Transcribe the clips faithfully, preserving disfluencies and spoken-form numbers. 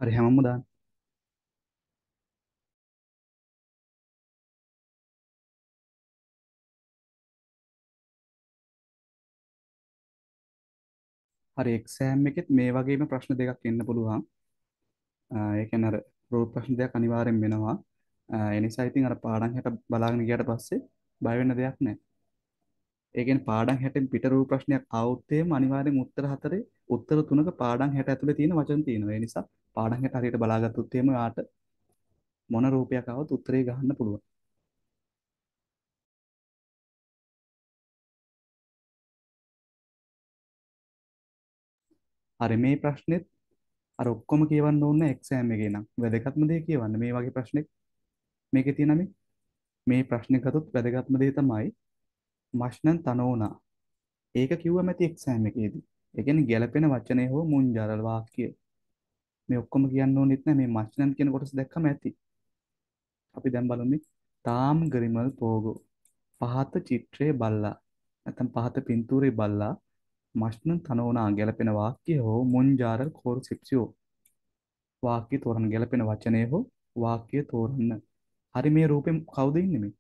හරි හැමෝම දාන්න. හරි එක්සෑම් එකෙත් මේ වගේම ප්‍රශ්න දෙකක් එන්න පුළුවන්. ආ, ඒ කියන්නේ අර රූප ප්‍රශ්න දෙකක් අනිවාර්යෙන් වෙනවා. ආ, ඒ නිසා ඉතින් අර පාඩම් හැට බලාගෙන ගියාට පස්සේ බය වෙන්න දෙයක් නැහැ. ඒ කියන්නේ පාඩම් හැටෙන් පිට රූප ප්‍රශ්නයක් ආවොත් එහෙම අනිවාර්යෙන් උත්තර හතරේ උත්තර තුනක පාඩම් හැට ඇතුලේ තියෙන වචන තියෙනවා. ඒ නිසා පාඩම් හැට හරියට බලාගත්තොත් එහෙම ආට මොන රූපයක් ආවොත් උත්තරේ ගහන්න පුළුවන්. හරි මේ ප්‍රශ්නෙත් අර ඔක්කොම කියවන්න ඕනේ එක්සෑම් එකේ නම්. වැදගත්ම දේ කියවන්න මේ වගේ ප්‍රශ්නෙක් මේකේ තියෙන මේ මේ ප්‍රශ්නේ ගත්තොත් වැදගත්ම දේ තමයි මෂ්නන් තනෝනා. ඒක කිව්වම ඇති එක්සෑම් එකේදී. ඒ කියන්නේ ගැළපෙන වචනය හෝ මුංජාරල් වාක්‍ය. මේ ඔක්කොම කියන්න ඕනෙත් නෑ මේ මෂ්නන් කියන කොටස දැක්කම ඇති. අපි දැන් බලමු තාම් ගරිමල් පෝගෝ. පහත චිත්‍රයේ බල්ලා. නැත්නම් පහත පින්තූරේ බල්ලා මෂ්නන් තනෝනා ගැළපෙන වාක්‍ය හෝ මුංජාරල් කෝර්සිප්සියෝ. වාක්‍ය තෝරන්න ගැළපෙන වචනය හෝ වාක්‍ය තෝරන්න. හරි මේ රූපෙන් කවුද ඉන්නේ මේ?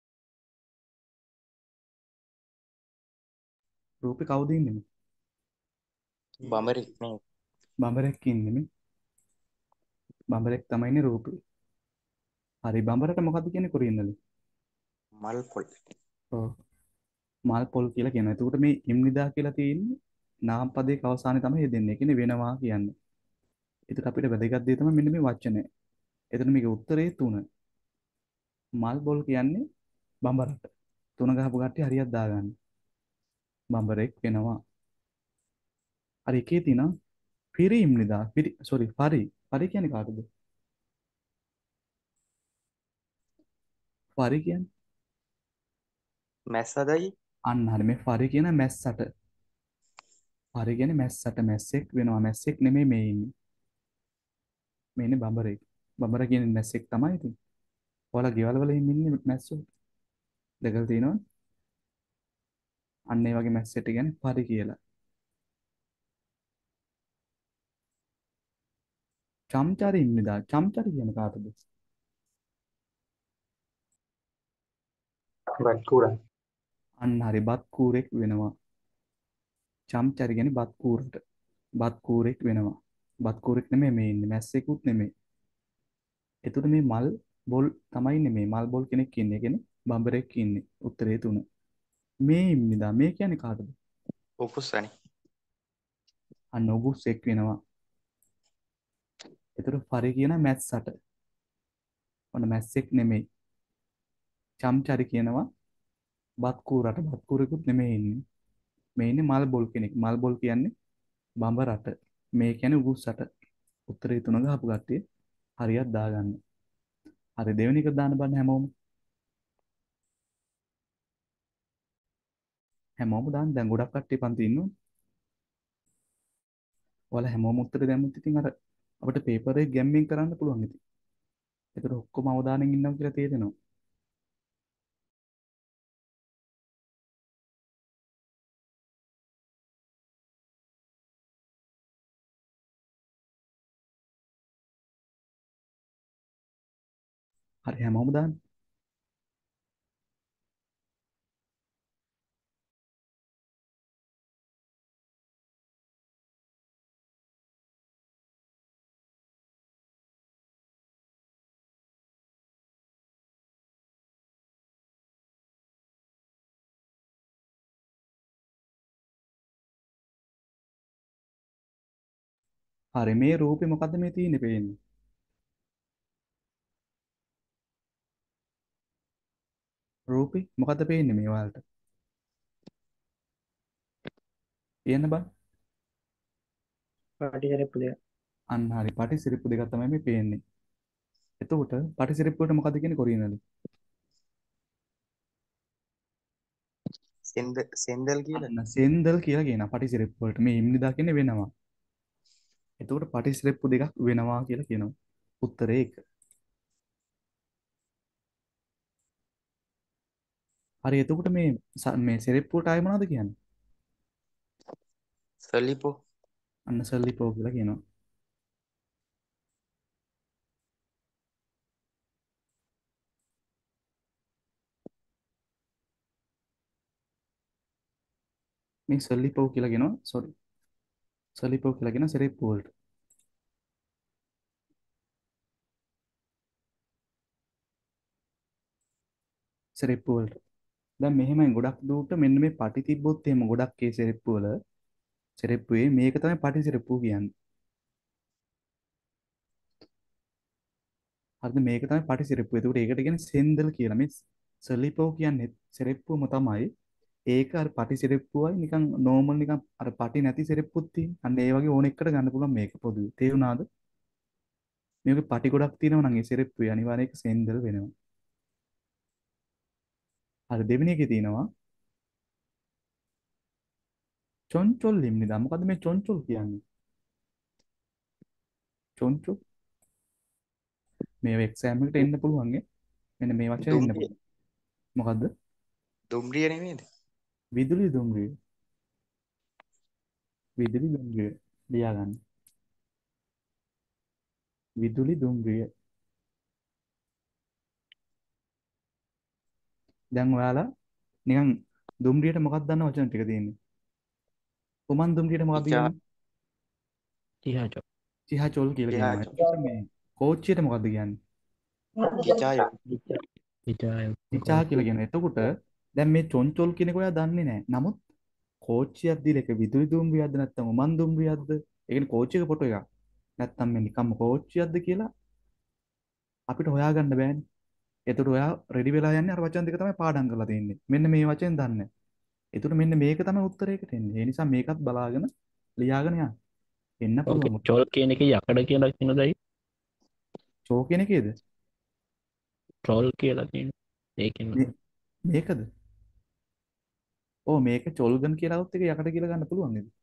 රූපේ කවුද ඉන්නේ මේ? බඹරෙක් නේ. බඹරෙක් ඉන්නේ මේ. බඹරෙක් තමයි ඉන්නේ රූපේ. හරි බඹරට මොකද්ද කියන්නේ කොරියන්නලු? මල් පොල්. ඔව්. මල් පොල් කියලා කියනවා. එතකොට මේ ඉම්නිදා කියලා තියෙන්නේ නාම පදයක අවසානයේ තමයි යෙදෙන්නේ. ඒ කියන්නේ වෙනවා කියන්නේ. ඒකට අපිට වැදගත් දේ තමයි මෙන්න මේ වචනය. එතන මේකේ උත්තරේ තුන. මල් පොල් කියන්නේ බඹරට. තුන ගහපු කට්ටිය හරියට දාගන්න. බඹරෙක් වෙනවා. හරි එකේ තියෙනවා පිරි ඉම්නිදා. පිරි සෝරි පරි. පරි කියන්නේ කාටද? පරි කියන්නේ මැස්සදයි. අන්න හරි මේ පරි කියන මැස්සට. පරි කියන්නේ මැස්සට මැස්සෙක් වෙනවා. මැස්සෙක් නෙමෙයි මේ ඉන්නේ. මේ ඉන්නේ බඹරෙක්. බඹර කියන්නේ මැස්සෙක් තමයි ඉතින්. ඔයාලා ගෙවල් වල ඉන්නේ මැස්සෝ. දැකලා තියෙනවද? අන්න ඒ වගේ මැස්සෙට කියන්නේ පරි කියලා. චම්චාරි ඉන්නේදා. චම්චාරි කියන්නේ කාටද? වත්කුඩා. අන්න හරි බත් කූරෙක් වෙනවා. චම්චාරි කියන්නේ බත් කූරට. බත් කූරෙක් වෙනවා. බත් කූරෙක් නෙමෙයි මේ ඉන්නේ. මැස්සෙකුත් නෙමෙයි. එතකොට මේ මල් බොල් තමයි ඉන්නේ මේ. මල් බොල් කෙනෙක් ඉන්නේ. කියන්නේ බඹරෙක් ඉන්නේ. උත්තරේ තුන. මේ ඉන්නේදා. මේ කියන්නේ කාටද? උකුස්සනි. අන්න ඔගුස්සෙක් වෙනවා. එතකොට පරි කියන මැස්සට. ඔන්න මැස්සෙක් නෙමෙයි. චම්චාරි කියනවා බත් කූරට. බත් කූරෙකුත් නෙමෙයි ඉන්නේ. මේ ඉන්නේ මල් බොල් කෙනෙක්. මල් බොල් කියන්නේ බඹරට. මේ කියන්නේ උගුස්සට. උත්තරේ තුන ගහපු කට්ටිය හරියට දාගන්න. හරි දෙවෙනි එක දාන්න බෑ හැමෝම. හැමෝම දාන්න දැන් ගොඩක් කට්ටිය පන්ති ඉන්නවා. ඔයාලා හැමෝම උත්තරේ දැම්මොත් ඉතින් අර අපිට පේපර් එක ගැම්මින් කරන්න පුළුවන් ඉතින්. ඒතර ඔක්කොම අවදානෙන් ඉන්නවා කියලා තේරෙනවා. හරි හැමෝම දාන්න. හරි මේ රූපේ මොකද්ද මේ තියෙන්නේ පේන්නේ? රූපේ මොකද්ද පේන්නේ මේ ඔයාලට? කියන්න බෑ. පටිසරිප්පු දෙක. අන්න හරි පටිසිරිප්පු දෙකක් තමයි මේ පේන්නේ. එතකොට පටිසිරිප්පුවට මොකද්ද කියන්නේ කොරියනලු? සෙන්ද සෙන්දල් කියලා. අන්න සෙන්දල් කියලා කියනවා පටිසිරිප්පු වලට. මේ ඉම්නිදා කියන්නේ වෙනවා. එතකොට පටිසිරිප්පු දෙකක් වෙනවා කියලා කියනවා. උත්තරේ එක. හරි එතකොට මේ ස- මේ සෙරිප්පුවට ආයෙ මොනවද කියන්නේ? සලිපෝ. අන්න සල්ලිපෝ කියලා කියනවා. මේ සල්ලිපව් කියලා කියනවා. සෝරි. සල්ලිපව් කියලා කියන සෙරෙප්පු වලට. සෙරෙප්පු වලට. දැන් මෙහෙමයි ගොඩක් දුරට මෙන්න මේ පටි තිබ්බොත් එහෙම ගොඩක් ඒ සෙරෙප්පු වල සෙරෙප්පුවේ මේක තමයි පටි සෙරෙප්පු කියන්නේ. හරිද? මේක තමයි පටි සෙරෙප්පුව. ඒකට ඒකට කියන්නේ සෙන්දල් කියලා. මේ සල්ලිපව් කියන්නේ සෙරෙප්පුවම තමයි. ඒක අර පටි සෙරෙප්පුවයි නිකන් නෝමල් නිකන් අර පටි නැති සෙරෙප්පුත් තියෙන. අන්න ඒ වගේ ඕන එකට ගන්න පුළුවන් මේක පොදුවේ. තේරුණාද? මේකේ පටි ගොඩක් තියෙනවා නම් ඒ සෙරෙප්පුවේ අනිවාර්යයෙන් ඒක සෙන්දල් වෙනවා. අර දෙවෙනි එකේ තියෙනවා චොන්චොල් ලිම්නිදා. මොකද්ද මේ චොන්චොල් කියන්නේ? චොන්චොල් මේ එක්සෑම් එකට එන්න පුළුවන් නේ. මෙන්න මේ වචනේ එන්න දුම්රිය පුළුවන්. මොකද්ද? දුම්රිය නෙමෙයිද? විදුලි දුම්රිය. විදුලි දුම්රිය. ලියා ගන්න. විදුලි දුම්රිය. දැන් ඔයාලා නිකන් දුම්රියට මොකක්ද දන්න වචන ටික තියෙන්නේ? උමන් දුම්රියට මොකක්ද ඉචා කියන්නේ? තිහාචෝ චිහාචොල් කියලා කියනවා. ඉචාචෝ එතකොට මේ කෝච්චියට මොකක්ද කියන්නේ? කිචායෝ විචාය චිචා කියලා කියනවා. එතකොට දැන් මේ චොන්චොල් කියන එක ඔයා දන්නේ නැහැ. නමුත් කෝච්චියක් දීලා ඒක විදුලි දුම්රියක්ද නැත්නම් උමන් දුම්රියක්ද? ඒ කියන්නේ කෝච්චියක ෆොටෝ එකක්. නැත්නම් මේ නිකම්ම කෝච්චියක්ද කියලා අපිට හොයාගන්න බෑනේ. එතකොට ඔයා රෙඩි වෙලා යන්නේ අර වචන දෙක තමයි පාඩම් කරලා තියෙන්නේ. මෙන්න මේ වචෙන් දන්නේ. එතකොට මෙන්න මේක තමයි උත්තරයකට එන්නේ. ඒ නිසා මේකත් බලාගෙන ලියාගෙන යන්න. එන්න ඕකේ පුළුවන්. චෝල් කියන එක යකඩ කියලා කියනදයි චෝ කියන එකේද? ට්‍රෝල් කියලා කියන ඒකෙන් මේ මේකද? ඕ මේක චොල්ගන් කියලා આવුත් එක යකඩ කියලා ගන්න පුළුවන් නේද?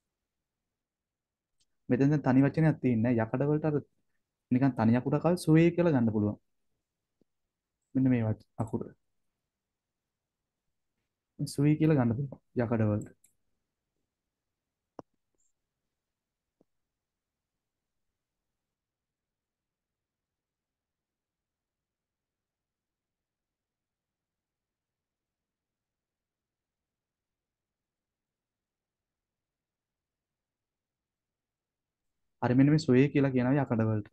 මෙතෙන් දැන් තනි වචනයක් තියෙන්නේ නැහැ. යකඩ වලට අර නිකන් තනි අකුරක් ආව සුවේ කියලා ගන්න පුළුවන්. මෙන්න මේ වච අකුර. සුවේ කියලා ගන්න පුළුවන් යකඩ වලට. හරි මෙන්න මේ සුවේ කියලා කියනවා යකඩ වලට.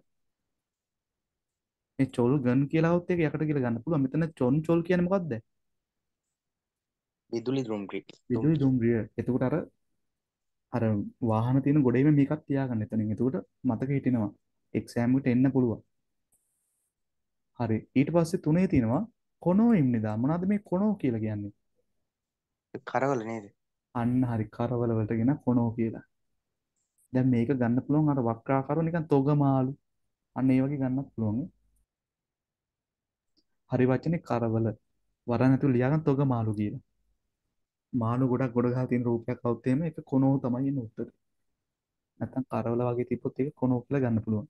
මේ චොල් ගන් කියලා આવුත් එක යකඩ කියලා ගන්න පුළුවන්. මෙතන චොන් චොල් කියන්නේ මොකද්ද? විදුලි දුම්රිය විදුලි දුම්රිය දුම්රිය. එතකොට අර අර වාහන තියෙන ගොඩේම මේකක් තියාගන්න එතනින්. එතකොට මතක හිටිනවා. එක්සෑම් එකට එන්න පුළුවන්. හරි. ඊට පස්සේ තුනේ තියෙනවා කොනෝ ඉම්නිදා. මොනවද මේ කොනෝ කියලා කියන්නේ? කරවල නේද? අන්න හරි කරවල වලට ගෙන කොනෝ කියලා. දැන් මේක ගන්න පුළුවන් අර වක්‍රාකාරව නිකන් තොගමාලු. අන්න ඒ වගේ ගන්නත් පුළුවන්. හරි වචනේ කරවල. වරන් ඇතුළේ ලියාගන්න තොගමාලු කියලා. මාළු ගොඩක් ගොඩ ගහලා තියෙන රූපයක් આવුත් එහෙම ඒක කොනෝ තමයි එන්නේ උත්තර. නැත්තම් කරවල වගේ තිබ්බොත් ඒක කොනෝ කියලා ගන්න පුළුවන්.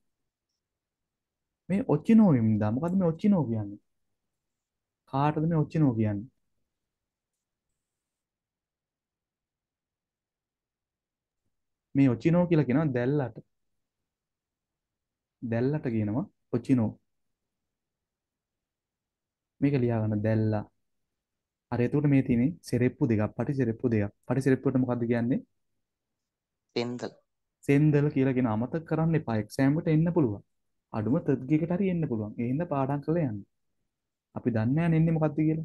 මේ ඔචිනෝ ඉම්නිදා. මොකද්ද මේ ඔචිනෝ කියන්නේ? කාටද මේ ඔචිනෝ කියන්නේ? මේ ඔචිනෝ කියලා කියනවා දැල්ලට. දැල්ලට කියනවා ඔචිනෝ. මේක ලියා ගන්න දැල්ලා. අර එතකොට මේ තියෙන්නේ සෙරෙප්පු දෙකක්, පටි සෙරෙප්පු දෙකක්. පටි සෙරෙප්පුවට මොකද්ද කියන්නේ? තෙන්දල් සෙන්දල කියලා කියන අමතක කරන්න එපා. එක්සෑම් එකට එන්න පුළුවන්. අඩුම තත්ගයකට හරි එන්න පුළුවන්. ඒ හින්දා පාඩම් කරලා යන්න. අපි දන්නේ නැහැ එන්නේ මොකද්ද කියලා.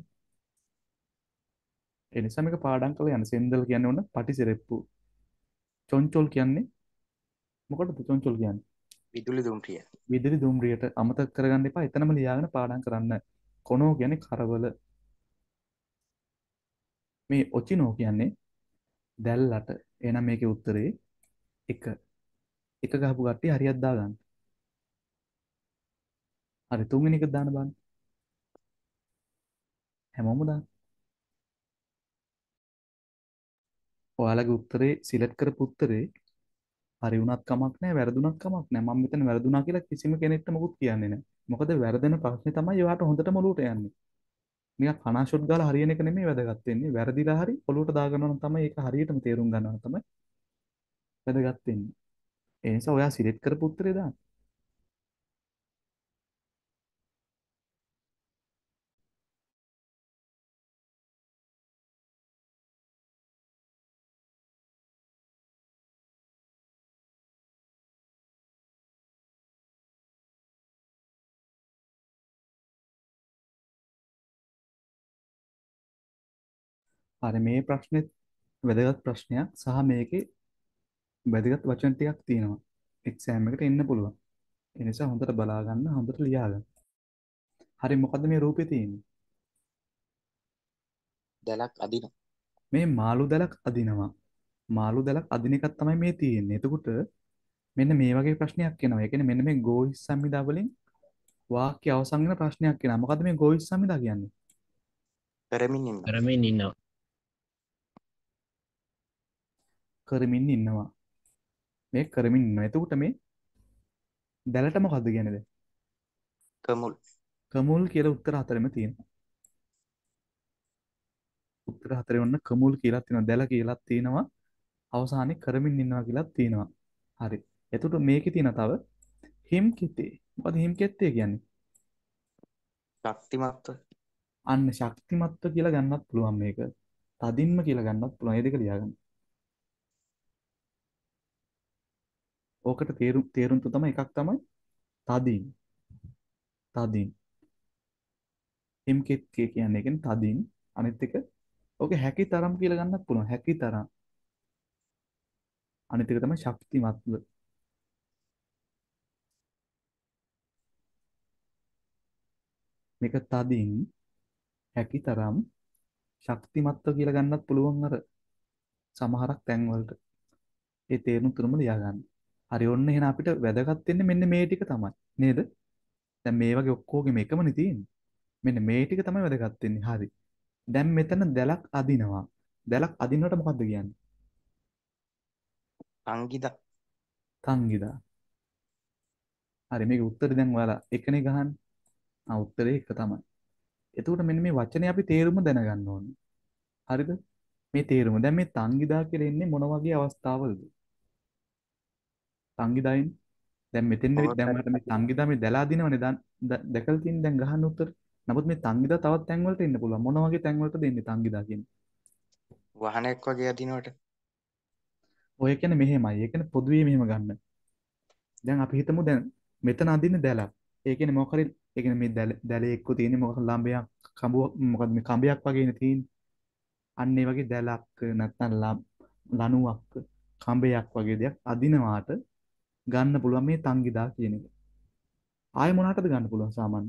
ඒ නිසා මේක පාඩම් කරලා යන්න. සෙන්දල කියන්නේ ඔන්න පටි සෙරෙප්පු. චොන්චොල් කියන්නේ මොකටද චොන්චොල් කියන්නේ? විදුලි දුම්රිය විදුලි දුම්රියට අමතක කරගන්න එපා. එතනම ලියාගෙන පාඩම් කරන්න. කොනෝ කියන්නේ කරවල. මේ ඔචිනෝ කියන්නේ දැල්ලට. එහෙනම් මේකේ උත්තරේ එක. එක ගහපු කට්ටිය හරියක් දාගන්න. හරි තුන්වෙනි එක දාන්න බලන්න. හැමෝම දාන්න. ඔයාලගේ උත්තරේ සිලෙක්ට් කරපු උත්තරේ හරි වුණත් කමක් නැහැ වැරදුනත් කමක් නැහැ. මම මෙතන වැරදුනා කියලා කිසිම කෙනෙක්ට මොකුත් කියන්නේ නැහැ. මොකද වැරදෙන ප්‍රශ්නේ තමයි ඔයාට හොඳටම ඔලුවට යන්නේ. නිකන් කනා ෂොට් ගාලා හරියන එක නෙමෙයි වැදගත් වෙන්නේ. වැරදිලා හරි ඔලුවට දාගන්නවා නම් තමයි ඒක හරියටම තේරුම් ගන්නවා තමයි වැදගත් වෙන්නේ. ඒ නිසා ඔයා සිලෙක්ට් කරපු උත්තරේ දාන්න. හරි මේ ප්‍රශ්නේ වැදගත් ප්‍රශ්නයක් සහ මේකේ වැදගත් වචන ටිකක් තියෙනවා. එක්සෑම් එකට එන්න පුළුවන්. ඒ නිසා හොඳට බලා ගන්න, හොඳට ලියා ගන්න. හරි මොකද්ද මේ රූපේ තියෙන්නේ? දැලක් අදින. මේ මාළු දැලක් අදිනවා. මාළු දැලක් අදින එකක් තමයි මේ තියෙන්නේ. එතකොට මෙන්න මේ වගේ ප්‍රශ්නයක් එනවා. ඒ කියන්නේ මෙන්න මේ ගෝහිස් සංවිධා වලින් වාක්‍ය අවසන් වෙන ප්‍රශ්නයක් එනවා. මොකද්ද මේ ගෝහිස් සංවිධා කියන්නේ? කරමින් ඉන්න. කරමින් ඉන්නවා. කරමින් ඉන්නවා. මේ කරමින් ඉන්නවා. එතකොට මේ දැලට මොකද්ද කියන්නේ දැන්? කමුල්. කමුල් කියලා උත්තර හතරෙම තියෙනවා. උත්තර හතරේ ඔන්න කමුල් කියලා තියෙනවා. දැල කියලා තියෙනවා. අවසානයේ කරමින් ඉන්නවා කියලා තියෙනවා. හරි. එතකොට මේකේ තියෙන තව හිම් කිතේ. මොකද හිම් කිතේ කියන්නේ? ශක්තිමත්ව. අන්න ශක්තිමත්ව කියලා ගන්නත් පුළුවන් මේක. තදින්ම කියලා ගන්නත් පුළුවන්. මේ දෙක ලියාගන්න. ඕකට තේරුම් තේරුම් තු තමයි එකක් තමයි තදින්. තදින්. හිම් කිතේ කියන්නේ කියන්නේ තදින්. අනිත් එක ඕකේ හැකි තරම් කියලා ගන්නත් පුළුවන්. හැකි තරම්. අනිත් එක තමයි ශක්තිමත්ව. මේක තදින් හැකි තරම් ශක්තිමත්ව කියලා ගන්නත් පුළුවන් අර සමහරක් තැන් වලට. ඒ තේරුම් තුනම ලියා ගන්න. හරි ඔන්න එහෙනම් අපිට වැදගත් වෙන්නේ මෙන්න මේ ටික තමයි. නේද? දැන් මේ වගේ ඔක්කොගෙම එකමනේ තියෙන්නේ. මෙන්න මේ ටික තමයි වැදගත් වෙන්නේ. හරි. දැන් මෙතන දැලක් අදිනවා. දැලක් අදිනවට මොකද්ද කියන්නේ? සංගීත. සංගීදා. හරි මේක උත්තරේ දැන් ඔයාලා එකනේ ගහන්නේ. ආ උත්තරේ එක තමයි. එතකොට මෙන්න මේ වචනේ අපි තේරුම දැනගන්න ඕනේ. හරිද? මේ තේරුම. දැන් මේ සංගීදා කියලා ඉන්නේ මොන වගේ අවස්ථාවලද? සංගීදායින් දැන් මෙතෙන්ද මොකක් දැන් හරි ඔයාලට මේ අදින. සංගීදා මේ දැලා දිනවනේ දැන් දැකලා තියෙන දැන් ගහන්න උත්තර. නමුත් මේ සංගීදා තවත් තැන් වලට එන්න පුළුවන්. මොන වගේ තැන් වලටද එන්නේ සංගීදා කියන්නේ? වහනයක් වගේ අදිනවට. ඔය කියන්නේ මෙහෙමයි. ඒ කියන්නේ පොදුවේ මෙහෙම ගන්න. දැන් අපි හිතමු දැන් මෙතන අදින්නේ දැලක්. ඒ කියන්නේ මොකක් හරි ඒ කියන්නේ මේ දැල දැලේ එක්ක තියෙන්නේ මොකක් ලම්බයක් කඹුවක් මොකද්ද මේ කඹයක් වගේනේ තියෙන්නේ. අන්න ඒ වගේ දැලක් නැත්නම් ලම්- ලණුවක් කඹයක් වගේ දෙයක් අදිනවාට ගන්න පුළුවන් මේ සංගීදා කියන එක. ආයෙ මොනකටද ගන්න පුළුවන් සාමාන්‍ය?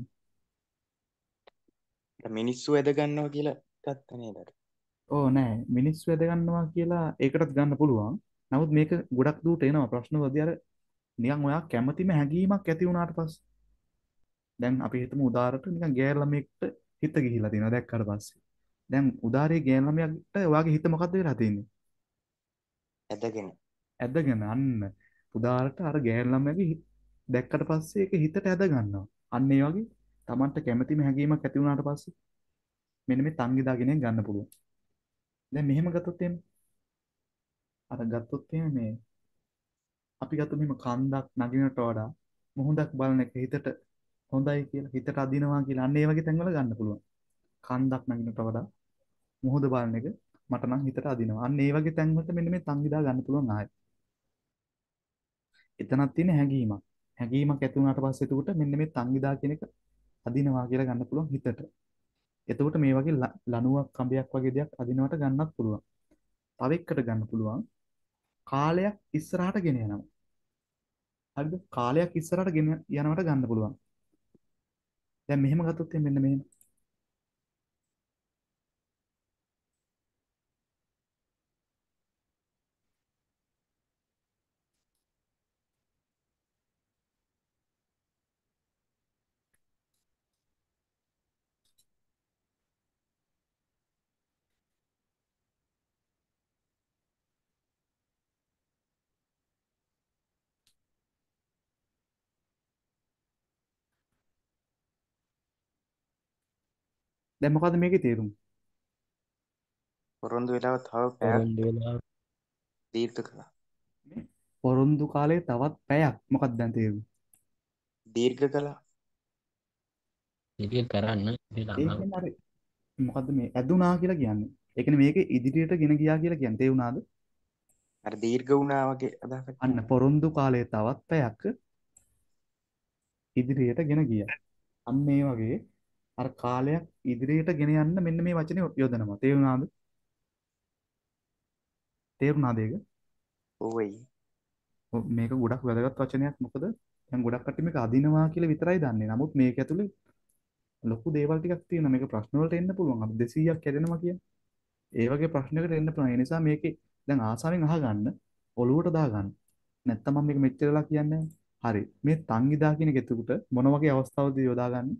මිනිස්සු ඇද ගන්නවා කියලා ගත්ත නේද අර? ඕ නෑ මිනිස්සු වැද ගන්නවා කියලා ඒකටත් ගන්න පුළුවන්. නමුත් මේක ගොඩක් දුරට එනවා ප්‍රශ්නවලදී අර නිකන් ඔයා කැමතිම හැඟීමක් ඇති වුණාට පස්සේ දැන් අපි හිතමු උදාහරණයක් නිකන් ගෑර ළමයෙක්ට හිත ගිහිලා තියෙනවා දැක්කට පස්සේ. දැන් උදාහරණේ ගෑර ළමයාට ඔයාගේ හිත මොකද්ද වෙලා තියෙන්නේ? ඇදගෙන. ඇදගෙන අන්න උදාහරණට අර ගෑර ළමයාගේ හිත දැක්කට පස්සේ ඒක හිතට ඇද ගන්නවා. අන්න ඒ වගේ Tamanට කැමතිම හැඟීමක් ඇති වුණාට පස්සේ මෙන්න මේ තංගිදාගෙන ගන්න පුළුවන්. දැන් මෙහෙම ගත්තොත් එහෙම අර ගත්තොත් එහෙම මේ අපි ගත්ත මෙහෙම කන්දක් නගිනට වඩා මුහුදක් බලන එක හිතට හොඳයි කියලා හිතට අදිනවා කියලා අන්න ඒ වගේ තැන්වල ගන්න පුළුවන්. කන්දක් නගිනට වඩා මුහුද බලන එක මට නම් හිතට අදිනවා. අන්න ඒ වගේ තැන්වලට මෙන්න මේ සංවිධා ගන්න පුළුවන් ආයෙ. එතනක් තියෙන හැඟීමක්. හැඟීමක් ඇති වුණාට පස්සේ එතකොට මෙන්න මේ සංවිධා කියන එක අදිනවා කියලා ගන්න පුළුවන් හිතට. එතකොට මේ වගේ ල- ලණුවක් කඹයක් වගේ දෙයක් අදිනවට ගන්නත් පුළුවන්. තව එකට ගන්න පුළුවන් කාලයක් ඉස්සරහට ගෙන යනවා. හරිද? කාලයක් ඉස්සරහට ගෙන යනවට ගන්න පුළුවන්. දැන් මෙහෙම ගත්තොත් එහෙනම් මෙන්න මෙහෙම. දැන් මොකද්ද මේකේ තේරුම? පොරොන්දු වෙලාව තව පැයක් පොරොන්දු වෙලා දීර්ඝ කළා. මේ පොරොන්දු කාලේ තවත් පැයක් මොකක්ද දැන් තේරුම? දීර්ඝ කළා. ඉතින් කරන්න ඉතින් ඒ ළඟා කියන්නේ අර මොකද්ද මේ ඇදුනා කියලා කියන්නේ. ඒ කියන්නේ මේක ඉදිරියට ගෙන ගියා කියලා කියන්නේ තේරුණාද? අර දීර්ඝ වුණා වගේ අදහසක් අන්න තියෙනවා. පොරොන්දු කාලේ තවත් පැයක් ඉදිරියට ගෙන ගියා. අන්න ඒ වගේ අර කාලයක් ඉදිරියට ගෙන යන්න මෙන්න මේ වචනේ යොදනවා. තේරුණාද? තේරුණාද ඒක? ඕයි. ඔව්, මේක ගොඩක් වැදගත් වචනයක්. මොකද දැන් ගොඩක් කට්ටිය මේක අදිනවා කියලා විතරයි දන්නේ. නමුත් මේක ඇතුලේ ලොකු දේවල් ටිකක් තියෙනවා. මේක ප්‍රශ්න වලට එන්න පුළුවන්. අපි දෙසීයක් කැඩෙනවා කියන්නේ. ඒ වගේ ප්‍රශ්නයකට එන්න පුළුවන්. ඒ නිසා මේකේ දැන් ආසාවෙන් අහගන්න, ඔලුවට දාගන්න. නැත්තම් මම මේක මෙච්චර වෙලා කියන්නේ නැහැ. හරි. මේ තංගිදා කියන එක එතකොට මොන වගේ අවස්ථාවලදී යොදාගන්නේ?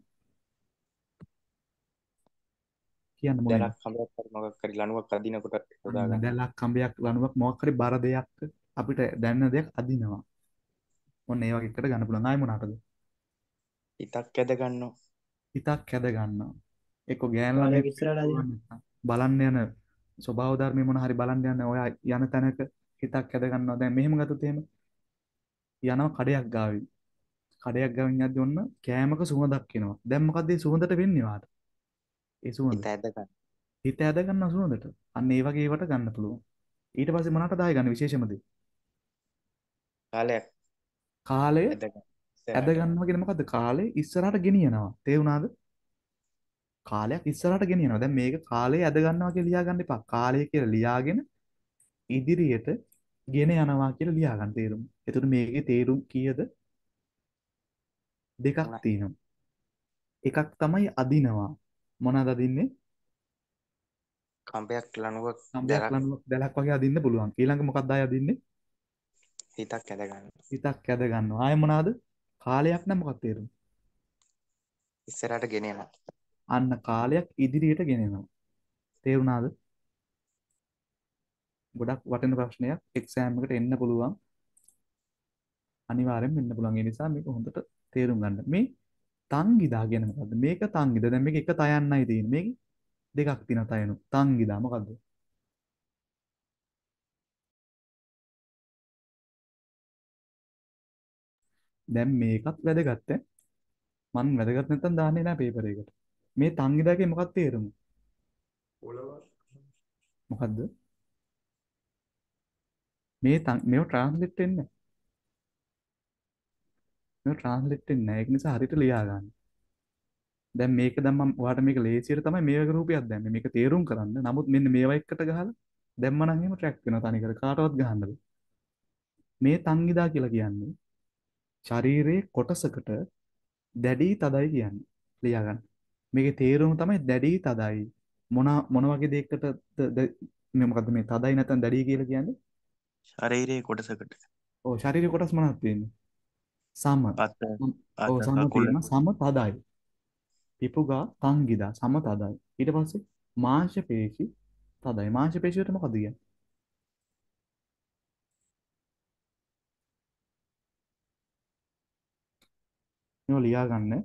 කියන්න මොනේද? දැලක් හම්බයක් හරි මොකක් හරි ලණුවක් අදිනකොට යොදා අන්න ගන්න. දැලක්, කඹයක්, ලණුවක් මොකක් හරි බර දෙයක් අපිට දැනෙන දෙයක් අදිනවා. ඔන්න ඒ වගේ එකට ගන්න පුළුවන්. ආයෙ මොනකටද? හිතක් ඇද ගන්නවා. හිතක් හැද ගන්නවා. එක්ක ගෑන කාලයක් ළමයෙක් වෙන්න ඉස්සරහට අදිනවා. පුළුවන් නැත්නම් බලන්න යන ස්වභාව ධර්මයේ මොන හරි බලන්න යන ඔය යන තැනක හිතක් හැද ගන්නවා. දැන් මෙහෙම ගත්තොත් එහෙම යනවා කඩයක් ගාවින්. කඩයක් ගාවින් යද්දි ඔන්න කෑමක සුවඳක් එනවා. දැන් මොකද්ද මේ සුවඳට වෙන්නේ වාට? ඒ සුවඳ හිත ඇද ගන්න. හිත ඇද ගන්නවා සුවඳට. අන්න ඒ වගේ ඒවට ගන්න පුළුවන්. ඊට පස්සේ මොනකට දාය ගන්න විශේෂම දේ? කාලයක් කාලය ඇද ගන්න. ඇද ඉස්සරහට. ගන්නවා කියන්නේ මොකද්ද? කාලේ ඉස්සරහට ගෙනියනවා. තේරුණාද? කාලයක් ඉස්සරහට ගෙනියනවා. දැන් මේක කාලේ ඇද ගන්නවා කියලා ලියා ගන්න එපා. කාලය කියලා ලියාගෙන ඉදිරියට ගෙන යනවා කියලා ලියා ගන්න තේරුම. එතකොට මේකේ තේරුම් කීයද? දෙකක් තුනයි. තියෙනවා. එකක් තමයි අදිනවා. මොනවද අදින්නේ? කම්බයක් ලණුවක් කම්බයක්, දැලක් ලණුවක්, දැලක් වගේ අදින්න පුළුවන්. ඊළඟ මොකක්ද ආය අදින්නේ? හිතක් ඇද ගන්න. හිතක් ඇද ගන්නවා. ආය මොනවාද? කාලයක් නම් මොකක්ද තේරුම? ඉස්සරහට ගෙන යනවා. අන්න කාලයක් ඉදිරියට ගෙනෙනවා. තේරුණාද? ගොඩක් වටින ප්‍රශ්නයක්. එක්සෑම් එකට එන්න පුළුවන්. අනිවාර්යෙන්ම එන්න පුළුවන්. ඒ නිසා මේක හොඳට තේරුම් ගන්න. මේ තංගිදා කියන මොකද්ද? මේක තංගිද. දැන් මේක එක තයන්නයි තියෙන්නේ. මේක දෙකක් තියෙන තයනු. තංගිදා මොකද්ද? දැන් මේකත් වැදගත් ඈ. මම වැදගත් නැත්තම් දාන්නේ නැහැ පේපර් එකට. මේ තංගිදාගේ මොකක්ද තේරුම? මොකද්ද? මේ තං මේව ට්‍රාන්ස්ලේට් වෙන්නේ නැහැ. මේව ට්‍රාන්ස්ලේට් වෙන්නේ නැහැ. ඒක නිසා හරියට ලියා ගන්න. දැන් මේක දැන් මම ඔයාලට මේක ලේසියට තමයි මේ වගේ රූපයක් දැම්මේ. මේක තේරුම් කරන්න. නමුත් මෙන්න මේවා එකට ගහලා දැම්ම නම් එහෙම ට්‍රැක් වෙනවා තනිකර. කාටවත් ගහන්න බෑ. මේ තංගිදා කියලා කියන්නේ ශරීරයේ කොටසකට දැඩි තදයි කියන්නේ. ලියා ගන්න. මේකේ තේරුම තමයි දැඩි තදයි. මොන මොන වගේ දෙයකටද මේ මොකද්ද මේ තදයි නැත්නම් දැඩි කියලා කියන්නේ? ශරීරයේ කොටසකට. ඔව්, ශරීරයේ කොටස් මොනවද තියෙන්නේ? සම. අත ඔව්, අත සම කකුල තියෙනවා. සම තදයි. පිපුගා තංගිදා සම තදයි. ඊට පස්සේ මාංශ පේශි තදයි. මාංශ පේශියට මොකද කියන්නේ? මේව ලියා ගන්න.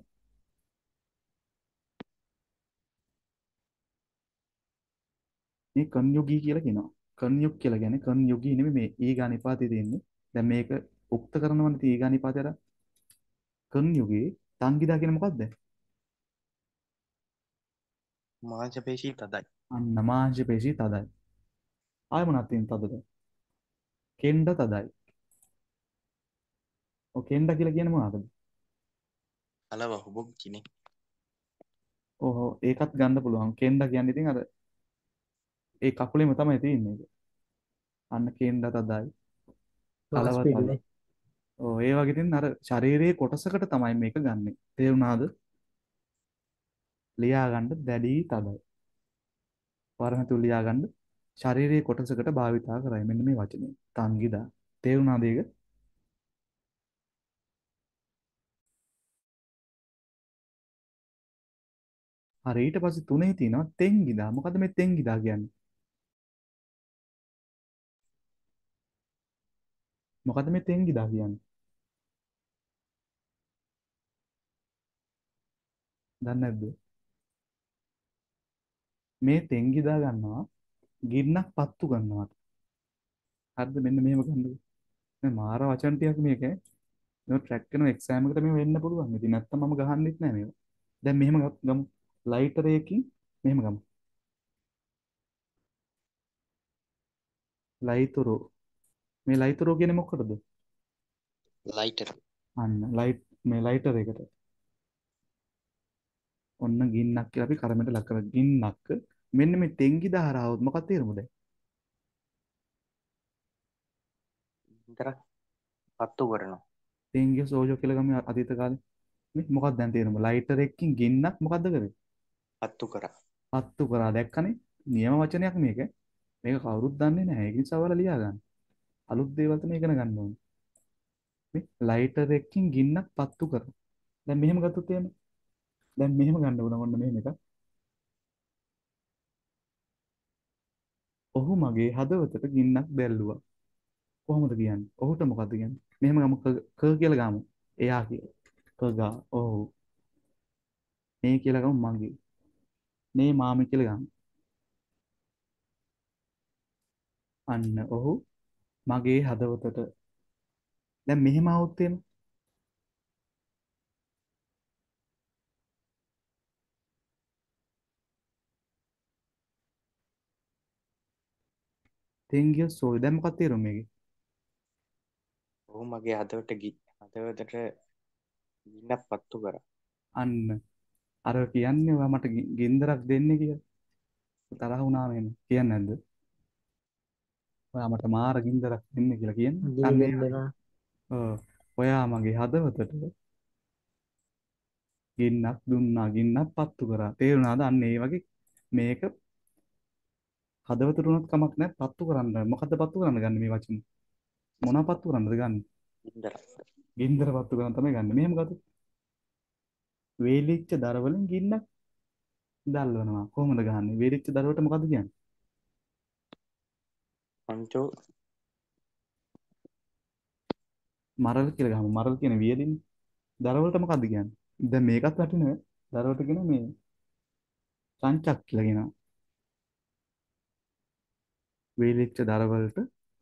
මේ කන්යුගී කියලා කියනවා. කන්යුග් කියලා කියන්නේ කන්යුගී නෙමෙයි, මේ ඊගා නිපාතේ තියෙන්නේ. දැන් මේක උක්ත කරනවනේ ඊගා නිපාතයට. කන්යුගේ තංගිදා කියන මොකද්ද? මාංශ පේශී තදයි. අන්න මාංශ පේශි තදයි. ආය මොනවද තියෙන්නේ තදද? කෙන්ඩ තදයි. ඔය කෙන්ඩ කියලා කියන්නේ මොනවද? අලව හුබක් කිනේ. ඔව් ඔව්, ඒකත් ගන්න පුළුවන්. කෙන්ඩ කියන්නේ ඉතින් අර ඒ කකුලේම තමයි තියෙන්නේ ඒක. අන්න කෙන්ඩ තදයි. මාස් කලව තදයි. පිඩුනේ. ඔව්, ඒ වගේ ඉතින් අර ශරීරයේ කොටසකට තමයි මේක ගන්නෙ. තේරුණාද? ලියා ගන්න දැඩි තදයි. වරහතු ලියා ගන්න ශාරීරික කොටසකට භාවිතා කරයි. මෙන්න මේ වචනේ. තංගිදා. තේරුණාද ඒක? හරි, ඊට පස්සේ තුනේ තියෙනවා තෙන්ගිදා. මොකද්ද මේ තෙන්ගිදා කියන්නේ? මොකද්ද මේ තෙන්ගිදා කියන්නේ? දන්නේ නැද්ද? මේ තෙන්ගිදා ගන්නවා ගින්නක් පත්තු ගන්නවා. හරිද? මෙන්න මෙහෙම ගන්නද? මේ මාර වචන ටිකක් මේක. මේක ට්‍රැක් කරන එක්සෑම් එකට මේව වෙන්න පුළුවන්. ඉතින් නැත්තම් මම ගහන්නෙත් නෑ මේව. දැන් මෙහෙම ගමු. ලයිටරයකින් මෙහෙම ගමු. ලයිතුරු. මේ ලයිතුරු කියන්නේ මොකටද? ලයිටර්. අන්න ලයිට්, මේ ලයිටර් එකට. ඔන්න ගින්නක් කියලා අපි කර්මයට ලක් කරා. ගින්නක් මෙන්න මේ තෙන්ගි දහරාවොත් මොකක්ද තේරුම දැන්? ගින්දරක් පත්තු කරනවා. තෙන්ගිය සෝජෝ කියලා ගම අතීත කාලේ මේ මොකක්ද දැන් තේරුම ලයිටර් එකකින් ගින්නක් මොකද්ද කරේ? පත්තු කරා. පත්තු කරා දැක්කනේ. නියම වචනයක් මේක. මේක කවුරුත් දන්නේ නැහැ. ඒක නිසා ඔයාලා ලියා ගන්න. අලුත් දේවල් තමයි ඉගෙන ගන්න ඕනේ. මේ ලයිටර් එකකින් ගින්නක් පත්තු කරා. දැන් මෙහෙම ගත්තොත් එහෙම. දැන් මෙහෙම ගන්න ඕන මොන්න මෙහෙම එකක්. ඔහු මගේ හදවතට ගින්නක් දැල්ලුවා. කොහොමද කියන්නේ? ඔහුට මොකද්ද කියන්නේ? මෙහෙම ගමු ක ක කියලා ගමු. එයා කියලා. ක ගා. ඔව්. මේ කියලා ගමු මගේ. මේ මාමි කියලා ගමු. අන්න ඔහු මගේ හදවතට. දැන් මෙහෙම આવුත් එහෙම. තෙන්ගිය සෝයි. දැන් මොකක්ද තේරුම මේකේ? ඔහු මගේ හදවට ගි හදවතට ගින්නක් පත්තු කරා. අන්න අර කියන්නේ ඔයා මට ගි- ගින්දරක් දෙන්නේ කියලා. තරහ වුණාම එහෙම කියන්නේ නැද්ද? ඔයා මට මාර ගින්දරක් දෙන්නේ කියලා කියන්නේ. අන්න ඒ වගේ. දීගෙන්දෙනවා. ඔව්. ඔයා මගේ හදවතට ගින්නක් දුන්නා. ගින්නක් පත්තු කරා. තේරුණාද? අන්න ඒ වගේ මේක හදවතට උනත් කමක් නැහැ පත්තු කරන්න. මොකද්ද පත්තු කරන්න ගන්න මේ වචනේ? මොනවා පත්තු කරන්නද ගන්න? ගින්දරක්. ගින්දර පත්තු කරන්න තමයි ගන්න. මෙහෙම ගත්තොත් වේලිච්ච දරවලින් ගින්නක් දැල්වනවා. කොහොමද ගහන්නේ? වේලිච්ච දරුවට මොකද්ද කියන්නේ? පංචෝ මරල් කියලා ගහමු. මරල් කියන වියලින් දරවලට මොකද්ද කියන්නේ? දැන් මේකත් වටිනවා. දරවට කියන මේ චංචක් කියලා කියනවා. වේලිච්ච දරවලට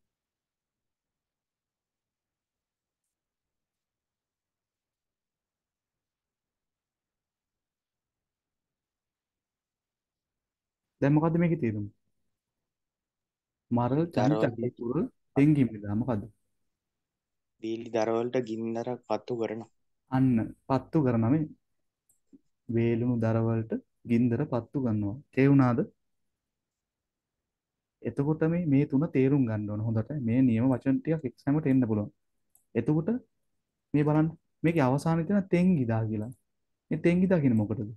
දැන් මොකද්ද මේකේ තේරුම? මරල් දරවලට චංචගේ කුරල් ගින්නක් පත්තු තෙන්ගින් බෙදා මොකද්ද? දීලි දරවලට ගින්නරක් පත්තු කරනවා. අන්න පත්තු කරන මේ වේලුණු දරවලට ගින්දර පත්තු කරනවා. තේරුණාද? එතකොට මේ මේ තුන තේරුම් ගන්න ඕන හොඳට. මේ නියම වචන ටිකක් එක්සෑම් එකට එන්න පුළුවන්. එතකොට මේ බලන්න මේකේ අවසානයේ තියෙන තෙන්ගිදා කියලා. මේ තෙන්ගිදා කියන්නේ මොකටද?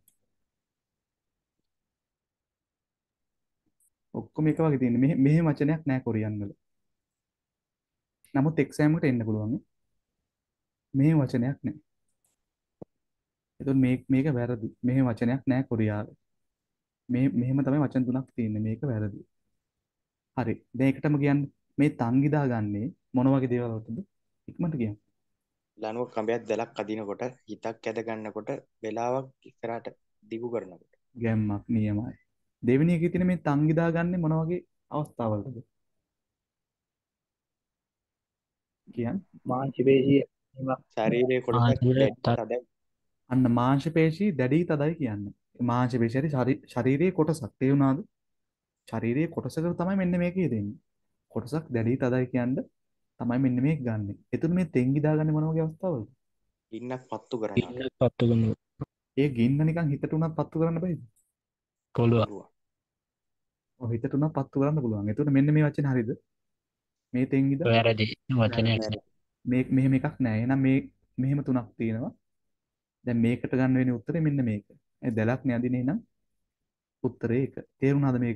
ඔක්කොම එක වගේ තියෙන්නේ. මෙහෙ මෙහෙම වචනයක් නැහැ කොරියන් වල. නමුත් එක්සෑම් එකට එන්න පුළුවන්. මෙහෙම වචනයක් නැහැ. එතකොට මේ මේක වැරදි. මෙහෙම වචනයක් නැහැ කොරියාවේ. මේ මෙහෙම තමයි වචන තුනක් තියෙන්නේ. මේක වැරදි. හරි. දැන් එකටම කියන්නේ මේ තංගිදා ගන්නේ මොන වගේ දේවල් වලටද? ඉක්මනට කියන්න. ලණුව කඹයක් දැලක් අදිනකොට හිතක් ඇද ගන්නකොට වෙලාවක් ඉස්සරහට දිගු කරනකොට. ගැම්මක් නියමයි. දෙවෙනි එකේ තියෙන මේ තංගිදා ගන්නේ මොන වගේ අවස්ථාවලටද? කියන්න. මාංශපේශිය ශරීරයේ කොටසක් මාංශයට දැඩි තත් තදයි. අන්න මාංශ පේශී දැඩි තදයි කියන්නේ. මාංශ පේශී හරි ශරී- ශරීරයේ කොටසක්. තේරුණාද? ශරීරයේ කොටසකට තමයි මෙන්න මේකේ දෙන්නේ. කොටසක් දැඩි තදයි කියන්නේ තමයි මෙන්න මේක ගන්නෙ. එතන මේ තෙන්ගිදා ගන්නේ මොන වගේ අවස්ථාවලද? ගින්නක් පත්තු කරනවට. ඉන්න පත්තු කරන ඒ ගින්න නිකන් හිතට උනත් පත්තු කරන්න බෑද? කොළුව පුළුවන්. ඔව් හිතට උනත් පත්තු කරන්න පුළුවන්. එතකොට මෙන්න මේ වචනේ හරියද? මේ තෙන්ගිද වැරදි වැරදි. වචනයක් වැරදි. මේ මෙහෙම එකක් නෑ. එහෙනම් මේ මෙහෙම තුනක් තියෙනවා. දැන් මේකට ගන්න වෙන උත්තරේ මෙන්න මේක. ඒ දැලක් නේ අදිනේ නම් උත්තරේ ඒක. තේරුණාද මේක?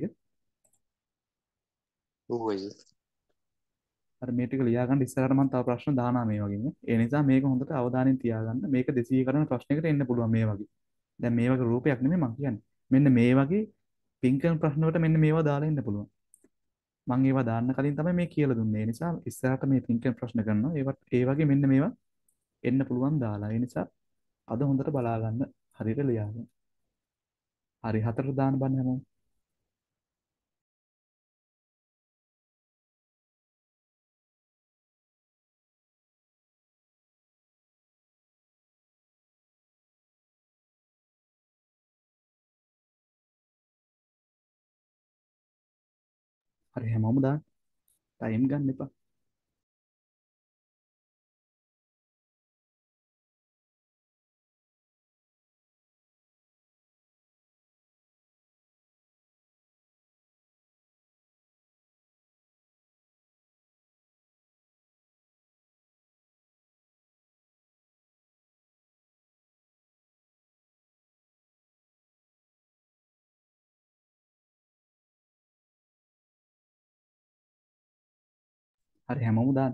ඌයි. අර මේ ටික ලියා ගන්න ඉස්සරහට මම තව ප්‍රශ්න දානවා මේ වගේ නේ. ඒ නිසා මේක හොඳට අවධානයෙන් තියාගන්න. මේක දෙසීය කරන ප්‍රශ්නයකට එන්න පුළුවන් මේ වගේ. දැන් මේ වගේ රූපයක් නෙමෙයි මම කියන්නේ. මෙන්න මේ වගේ පින්කම් ප්‍රශ්න වලට මෙන්න මේවා දාලා ඉන්න පුළුවන්. මම ඒවා දාන්න කලින් තමයි මේ කියලා දුන්නේ. ඒ නිසා ඉස්සරහට මේ පින්කම් ප්‍රශ්න කරනවා. ඒවත් ඒ වගේ මෙන්න මේවා එන්න පුළුවන් දාලා. ඒ නිසා අද හොඳට බලා ගන්න. හරියට ලියාගන්න. හරි හතරට දාන්න බෑ හැමෝම. හරි හැමෝම දාන්න. ටයිම් ගන්න එපා. හරි හැමෝම දාන්න.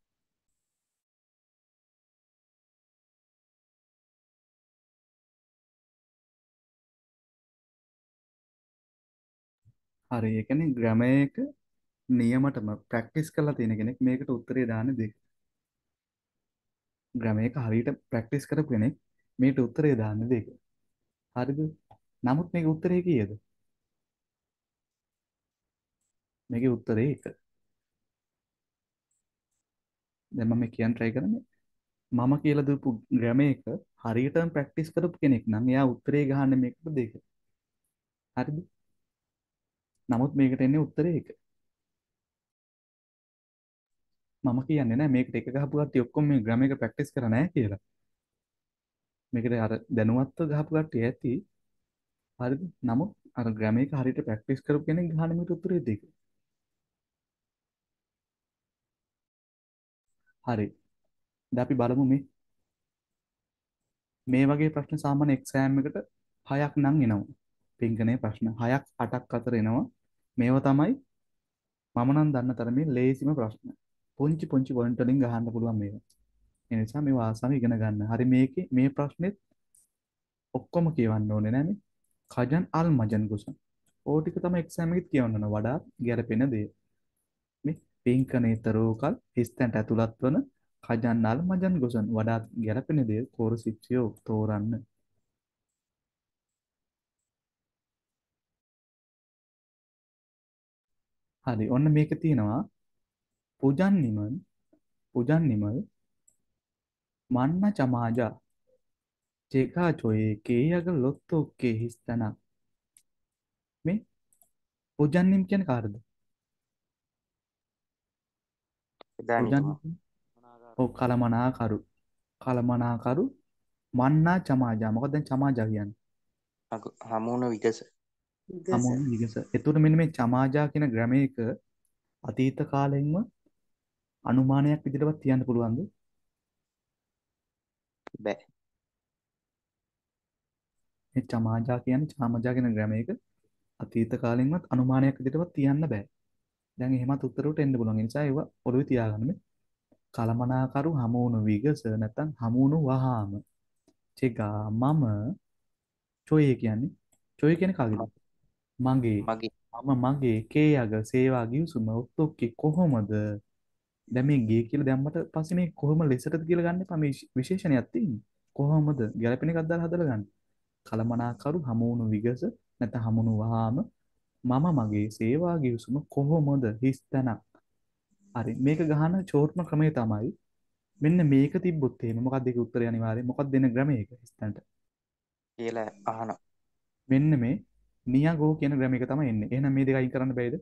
හරි ඒ කියන්නේ ග්‍රැමර් එක නියමටම ප්‍රැක්ටිස් කරලා තියෙන කෙනෙක් මේකට උත්තරේ දාන්නේ දෙක. ග්‍රැමර් එක හරියට ප්‍රැක්ටිස් කරපු කෙනෙක් මේකට උත්තරේ දාන්නේ දෙක. හරිද? නමුත් මේකේ උත්තරේ කීයද? මේකේ උත්තරේ එක. දැන් මම කියන්න try කරන්නේ මම කියලා දීපු ග්‍රැමර් එක හරියටම ප්‍රැක්ටිස් කරපු කෙනෙක් නම් එයා උත්තරේ ගහන්නේ මේකට දෙක. හරිද? නමුත් මේකට එන්නේ උත්තරේ එක. මම කියන්නේ නෑ මේකට එක ගහපු කට්ටිය ඔක්කොම මේ ග්‍රැමර් එක ප්‍රැක්ටිස් කරලා නැහැ කියලා. මේකට අර දැනුවත්ව ගහපු කට්ටිය ඇති. හරිද? නමුත් අර ග්‍රැමර් එක හරියට ප්‍රැක්ටිස් කරපු කෙනෙක් ගහන්නේ මේකට උත්තරේ දෙක. හරි. දැන් අපි බලමු මේ මේ වගේ ප්‍රශ්න සාමාන්‍ය එක්සෑම් එකට හයක් නම් එනවා. පින්කනේ ප්‍රශ්න හයක් අටක් අතර එනවා. මේවා තමයි මම නම් දන්න තරමේ ලේසිම ප්‍රශ්න. පුංචි පුංචි පොයින්ට් වලින් ගහන්න පුළුවන් මේවා. ඒ නිසා මේවා ආසම ඉගෙන ගන්න. හරි මේකේ මේ ප්‍රශ්නෙත් ඔක්කොම කියවන්න ඕනේ නෑනේ. කජන් අල් මජන් ගුසන්. ඕ ටික තමයි එක්සෑම් එකෙත් කියවන්න ඕන වඩාත් ගැළපෙන දේ. මේ පින්කනේතරෝකල් හිස්තැන්ට ඇතුළත් වන කජන් අල් මජන් ගුසන් වඩාත් ගැළපෙන දේ කෝර ශිෂ්‍යයෝ තෝරන්න. හරි ඔන්න මේක තියෙනවා පුජන් නිමල් පුජන් නිමල් මන්න චමාජා චේකා චොයේ කේයග ලොත්තෝ කේ හිස්තන මේ පුජන් නිම් කියන්නේ කාටද? පුජන් එදානිතුමා නිම ඔව් කලමනාකරු කලමනාකරු මන්නා චමාජා මොකද දැන් චමාජා කියන්නේ? හමුවන විගස හමුවන විගස. එතකොට මෙන්න මේ චමාජා කියන ග්‍රැමර් එක අතීත කාලෙන්ම අනුමානයක් විදිහටවත් තියන්න පුළුවන්ද? බෑ. මේ චමාජා කියන්නේ චාමජා කියන ග්‍රැමර් එක අතීත කාලෙන්වත් අනුමානයක් විදිහටවත් තියන්න බෑ. දැන් එහෙමත් උත්තරයට එන්න පුළුවන්. ඒ නිසා ඒව ඔළුවේ තියාගන්න මේ කලමනාකරු හමුවුණු විගස නැත්නම් හමුවුණු වහාම චෙගා මම චොයේ කියන්නේ චොයේ කියන්නේ කාගේද? මගේ මගේ මම මගේ කේයග සේවා ගිවිසුම ඔත්තොක්කේ කොහොමද? දැන් මේ ගේ කියලා දැම්මට පස්සේ මේ කොහොම ලෙසටද කියලා ගන්න එපා. මේ විශේෂණයක් තියෙන්නේ. කොහොමද? ගැළපෙන එකක් දාලා හදලා ගන්න. කලමනාකරු හමුවුණු විගස නැත්නම් හමුණු වහාම මම මගේ සේවා ගිවිසුම කොහොමද හිස්තැනක්. හරි මේක ගහන ෂෝට්ම ක්‍රමය තමයි මෙන්න මේක තිබ්බොත් එහෙම මොකක්ද ඒකේ උත්තරය අනිවාර්යයෙන් මොකක්ද දෙන ග්‍රැමර් එක හිස්තැනට. කියලා අහන මෙන්න මේ නියගෝ කියන ග්‍රැමර් එක තමයි එන්නේ. එහෙනම් මේ දෙක අයින් කරන්න බෑද?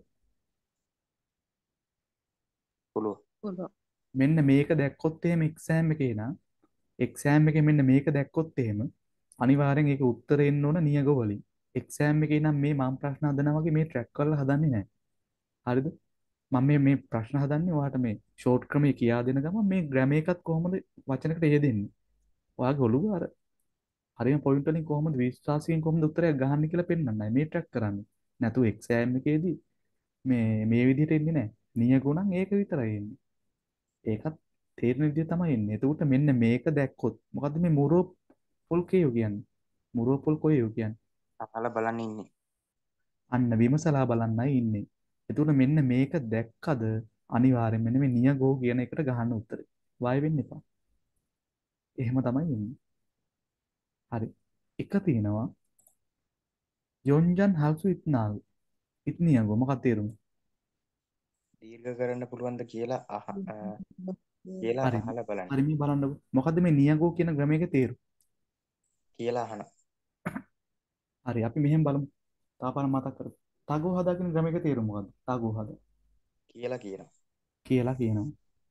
පුළුව මෙන්න මේක දැක්කොත් එහෙම එක්සෑම් එකේ නම් එක්සෑම් එකේ මෙන්න මේක දැක්කොත් එහෙම අනිවාර්යෙන් ඒක උත්තරේ එන්න ඕන නියගෝ වලින්. එක්සෑම් එකේ නම් මේ මම ප්‍රශ්න හදනවා වගේ මේ ට්‍රැක් කරලා හදන්නේ නැහැ. හරිද? මම මේ මේ ප්‍රශ්න හදන්නේ ඔයාලට මේ ෂෝට් ක්‍රමයේ කියා දෙන ගමන් මේ ග්‍රැමර් එකත් කොහොමද වචනකට යෙදෙන්නේ. ඔයාගේ ඔළුව අර හරියම පොයින්ට් වලින් කොහොමද විශ්වාසයෙන් කොහොමද උත්තරයක් ගහන්නේ කියලා පෙන්වන්නයි මේ ට්‍රැක් කරන්නේ. නැතු එක්සෑම් එකේදී මේ මේ විදිහට එන්නේ නැහැ. නියගුණන් ඒක විතරයි එන්නේ. ඒකත් තේරෙන විදිහ තමයි එන්නේ. එතකොට මෙන්න මේක දැක්කොත් මොකද්ද මේ මුරෝ පොල් කේයෝ කියන්නේ? මුරෝ පොල් කොයෝ කියන්නේ? අහලා බලන්න ඉන්නේ. අන්න විමසලා බලන්නයි ඉන්නේ. එතකොට මෙන්න මේක දැක්කද අනිවාර්යෙන් මෙන්න මේ නියගෝ කියන එකට ගහන්න උත්තරේ. වය වෙන්න එපා. එහෙම තමයි ඉන්නේ. හරි. එක තියෙනවා යොන්ජන් හල්සු ඉත්නාල්. ඉත්නියගෝ මොකක්ද තේරුම? දීර්ඝ කරන්න පුළුවන්ද කියලා අහ අ, කියලා හරි. අහලා බලන්න හරි මේ බලන්නකෝ. මොකද්ද මේ නියගෝ කියන ග්‍රැමර් එකේ තේරුම? කියලා අහන හරි අපි මෙහෙම බලමු. තාපන මතක් කරමු. තගෝ හදා කියන ග්‍රැමර් එකේ තේරුම මොකද්ද? තගෝ හදා කියලා කියනවා. කියලා කියනවා.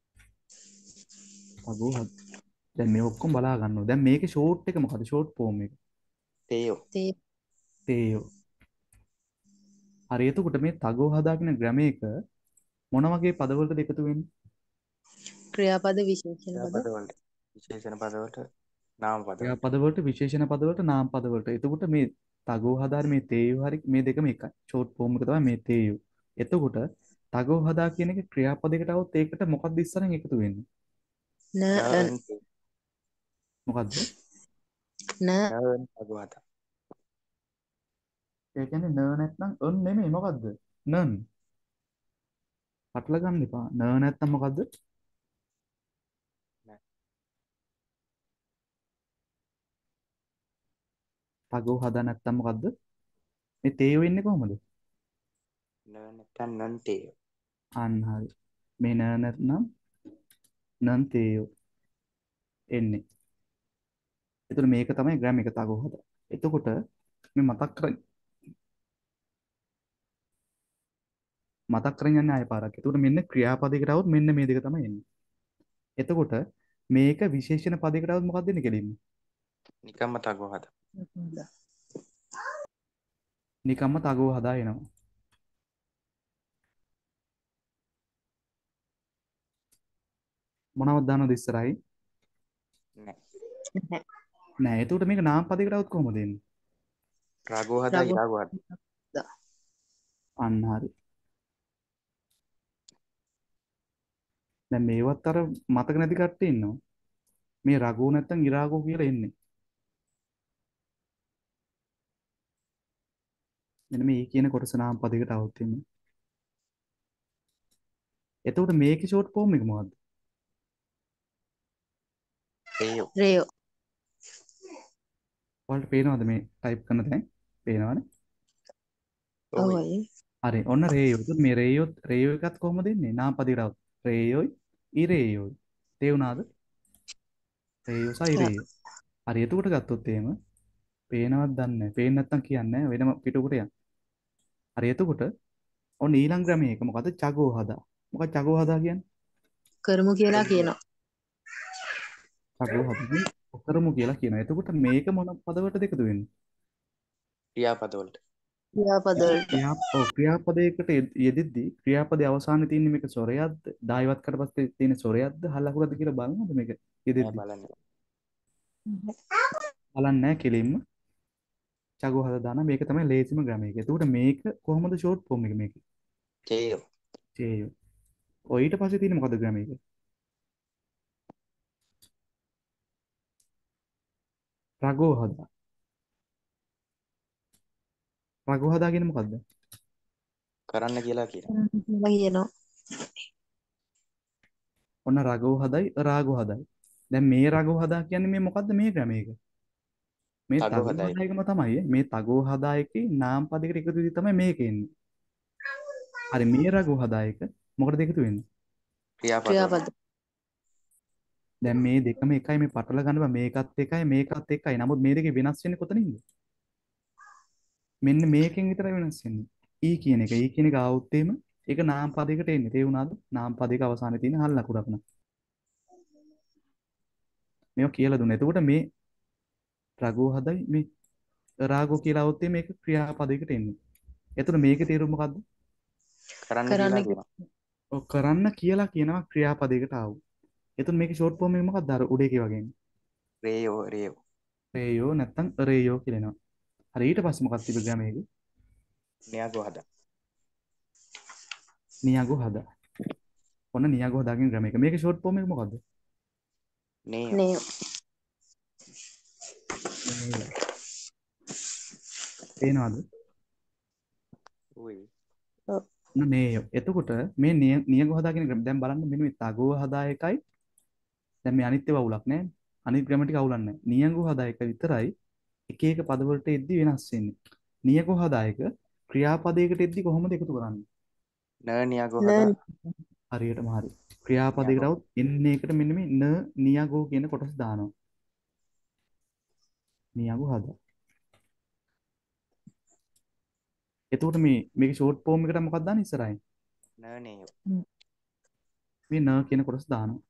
තගෝ හදා. දැන් මේ ඔක්කොම බලා ගන්න ඕනේ. දැන් මේකේ ෂෝට් එක මොකද්ද? ෂෝට් ෆෝම් එක. තේයෝ තේයෝ. හරි එතකොට මේ තගෝ හදා කියන ග්‍රැමර් එක මොන වගේ පදවලටද එකතු වෙන්නේ? ක්‍රියාපද විශේෂණ පද ක්‍රියාපදවලට විශේෂණ පදවලට නාම පදවලට ක්‍රියාපදවලට විශේෂණ පදවලට නාම පදවලට. එතකොට මේ තගෝ හදාර මේ තේයෝ හරි මේ දෙකම එකයි. ෂෝට් ෆෝම් එක තමයි මේ තේයෝ. එතකොට තගෝ හදා කියන එක ක්‍රියාපදයකට આવොත් ඒකට මොකක්ද ඉස්සරහින් එකතු වෙන්නේ? න අන් නන් මොකද්ද? න නන් අගවත ඒ කියන්නේ න නැත්නම් අන් නෙමෙයි මොකද්ද? නන්. පටල ගන්න එපා. න නැත්නම් මොකද්ද? තගෝ හදා නැත්නම් මොකද්ද? මේ තේ වෙන්නේ කොහොමද? නනතන් නන්තේ අන්න හරි. මේ න නැත්නම් නන් තේයෝ එන්නේ. එතකොට මේක තමයි ග්‍රැම් එක තගෝ හදා. එතකොට මේ මතක් කර මතක් කරගෙන යන්න ආයෙ පාරක්. එතකොට මෙන්න ක්‍රියාපදයකට આવොත් මෙන්න මේ දෙක තමයි එන්නේ. එතකොට මේක විශේෂණ පදයකට આવොත් මොකක්ද වෙන්නේ කෙලින්ම? නිකම්ම තගවහත නිකම්ම තගෝ හදා එනවා. මොනවද දානවද ඉස්සරහින්? නෑ නැහැ. නෑ. එතකොට මේක නාම පදයකට આવොත් කොහොමද එන්නේ? රාගෝහත රඝු ඉරාගවත අන්න හරි. දැන් මේවත් අර මතක නැති කට්ටිය ඉන්නවා. මේ රගෝ නැත්තම් ඉරාගෝ කියලා එන්නේ. මෙන්න මේ කියන කොටස නාම පදයකට આવොත් එන්නේ. එතකොට මේකේ ෂෝට් ෆෝම් එක මොකද්ද? රේයෝ රේයෝ ඔයාලට පේනවද මේ ටයිප් කරන තැන්? පේනවනේ. ඔව් ඔවයි හරි. ඔන්න රේයෝ. එතකොට මේ රේයෝ රේයෝ එකත් කොහොමද එන්නේ? නාම පදයකට આવොත්. රේයෝයි ඉරේයෝයි. තේරුණාද? රේයෝ සහ ඉරේයෝ. හරි. එතකොට ගත්තොත් එහෙම පේනවද දන්නේ නැහැ. පේන්නේ නැත්තම් කියන්නේ නැහැ. වෙනම පිටුකට යන්න. හරි. එතකොට ඔන්න ඊළඟ ක්‍රමය එක මොකද්ද? චගෝ හදා. මොකක්ද චගෝ හදා කියන්නේ? කරමු කියලා කරමු කියලා කියනවා. චගෝ හදා කරමු කියලා කියනවා. එතකොට මේක මොන පදවලටද එකතු වෙන්නේ? ක්‍රියාපදවලට ක්‍රියාපද එතකොට වලට ක්‍රියා ඔව් ක්‍රියාපදයකට යෙද- යෙදෙද්දී ක්‍රියාපදයේ අවසානයේ තියෙන මේක ස්වරයක්ද? දායවත් කට පස්සේ තියෙන ස්වරයක්ද? හලකුරද කියලා බලනවද මේක නෑ යෙදෙද්දී? බලන්න බලන්නේ නැහැ කෙලින්ම චගෝ හදා දාන මේක තමයි ලේසිම ග්‍රැමර් එක. එතකොට මේක කොහොමද ෂෝට් ෆෝම් එක මේකේ? චේයෝ චේයෝ. ඔය ඊට පස්සේ තියෙන මොකද්ද ග්‍රැමර් එක? රගෝ හදා. රගෝ හදා කියන්නේ මොකද්ද? කරන්න කියලා කියන කියලා කියනවා. ඔන්න රගෝ හදයි රාගෝ හදයි. දැන් මේ රගෝ හදා කියන්නේ මේ මොකද්ද මේ ග්‍රැමර් එක? මේ තගෝ තගෝ හදයි හදා එකම තමයි. මේ තගෝ හදා එකේ නාම පදයකට එකතු වෙද්දී තමයි මේක එන්නේ. හරි මේ රගෝ හදා එක මොකටද එකතු වෙන්නේ? ක්‍රියාපදවලට ක්‍රියාපද දැන් මේ දෙකම එකයි මේ පටල ගන්න බෑ මේකත් එකයි මේකත් එකයි. නමුත් මේ දෙකේ වෙනස් වෙන්නේ කොතනින්ද? මෙන්න මේකෙන් විතරයි වෙනස් වෙන්නේ. ඊ කියන එක. ඊ කියන එක ආවොත් එහෙම ඒක නාම පදයකට එන්නේ. තේරුණාද? නාම පදයක අවසානයේ තියෙන හල් ලකුණක් න ะ. මේක කියලා දුන්නා. එතකොට මේ රගෝ හදයි මේ රාගෝ කියලා આવොත් එහෙම මේක ක්‍රියාපදයකට එන්නේ. එතකොට මේකේ තේරුම මොකද්ද? කරන්න කරන්න කියලා කියලා. කියනවා ඔව් කරන්න කියලා කියනවා ක්‍රියාපදයකට ආවොත්. එතකොට මේකේ ෂෝට් ෆෝම් එක මොකක්ද? අර උඩ එකේ වගේ. රේයෝ රේයෝ රේයෝ නැත්තම් රේයෝ කියලා එනවා. හරි ඊට පස්සේ මොකක්ද තිබෙ ග්‍රැමර් එකේ? න්‍යාගෝ හදා නියගෝ හදා. ඔන්න නියගෝ හදාගෙන ග්‍රැමර් එක. මේකේ ෂෝට් ෆෝම් එක මොකද්ද? නේයෝ නේයෝ මේ පේනවද? උයි ඔව්. ඔන්න නේයෝ. එතකොට මේ නිය නියගෝ හදාගෙන ග්‍රැමර් දැන් බලන්න මෙන්න මේ තගෝ හදා එකයි දැන් මේ අනිත් ඒවා අවුලක් නැහැ. අනිත් ග්‍රැමර් ටික අවුලක් නැහැ. නියගෝ හදා එක විතරයි එක එක පදවලට එද්දි වෙනස් වෙන්නේ. නියගෝ හදා එක ක්‍රියාපදයකට එද්දි කොහොමද එකතු කරන්නේ? න න්‍යාගෝ න හදා හරියටම හරි. ක්‍රියාපදයකට න්‍යාගෝ આવුත් එන්නේ එකට මෙන්න මේ න නියගෝ කියන කොටස දානවා. නියගෝ හදා. එතකොට මේ මේකේ ෂෝට් ෆෝම් එකට මොකක්ද දාන්නේ ඉස්සරහින්? න නේයෝ මේ න කියන කොටස දානවා.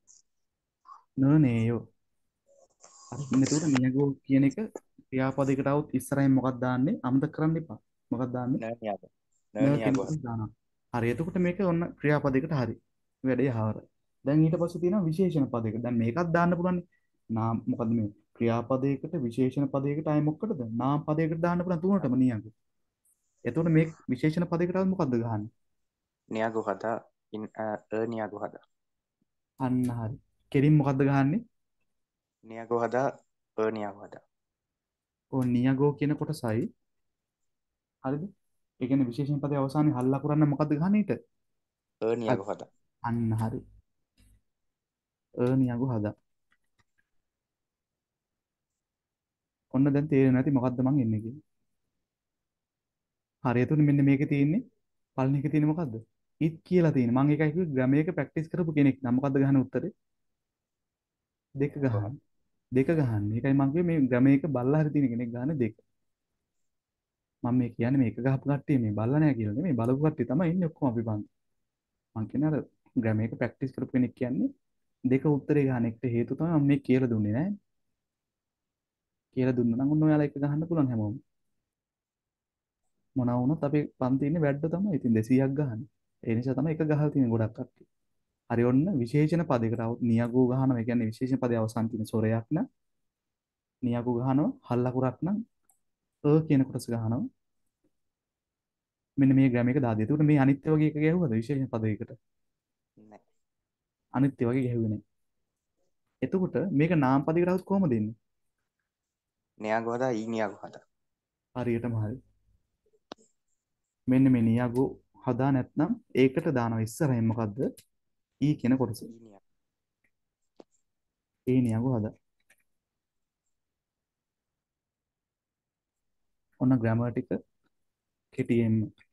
න නේයෝ. හරි. මෙන්න එතකොට නියගෝ කියන එක ක්‍රියාපදයකට આવුත් ඉස්සරහින් මොකක්ද දාන්නේ? අමතක කරන්න එපා. මොකක්ද දාන්නේ? න න්‍යාගෝ න න කියන න්‍යාගෝ කොටස දානවා. හරි. එතකොට මේක ඔන්න ක්‍රියාපදයකට හරි. වැඩේ හාරයි. දැන් ඊට පස්සේ තියෙනවා විශේෂණ පදයකට. දැන් මේකත් දාන්න පුළුවන්. නාම මොකද්ද මේ? ක්‍රියාපදයකට විශේෂණ පදයකට ආයේ මොකටද? නාම පදයකට දාන්න පුළුවන් තුනටම නියගෝ. එතකොට මේ විශේෂණ පදයකට આવුත් මොකද්ද ගහන්නේ? නියාගු හදා ඉන් අ නියාගු හදා අන්න හරි. කෙලින් මොකද්ද ගහන්නේ? නියාගු හදා අ නියාගු හදා ඔය නියගෝ කියන කොටසයි. හරිද? ඒ කියන්නේ විශේෂණ පදයේ අවසානයේ හල්ලා කරන්න මොකද්ද ගහන්නේ ඊට? අ අ- නියාගු හදා අන්න හරි. අ නියගෝ හදා. ඔන්න දැන් තේරෙන්නේ නැති මොකද්ද මං එන්නේ කියන්නේ. හරි. එතකොට මෙන්න මේකේ තියෙන්නේ පළවෙනි එකේ තියෙන්නේ මොකද්ද? ඉත් කියලා තියෙන්නේ. මම ඒකයි කිව්වේ ග්‍රැමර් එක ප්‍රැක්ටිස් කරපු කෙනෙක් නම් මොකද්ද ගහන උත්තරේ? දෙක නියාගු ගහන්න. හදා දෙක ගහන්න. ඒකයි මම කිව්වේ මේ ග්‍රැමර් එක බල්ලා හරි තියෙන කෙනෙක් ගහන්නේ දෙක. මම මේ කියන්නේ මේක ගහපු කට්ටිය මේ බල්ලා නෑ කියලා නෙමෙයි. බලපු කට්ටිය තමයි ඉන්නේ ඔක්කොම අපි බං. මම කියන්නේ අර ග්‍රැමර් එක ප්‍රැක්ටිස් කරපු කෙනෙක් කියන්නේ දෙක උත්තරේ ගහන එකට හේතුව තමයි මම මේ කියලා දුන්නේ නෑ. කියලා දුන්නා නම් ඔන්න ඔයාලා එක ගහන්න පුළුවන් හැමෝම. මොනවා වුණත් අපි පන්ති ඉන්නේ වැඩ තමයි. ඉතින් දෙසීයක් ගහන්නේ. ඒ නිසා තමයි එක ගහලා තියෙන ගොඩක් කට්ටිය. හරි ඔන්න විශේෂණ පදයකට આવුත් නියගෝ ගහනවා. ඒ කියන්නේ විශේෂණ පදයේ අවසන් තියෙන සොරයක් නම් නියගෝ ගහනවා. හල් ලකුරක් නම් අ කියන කොටස ගහනවා. මෙන්න මේ ග්‍රැම එක දාදී. එතකොට මේ අනිත්‍ය වගේ එක ගැහුවද විශේෂණ පදයකට? නෑ අනිත්‍ය වගේ ගැහුවේ නෑ. එතකොට මේක නාම පදයකට આવුත් කොහොමද එන්නේ? නියාගු හදා ඊ නියාගු හදා හරියටම හරි. මෙන්න මේ නියගෝ හදා නැත්නම් ඒකට දානවා ඉස්සරහින් මොකද්ද? ඊ කියන කොටස. ඊ නියාගු ඒ නියගෝ හදා. ඔන්න ග්‍රැමර් ටික කෙටියෙන්ම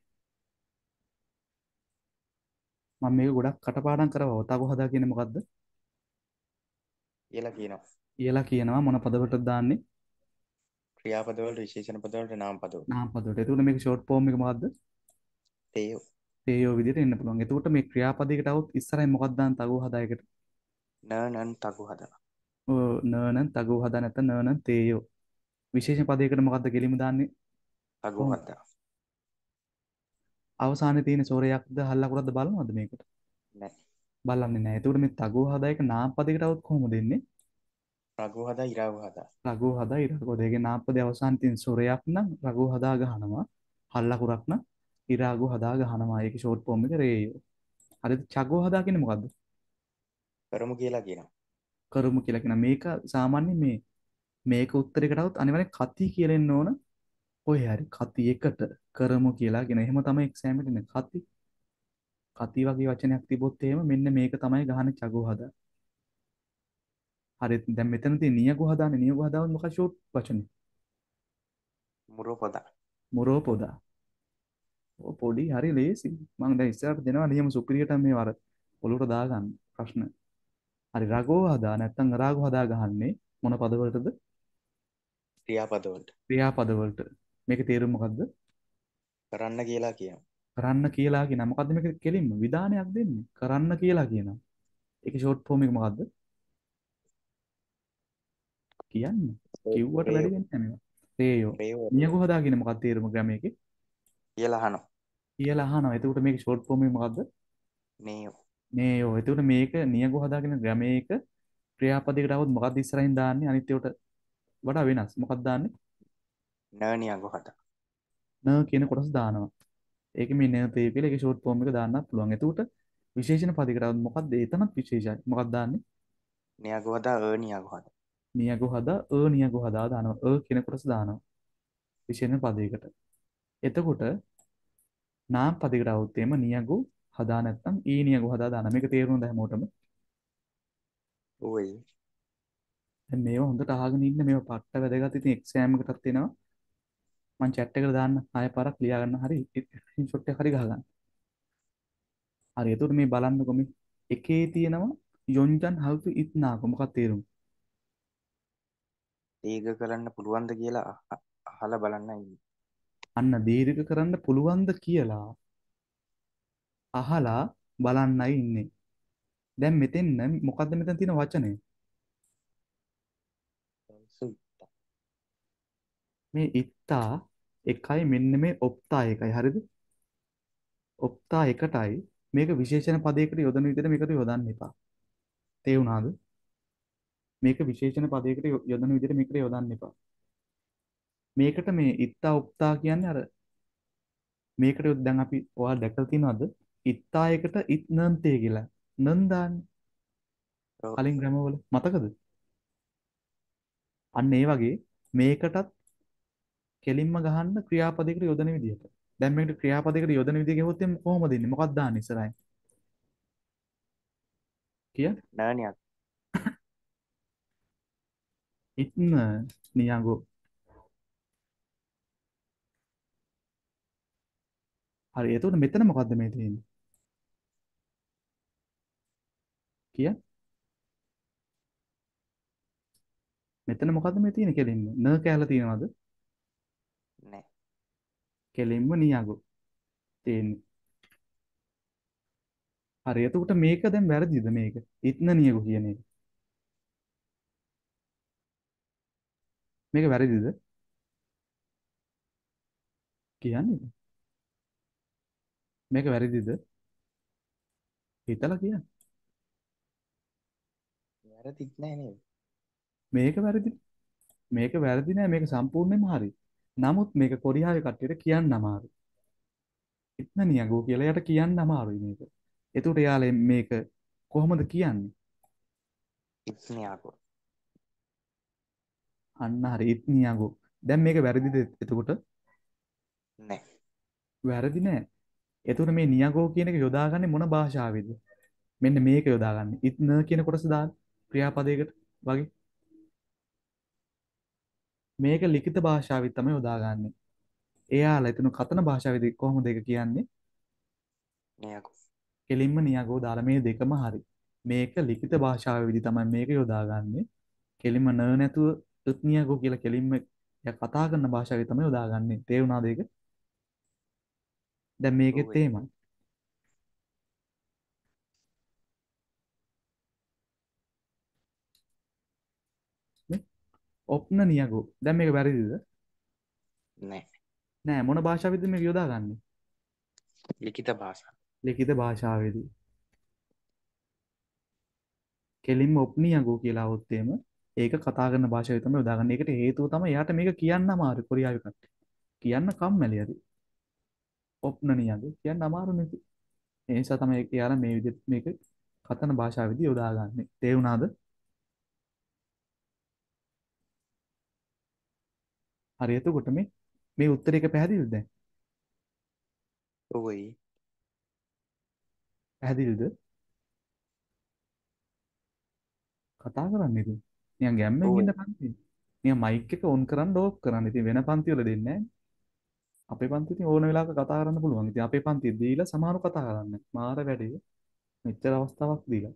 මම මේක ගොඩක් කටපාඩම් කරවව. තගෝ හදා කියන්නේ මොකද්ද? කියලා කියනවා කියලා කියනවා මොන පදවලටද දාන්නේ? ක්‍රියාපද වලට විශේෂණ පද වලට නාම පද වලට නාම පදවලට. එතකොට මේක ෂෝට් ෆෝම් එක මොකද්ද? තේයෝ තේයෝ විදිහට එන්න පුළුවන්. එතකොට මේ ක්‍රියාපදයකට આવුත් ඉස්සරහින් මොකක්ද දාන්න තගෝ හදා එකට? න නන් තගු හදා ඔව් නනන් තගෝ හදා නැත්නම් නනන් තේයෝ. විශේෂණ පදයකට මොකද්ද කෙලිම දාන්නේ? තගු කොහොම? හදා අවසානයේ තියෙන සොරයක්ද හල් ලකුරක්ද බලනවද මේකට? නෑ බලන්නේ නැහැ. එතකොට මේ තගෝ හදා එක නාම පදයකට આવුත් කොහොමද එන්නේ? රගු හදා ඉරාගු හදා රගෝ හදා ඉරාගෝ. දෙකේ නාම පදයේ අවසානයේ තියෙන සොරයක් නම් රගෝ හදා ගහනවා. හල් ලකුරක් නම් ඉරාගෝ හදා ගහනවා. ඒකේ ෂෝට් ෆෝම් එක රේයෝ. හරිද? චගෝ හදා කියන්නේ මොකද්ද? කරමු කියලා කියනවා කරමු කියලා කියන මේක සාමාන්‍ය මේ මේක උත්තරයකට આવුත් අනිවාර්යෙන් කති කියලා එන්න ඕන. කොහේ හරි කති එකට කරමු කියලා කියන. එහෙම තමයි එක්සෑම් එකට එන්නේ. කති කති වගේ වචනයක් තිබොත් එහෙම මෙන්න මේක තමයි ගහන්නේ චගෝ හදා. හරි දැන් මෙතන තියෙන නියගෝ හදානේ නියගෝ හදාවොත් මොකක්ද ෂෝට් වචනේ? මුරෝ පොදා මොරෝ පොදා. ඔය පොඩි හරි ලේසි. මම දැන් ඉස්සරහට දෙනවා නියම සුපිරියට මේ වර ඔලුවට දාගන්න ප්‍රශ්න. හරි රගෝ හදා නැත්නම් රාගෝ හදා ගහන්නේ මොන පදවලටද? ක්‍රියාපද වලට ක්‍රියාපද වලට. මේකේ තේරුම මොකද්ද? කරන්න කියලා කියනවා කරන්න කියලා කියන මොකද්ද මේක කෙලින්ම විධානයක් දෙන්නේ. කරන්න කියලා කියනවා. ඒකේ ෂෝට් ෆෝම් එක මොකද්ද? කියන්න. කිව්වට වැඩි රේයෝ වෙන්නේ නැහැ මේවා. රේයෝ. රේයෝ නියගෝ හදා කියන මොකක්ද තේරුම ග්‍රැමර් එකේ? කියලා අහනවා කියලා අහනවා. එතකොට මේකේ ෂෝට් ෆෝම් එක මොකද්ද? නේයෝ නේයෝ. එතකොට මේක නියගෝ හදාගෙන ග්‍රැමර් එක ක්‍රියාපදයකට આવොත් මොකක්ද ඉස්සරහින් දාන්නේ? අනිත් ඒවාට වඩා වෙනස්. මොකක්ද දාන්නේ? න නියාගු හදා න කියන කොටස දානවා. ඒක මේ න තේ කියලා ඒකේ ෂෝට් ෆෝම් එක දාන්නත් පුළුවන්. එතකොට විශේෂණ පදයකට આવොත් මොකක්ද? එතනත් විශේෂයි. මොකක්ද දාන්නේ? නියාගු හදා අ නියාගු හදා නියගෝ හදා අ නියගෝ හදා දානවා. අ කියන කොටස දානවා. විශේෂණ පදයකට. එතකොට නාම පදයකට આવුත් එම නියගෝ හදා නැත්නම් ඊ නියගෝ හදා දානවා. මේක තේරුණාද හැමෝටම? ඔයි දැන් මේවා හොඳට අහගෙන ඉන්න මේවා පට්ට වැදගත්. ඉතින් එක්සෑම් එකටත් එනවා. මම chat එකට දාන්න ආයෙ පාරක් ලියා ගන්න හරි ස්ක්‍රීන්ෂොට් එක හරි ගහගන්න. හරි එතකොට මේ බලන්නකො මේ එකේ තියෙනවා යොන්ජන් how to eat නාක මොකක්ද තේරුම? දීර්ඝ කරන්න පුළුවන්ද කියලා අහ- අහලා බලන්න ඉන්නේ අන්න දීර්ඝ කරන්න පුළුවන්ද කියලා අහලා බලන්නයි ඉන්නේ. දැන් මෙතෙන් මොකද්ද මෙතන තියෙන වචනේ? සුත්තා මේ ඉත්තා එකයි මෙන්න මේ ඔප්තා එකයි හරිද? ඔප්තා එකටයි මේක විශේෂණ පදයකට යොදන විදිහට මේකට යොදන්න එපා. තේරුණාද? මේක විශේෂණ පදයකට යො- යොදන විදිහට මේකට යොදන්න එපා. මේකට මේ ඉත්තා ඔප්තා කියන්නේ අර මේකට දැන් අපි ඔයාලා දැකලා තියෙනවද? ඉත්තා එකට ඉත් නන්තේ කියලා නන් දාන්නේ ඔව්. කලින් ග්‍රැමවල මතකද? අන්න ඒ වගේ මේකටත් කෙලින්ම ගහන්න ක්‍රියාපදයකට යොදන විදිහට. දැන් මේකට ක්‍රියාපදයකට යොදන විදිහ ගෙවුවොත් එම් කොහොමද ඉන්නේ? මොකක්ද දාන්නේ ඉස්සරහින්? කිය? නනියක්. ඉත්න නියඟෝ. හරි. එතකොට මෙතන මොකද්ද මේ තියෙන්නේ? කිය? මෙතන මොකද්ද මේ තියෙන්නේ කෙලින්ම? න කැලලා තියෙනවද? නෑ. කෙලින්ම නියඟෝ තියෙන්නේ. හරි. එතකොට මේක දැන් වැරදිද මේක? ඉත්න නියඟෝ කියන එක. මේක වැරදිද? කියන්නේ. මේක වැරදිද? හිතලා කියන්න. වැරදිත් නෑ නේද? මේක වැරදි. මේක වැරදි නෑ මේක සම්පූර්ණයෙන්ම හරි. නමුත් මේක කොරියාවේ කට්ටියට කියන්න අමාරුයි. ඉත්න නියඟෝ කියලා යට කියන්න අමාරුයි මේක. එතකොට යාලේ මේක කොහොමද කියන්නේ? ඉත්නියාකෝ. අන්න හරි ඉත් නියඟෝ. දැන් මේක වැරදිද එතකොට? නෑ. වැරදි නෑ. එතකොට මේ නියඟෝ කියන එක යොදාගන්නේ මොන භාෂාවෙද? මෙන්න මේක යොදාගන්නේ. ඉත්න කියන කොටස දාන්න ක්‍රියාපදයකට වගේ. මේක ලිඛිත භාෂාවෙත් තමයි යොදාගන්නේ. එයාලා එතන කතන භාෂාවේදී කොහොමද ඒක කියන්නේ? නියාකෝ. කෙලින්ම නියඟෝ දාලා මේ දෙකම හරි. මේක ලිඛිත භාෂාවේදී තමයි මේක යොදාගන්නේ. කෙලින්ම න නැතුව ත් නියඟෝ කියලා කෙලින්ම එයා කතා කරන භාෂාවේ තමයි යොදාගන්නේ. තේරුණාද ඒක? දැන් මේකෙත් ඔව්. එහෙමයි. නේ? ඔප්න නියඟෝ. දැන් මේක වැරදිද? නෑ. නෑ මොන භාෂාවෙද මේක යොදාගන්නේ? ලිඛිත භාෂා. ලිඛිත භාෂාවේදී. කෙලින්ම ඔප්නියඟෝ කියලා આવොත් එහෙම ඒක කතා කරන භාෂාවේ තමයි යොදාගන්නේ. ඒකට හේතුව තමයි එයාට මේක කියන්න අමාරු කොරියාවේ කට්ටිය. කියන්න කම්මැලි හරි. ඔප්නනියඟෝ කියන්න අමාරු නෙති. ඒ නිසා තමයි ඒක යාලා මේ විදිහට මේක කතන භාෂාවේදී යොදාගන්නේ. තේරුණාද? හරි එතකොට මේ මේ උත්තරේක පැහැදිලිද දැන්? ඔව්යි. පැහැදිලිද? කතා කරන්න ඉතින්. නිකන් ගැම්මෙන් ඔව්යි. ඉන්න පන්ති. නිකන් මයික් එක ඔන් කරන්න ඕෆ් කරන්න. ඉතින් වෙන පන්ති වල දෙන්නේ නැහැ. අපේ පන්ති ඉතින් ඕන වෙලාවක කතා කරන්න පුළුවන්. ඉතින් අපේ පන්ති දීලා සමහරව කතා කරන්නේ. මාර වැඩේ. මෙච්චර අවස්ථාවක් දීලා.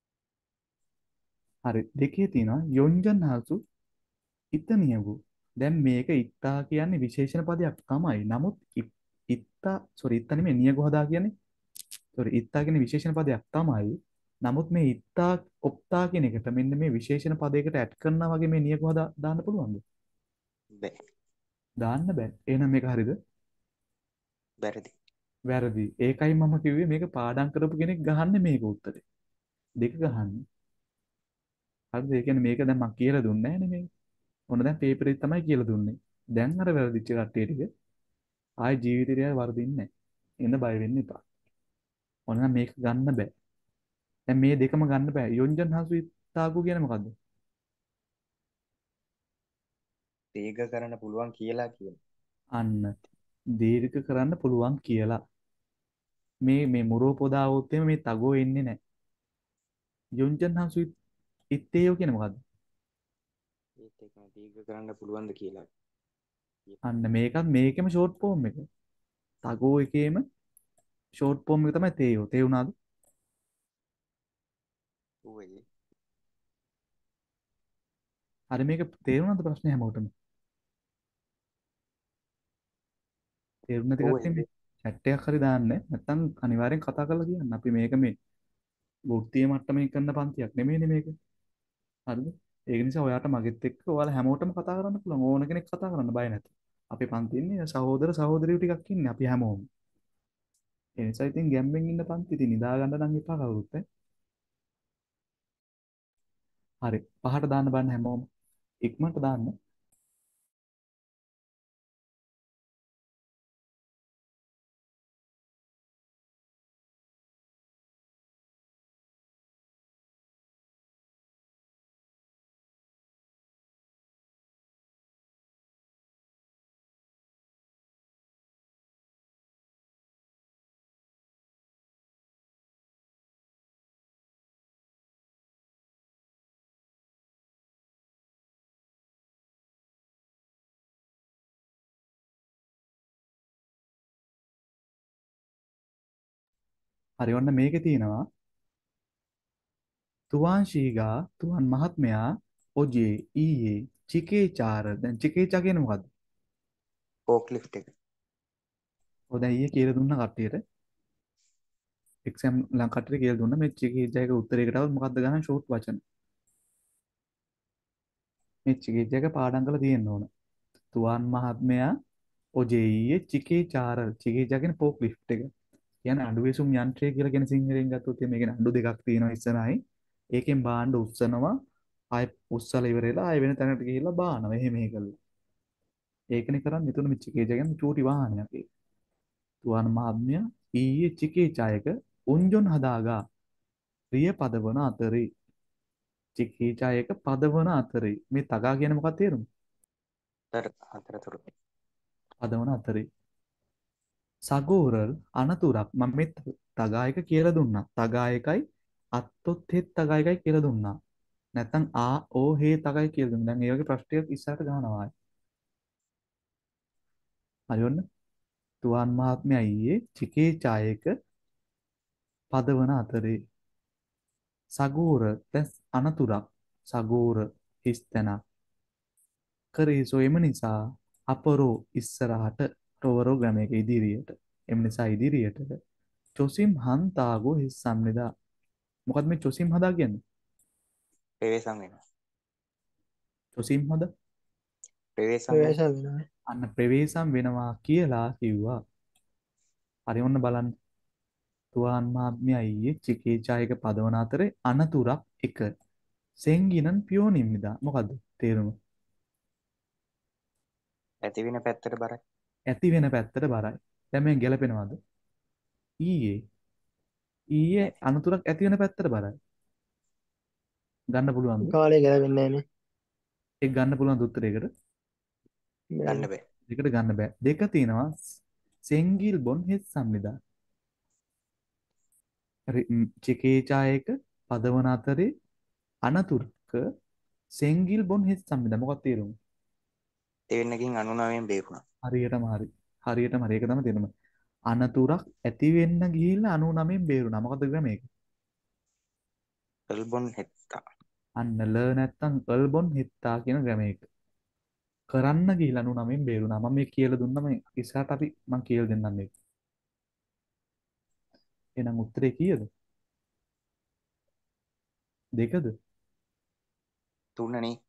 හරි දෙකේ තියෙනවා යොන්ජන් හසු ඉතනියගු. දැන් මේක ඉත්තා කියන්නේ විශේෂණ පදයක් තමයි. නමුත් ඉ- ඉත්තා සෝරි ඉත්තා නෙමෙයි නියගු හදා කියන්නේ. සෝරි ඉත්තා කියන්නේ විශේෂණ පදයක් තමයි. නමුත් මේ ඉත්තා ඔප්තා කියන එකට මෙන්න මේ විශේෂණ පදයකට ඇඩ් කරනවා වගේ මේ නියගු හදා දාන්න පුළුවන්ද? බෑ. දාන්න බෑ. එහෙනම් මේක හරිද? වැරදි. වැරදි. ඒකයි මම කිව්වේ මේක පාඩම් කරපු කෙනෙක් ගහන්නේ මේක උත්තරේ. දෙක ගහන්නේ. හරිද? ඒ කියන්නේ මේක දැන් මම කියලා දුන්නේ නැහැ නේ මේක. ඔන්න දැන් පේපරෙත් තමයි කියලා දුන්නේ. දැන් අර වැරදිච්ච කට්ටිය ටික ආයි ජීවිතේට වරදින්නේ නැහැ. එන්න බය වෙන්න එපා. ඔන්න නම් මේක ගන්න බෑ. දැන් මේ දෙකම ගන්න බෑ. යොන්ජන් හසු තාගු කියන්නේ මොකද්ද? දීර්ඝ කරන්න පුළුවන් කියලා කියන. අන්න දීර්ඝ කරන්න පුළුවන් කියලා. මේ මේ මුරෝ පොදාවොත් එimhe මේ තගෝ එන්නේ නැහැ. යොන්ජන් හසු ඉත්තේයෝ කියන්නේ මොකද්ද? ඒත් එකම දීර්ඝ කරන්න පුළුවන්ද කියලා. අන්න මේකත් මේකෙම ෂෝට් ෆෝම් එක. තගෝ එකේම ෂෝට් ෆෝම් එක තමයි තේයෝ. තේරුණාද? ඔව්යි. හරි මේක තේරුණාද ප්‍රශ්නේ හැමෝටම? තේරුණ නැති ඔව්යි. කට්ටිය මේ chat එකක් හරි දාන්න. නැත්නම් අනිවාර්යෙන් කතා කරලා කියන්න. අපි මේක මේ වෘත්තීය මට්ටමේ කරන පන්තියක් නෙමෙයිනේ මේක. හරිද? ඒක නිසා ඔයාට මගෙත් එක්ක ඔයාලා හැමෝටම කතා කරන්න පුළුවන්. ඕන කෙනෙක් කතා කරන්න බය නැත. අපේ පන්තියේ ඉන්නේ සහෝදර සහෝදරියෝ ටිකක් ඉන්නේ අපි හැමෝම. ඒ නිසා ඉතින් ගැම්මෙන් ඉන්න පන්ති ඉතින් නිදා ගන්න නම් එපා කවුරුත් ඈ. හරි. පහට දාන්න බන්න හැමෝම. ඉක්මනට දාන්න. හරි ඔන්න මේකේ තියෙනවා තුවාන් ශීගා තුවාන් මහත්මයා ඔජේ ඊයේ චිකේචාර දැන් චිකේචා කියන්නේ මොකද්ද? ෆෝක් ලිෆ්ට් එක. ඔය දැන් ඊයේ කියලා දුන්න කට්ටියට එක්සෑම් ලං කට්ටියට කියලා දුන්න මේ චිකේචා එක උත්තරයකට આવුත් මොකද්ද ගන්න ෂෝට් වචන. මේ චිකේචා එක පාඩම් කරලා තියෙන්න ඕන. තුවාන් මහත්මයා ඔජේ ඊයේ චිකේචාර චිකේචා කියන්නේ ෆෝක් ලිෆ්ට් එක. කියන්නේ අඬු විසුම් යන්ත්‍රය කියලා කියන සිංහලෙන් ගත්තොත් මේ කියන්නේ අඬු දෙකක් තියෙනවා ඉස්සරහින්. ඒකෙන් බාණ්ඩ උස්සනවා ආය උස්සලා ඉවරලා ආය වෙන තැනකට ගිහිල්ලා බානවා. එහෙම එහෙ කළා. ඒකනේ කරන්නේ. මෙතන මේ චිකේචා කියන්නේ චූටි වාහනයක් ඒක. තුවාන මහත්මයා ඊයේ චිකේචායක උන්ජොන් හදාගා රිය පදවන අතරේ චිකේචායක පදවන අතරේ මේ තගා කියන මොකක්ද තේරුම? අතර අතරතුර. පදවන අතරේ සගෝරල් අනතුරක් මම මේ තගායක කියලා දුන්නා. තගායකයි අත්තොත් හෙත් තගායකයි කියලා දුන්නා. නැත්නම් ආ ඕ හේ තගයි කියලා දුන්නා. දැන් ඒ වගේ ප්‍රශ්නයක් ඉස්සරහට ගන්නවා. හරි ඔන්න තුවාන් මහත්මයා ඊයේ චිකේචායක පදවන අතරේ සගෝර දැන් අනතුරක් සගෝර හිස්තැනක් කරේ සෝ එම නිසා අපරෝ ඉස්සරහට රෝවරෝ ග්‍රැමයක ඉදිරියට එම නිසා ඉදිරියට චොසිම් හන්තාගෝ හිස් සම්නිදා මොකද මේ චොසිම් හදා කියන්නේ ප්‍රවේශම් වෙනවා. චොසිම් හද ප්‍රවේශම් වෙනවා. ප්‍රවේශ වෙනවා. අන්න ප්‍රවේශම් වෙනවා කියලා කිව්වා. හරි ඔන්න බලන්න තුවාන් මහත්මයා ඊයේ චිකේචායක පදවන අතරේ අනතුරක් එක සෙන්ගිනන් පියෝනිම්නිදා මොකද්ද තේරුම? ඇති වෙන පැත්තට බරයි. ඇති වෙන පැත්තට බරයි. දැන් මේ ගැලපෙනවද? ඊයේ ඊයේ අනතුරක් ඇති වෙන පැත්තට බරයි. ගන්න පුළුවන්ද? කාලේ ගැලපෙන්නේ නැහැ ඒක ගන්න පුළුවන් උත්තරයකට. නේ. ගන්න බෑ. දෙකට ගන්න බෑ. දෙක තියෙනවා සෙන්ගිල් බොන් හෙස් සම්නිදා. චිකේචායක පදවන අතරේ අනතුරක සෙන්ගිල් බොන් හෙස් සම්නිදා මොකක්ද තේරුම? දෙවෙන්නකින් අනූනවයෙන් බේරුණා. හරියටම හරි. හරියටම හරි ඒක තමයි තේරුම. අනතුරක් ඇති වෙන්න ගිහිල්ලා අනූනවයෙන් බේරුණා. මොකද ක්‍රමයක? එල්බොන් හෙත්තා. අන්න ල නැත්තම් අල්බොන් හෙත්තා කියන ක්‍රමයක. කරන්න ගිහිල්ලා අනූනවයෙන් බේරුණා. මම මේ කියලා දුන්නා මේ ඉස්සරහට අපි මම කියලා දෙන්නම් මේක. එහෙනම් උත්තරේ කීයද? දෙකද? තුනනේ.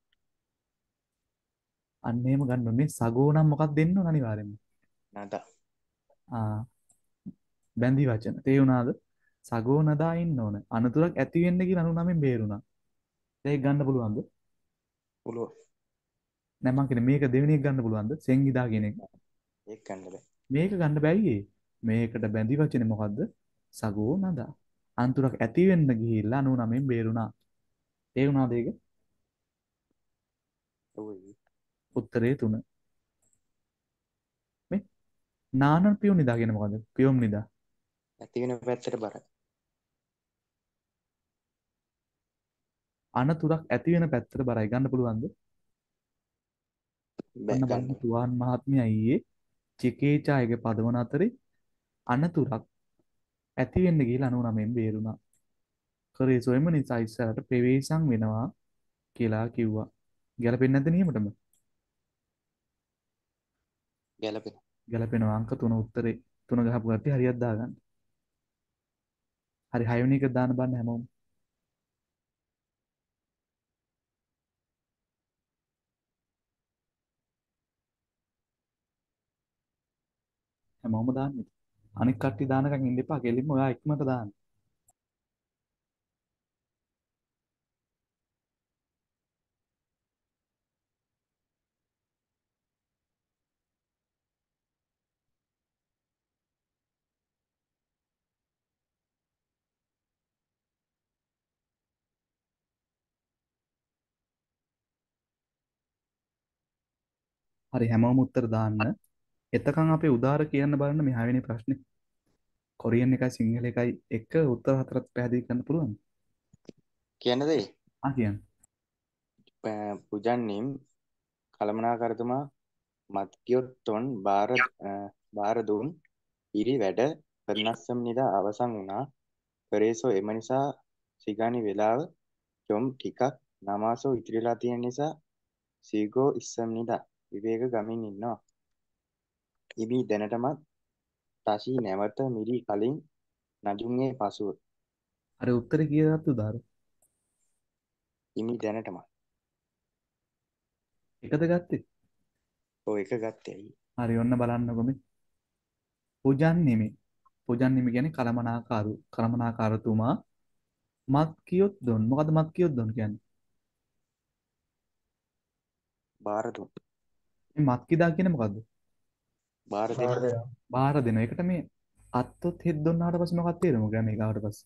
අන්න එහෙම ගන්න මේ සගෝ නම් මොකක්ද දෙන්න ඕන අනිවාර්යෙන්ම. නදා. ආ බැඳි වචන. තේරුණාද? සගෝ නදා ඉන්න ඕන. අනතුරක් ඇති වෙන්න කියලා අනූනවයෙන් බේරුණා. ඒක ගන්න පුළුවන්ද? පුළුවන්. නෑ මං කියන්නේ මේක දෙවෙනි එක ගන්න පුළුවන්ද? සෙන්ගිදා කියන එක. ඒක ගන්න බෑ. මේක ගන්න බැරියේ. මේකට බැඳි වචනේ මොකද්ද? සගෝ නදා. අනතුරක් ඇති වෙන්න ගිහිල්ලා අනූනවයෙන් බේරුණා. තේරුණාද ඒක? ඔව්. උත්තරේ තුන. මේ නාන පියුම් නිදා කියන මොකද්ද? පියුම් නිදා. ඇති වෙන පැත්තට බරයි. අනතුරක් ඇති වෙන පැත්තට බරයි ගන්න පුළුවන්ද? බෑ ඔන්න ගන්න. බලන්න තුවාන් මහත්මිය ඊයේ චිකේචායගේ පදවන අතරේ අනතුරක් ඇති වෙන්න ගිහිල්ලා අනූනවයෙන් බේරුණා. කරේ සොයම නිසා ඉස්සරහට ප්‍රවේශම් වෙනවා කියලා කිව්වා. ගැලපෙන්නේ නැද්ද නියමටම? ගැලපෙන. ගැලපෙනවා අංක තුන උත්තරේ. තුන ගහපු කට්ටිය හරියට දාගන්න. හරි හයවෙනි එක දාන්න බන්න හැමෝම. හැමෝම දාන්න. අනික් කට්ටිය දානකම් ඉන්න එපා. කෙලින්ම ඔයා ඉක්මනට දාන්න. හරි හැමෝම උත්තර දාන්න. එතකන් අපේ උදාර කියන්න බලන්න මේ හයවෙනි ප්‍රශ්නේ. කොරියන් එකයි සිංහල එකයි එක උත්තර හතරක් පැහැදිලි කරන්න පුළුවන්. කියන්නද ඒ? ආ කියන්න. ප- පුජන්නිම් කළමනාකරතුමා මත්යොත්තොන් භාර භාර දුන් ඉරි වැඩ පෙරනස්සම් නිදා අවසන් වුණා කරේසෝ එම නිසා සිගානි වෙලාව චොම් ටිකක් නමාසෝ ඉතිරිලා තියෙන නිසා සීගෝ ඉස්සම්නිදා විවේක ගමින් ඉන්නවා. ඉමි දැනටමත් ටෂි නැවත මිරි කලින් නජුන්ගේ පසුව. අර උත්තරේ කීයක්ද දාර? ඉමි දැනටමත් එකද ගත්තේ? ඔය එක ගත්තේ ඇයි? හරි ඔන්න බලන්නකො මේ. පුජන් නිමි. පුජන් නිමි කියන්නේ කලමනාකාරු. කලමනාකාරතුමා මත් කියොත් දොන්. මොකද මත් කියොත් දොන් කියන්නේ? බාර දුන්. මේ මත් කිදා කියන්නේ මොකද්ද? බාර බාර දෙනවා. දෙනවා. බාහිර දෙන එකට මේ අත්තොත් හෙත් දුන්නාට පස්සේ මොකක්ද තේරෙන්නේ? ගෑ මේක ආවට පස්සේ.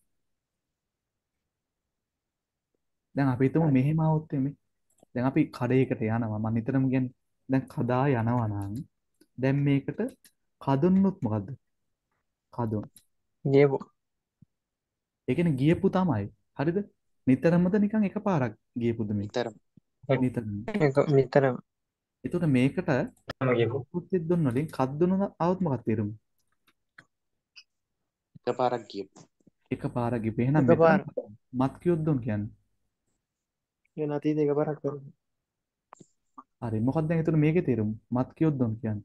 දැන් අපි හිතමු මෙහෙම આવොත් එමේ. දැන් අපි කඩේකට යනවා. මම නිතරම කියන්නේ දැන් කදා යනවා නම් දැන් මේකට කදුන්නොත් මොකද්ද? කදුන්. ගියපු. ඒ කියන්නේ ගියපු තමයි. හරිද? නිතරමද නිකන් එකපාරක් ගියපුද මේ? නිතරම නිතරම. එක නිතරම එතකොට මේකට ගියපු. පුත්තිත් දුන්න වලින් කත් දුන්න આવොත් මොකක්ද තේරුම? එකපාරක් ගියපු. එකපාරක් ගිහපේ. එහෙනම් මෙතන එකපාර. මත් කියොත් දුන් කියන්නේ. ඒ නැතිද එකපාරක් කරපු. හරි. මොකක්ද දැන් එතකොට මේකේ තේරුම? මත් කියොත් දුන් කියන්නේ.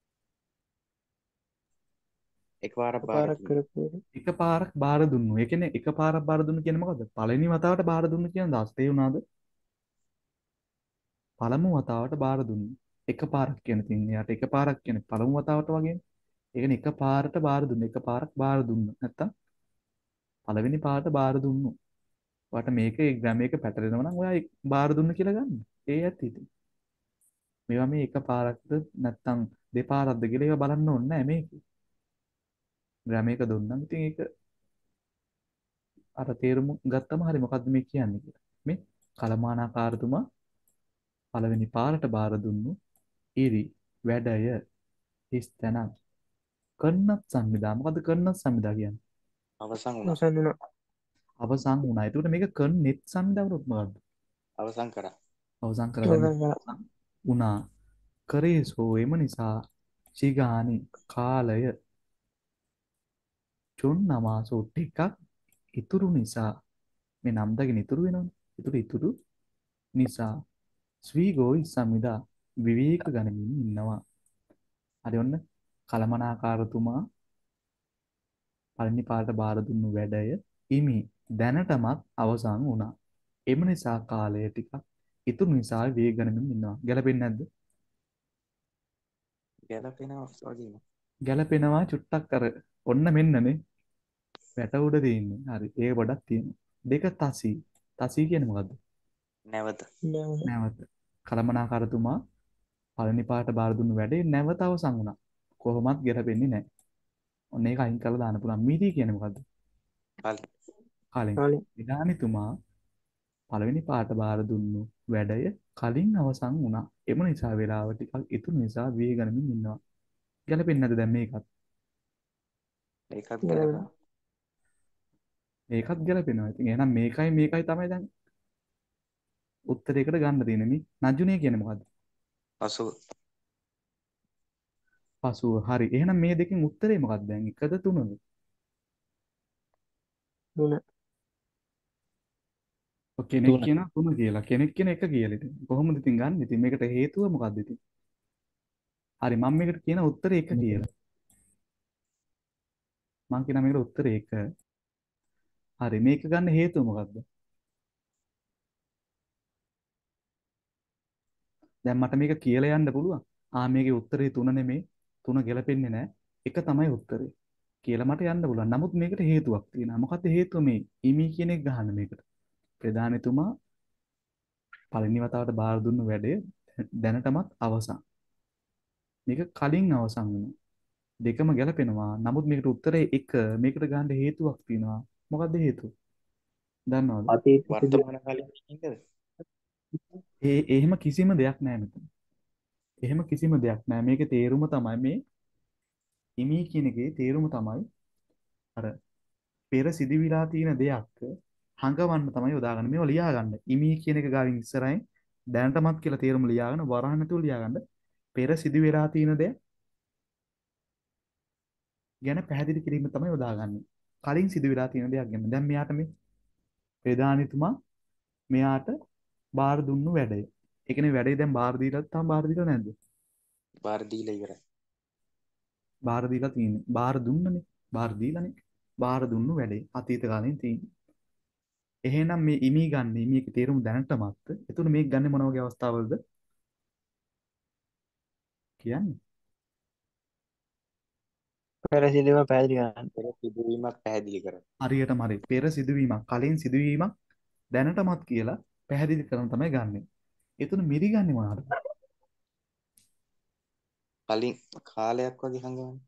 එකපාරක් බාර එකපාරක් දුන්නා. කරපු. එකපාරක් බාර දුන්නු. ඒ කියන්නේ එකපාරක් බාර දුන්නු කියන්නේ මොකද්ද? පළවෙනි වතාවට බාර දුන්නු කියන දවස් තේ වුණාද? පළමු වතාවට බාර දුන්නු. එකපාරක් කියන තින් එයාට එකපාරක් කියන්නේ පළමු වතාවට වගේ. ඒ කියන්නේ එකපාරට බාර දුන්නු. එකපාරක් බාර දුන්නු. නැත්තම් පළවෙනි පාරට බාර දුන්නු. ඔයාට මේකේ ග්‍රැමයක පැටලෙනවා නම් ඔයා බාර දුන්න කියලා ගන්න. ඒ ඇත්ත ඉතින්. මේවා මේ එකපාරක්ද නැත්තම් දෙපාරක්ද කියලා ඒවා බලන්න ඕනේ නැහැ මේකේ. ග්‍රැමයක දුන්නම් ඉතින් ඒක අර තේරුම ගත්තම හරි මොකද්ද මේ කියන්නේ කියලා. මේ කලමානාකාරතුමා පළවෙනි පාරට බාර දුන්නු ඉරි වැඩය හිස් තැනක් කන්නත් සංවිධා. මොකද්ද කන්නත් සංවිධා කියන්නේ? අවසන් වුණා. අවසන් වුණා. අවසන් වුණා. ඒකට මේක කන්නෙත් සංවිධාවරුත් මොකද්ද? අවසන් කරා. අවසන් කරා. දැන් අවසන් කරා. වුණා. කරේසෝ එම නිසා ශිගානි කාලය චොන් නමාසෝ ටිකක් ඉතුරු නිසා මේ නම් දකින ඉතුරු වෙනවනේ. ඉතුරු ඉතුරු නිසා ස්වීගෝයි සමිදා විවේක ගනිමින් ඉන්නවා. හරි ඔන්න කලමනාකාරතුමා පළවෙනි පාරට බාර දුන්නු වැඩය ඉමි දැනටමත් අවසන් වුණා. එම නිසා කාලය ටිකක් ඉතුරු නිසා විවේක ගනිමින් ඉන්නවා. ගැලපෙන්නේ නැද්ද? ගැලපෙනවා වගේම. ගැලපෙනවා චුට්ටක් අර ඔන්න මෙන්නනේ වැට උඩ තියෙන්නේ. හරි ඒක පොඩක් තියෙනවා. දෙක තසි. තසි කියන්නේ මොකද්ද? නැවත. නැවත. නැවත. කලමනාකාරතුමා පළවෙනි පාට බාර දුන්නු වැඩේ නැවත අවසන් වුණා. කොහොමත් ගැලපෙන්නේ නැහැ. ඔන්න ඒක අයින් කරලා දාන්න පුළුවන්. මිරි කියන්නේ මොකද්ද? කලින්. කලින්. කලින්. විදානිතුමා පළවෙනි පාට බාර දුන්නු වැඩය කලින් අවසන් වුණා. එම නිසා වේලාව ටිකක් ඉතුරු නිසා විය ගනිමින් ඉන්නවා. ගැලපෙන්නේ නැද්ද දැන් මේකත්? ඒකත් ගැලපෙනවා. ගැලපෙනවා. මේකත් ගැලපෙනවා. ඉතින් එහෙනම් මේකයි මේකයි තමයි දැන් උත්තරයකට ගන්න තියෙන්නේ. මේ නජුනේ කියන්නේ මොකද්ද? පසුව. පසුව. හරි. එහෙනම් මේ දෙකෙන් උත්තරේ මොකක්ද දැන්? එකද තුනද? දුන. ඔය කෙනෙක් තුන. කියන තුන කියලා. කෙනෙක් කියන එක කියලා ඉතින්. කොහොමද ඉතින් ගන්න? ඉතින් මේකට හේතුව මොකද්ද ඉතින්? හරි මම මේකට කියන උත්තරේ එක කියලා. මම කියන මේකට උත්තරේ එක. හරි මේක ගන්න හේතුව මොකද්ද? දැන් මට මේක කියලා යන්න පුළුවන්. ආ මේකේ උත්තරේ තුන නෙමෙයි. තුන ගැලපෙන්නේ නැහැ. එක තමයි උත්තරේ. කියලා මට යන්න පුළුවන්. නමුත් මේකට හේතුවක් තියෙනවා. මොකද්ද හේතුව මේ? ඉමි කියන එක ගන්න මේකට. ප්‍රධානතුමා පළවෙනි වතාවට බාර දුන්නු වැඩේ දැනටමත් අවසන්. මේක කලින් අවසන් වුණා. දෙකම ගැලපෙනවා. නමුත් මේකට උත්තරේ එක. මේකට ගන්න හේතුවක් තියෙනවා. මොකද්ද හේතුව? දන්නවද? අතීත වර්තමාන කාලේ ඉන්නද? ඒ එහෙම කිසිම දෙයක් නැහැ මෙතන. එහෙම කිසිම දෙයක් නැහැ. මේකේ තේරුම තමයි මේ ඉමි කියන එකේ තේරුම තමයි අර පෙර සිදුවිලා තියෙන දෙයක් හඟවන්න තමයි යොදාගන්නේ. මේව ලියා ගන්න. ඉමි කියන එක ගාවින් ඉස්සරහින් දැනටමත් කියලා තේරුම ලියාගෙන වරහන් නැතුව ලියා ගන්න. පෙර සිදු වෙලා තියෙන දේ ගැන පැහැදිලි කිරීම තමයි යොදාගන්නේ. කලින් සිදු වෙලා තියෙන දෙයක් ගැන. දැන් මෙයාට මේ ප්‍රධානිතුමා මෙයාට බාර දුන්නු වැඩේ. ඒ කියන්නේ වැඩේ දැන් බාර දීලා තාම බාර දීලා නැද්ද? බාර දීලා ඉවරයි. බාර දීලා තියෙන්නේ. බාර දුන්නනේ. බාර දීලානේ. බාර දුන්නු වැඩේ අතීත කාලෙන් තියෙන්නේ. එහෙනම් මේ ඉමි ගන්න ඉමිගේ තේරුම දැනටමත්. එතකොට මේක ගන්න මොන වගේ අවස්ථාවලද කියන්නේ? පෙර සිදුවීම පැහැදිලි කරන්න. පෙර සිදුවීමක් පැහැදිලි කරන්න. හරියටම හරි. පෙර සිදුවීමක් කලින් සිදුවීමක් දැනටමත් කියලා පැහැදිලි කරන තමයි ගන්නෙ. එතන මිරි ගන්නේ මොනවද? කලින් කාලයක් වගේ හංගවන්නේ.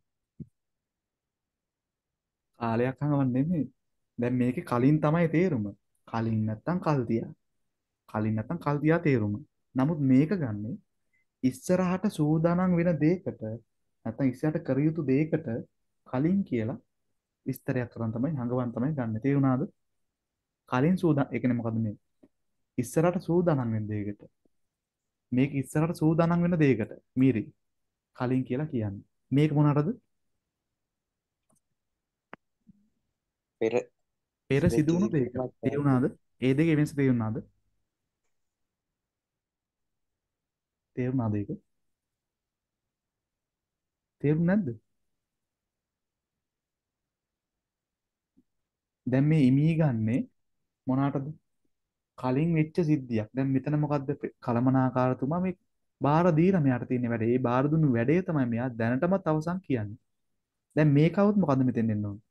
කාලයක් හංගවන්නේ නෙමෙයි. දැන් මේකේ කලින් තමයි තේරුම. කලින් නැත්තම් කල් තියා. කලින් නැත්තම් කල් තියා තේරුම. නමුත් මේක ගන්නෙ ඉස්සරහට සූදානම් වෙන දෙයකට නැත්තම් ඉස්සරහට කර යුතු දෙයකට කලින් කියලා විස්තරයක් කරන් තමයි හංගවන් තමයි ගන්න. තේරුණාද? කලින් සූදානම් ඒ කියන්නේ මොකද්ද මේ? ඉස්සරහට සූදානම් වෙන දෙයකට. මේක ඉස්සරහට සූදානම් වෙන දෙයකට මිරි කලින් කියලා කියන්නේ. මේක මොනකටද? පෙර පෙර වෙච්ච සිදු වුණු දෙයකට. සිදුවීමක් පැහැදිලි තේරුණාද? ඒ දෙකේ වෙනස තේරුණාද? තේරුණාද ඒක? තේරුන්නේ නැද්ද? දැන් මේ ඉමී ගන්නෙ මොනකටද? කලින් වෙච්ච සිද්ධියක්. දැන් මෙතන මොකද්ද? පෙ- කළමනාකාරතුමා මේ බාර දීලා මෙයාට තියෙන වැඩේ. ඒ බාර දුන්නු වැඩේ තමයි මෙයා දැනටමත් අවසන් කියන්නේ. දැන් මේ කවුත් මොකද්ද මෙතෙන් එන්න ඕන?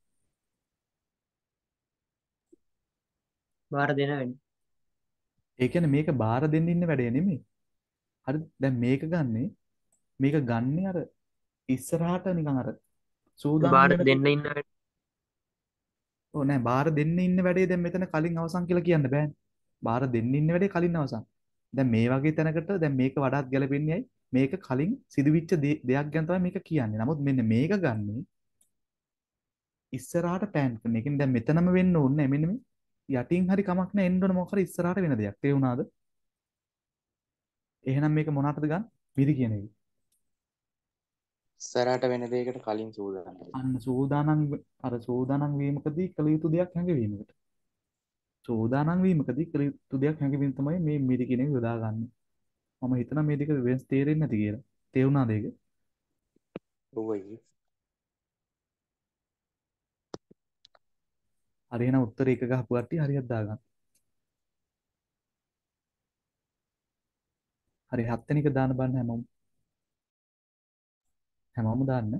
බාර දෙන වෙන්නේ. ඒ කියන්නේ මේක බාර දෙන්න ඉන්න වැඩේ නෙමෙයි. හරිද? දැන් මේක ගන්නෙ මේක ගන්නෙ අර ඉස්සරහට නිකන් අර සූදානම් බාර වෙන දෙන්න දෙයකට. ඉන්න වෙන්නේ. ඕ නෑ බාර දෙන්න ඉන්න වැඩේ දැන් මෙතන කලින් අවසන් කියලා කියන්න බෑනේ. බාර දෙන්න ඉන්න වැඩේ කලින් අවසන්. දැන් මේ වගේ තැනකට දැන් මේක වඩාත් ගැලපෙන්නේ ඇයි? මේක කලින් සිදුවිච්ච දේ- දෙයක් ගැන තමයි මේක කියන්නේ. නමුත් මෙන්න මේක ගන්නෙ ඉස්සරහට ප්ලෑන් කරන. ඒ කියන්නේ දැන් මෙතනම වෙන්න ඕනේ නෑ. මෙන්න මේ යටින් හරි කමක් නෑ එන්න ඕන මොකක් හරි ඉස්සරහට වෙන දෙයක්. තේරුණාද? එහෙනම් මේක මොනකටද ගන්න? මිරි කියන එක. ඉස්සරහට වෙන දෙයකට කලින් සූදානම් වෙන්න. අන්න සූදානම් වීම- අර සූදානම් වීමකදී කළ යුතු දෙයක් හැඟවීමකට. සූදානම් වීමකදී කළ යුතු දෙයක් හැඟවීම තමයි මේ මිරි කියන එක යොදාගන්නේ. මම හිතනවා මේ දෙක වෙනස් තේරෙන්නේ නැති කියලා. තේරුණාද ඒක? ඔව් අයියේ. හරි එහෙනම් උත්තරේ එක ගහපු කට්ටිය හරියට දාගන්න. හරි හත් වෙනි එක දාන්න බලන්න හැමෝම. හැමෝම දාන්න.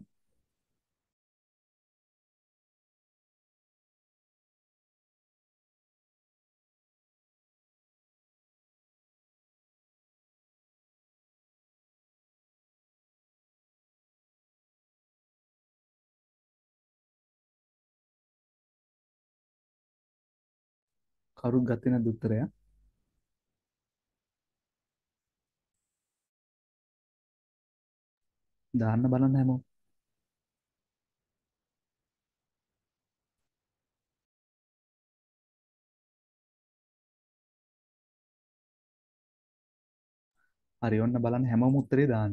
කවුරුත් ගත්තේ නැද්ද උත්තරය? දාන්න බලන්න හැමෝම. හරි ඔන්න බලන්න හැමෝම උත්තරේ දාන්න.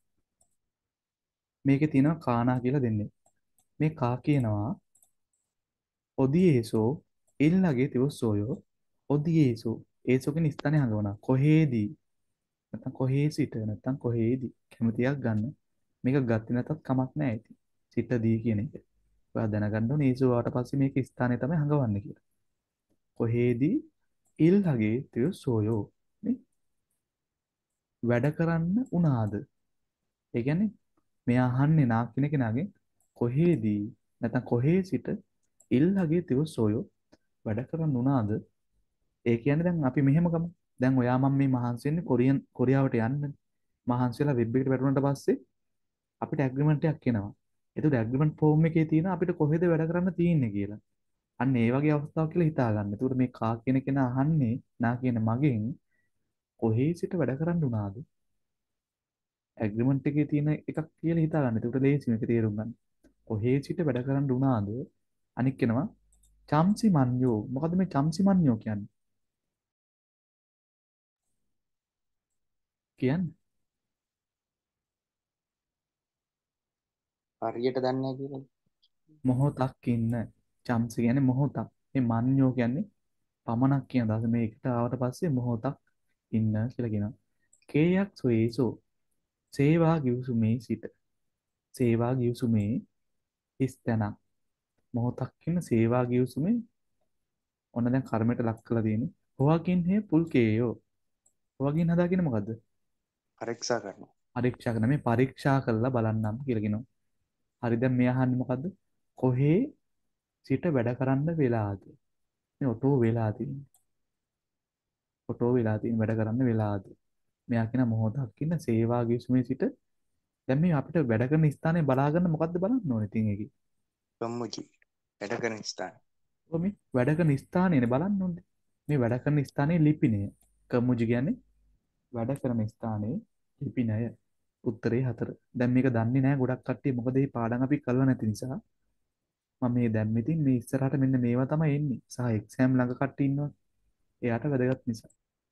මේකේ තියෙනවා කානා කියලා දෙන්නේ. මේ කා කියනවා ඔදියේසෝ ඉල්ලගේ තිවස්සෝයෝ ඔදියේසෝ ඒසෝ කියන ස්ථානේ හංගවනවා. කොහේදී? නැත්නම් කොහේ සිට නැත්නම් කොහේදී කැමතියක් ගන්න. මේක ගත්තේ නැතත් කමක් නැහැ ඉතින්. සිටදී කියන එක. ඔයා දැනගන්න ඕනේ ඒසෝ ආවට පස්සේ මේක ස්ථානේ තමයි හංගවන්නේ කියලා. කොහේදී ඉල්ලගේ තිවස්සෝයෝ නේ වැඩ කරන්න උනාද? ඒ කියන්නේ මෙයා අහන්නේ නා කියන කෙනාගෙන් කොහේදී නැත්නම් කොහේ සිට ඉල්ලගේ තිවස්සෝයෝ වැඩ කරන්න උනාද? ඒ කියන්නේ දැන් අපි මෙහෙම ගමු. දැන් ඔයා මම මේ මහන්සි වෙන්නේ කොරියන් කොරියාවට යන්න. මහන්සි වෙලා වෙබ් එකට වැටුණාට පස්සේ අපිට ඇග්‍රීමන්ට් එකක් එනවා. ඒකට ඇග්‍රීමන්ට් ෆෝම් එකේ තියෙන අපිට කොහෙද වැඩ කරන්න තියෙන්නේ කියලා. අන්න ඒ වගේ අවස්ථාවක් කියලා හිතා ගන්න. ඒකට මේ කා කියන කෙනා අහන්නේ නා කියන මගෙන් කොහේ සිට වැඩ කරන්න උනාද? ඇග්‍රීමන්ට් එකේ තියෙන එකක් කියලා හිතා ගන්න. ඒකට ලේසි මේක තේරුම් ගන්න. කොහේ සිට වැඩ කරන්න උනාද? අනික් කෙනවා චම්සි මන්යෝ. මොකද්ද මේ චම්සි මන්යෝ කියන්නේ? කියන්නේ හරියට දන්නේ නැහැ කියලා. මොහොතක් ඉන්න. චම්ස කියන්නේ මොහොතක්. මේ මඤ්ඤෝ කියන්නේ පමණක් කියන අදහස. මේකට ආවට පස්සේ මොහොතක් ඉන්න කියලා කියනවා. කේයක් සොයේසෝ සේවා ගිවිසුමේ සිට. සේවා ගිවිසුමේ හිස් තැනක්. මොහොතක් ඉන්න සේවා ගිවිසුමේ ඔන්න දැන් කර්මයට ලක් කරලා තියෙන්නේ. හොවකින් හේ පුල්කේයෝ. හොවකින් හදා කියන්නේ මොකද්ද? පරීක්ෂා කරනවා. පරීක්ෂා කරන මේ පරීක්ෂා කරලා බලන්නම් කියලා කියනවා. හරි දැන් මේ අහන්නේ මොකද්ද? කොහේ සිට වැඩ කරන්න වෙලාද? මේ ඔටෝ වෙලා තියෙන්නේ. ඔටෝ වෙලා තියෙන වැඩ කරන්න වෙලාද? මෙයා කියන මොහොතක් ඉන්න සේවා ගිවිසුමේ සිට දැන් මේ අපිට වැඩ කරන ස්ථානේ බලාගන්න මොකද්ද බලන්න ඕනේ ඉතින් ඒකේ. කම්මුචි වැඩ කරන ස්ථාන. ඔය මේ වැඩ කරන ස්ථානේනේ බලන්න ඕනේ. මේ වැඩ කරන ස්ථානයේ ලිපිනය. කම්මුජි කියන්නේ වැඩ කරන ස්ථානයේ ලිපිනය. උත්තරේ හතර. දැන් මේක දන්නේ නැහැ ගොඩක් කට්ටිය මොකද මේ පාඩම් අපි කරලා නැති නිසා. මම මේ දැන් ඉතින් මේ ඉස්සරහට මෙන්න මේවා තමයි එන්නේ. සහ එක්සෑම් ළඟ කට්ටිය ඉන්නවා. එයාට වැදගත් නිසා.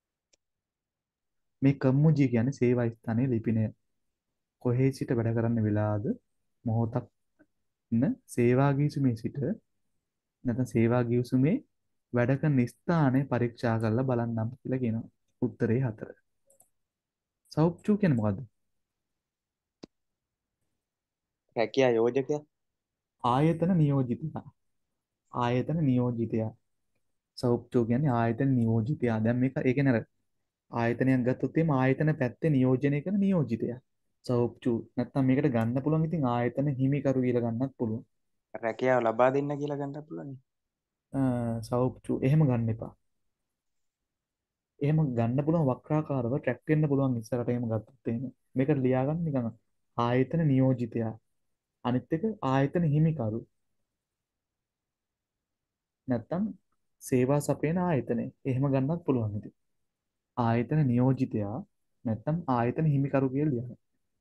මේ කම්මුජි කියන්නේ සේවා ස්ථානයේ ලිපිනය. කොහේ සිට වැඩ කරන්න වෙලාද මොහොතක් ඉන්න සේවා ගිවිසුමේ සිට නැත්නම් සේවා ගිවිසුමේ වැඩ කරන ස්ථානය පරීක්ෂා කරලා බලන්නම් කියලා කියනවා. උත්තරේ හතර. සෞප්චු කියන්නේ මොකද්ද? රැකියා යෝජකයා. ආයතන නියෝජිතයා. ආයතන නියෝජිතයා. සෞප්චු කියන්නේ ආයතන නියෝජිතයා. දැන් මේක ඒ කියන්නේ අර ආයතනයක් ගත්තොත් එimhe ආයතන පැත්තේ නියෝජනය කරන නියෝජිතයා. සෞප්චු නැත්නම් මේකට ගන්න පුළුවන් ඉතින් ආයතන හිමිකරු කියලා ගන්නත් පුළුවන්. රැකියාව ලබා දෙන්න කියලා ගන්නත් පුළුවන්. සෞප්චු එහෙම ගන්න එපා. එහෙම ගන්න පුළුවන් වක්‍රාකාරව ට්‍රැක් වෙන්න පුළුවන් ඉස්සරහට එහෙම ගත්තොත් එහෙම. මේකට ලියාගන්න නිකන් ආයතන නියෝජිතයා. අනිත් එක ආයතන හිමිකරු. නැත්තම් සේවා සපයන ආයතනය. එහෙම ගන්නත් පුළුවන් ඉතින්. ආයතන නියෝජිතයා නැත්තම් ආයතන හිමිකරු කියලා ලියන්න.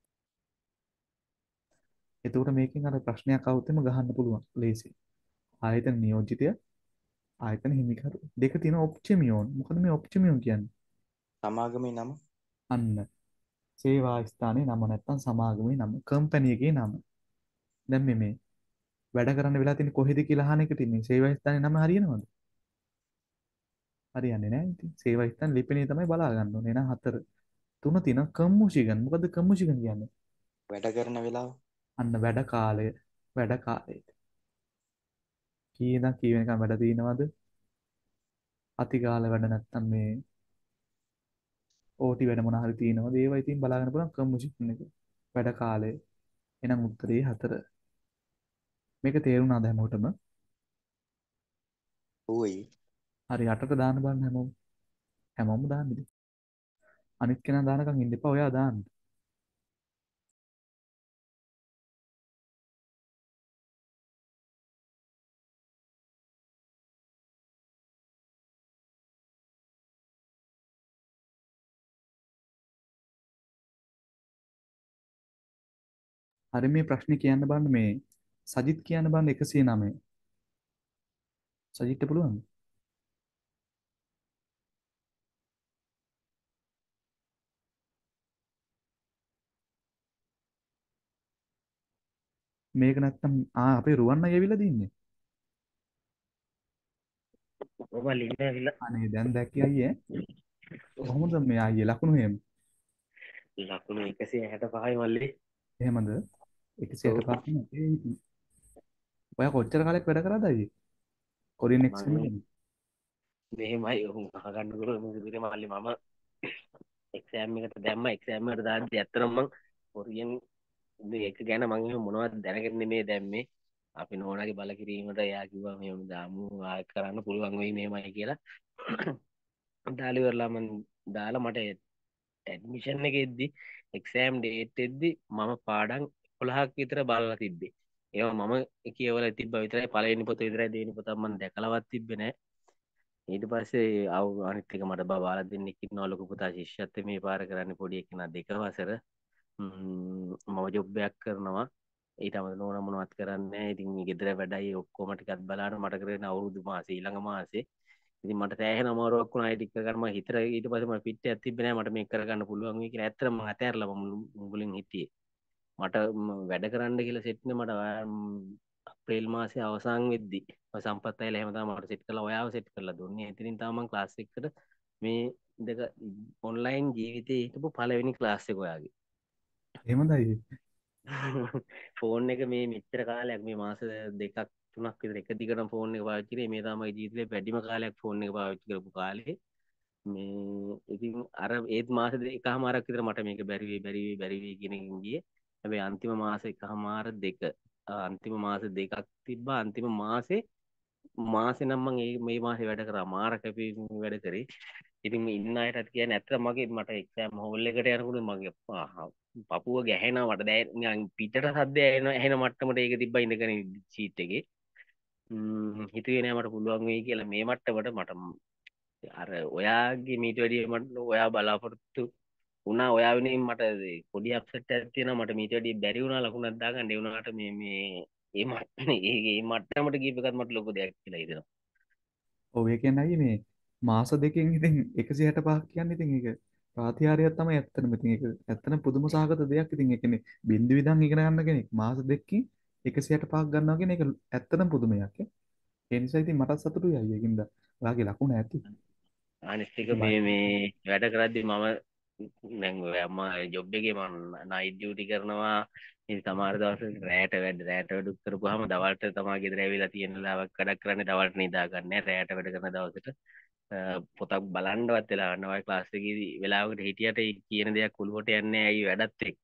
එතකොට මේකෙන් අර ප්‍රශ්නයක් આવුත් එම ගහන්න පුළුවන් ලේසි. ආයතන නියෝජිතයා ආයතන හිමිකරු. දෙක තියෙන ඔප්චමියෝන්. මොකද මේ ඔප්චමියෝන් කියන්නේ? සමාගමේ නම. අන්න සේවා ස්ථානයේ නම නැත්තම් සමාගමේ නම. කම්පැනි එකේ නම. දැන් මේ මේ වැඩ කරන්න වෙලා තියෙන්නේ කොහෙද කියලා අහන එකට ඉන්නේ. සේවා ස්ථානයේ නම හරියනවද? හරියන්නේ නැහැ. ඉතින් සේවා ස්ථාන ලිපිනේ තමයි බලා ගන්න ඕනේ. එහෙනම් හතර. තුන තියෙනවා කම්මුෂිගන්. මොකද්ද කම්මුෂිගන් කියන්නේ? වැඩ කරන වෙලාව. අන්න වැඩ කාලය. වැඩ කාලය. කීයදා කී වෙනකම් වැඩ තියෙනවද? අතිකාල වැඩ නැත්තම් මේ ඕටි වැඩ මොන හරි තියෙනවද? ඒවා ඉතින් බලාගන්න පුළුවන් කම්මුෂිගන් එක. වැඩ කාලය. එහෙනම් උත්තරේ හතර. මේක තේරුණාද හැමෝටම? ඌයි. හරි අටට දාන්න බලන්න හැමෝම. හැමෝම දාන්න ඉතින්. අනිත් කෙනා දානකම් ඉන්න එපා ඔයා දාන්න. හරි මේ ප්‍රශ්නේ කියන්න බලන්න මේ සජිත් කියන්න බලන්න එකසිය නවය. සජිත්ට පුළුවන්ද? මේක නැත්තම් ආ අපේ රුවන් අය ඇවිල්ලාද ඉන්නේ? ඔබ ලින්න ඇවිල්ලා අනේ දැන් දැක්කේ අයියේ. කොහොමද මේ අයියේ ලකුණු එහෙම? ලකුණු එකසිය හැට පහයි මල්ලි. එහෙමද? එකසිය අට පහ නේ. ඔයා කොච්චර කාලයක් වැඩ කරාද අයියේ? කොරියන් එක්සෑම් එකේ? මෙහෙමයි ඔහු අහගන්නකොට මුදුරේ මල්ලි මම එක්සෑම් එකට දැම්ම එක්සෑම් එකට දාද්දි ඇත්තටම මං කොරියන් මේක ගැන මං එහෙම මොනවද දැනගෙන නෙමෙයි දැම්මේ. අපි නෝනාගේ බල කිරීමට එයා කිව්වා මෙහෙම දාමු ආයෙ කරන්න පුළුවන් වෙයි මෙහෙමයි කියලා. දාලා ඉවරලා මං දාලා මට ඇඩ්මිෂන් එකේ එද්දි එක්සෑම් ඩේට් එද්දි මම පාඩම් එකොළහක් විතර බලලා තිබ්බේ. ඒවා මම කියවලා තිබ්බා විතරයි. පළවෙනි පොත විතරයි දෙවෙනි පොත මම දැකලවත් තිබ්බේ නැහැ. ඊට පස්සේ ආව අනිත් එක මට බබාලා දෙන්නෙක් ඉන්නවා ලොකු පුතා ශිෂ්‍යත්වයේ මේ පාර කරන්නේ පොඩි එකනා දෙක වසර. මම ජොබ් එකක් කරනවා. ඊට අමතරව නෝනා මොනවත් කරන්නේ නැහැ. ඉතින් මේ ගෙදර වැඩයි ඔක්කොම ටිකක් බලන්න මට කරගෙන අවුරුදු මාසේ ඊළඟ මාසේ. ඉතින් මට තෑහෙන අමාරුවක් වුණා. ඒ ටික කරන්න මම හිතර ඊට පස්සේ මට පිටයක් තිබ්බේ නැහැ මට මේක කරගන්න පුළුවන් වෙයි කියලා. ඇත්තටම මම අතෑරලා මම මුලින් හිටියේ. මට වැඩ කරන්න කියලා සෙට් නේ මට අප්‍රේල් මාසේ අවසන් වෙද්දි ඔය සම්පත් අයලා එහෙම තමයි මට සෙට් කරලා ඔයාව සෙට් කරලා දුන්නේ. එතනින් තමයි මම ක්ලාස් එකකට මේ දෙක ඔන්ලයින් ජීවිතේ හිටපු පළවෙනි ක්ලාස් එක ඔයාගේ. එහෙමද අයියේ? ෆෝන් එක මේ මෙච්චර කාලයක් මේ මාස දෙකක් තුනක් විතර එක දිගටම ෆෝන් එක පාවිච්චි කරේ. මේ තමයි ජීවිතේ වැඩිම කාලයක් ෆෝන් එක පාවිච්චි කරපු කාලේ. මේ ඉතින් අර ඒත් මාස දෙකමාරක් විතර මට මේක බැරි වෙයි බැරි වෙයි බැරි වෙයි කියන එකකින් ගියේ. හැබැයි අන්තිම මාස එකමාර දෙක අන්තිම මාස දෙකක් තිබ්බා. අන්තිම මාසේ මාසේ නම් මම මේ මේ මාසේ වැඩ කරා මාර කැපී වැඩ කරේ. ඉතින් මේ ඉන්න අයටත් කියන්නේ ඇත්තට මගේ මට එක්සෑම් හෝල් එකට යනකොට මගේ පපුව ගැහෙනවා මට දැන් පිටට සද්ද ඇහෙන ඇහෙන මට්ටමට ඒක තිබ්බා ඉඳගෙන සීට් එකේ. ම්ම් හිතුවේ නෑ මට පුළුවන් වෙයි කියලා මේ මට්ටමට මට අර ඔයාගේ මීට වැඩිය මට ඔයා බලාපොරොත්තු වුණා ඔයා වෙනින් මට පොඩි අප්සෙට් එකක් තියෙනවා මට මීට වැඩිය බැරි වුණා ලකුණක් දාගන්න ඒ වුණාට මේ මේ ඒ මට්ටමේ ඒ මට්ටමට ගියප එකත් මට ලොකු දෙයක් කියලා හිතෙනවා. ඔව් ඒ කියන්නේ අයියේ මේ මාස දෙකෙන් ඉතින් එකසිය හැට පහක් කියන්නේ ඉතින් ඒක ප්‍රාතිහාර්යයක් තමයි ඇත්තටම. ඉතින් ඒක ඇත්තටම පුදුම සහගත දෙයක්. ඉතින් ඒ කියන්නේ බින්දු විදන් ඉගෙන ගන්න කෙනෙක් මාස දෙකකින් එකසිය හැට පහක් ගන්නවා කියන එක ඇත්තටම පුදුමයක්. ඒ නිසා ඉතින් මටත් සතුටුයි අයියේ. ඒකින්ද ඔයාගේ ලකුණ ඇති. අනිත් එක මේ මේ වැඩ කරද්දි මම දැන් ඔය අම්මා ජොබ් එකේ මම නයිට් ඩියුටි කරනවා. ඉතින් සමහර දවස් රැයට වැඩ රැයට වැඩ කරපුවාම දවල්ට තමයි ගෙදර ඇවිල්ලා තියෙන ලාවක් වැඩක් කරන්නේ දවල්ට නිදා ගන්න. රැයට වැඩ කරන දවසට පොතක් බලන්නවත් වෙලා ගන්නවා. ක්ලාස් එකේදී වෙලාවකට හිටියට කියන දේක් ඔළුවට යන්නේ ඇයි වැඩත් එක්ක.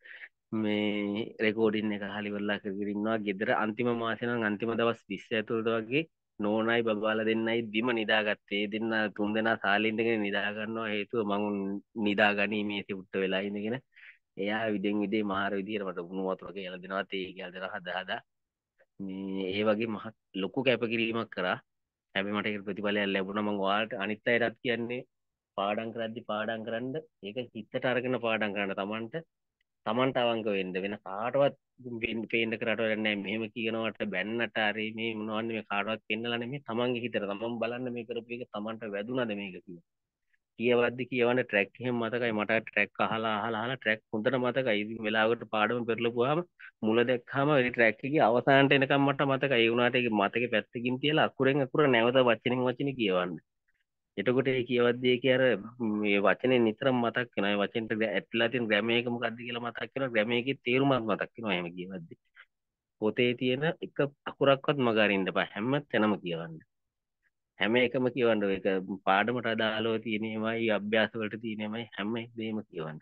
මේ රෙකෝඩින් එක හලිවලා කරගෙන ඉන්නවා. ගෙදර අන්තිම මාසේ නම් අන්තිම දවස් විස්ස ඇතුළත වගේ නෝනයි බබාලා දෙන්නයි බිම නිදාගත්තේ. ඒ දෙන්න තුන් දෙනා සාලේ ඉඳගෙන නිදා ගන්නවා. හේතුව මං නිදා ගනී මේසේ උට්ට වෙලා ඉඳගෙන. එයා විදෙන් විදේ මහර විදියට මට උණු වතුර කියලා දෙනවා. තේ කියලා දෙනවා හදා හදා. මේ ඒ වගේ මහ ලොකු කැපකිරීමක් කරා. හැබැයි මට ඒක ප්‍රතිඵලයක් ලැබුණා. මං ඔයාලට අනිත් අයටත් කියන්නේ පාඩම් කරද්දි පාඩම් කරන්න ඒක හිතට අරගෙන පාඩම් කරන්න තමන්ට තමන්ට අවංක වෙන්න වෙන කාටවත් පේන්න කරට වැඩක් නැහැ. මෙහෙම කියනවට බැන්නට හරි මේ මොනවන්නේ මේ කාටවත් පෙන්නලා නෙමෙයි තමන්ගේ හිතට තමන් බලන්න මේ කරපු එක තමන්ට වැදුනද මේක කියලා. කියවද්දි කියවන්න ට්‍රැක් එහෙම මතකයි මට ට්‍රැක් අහලා අහලා අහලා ට්‍රැක් හොඳට මතකයි. ඉතින් වෙලාවකට පාඩම පෙරලපුවාම මුල දැක්කම ඒ ට්‍රැක් එකේ අවසානට එනකම් මට මතකයි. ඒ වුණාට ඒක මතකේ පැත්තකින් තියලා අකුරෙන් අකුර නැවත වචනෙන් වචනේ කියවන්න. එතකොට ඒ කියවද්දී ඒකේ අර මේ වචනේ නිතරම මතක් වෙනවා. ඒ වචෙන්ට ඇట్లా තියෙන ග්‍රැමර් එක මොකක්ද කියලා මතක් වෙනවා. ග්‍රැමර් එකේ තේරුමක් මතක් වෙනවා එහෙම කියවද්දී. පොතේ තියෙන එක අකුරක්වත් මග අරින්න එපා. හැම තැනම කියවන්න. හැම එකම කියවන්න. ඒක පාඩමට අදාළව තියෙනමයි අභ්‍යාස වලට තියෙනමයි හැම දෙයක්ම කියවන්න.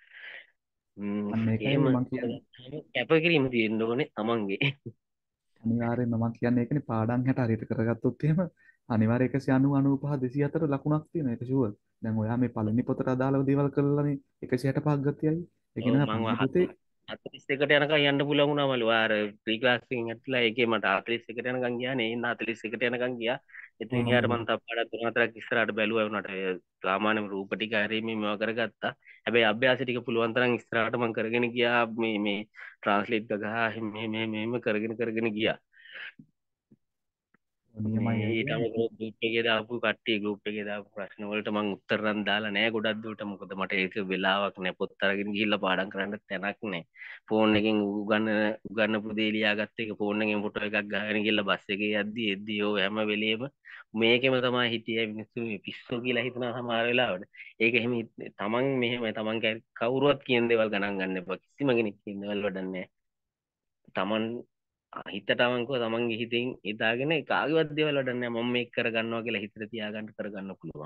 ම්ම් අන්න ඒකයි එහෙම මම කියන්නේ. කැපකිරීම තියෙන්න ඕනේ තමන්ගේ. අනිවාර්යෙන්ම මම කියන්නේ ඒකනේ පාඩම් හැට හරියට කරගත්තොත් එහෙම අනිවාර්ය එකසිය අනූ අනූපහ දෙසිය හතර ලකුණක් තියෙනවා. ඒක ෂුවර්. දැන් ඔයා මේ පළවෙනි පොතට අදාළව දේවල් කරලානේ එකසිය හැට පහක් ගත්තයි. ඒ ඔව් කියන්නේ මම පළවෙනි පොතේ හතලිස් එකට යනකම් යන්න පුළුවන් වුණා මලු. අර ප්‍රී ක්ලාස් එකෙන් ඇట్లా ඒකේ මට හතලිස් එකට යනකම් ගියා නේ. ඉන්න හතලිස් එකට යනකම් ගියා. ඉතින් එයාට මම තව පාඩම් තුන හතරක් ඉස්සරහට බැලුවා වුණාට සාමාන්‍ය රූප ටික හරි මේ මේවා කරගත්තා. හැබැයි අභ්‍යාස ටික පුළුවන් තරම් ඉස්සරහට මම කරගෙන ගියා. මේ මේ ට්‍රාන්ස්ලේට් ගහ මේ මේ මේම කරගෙන කරගෙන ගියා. නියමයි ඊට අයියේ. අමතරව ගෲප් එකේ දාපු කට්ටිය ගෲප් එකේ දාපු ප්‍රශ්න වලට මම උත්තර නම් දාලා නෑ ගොඩක් දුරට. මොකද මට ඒක වෙලාවක් නෑ. පොත් අරගෙන ගිහිල්ලා පාඩම් කරන්න තැනක් නෑ. ෆෝන් එකෙන් උගන්න උගන්නපු දේ ලියාගත්ත එක ෆෝන් එකෙන් ෆොටෝ එකක් ගහගෙන ගිහිල්ලා බස් එකේ යද්දි එද්දි ඔය හැම වෙලේම මේකෙම තමයි හිටියේ. මිනිස්සු මේ පිස්සු කියලා හිතනවා සමහර වෙලාවට. ඒක එහෙම තමන් මෙහෙමයි තමන් කවුරුවත් කියන දේවල් ගණන් ගන්න එපා. කිසිම කෙනෙක් කියන දේවල් වඩන්නේ නෑ. තමන් හිතට අවංකව තමන්ගේ හිතෙන් හිතාගෙන කාගේවත් දේවල් වඩන්නේ නැහැ. මම මේක කරගන්නවා කියලා හිතට තියාගන්න කරගන්න පුළුවන්.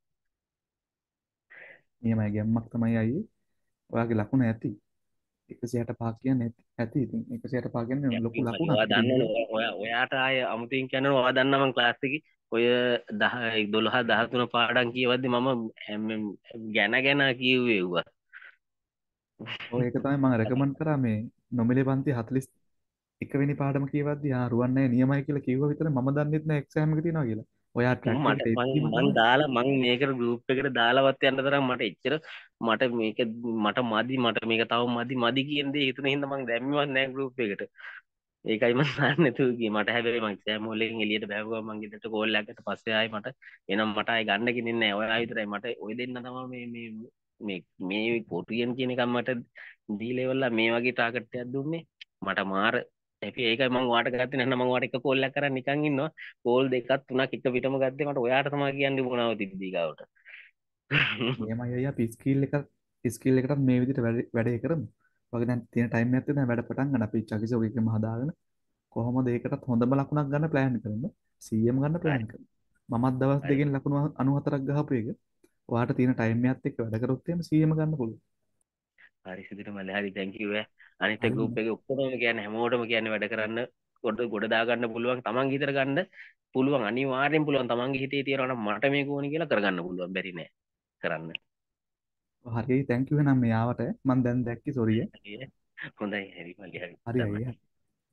නියමයි ගැම්මක් තමයි අයියේ. ඔයාගේ ලකුණ ඇති. එකසිය හැට පහක් කියන්නේ ඇති. ඉතින් එකසිය හැට පහ කියන්නේ ලොකු ලකුණක්. ඔයා ඉතින් දන්නවනේ ඔයා ඔයාට ආය අමුතින් කියනවා ඔයා දන්නා මම ක්ලාස් එකේ ඔය දහ දොළහ දහතුන පාඩම් කියවද්දි මම ගැන ගැන කිව්වේ ඌවා. ඔය ඒක තමයි මම රෙකමන්ඩ් කරා මේ නොමිලේ පන්ති හතලිස් එක වෙනි පාඩම කියවද්දි ආ රුවන්නේ නියමයි කියලා කිව්වා විතර මම දන්නෙත් නෑ එක්සෑම් එක තියෙනවා කියලා. ඔයා ට්‍රැක් මට එකට එද්දිම මං තමයි. දාලා මං මේකට ගෲප් එකට දාලාවත් යන්න තරම් මට එච්චර මට මේක මට මදි මට මේක තව මදි මදි කියන දේ හිතුන හින්දා මං දැම්මවත් නෑ ගෲප් එකට. ඒකයි මම දාන්න නැතුව ගියේ. මට හැබැයි මං එක්සෑම් වලින් එළියට බෑවුවා. මං ගෙදරට කෝල් එකක් ගත්ත පස්සේ ආයි මට එනම් මට ආයි ගන්න කෙනෙක් නෑ. ඔයා විතරයි මට ඔය දෙන්න තමයි මේ මේ මේ මේ පොටියන් කියන එක මට දීලා ඉවරලා මේ වගේ ටාගට් එකක් දුන්නේ. මට මාර හැපි ඒකයි මම වාට ගත්තේ නැත්නම් මම වාට එක කෝල් එකක් කරන් නිකන් ඉන්නවා කෝල් දෙකක් තුනක් එක පිටම ගත්තේ මට ඔයාට තමයි කියන්නේ මොනවද තිබ්බී ගාවට නියමයි අයියා අපි ස්කිල් එක ස්කිල් එකටත් මේ විදිහට වැඩ වැඩේ කරමු. වගේ දැන් තියෙන ටයිම් එකක් තියෙනවා වැඩ පටන් ගන්න අපි චකිසෝක එකම හදාගෙන කොහොමද ඒකටත් හොඳම ලකුණක් ගන්න ප්ලෑන් කරමු. සී එම් ගන්න ප්ලෑන් කරමු. මමත් දවස් හරි දෙකෙන් ලකුණු අනූහතරක් ගහපු එක. ඔයාට තියෙන ටයිම් එකත් එක්ක වැඩ කරොත් එහෙම සී එම් ගන්න පුළුවන්. හරි සිදුට මල්ලි හරි thank you ඈ අනිත් හරි ගෲප් එකේ ඔක්කොම කියන්නේ හැමෝටම කියන්නේ වැඩ කරන්න ගොඩ ගොඩ දා ගන්න පුළුවන් තමන්ගේ හිතට ගන්න පුළුවන් අනිවාර්යෙන් පුළුවන් තමන්ගේ හිතේ තියෙනවා නම් මට මේක ඕනි කියලා කරගන්න පුළුවන් බැරි නෑ කරන්න හරි තැන්ක් යු එහෙනම් මේ ආවට මම දැන් දැක්කේ සොරිය. හරි ඈ? හොඳයි හරි මල්ලි හරි හරි දන්නවා අයියා.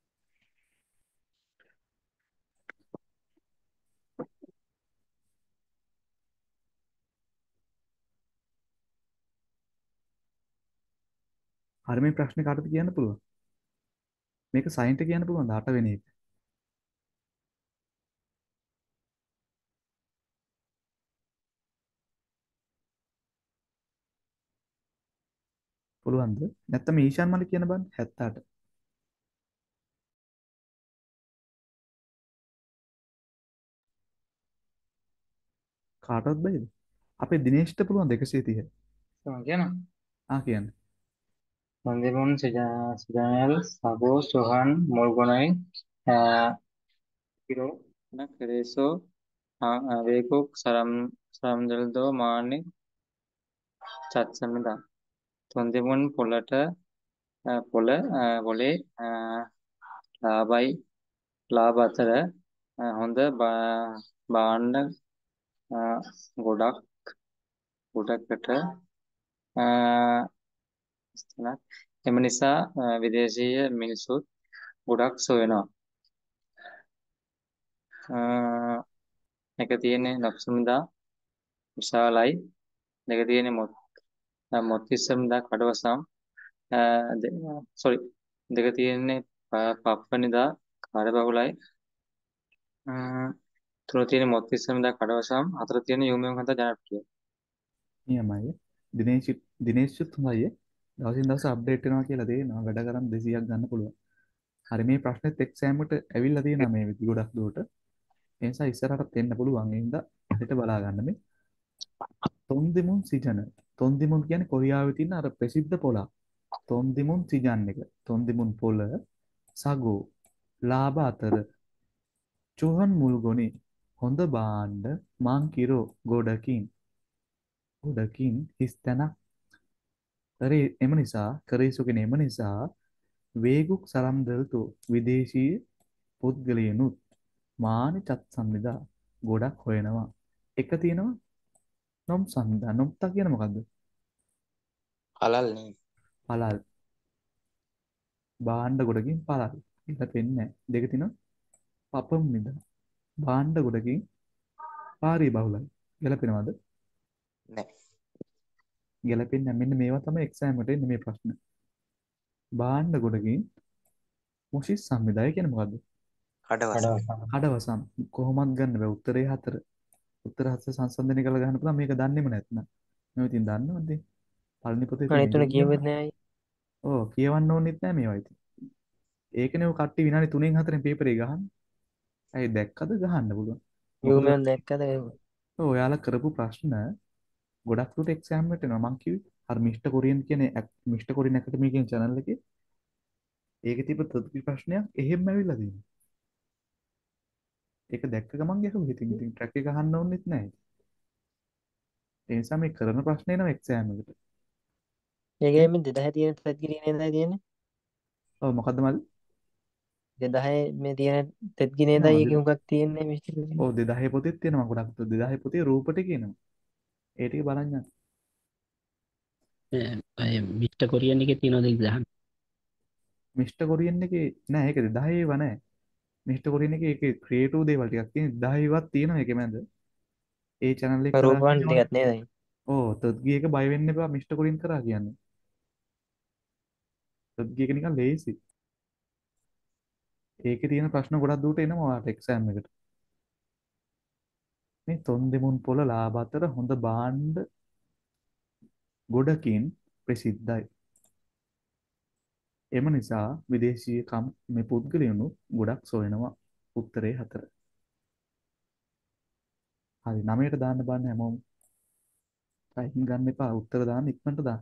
හරි මේ ප්‍රශ්නේ කාටද කියන්න පුළුවන්? මේක සයින්ට කියන්න පුළුවන්ද අට වෙනි එක? පුළුවන්ද? නැත්නම් ඊශාන් මල්ලි කියන බං හැත්තෑ අට. කාටවත් බැයිද? අපේ දිනේෂ්ට පුළුවන් දෙකසිය තිහ. Sama කියන ආ කියන්න. සන්දේපොන් සිජානල් සබෝ සොහන් මුල්ගොනයි පිරෝ න කෙරේසෝ වේකුක් සරම් සරම්දල්දෝ මානෙක් චත්සමදා තොන්දෙමුන් පොලට පොල පොලේ ලාබයි ලාබ අතර හොඳ බාණ්ඩ ගොඩක් ගොඩකට ස්තනක් එම නිසා විදේශීය මිනිසුත් ගොඩක් සොයනවා එක තියෙන්නේ ලක්ෂමුදා විශාලයි දෙක තියෙන්නේ මොත් මොත්තිස්සමුදා කඩවසම් සොරි දෙක තියෙන්නේ පප්පනිදා කාර්යබහුලයි තුන තියෙන්නේ මොත්තිස්සමුදා කඩවසම් හතර තියෙන්නේ යොමුයන් හත ජනප්‍රියයි නියමයි. දිනේෂ් දිනේෂ්ත් හොඳයි. දවසින් දවස අප්ඩේට් වෙනවා කියලා තේරෙනවා. වැඩ කරන් දෙසීයක් ගන්න පුළුවන්. හරි මේ ප්‍රශ්නෙත් එක්සෑම් එකට ඇවිල්ලා තියෙනවා මේ විදි ගොඩක් දුරට. ඒ නිසා ඉස්සරහට එන්න පුළුවන්. ඒ හින්දා හිත බලා ගන්න මේ. තොන්දිමුන් සිජන. තොන්දිමුන් කියන්නේ කොරියාවේ තියෙන අර ප්‍රසිද්ධ පොළක්. තොන්දිමුන් සිජන් එක. තොන්දිමුන් පොළ සගෝ ලාභ අතර චුහන් මුල්ගොනි හොඳ බාණ්ඩ මං කිරෝ ගොඩකින් ගොඩකින් හිස් තැනක් කරේ එම නිසා කරේසුගෙන එම නිසා වේගුක් සරම්දල්තු විදේශීය පුද්ගලයනුත් මානි චත් සම්නිදා ගොඩක් හොයනවා එක තියෙනවා නොම් සම්දා නොම්තා කියන මොකද්ද පළල් නේ පළල් බාණ්ඩ ගොඩකින් පළල් ඉත පෙන්නේ දෙක තියෙනවා පපම් නිදා බාණ්ඩ ගොඩකින් පාරී බහුලයි ගැලපෙනවද නෑ ගැලපෙන්නේ නැහැ. මෙන්න මේවා තමයි එක්සෑම් එකට එන්නේ මේ ප්‍රශ්න. බාණ්ඩ ගොඩකින් මුෂිස් සංවිධාය කියන්නේ මොකද්ද? කඩවසම් කඩවසම් කඩවසම් කොහොමද ගන්න බෑ උත්තරේ හතර. උත්තර හතර සංසන්දනය කරලා ගන්න පුළුවන් මේක දන්නේම නැත්නම්. මම ඉතින් දන්නවද? පළවෙනි පොතේ තියෙන අනිත් තුන ඉංග්‍රීසි කියවෙත් නෑ ඔව් කියවන්න ඕනෙත් නෑ මේවා ඉතින්. ඒකනේ ඔය කට්ටිය විනාඩි තුනෙන් හතරෙන් පේපරේ ගහන්නේ. ඇයි දැක්කද ගහන්න පුළුවන්. මොකද යූමයන් දැක්කද ඔය ඔයාලා කරපු ප්‍රශ්න ගොඩක් දුරට එක්සෑම් එකට එනවා. මං කිව්වේ අර මිස්ටර් කොරියන් කියන්නේ මිස්ටර් කොරියන් ඇකඩමි කියන channel එකේ ඒකේ තිබ්බ තොත්වි ප්‍රශ්නයක් එහෙම ඇවිල්ලා තියෙනවා. ඒක දැක්ක ගමන් ගැහුවා ඉතින් ඉතින් ට්‍රැක් එක අහන්න ඕනෙත් නැහැ. ඒ නිසා මේ කරන ප්‍රශ්නේ නම එක්සෑම් එකට. ඒකම දෙදහ තියෙන තැත් කිරීම තියෙන්නේ ඔව් මොකද්ද මල්? දෙදහ මේ තියෙන තෙත් ගිනේද එනවා ඒක දෙද- හුඟක් තියෙන්නේ මිස්ටර් ඔව් දෙදාහේ පොතේත් තියෙනවා ගොඩක් දෙදාහේ පොතේ රූපට කියනවා. ඒ ටික බලන්න යන්න. අය මිස්ට කොරියන් එක තියනොද දහන් මිස්ටර් කොරියන් එකේ නෑ ඒක දෙදාහේ ඒවා නෑ. මිස්ටර් කොරියන් එකේ ඒකේ ක්‍රියේටිව් දේවල් ටිකක් තියෙන දෙදාහේවත් තියෙනවා ඒකේ මැද. ඒ channel එක කරා රූපවන් කියන්නේ ටිකත් නේද ඔව් තොත්ගී එක බය වෙන්න එපා මිස්ටර් කොරියන් කරා කියන්නේ. තොත්ගී එක නිකන් ලේසි. ඒකේ තියෙන ප්‍රශ්න ගොඩක් දුරට එනවා ඔයාලට එක්සෑම් එකට. මේ තොන් දෙමුන් පොළ ලාභ අතර හොඳ බාණ්ඩ ගොඩකින් ප්‍රසිද්ධයි. එම නිසා විදේශීය කම් මේ පුද්ගලයන්ු ගොඩක් සොයනවා උත්තරේ හතර. හරි නවයට දාන්න බලන්න හැමෝම. ටයිම් ගන්න එපා උත්තර දාන්න ඉක්මනට දාන්න.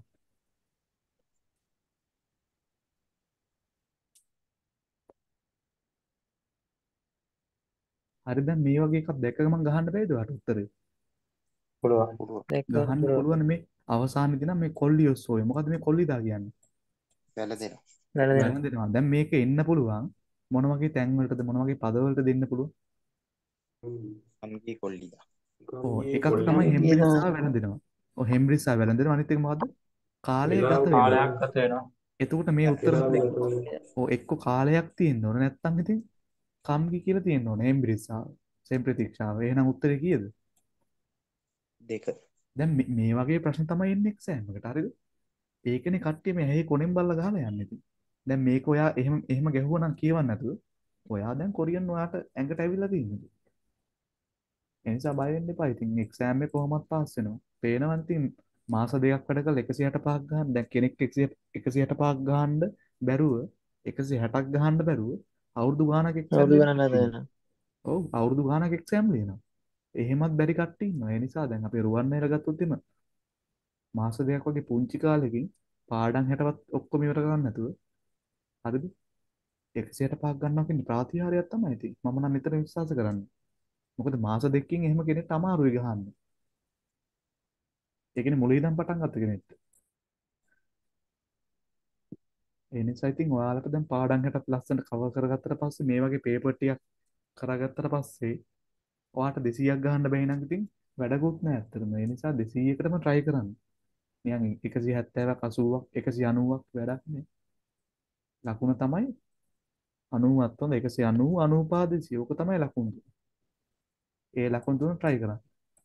හරි දැන් මේ වගේ එකක් දැක්ක ගමන් ගහන්න බෑද ඔයාලට උත්තරේ? පුළුවන්. පුළුවන්. දැක්ක ගහන්න පුළුවන්. පුළුවන් මේ අවසානයේදී නම් මේ කොල්ලියොස් ඔය. මොකද්ද මේ කොල්ලිදා කියන්නේ? වැළඳෙනවා. වැළඳෙනවා. වැළඳෙනවා. දැන් මේක එන්න පුළුවන් මොන වගේ තැන් වලටද මොන වගේ පද වලටද එන්න පුළුවන්? අන්ගේ කොල්ලිදා. ඔව් එකක් තමයි ගම් හෙම්බ්‍රිස් කියනවා. සහ වැළඳෙනවා. ඔව් හෙම්බ්‍රිස් සහ වැළඳෙනවා අනිත් එක මොකද්ද? කාලය ගත වෙනවා. කාලයක් ගත වෙනවා. එතකොට මේ උත්තර හතර එක්ක ඔව් එක්ක කාලයක් තියෙන්න ඕන නැත්නම් ඉතින් කම්ගි කියලා තියෙන්න ඕන හෙම්බ්‍රිස් සහ සෙම්ප්‍රතික්ෂාව. එහෙනම් උත්තරේ කීයද? දෙක. දැන් මේ මේ වගේ ප්‍රශ්න තමයි එන්නේ එක්සෑම් එකට. හරිද? ඒකනේ කට්ටිය මේ ඇහි කොනෙන් බල්ලා ගහලා යන්නේ ඉතින්. දැන් මේක ඔයා එහෙම එහෙම ගැහුවා නම් කියවන්න නැතුව ඔයා දැන් කොරියන් ඔයාට ඇඟට ඇවිල්ලා තියෙන්නේ. ඒ නිසා බය වෙන්න එපා. ඉතින් එක්සෑම් එක කොහොමත් පාස් වෙනවා. පේනවා ඉතින් මාස දෙකක් වැඩ කරලා එකසිය හැට පහක් ගහන්න. දැන් කෙනෙක් එකසිය හැට පහක් ගහන්න බැරුව එකසිය හැටක් ගහන්න බැරුව අවුරුදු ගාණක් එක්සෑම් අවුරුදු ලියනවා. ගණන් වෙනවා. ඔව් අවුරුදු ගාණක් එක්සෑම් ලියනවා. එහෙමත් බැරි කට්ටිය ඉන්නවා. ඒ නිසා දැන් අපි රුවන්වැලිලා ගත්තොත් එම මාස දෙකක් වගේ පුංචි කාලෙකින් පාඩම් හැටවත් ඔක්කොම ඉවර කරන්න නැතුව හරිද? එකසිය හැට පහක් ගන්නවා කියන්නේ ප්‍රාතිහාර්යයක් තමයි ඉතින්. මම නම් නිතර විශ්වාස කරන්නේ. මොකද මාස දෙකකින් එහෙම කෙනෙක්ට අමාරුයි ගහන්න. ඒ කියන්නේ මුලින් ඉඳන් පටන් ගත්ත කෙනෙක්ට. ඒ නිසා ඉතින් ඔයාලට දැන් පාඩම් හැටත් ලස්සනට කවර් කරගත්තට පස්සේ මේ වගේ පේපර් ටිකක් කරගත්තට පස්සේ ඔයාට දෙසීයක් ගහන්න බැරි නම් ඉතින් වැඩකුත් නෑ ඇත්තටම. ඒ නිසා දෙසීයකටම try කරන්න. නිකන් එකසිය හැත්තෑවක් අසූවක් එකසිය අනූවක් වැඩක් නෑ. ලකුණ තමයි අනූවත් හොඳ එකසිය අනූ අනූපහ දෙසිය. ඕක තමයි ලකුණ. ඒ ලකුණ තුන try කරන්න.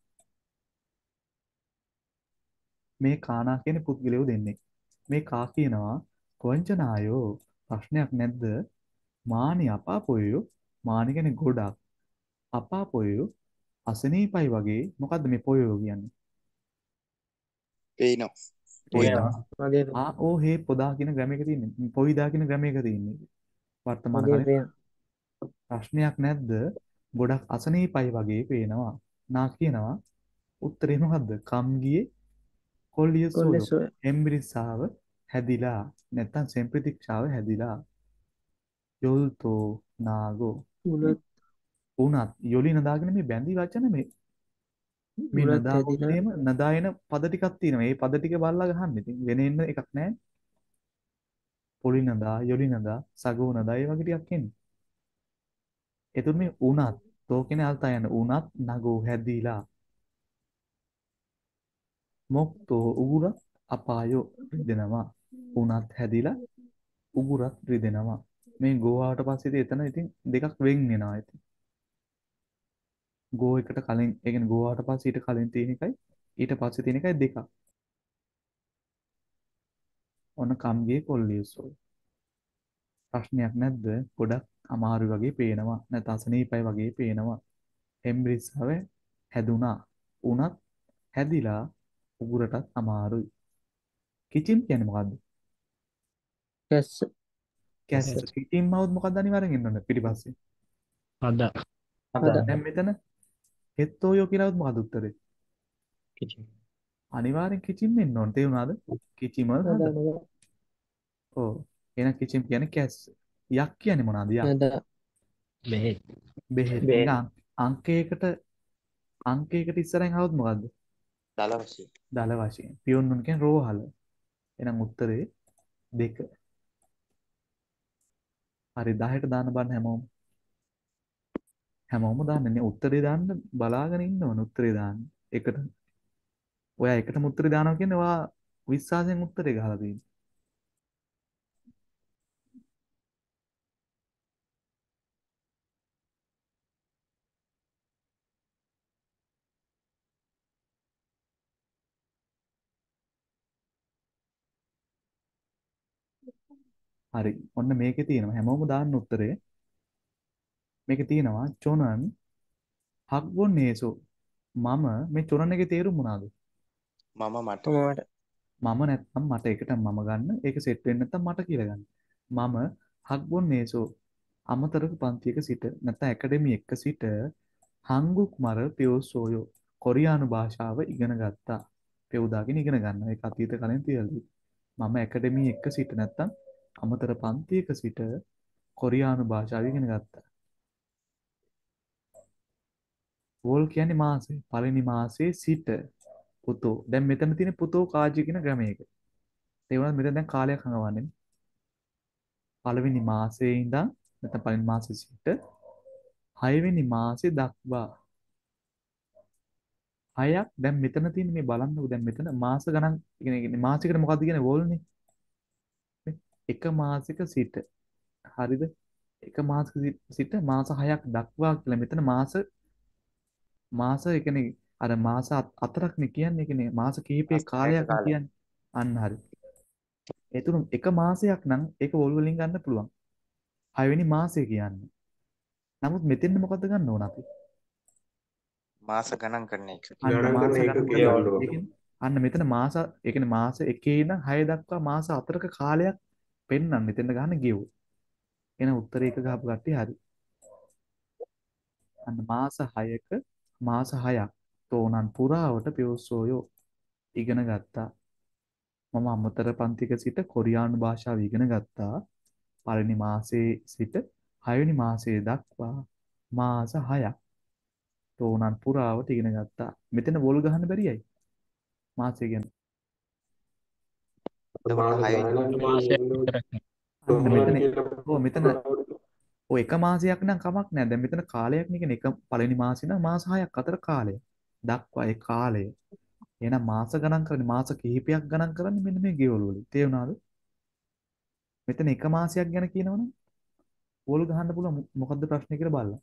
මේ කානා කියන පුද්ගලයෝ දෙන්නේ. මේ කා කියනවා කොංචනායෝ ප්‍රශ්නයක් නැද්ද? මානි අපාපොයෝ මානි කියන්නේ ගොඩක්. අපාපොයෝ අසනීපයි වගේ මොකද්ද මේ පොයෝ කියන්නේ? පේනවා. පොයිදා. මගේ ආ ඕ හේ පොදා කියන ග්‍රැම එක තියෙන්නේ. පොයිදා කියන ග්‍රැම එක තියෙන්නේ. වර්තමාන මගේ කාලේ පේන. ප්‍රශ්නයක් නැද්ද? ගොඩක් අසනීපයි වගේ පේනවා. නා කියනවා උත්තරේ මොකද්ද? කම්ගියේ කොල්ලිය සෝයෝ. කොල්ලෙසොය. එම්බ්‍රිස්සාව හැදිලා නැත්තම් සෙම්ප්‍රතික්ෂාව හැදිලා. යොල්තෝ නාගෝ මේ උනත් උනත් යොලි නදාගෙන මේ බැඳි වචන මේ මේ උනත් නදා හැදිලා වුණේම නදායන පද ටිකක් තියෙනවා. මේ පද ටික බලලා ගහන්න. ඉතින් වෙන එන්න එකක් නැහැ. පොලි නදා, යොලි නදා, සගෝ නදා ඒ වගේ ටිකක් එන්නේ. එතකොට මේ උනත් තෝ කියන්නේ අල්තා යන උනත් නගෝ හැදිලා. මොක්තෝ උගුරත් අපායෝ රිදෙනවා. උනත් හැදිලා උගුරත් රිදෙනවා. මේ ගෝවාට පස්සේ ඉතින් එතන ඉතින් දෙකක් වෙන් වෙනවා ඉතින්. ගෝ එකට කලින් ඒ කියන්නේ ගෝවාට පස්සේ ඊට කලින් තියෙන එකයි ඊට පස්සේ තියෙන එකයි දෙකක්. ඔන්න කම්ගේ කොල්ලියසෝ. ප්‍රශ්නයක් නැද්ද? ගොඩක් අමාරු වගේ පේනවා. නැත්නම් අසනීපයි වගේ පේනවා. එම්බ්‍රිස්සාව හැදුනා. උනත් හැදිලා උගුරටත් අමාරුයි. කිචිම් කියන්නේ මොකද්ද? කැස්ස. කැස්ස. කිචිම් આવුත් මොකද්ද අනිවාර්යෙන් එන්න ඕනේ පිටිපස්සේ. අද අද. දැන් මෙතන හෙත්තෝයෝ කියලා આવුත් මොකද්ද උත්තරේ? කිචිම්. අනිවාර්යෙන් කිචිම් එන්න ඕනේ. තේරුණාද? කිචිම අද හද. අද. ඔව්. එහෙනම් කිචිම් කියන්නේ කැස්ස. යක් කියන්නේ මොනවද? යක්. අද. බෙහෙත් බෙහෙත්. බෙහෙත්. නිකන් අංකයකට අංකයකට ඉස්සරහින් આવුත් මොකද්ද? දල වශයෙන්. දල වශයෙන්. පියොන්නුන් කියන්නේ රෝහල. එහෙනම් උත්තරේ දෙක. හරි දහයට දාන්න බලන්න හැමෝම. හැමෝම දාන්නේ උත්තරේ දාන්න බලාගෙන ඉන්න ඕන උත්තරේ දාන්න. එකට. ඔයා එකටම උත්තරේ දානවා කියන්නේ ඔයා විශ්වාසයෙන් උත්තරේ ගහලා තියෙන්නේ. හරි. ඔන්න මේකේ තියෙනවා හැමෝම දාන්න උත්තරේ. මේකේ තියෙනවා චොනන් හග්ගොන්නේසෝ. මම මේ චොනන් එකේ තේරුම මොනවාද? මම මට. මමට. මම නැත්නම් මට එකට මම ගන්න ඒක සෙට් වෙන්නේ නැත්නම් මට කියලා ගන්න. මම හක්බොන්නේසෝ අමතර පන්තියක සිට නැත්නම් ඇකඩමි එක සිට හංගුක් මර පියෝසෝයෝ කොරියානු භාෂාව ඉගෙන ගත්තා. පෙවුදාගෙන ඉගෙන ගන්න. ඒක අතීත කාලෙන් තියලා. මම ඇකඩමි එක සිට නැත්නම් අමතර පන්තියක සිට කොරියානු භාෂාව ඉගෙන ගත්තා. වෝල් කියන්නේ මාසේ. පළවෙනි මාසේ සිට පුතෝ. දැන් මෙතන තියෙන පුතෝ කාජි කියන ග්‍රැමර් එක. ඒ වුණත් මෙතන දැන් කාලයක් හංගවන්නේ. පළවෙනි මාසේ ඉඳන් නැත්නම් පළවෙනි මාසේ සිට හයවෙනි මාසේ දක්වා හයක් දැන් මෙතන තියෙන මේ බලන්නකෝ දැන් මෙතන මාස ගණන් කියන්නේ මාසිකට මොකද්ද කියන්නේ වෝල්නේ එක මාසික සිට හරිද එක මාසික සිට මාස හයක් දක්වා කියලා මෙතන මාස මාස ඒ කියන්නේ අර මාස හතරක් නේ කියන්නේ කියන්නේ මාස කිහිපේ මාස හයක කාලයක් නේ කාලයක්. කියන්නේ අන්න හරි ඒතුළු එක මාසයක් නම් ඒක වෝල් වලින් ගන්න පුළුවන් හයවෙනි මාසය කියන්නේ නමුත් මෙතෙන් මොකද්ද ගන්න ඕන අපි මාස ගණන් කරන එක. අන්න ගණන් මාස කරන එක ගණන් කරලා කියවන්න ඒ ඕන. කියන්නේ අන්න මෙතන මාස ඒ කියන්නේ මාස එකේ ඉඳන් හය දක්වා මාස හතරක කාලයක් පෙන්වන්න මෙතෙන්ද ගන්න ගියෝ. එන උත්තරේ එක ගහපු කට්ටිය හරි. අන්න මාස හයක මාස හයක් තෝනන් පුරාවට පියෝසෝයෝ ඉගෙන ගත්තා. මම අමතර පන්තික සිට කොරියානු භාෂාව ඉගෙන ගත්තා. පළවෙනි මාසයේ සිට හයවෙනි මාසයේ දක්වා මාස හයක් තෝනන් පුරාවට ඉගෙන ගත්තා. මෙතන වොල් ගහන්න බැරියයි. මාසය ගැන. එතකොට මාස හයවෙනි ගණනක් මාසයක් කියන්නේ විතරක් අන්න තෝරන්න මෙතන කියලා ඔව් මෙතන ඔය එක මාසයක් නම් කමක් නැහැ. දැන් මෙතන කාලයක් නේ කියන්නේ එක පළවෙනි මාසේ නම් මාස හයක් අතර කාලය. දක්වා ඒ කාලය. එහෙනම් මාස ගණන් කරන්නේ මාස කිහිපයක් ගණන් කරන්නේ මෙන්න මේ ගෙවල් වලින්. තේරුණාද? මෙතන එක මාසයක් ගැන කියනවනම් වෝල් ගහන්න පුළුවන් මොකද්ද ප්‍රශ්නේ කියලා බලන්න.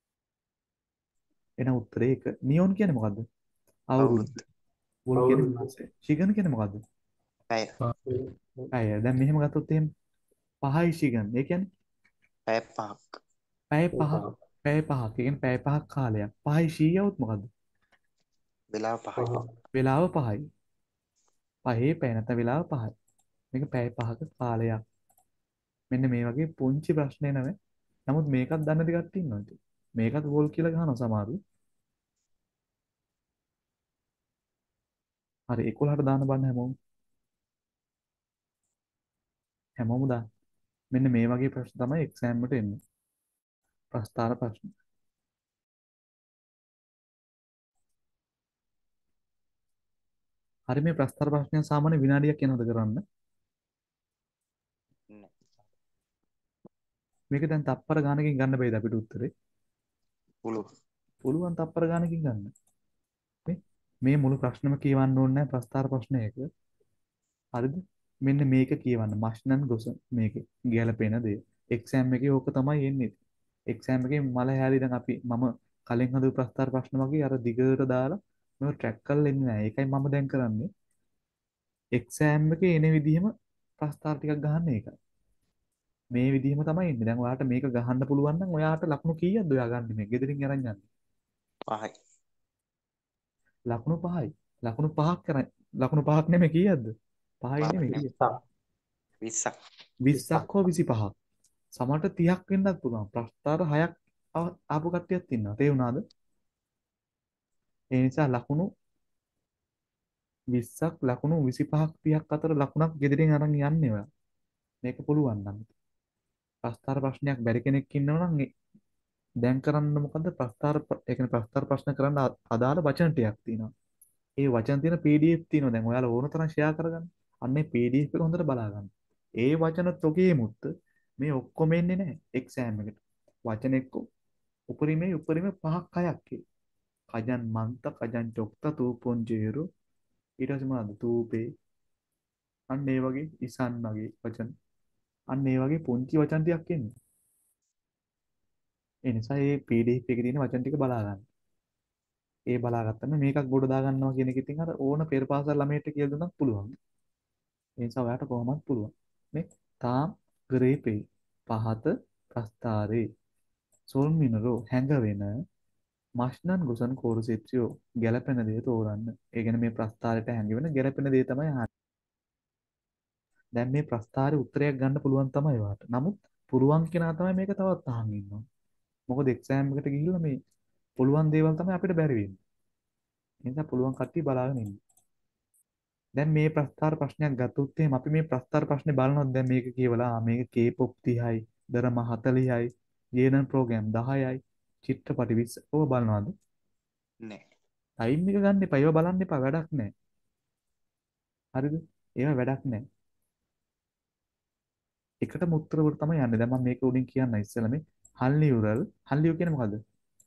එන උත්තරේ එක. නියෝන් කියන්නේ මොකද්ද? අවුරුද්ද. අවුරුද්ද. වෝල් කියන්නේ අවුරුද්ද. මාසය. ශිගන් කියන්නේ මොකද්ද? පැය. පැය. දැන් මෙහෙම ගත්තොත් එහෙම පහයි ශිගන්. ඒ කියන්නේ පැය පහක්. පැය පහක්. පැය පහක්. ඒ කියන්නේ පැය පහක් කාලයක්. පහයි ශීයවුත් මොකද්ද? වෙලාව පහයි. වෙලාව පහයි. පහේ පැය නැත්නම් වෙලාව පහයි. මේක පැය පහක කාලයක්. මෙන්න මේ වගේ පුංචි ප්‍රශ්න එනවේ. නමුත් මේකත් දන්නේ නැති කට්ටිය ඉන්නවා ඉතින්. මේකත් වෝල් කියලා ගහනවා සමහරු. හරි එකොළහට දාන්න බන්න හැමෝම. හැමෝම දාන්න. මෙන්න මේ වගේ ප්‍රශ්න තමයි එක්සෑම් එකට එන්නේ. ප්‍රස්තාර ප්‍රශ්න. හරි මේ ප්‍රස්තාර ප්‍රශ්නය සාමාන්‍ය විනාඩියක් යනවද කරන්න? නෑ. මේක දැන් තප්පර ගානකින් ගන්න බෑද අපිට උත්තරේ? පුළුවන්. පුළුවන් තප්පර ගානකින් ගන්න. මේ මේ මුළු ප්‍රශ්නම කියවන්න ඕනේ නැහැ ප්‍රස්තාර ප්‍රශ්නයක. හරිද? මෙන්න මේක කියවන්න මෂ්නන් ගොස මේකේ ගැලපෙන දේ. එක්සෑම් එකේ ඕක තමයි එන්නේ. එක්සෑම් එකේ මල හැරි දැන් අපි මම කලින් හදපු ප්‍රස්තාර ප්‍රශ්න වගේ අර දිගට දාලා මේක ට්‍රැක් කරලා එන්නේ නැහැ. ඒකයි මම දැන් කරන්නේ. එක්සෑම් එකේ එන විදිහම ප්‍රස්තාර ටිකක් ගහන්න ඒකයි. මේ විදිහම තමයි එන්නේ. දැන් ඔයාලට මේක ගහන්න පුළුවන් නම් ඔයාට ලකුණු කීයක්ද ඔයා ගන්න මේ ගෙදරින් අරන් යන්නේ? පහයි. ලකුණු පහයි. ලකුණු පහක් කරන් ලකුණු පහක් නෙමෙයි කීයක්ද? පහයි නෙමෙයි කීයද? විස්සක්. විස්සක් හෝ විසිපහක්. සමහරට තිහක් වෙන්නත් පුළුවන්. ප්‍රස්තාර හයක් ආපු කට්ටියත් ඉන්නවා. තේරුණාද? ඒ නිසා ලකුණු විස්සක් ලකුණු විසිපහක් තිහක් අතර ලකුණක් ගෙදරින් අරන් යන්නේ ඔයා. මේක පුළුවන් නම්. ප්‍රස්තාර ප්‍රශ්නයක් බැරි කෙනෙක් ඉන්නවා නම් දැන් කරන්න මොකද්ද ප්‍රස්තාර ඒ කියන්නේ ප්‍රස්තාර ප්‍රශ්න කරන්න අදාළ වචන ටිකක් තියෙනවා. ඒ වචන තියෙන පී ඩී එෆ් තියෙනවා. දැන් ඔයාලා ඕන තරම් ෂෙයා කරගන්න. අන්න ඒ පී ඩී එෆ් එක හොඳට බලා ගන්න. ඒ වචන තොගේ මුත්ත මේ ඔක්කොම එන්නේ නැහැ එක්සෑම් එකට. වචන එක්ක උපරිමේ උපරිමේ පහක් හයක් ඒ. කජන් මන්ත කජන් චොක්ත තූපොන් ජේරු ඊට පස්සේ මොනවද තූපේ අන්න ඒ වගේ ඉසන් වගේ වචන. අන්න ඒ වගේ පුංචි වචන ටිකක් එන්නේ. ඒ නිසා මේ පී ඩී එෆ් එකේ තියෙන වචන ටික බලා ගන්න. ඒ බලාගත්තම මේකක් ගොඩ දා ගන්නවා කියන එක ඉතින් අර ඕන පෙර පාසල් ළමයට කියලා දුන්නත් පුළුවන්. ඒ නිසා ඔයාලට කොහොමත් පුළුවන්. මේ තාම් ග්‍රේපේ පහත ප්‍රස්තාරේ සොල්මිනරෝ හැඟවෙන මෂ්නන් ගොසන් කෝරසෙප්සියෝ ගැලපෙන දේ තෝරන්න. ඒ කියන්නේ මේ ප්‍රස්තාරයට හැඟවෙන ගැලපෙන දේ තමයි අහන්නේ. දැන් මේ ප්‍රස්තාරේ උත්තරයක් ගන්න පුළුවන් තමයි වාට. නමුත් පුළුවන් කෙනා තමයි මේක තවත් අහන් ඉන්නවා. මොකද එක්සෑම් එකට ගිහිල්ලා මේ පුළුවන් දේවල් තමයි අපිට බැරි වෙන්නේ. ඒ නිසා පුළුවන් කට්ටිය බලාගෙන ඉන්න. දැන් මේ ප්‍රස්තාර ප්‍රශ්නයක් ගත්තොත් එහෙම අපි මේ ප්‍රස්තාර ප්‍රශ්නේ බලනොත් දැන් මේක කියවලා ආ මේක K-pop තිහයි, දරම හතළිහයි, ජේනර් ප්‍රෝග්‍රෑම් දහයයි, චිත්‍රපටි විස්ස ඔය බලනවද? නෑ. ටයිම් එක ගන්න එපා. ඒවා බලන්න එපා. වැඩක් නැහැ. හරිද? ඒවා වැඩක් නැහැ. එකටම උත්තර වලට තමයි යන්නේ. දැන් මම මේක උඩින් කියන්න ඉස්සෙල්ලා මේ හල්ලියුරල් හල්ලියු කියන්නේ මොකද්ද?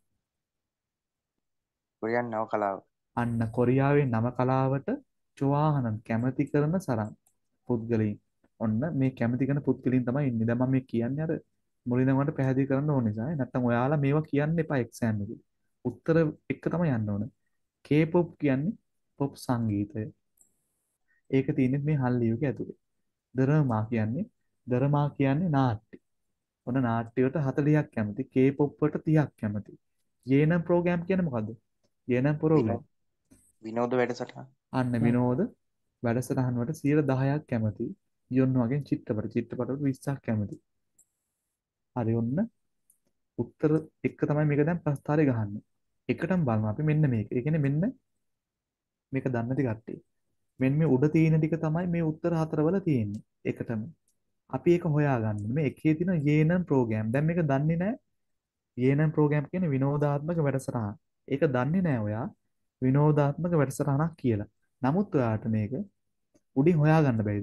කොරියන් නව කලාව. අන්න කොරියාවේ නව කලාවට චොවාහනන් කැමති කරන සරන් පුද්ගලයින්. ඔන්න මේ කැමති කරන පුද්ගලයින් තමයි ඉන්නේ. දැන් මම මේ කියන්නේ අර මුලින්ම මට පැහැදිලි කරන්න ඕන නිසා. නැත්තම් ඔයාලා මේවා කියන්න එපා එක්සෑම් එකේ. උත්තර එක තමයි යන්න ඕන. K-pop කියන්නේ පොප් සංගීතය. ඒක තියෙන්නේ මේ හල්ලියුගේ ඇතුලේ. දරමා කියන්නේ දරමා කියන්නේ නාට්‍ය. ඔන්න නාට්‍යයට හතළිහක් කැමති. K-pop වලට තිහක් කැමති. ජේනර් ප්‍රෝග්‍රෑම් කියන්නේ මොකද්ද? ජේනර් ප්‍රෝග්‍රෑම් විනෝද විනෝද වැඩසටහන්. අන්න විනෝද වැඩසටහන් වලට සියයට දහයක් කැමති. යොන් වගේ චිත්‍රපට චිත්‍රපට වලට විස්සක් කැමති. හරි ඔන්න උත්තර එක තමයි මේක දැන් ප්‍රස්තාරේ ගහන්නේ. එකටම බලනවා අපි මෙන්න මේක. ඒ කියන්නේ මෙන්න මේක දන්නේ නැති කට්ටිය. මෙන්න මේ උඩ තියෙන ටික තමයි මේ උත්තර හතරවල තියෙන්නේ. එකටම. අපි ඒක හොයාගන්න. මේ එකේ තියෙන යේනන් ප්‍රෝග්‍රෑම්. දැන් මේක දන්නේ නැහැ. යේනන් ප්‍රෝග්‍රෑම් කියන්නේ විනෝදාත්මක වැඩසටහන. ඒක දන්නේ නැහැ ඔයා. විනෝදාත්මක වැඩසටහනක් කියලා. නමුත් ඔයාට මේක උඩින් හොයාගන්න බැයිද?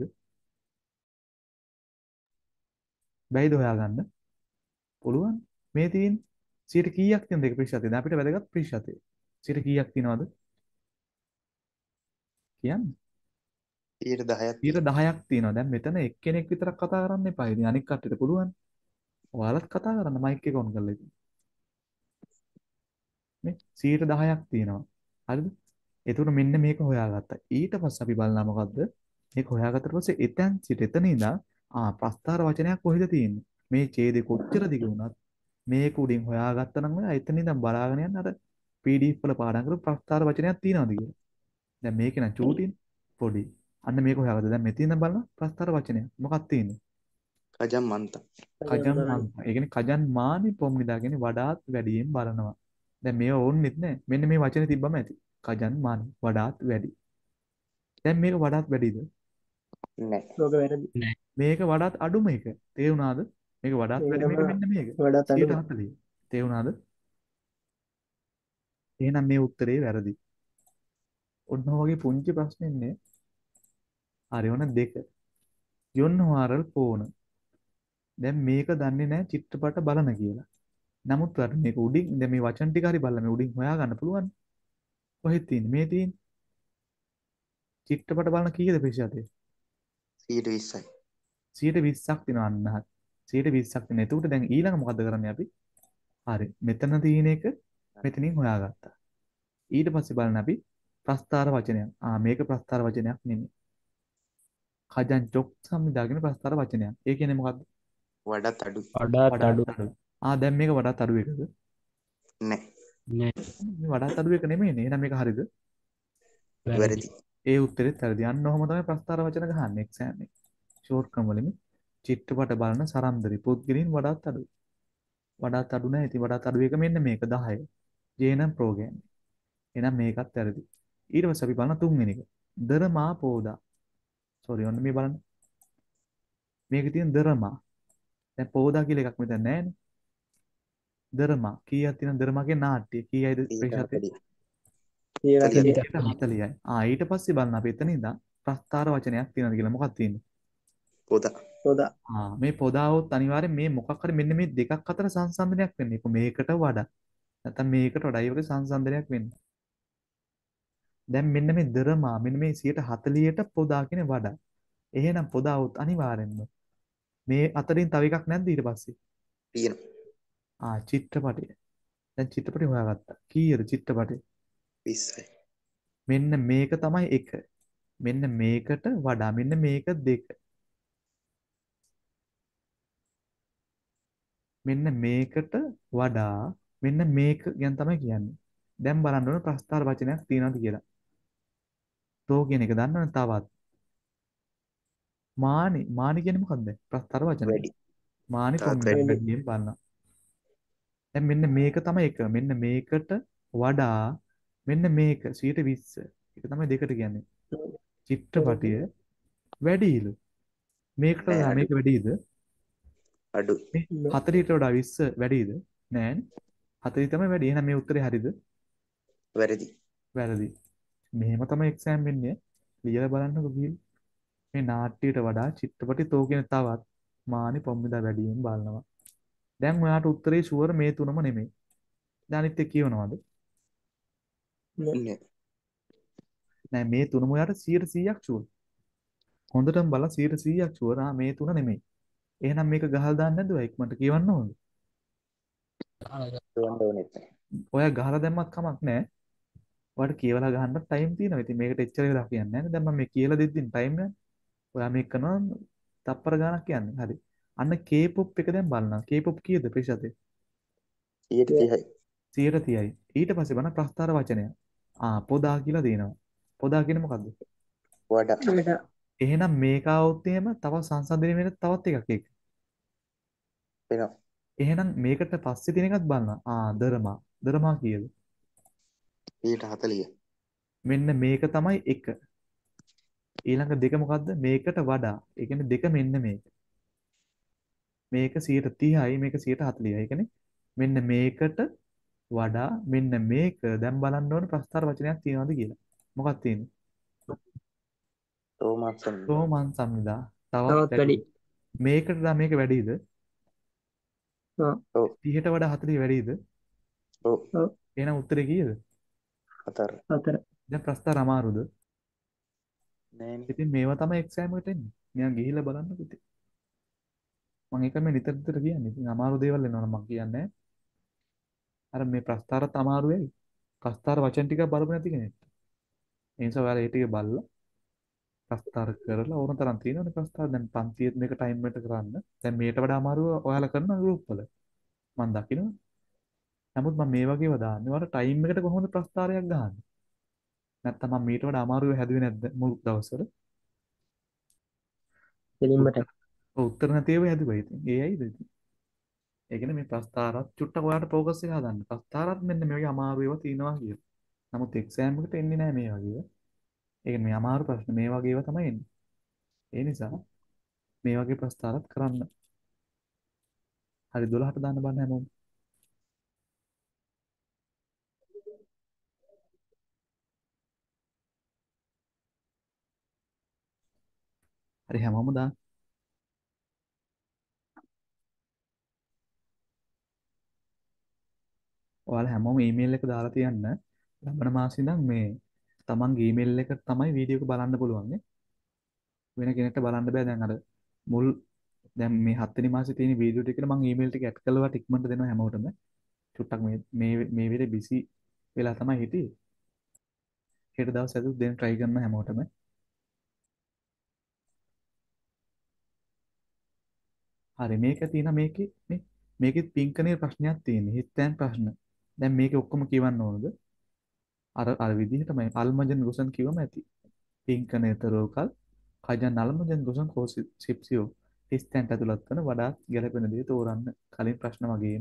බැයිද හොයාගන්න? පුළුවන්. මේ තියෙන සියයට කීයක් තියෙනද ඒක ප්‍රතිශතය? දැන් අපිට වැදගත් ප්‍රතිශතය. සියයට කීයක් තියෙනවද? කියන්නේ සියයට දහයක්. සියයට දහයක් තියෙනවා. දැන් මෙතන එක්කෙනෙක් විතරක් කතා කරන්න එපා. ඉතින් අනික් කට්ටියට පුළුවන්. ඔයාලත් කතා කරන්න මයික් එක ඔන් කරලා ඉතින්. නේ සියයට දහයක් තියෙනවා. හරිද? එතකොට මෙන්න මේක හොයාගත්තා. ඊට පස්සේ අපි බලනවා මොකද්ද? මේක හොයාගත්තට පස්සේ එතෙන් සිට එතන ඉඳන් ආ ප්‍රස්තාර වචනයක් කොහෙද තියෙන්නේ? මේ ඡේදේ කොච්චර දිග වුණත් මේක උඩින් හොයාගත්තා නම් ඔයා එතන ඉඳන් බලාගෙන යන්න අර P D F වල පාඩම් කරපු ප්‍රස්තාර වචනයක් තියෙනවද කියලා. දැන් මේකේ නම් චූටින් පොඩි. අන්න මේක හොයාගත්තා. දැන් මෙතන ඉඳන් බලන්න ප්‍රස්තාර වචනයක්. මොකක්ද තියෙන්නේ? කජම් මන්ත. කජන් මාන. ඒ කියන්නේ කජන් මානි පොම්නිදා කියන්නේ වඩාත් වැඩියෙන් බලනවා. දැන් මේව ඕන්නෙත් නෑ. මෙන්න මේ වචනේ තිබ්බම ඇති. කජන් මානි වඩාත් වැඩි. දැන් මේක වඩාත් වැඩිද? නෑ. ලෝක වැරදි. නෑ. මේක වඩාත් අඩුම එක. තේරුණාද? මේක වඩාත් වැඩි මේක මේකම මෙන්න මේක. වඩාත් අඩුම. සියයට හතළිහ. තේරුණාද? එහෙනම් මේ උත්තරේ වැරදි. ඔන්න ඔයගේ පුංචි ප්‍රශ්නෙන්නේ. හරි ඔන්න දෙක. යොන්හාරල් පෝන. දැන් මේක දන්නේ නැහැ චිත්‍රපට බලන කියලා. නමුත් අර මේක උඩින් දැන් මේ වචන ටික හරි බලලා මේ උඩින් හොයාගන්න පුළුවන්. කොහෙද තියෙන්නේ? මේ තියෙන්නේ. චිත්‍රපට බලන කීයද ප්‍රතිශතය? සියයට විස්සයි. සියයට විස්සක් තියෙනවා අන්න හරි. සියයට විස්සක් තියෙනවා. එතකොට දැන් ඊළඟ මොකද කරන්නේ අපි? හරි. මෙතන තියෙන එක මෙතනින් හොයාගත්තා. ඊට පස්සේ බලන්න අපි ප්‍රස්තාර වචනයක්. ආ මේක ප්‍රස්තාර වචනයක් නෙමෙයි. කජන් චොක් සම්දාගෙන ප්‍රස්තාර වචනයක්. ඒ කියන්නේ මොකද්ද? වඩාත් අඩු. වඩාත් අඩු. වඩාත් අඩු. ආ දැන් මේක වඩාත් අඩු එකද? නෑ. නෑ. මේ වඩාත් අඩු එක නෙමෙයිනේ. එහෙනම් මේක හරිද? වැරදි. වැරදි. ඒ උත්තරෙත් වැරදි. අන්න ඔහොම තමයි ප්‍රස්තාර වචන ගහන්නේ එක්සෑම් එකේ. ෂෝට් ක්‍රම වලින් චිත්‍රපට බලන සරන්දරි පුද්ගලයන් වඩාත් අඩුයි. වඩාත් අඩු නැහැ. ඉතින් වඩාත් අඩු එක මෙන්න මේක දහය. ජේනම් ප්‍රෝග්‍රෑම්. එහෙනම් මේකත් වැරදි. ඊට පස්සේ අපි බලන තුන්වෙනි එක. දරමා පෝදා. සෝරි ඔන්න මේ බලන්න. මේකේ තියෙන දරමා. දැන් පෝදා කියලා එකක් මෙතන නැහැනේ. දරමා කීයක් තියෙනවද? දරමාගේ නාට්‍ය කීයයිද ප්‍රතිශතය? සියයට සියයට හතළිහයි. ආ ඊට පස්සේ බලන්න අපි එතන ඉඳන් ප්‍රස්තාර වචනයක් තියෙනවද කියලා මොකක්ද තියෙන්නේ? පොදා. පොදා. ආ මේ පොදාවොත් අනිවාර්යෙන් මේ මොකක් හරි මෙන්න මේ දෙකක් අතර සංසන්දනයක් වෙන්නේ. ඒක මේකට වඩා. නැත්නම් මේකට වඩා ඒ වගේ සංසන්දනයක් වෙන්නේ. දැන් මෙන්න මේ දරමා මෙන්න මේ සියයට හතළිහට පොදා කියන්නේ වඩා. එහෙනම් පොදාවොත් අනිවාර්යෙන්ම මේ අතරින් තව එකක් නැද්ද ඊට පස්සේ? තියෙනවා. ආ චිත්‍රපටය. දැන් චිත්‍රපටය හොයාගත්තා. කීයද චිත්‍රපටය? විස්සයි. මෙන්න මේක තමයි එක. මෙන්න මේකට වඩා මෙන්න මේක දෙක. මෙන්න මේකට වඩා මෙන්න මේක ගැන තමයි කියන්නේ. දැන් බලන්න ඕන ප්‍රස්තාර වචනයක් තියෙනවද කියලා. තෝ කියන එක දන්නවනේ තවත්. මානි මානි කියන්නේ මොකද්ද? ප්‍රස්තාර වචනය. වැඩි. මානි තවත් පොම්බිදා වැඩි. වැඩියෙන් බලනවා. දැන් මෙන්න මේක තමයි එක. මෙන්න මේකට වඩා මෙන්න මේක සියයට විස්ස. ඒක තමයි දෙකට කියන්නේ. චිත්‍රපටිය වැඩිලු. මේකට නෑ වඩා අඩු. මේක වැඩිද? අඩු. මේ හතරට වඩා විස්ස වැඩිද? නෑනේ. හතරයි තමයි වැඩි. එහෙනම් මේ උත්තරේ හරිද? වැරදි. වැරදි. මෙහෙම තමයි එක්සෑම් වෙන්නේ. ලියලා බලන්නකෝ ගිහින්. මේ නාට්‍යයට වඩා චිත්‍රපටි තෝගෙන තවත් මානි පොම්බිදා වැඩියෙන් බලනවා. දැන් ඔයාට උත්තරේ ෂුවර් මේ තුනම නෙමෙයි. දැන් අනිත් එක කියවනවද? නෑ. නෑ මේ තුනම ඔයාට සියයට සීයක් ෂුවර්. හොඳටම බලලා සියයට සීයක් ෂුවර්. ආ මේ තුන නෙමෙයි. එහෙනම් මේක ගහලා දාන්න නැද්ද ඔයා ඉක්මනට කියවන්න ඕනද? කියවන්න ඕනෙත් නෑ. ඔයා ගහලා දැම්මත් කමක් නෑ. ඔයාට කියවලා ගහන්න ටයිම් තියෙනවා. ඉතින් මේකට එච්චර වෙලා කියන්නේ නැහැ නේ. දැන් මම මේ කියලා දෙද්දින් ටයිම් යන. ඔයා මේක කරනවා තප්පර ගාණක් කියන්නේ. හරි. අන්න K-pop එක දැන් බලනවා. K-pop කීයද ප්‍රතිශතය? සියයට තිහයි. සියයට තිහයි. ඊට පස්සේ බලන්න ප්‍රස්තාර වචනය. ආ පොදා කියලා දෙනවා. පොදා කියන්නේ මොකද්ද? වඩා. එහෙනම් මේක આવොත් එහෙම තව සංසන්දනය වෙන තවත් එකක් ඒක. වෙනවා. එහෙනම් මේකට පස්සේ තියෙන එකත් බලනවා. ආ දරමා. දරමා කීයද? සියයට හතළිහ. මෙන්න මේක තමයි එක. ඊළඟ දෙක මොකද්ද? මේකට වඩා. ඒ කියන්නේ දෙක මෙන්න මේක. මේක සියයට තිහයි මේක සියයට හතළිහයි. ඒ කියන්නේ මෙන්න මේකට වඩා මෙන්න මේක දැන් බලන්න ඕනේ ප්‍රස්තාර වචනයක් තියෙනවද කියලා. මොකක්ද තියෙන්නේ? තෝමත් සම්ද. රෝමන් සම්නිදා. තවත් තවත් වැඩි. වැඩි. මේකට වඩා මේක වැඩිද? ඔව්. ඔව්. තිහට වඩා හතළිහ වැඩිද? ඔව්. ඔව්. එහෙනම් උත්තරේ කීයද? හතර. හතර. දැන් ප්‍රස්තාර අමාරුද? නෑනේ. ඉතින් මේවා තමයි එක්සෑම් එකට එන්නේ. නිකන් ගිහිල්ලා බලන්නකෝ ඉතින්. මම ඒක මේ නිතර නිතර කියන්නේ. ඉතින් අමාරු දේවල් එනවනම් මම කියන්නේ නැහැ. අර මේ ප්‍රස්තාරත් අමාරු වෙයි. ප්‍රස්තාර වචන ටිකක් බලපු නැති කෙනෙක්. ඒ නිසා ඔයාලා ඒ ටික බලලා ප්‍රස්තාර කරලා ඕන තරම් තියෙනවනේ ප්‍රස්තාර. දැන් පන්තියෙත් මේක ටයිම් එකට කරන්න. දැන් මේට වඩා අමාරුව ඔයාලා කරන ගෲප් වල. මම දකිනවා. නමුත් මම මේ වගේව දාන්නේ. ඔයාලා ටයිම් එකට කොහොමද ප්‍රස්තාරයක් ගහන්නේ? නැත්තම් මම මීට වඩා අමාරුව හැදුවේ නැද්ද මුල් දවස්වල? දෙලින්මට. උත්තර ඔව් උත්තර නැති ඒවා හැදුවා ඉතින්. ඒ ඇයිද ඉතින්? ඒ කියන්නේ මේ ප්‍රස්තාරත් චුට්ටක් ඔයාලට ફોකස් එක හදන්න. ප්‍රස්තාරත් මෙන්න මේ වගේ අමාරු ඒවා තියෙනවා කියලා. නමුත් එක්සෑම් එකට එන්නේ නැහැ මේ වගේ ඒවා. ඒ කියන්නේ මේ අමාරු ප්‍රශ්න මේ වගේ ඒවා තමයි එන්නේ. ඒ නිසා මේ වගේ ප්‍රස්තාරත් කරන්න. හරි දොළහට දාන්න බෑ හැමෝම. හරි හැමෝම දාන්න. ඔයාලා හැමෝම ඊමේල් එක දාලා තියන්න. ලබන මාසේ ඉඳන් මේ තමන්ගේ ඊමේල් එක තමයි වීඩියෝ එක බලන්න පුළුවන් නේ. වෙන කෙනෙක්ට බලන්න බෑ දැන් අර මුල් දැන් මේ හත් වෙනි මාසේ තියෙන වීඩියෝ ටිකට මම ඊමේල් ටික ඇඩ් කළාට ඉක්මනට දෙනවා හැමෝටම. චුට්ටක් මේ මේ මේ විදිහට බිසි වෙලා තමයි හිටියේ. හෙට දවස් ඇතුළත දෙන්න try කරන හැමෝටම. හරි මේක තියෙන මේකේ මේ මේකෙත් පින්කනේ ප්‍රශ්නයක් තියෙන්නේ. හිතෙන් ප්‍රශ්න. දැන් මේකේ ඔක්කොම කියවන්න ඕනද? අර අර විදිහටමයි අල්මජන් ගොසන් කිව්වම ඇති. පින්කනේතරෝකල් කජන් අල්මජන් ගොසන් කෝසිප්සියෝ හිස්තැන්ට ඇතුළත් වන වඩාත් ගැලපෙන දේ තෝරන්න. කලින් ප්‍රශ්න වගේම.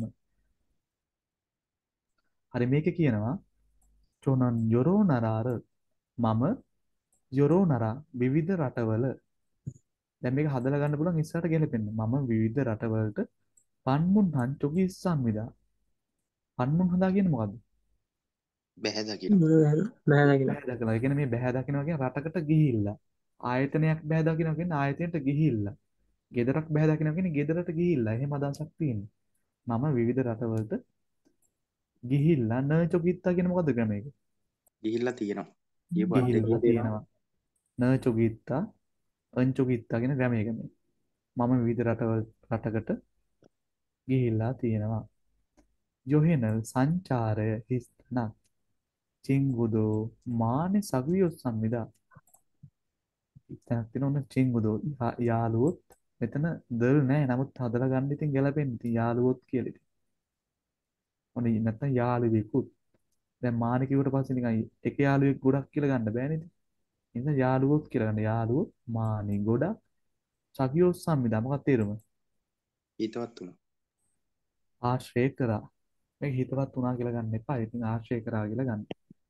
හරි මේකේ කියනවා චොනන් යොරෝ නරාර මම යොරෝ නරා විවිධ රටවල දැන් මේක හදලා ගන්න පුළුවන් ඉස්සරහට ගැලපෙන්න. මම විවිධ රටවලට පන්මුන් හන්චොකි සංවිදා. පන්මුන් හදා කියන්නේ මොකද්ද? බැහැ දකින්න. බෑ දකින්න. බැහැ දකිනවා. ඒ කියන්නේ මේ බැහැ දකිනවා කියන්නේ රටකට ගිහිල්ලා. ආයතනයක් බැහැ දකිනවා කියන්නේ ආයතනයට ගිහිල්ලා. ගෙදරක් බැහැ දකිනවා කියන්නේ ගෙදරට ගිහිල්ලා. එහෙම අදහසක් තියෙනවා. මම විවිධ රටවලට ගිහිල්ලා න චොකිත්තා කියන මොකද්ද ක්‍රමයක? ගිහිල්ලා තියෙනවා. කියපු අර්ථය ගිහිල්ලා තියෙනවා. තියෙනවා. න චොකිත්තා අන් චොකිත්තා කියන ක්‍රමයක මේ. මම විවිධ රටවල රටකට ගිහිල්ලා තියෙනවා. යොහෙනල් සංචාරය හිස්තන චිංගුදෝ මානෙ සගවියොත් සංවිදා. තැනක් තියෙන ඔන්න චිංගුදෝ යාළුවොත් මෙතන දල් නෑ නමුත් හදලා ගන්න ඉතින් ගැලපෙන්නේ ඉතින් යාළුවොත් කියලා ඉතින්. ඔන්න නැත්තම් යාළුවෙකුත්. දැන් මානෙ කිව්වට පස්සේ නිකන් එක යාළුවෙක් ගොඩක් කියලා ගන්න බෑනේ ඉතින්. එහෙනම් යාළුවොත් කියලා ගන්න. යාළුවොත් මානෙ ගොඩක් සගියෝ සම්මිදා මොකක්ද තේරුම? හිතවත් වුණා. ආශ්‍රය කරා. මේක හිතවත් වුණා කියලා ගන්න එපා. ඉතින් ආශ්‍රය කරා කියලා ගන්න.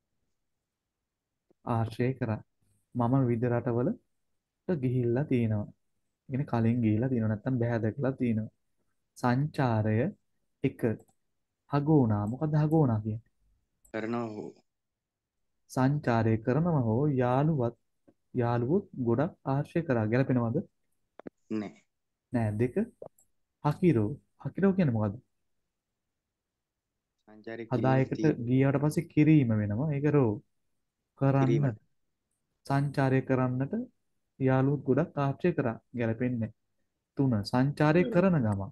ආශ්‍රය කරා. මම විවිධ රටවලට ගිහිල්ලා තියෙනවා. කියන්නේ කලින් ගිහිල්ලා තියෙනවා නැත්නම් බෑ දැකලා තියෙනවා. සංචාරය එක හගෝනා. මොකද්ද හගෝනා කියන්නේ? කරනවා හෝ සංචාරය කරනව හෝ යාළුවත් යාළුවොත් ගොඩක් ආශ්‍රය කරා. ගැලපෙනවද? නැහැ. නෑ. දෙක හකිරෝ. හකිරෝ කියන්නේ මොකද්ද? සංචාරය කිරීමට හදායකට තියෙන ගියාට පස්සේ කිරීම වෙනවා. ඒක රෝ කරන්න. කිරීමට සංචාරය කරන්නට යාළුවොත් ගොඩක් ආශ්‍රය කරා. ගැලපෙන්නේ. තුන සංචාරය කරන ගමන්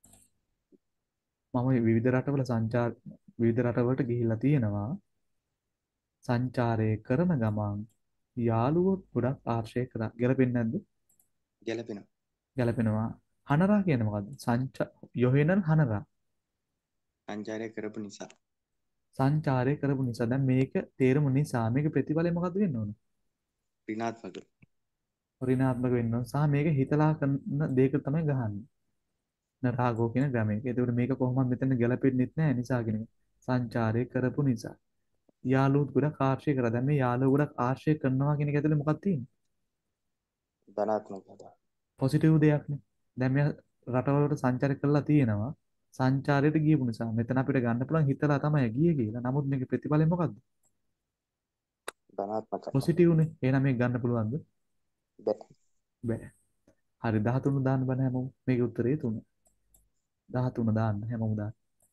මම විවිධ රටවල සංචාර විවිධ රටවලට ගිහිල්ලා තියෙනවා. සංචාරය කරන ගමන් යාළුවොත් ගොඩක් ආශ්‍රය කරා. ගැලපෙන්නේ නැද්ද? ගැලපෙනවා. ගැලපෙනවා. හනරා කියන්නේ මොකද්ද? සංච යොහෙනල් හනරා. සංචාරය කරපු නිසා සංචාරය කරපු නිසා දැන් මේක තේරුම නිසා මේක ප්‍රතිඵලය මොකද්ද වෙන්න ඕන? ඍණාත්මක ඍණාත්මක වෙන්න ඕන. සහ මේක හිතලා කරන දෙයක තමයි ගහන්නේ. නරාගෝ කියන ග්‍රාමයක. ඒකට මේක කොහොමද මෙතන ගැලපෙන්නෙත් නැහැ නිසා කියන එක. සංචාරය කරපු නිසා. යාළුවොත් ගොඩක් ආශ්‍රය කරා. දැන් මේ යාළුවෝ ගොඩක් ආශ්‍රය කරනවා කියන එක ඇතුලේ මොකක්ද තියෙන්නේ? ධනාත්මක අදහස්. පොසිටිව් දෙයක්නේ. දැන් මේ රටවලට සංචාරය කරලා තියෙනවා. සංචාරයට ගියපු නිසා මෙතන අපිට ගන්න පුළුවන් හිතලා තමයි ගියේ කියලා. නමුත් මේකේ ප්‍රතිඵලය මොකද්ද? ධනාත්මකයි. පොසිටිව්නේ. එහෙනම් මේක ගන්න පුළුවන්ද? බැ- බෑ. හරි දහතුන දාන්න බෑ හැමෝම. මේකේ උත්තරේ තුන. දහතුන දාන්න හැමෝම දාන්න.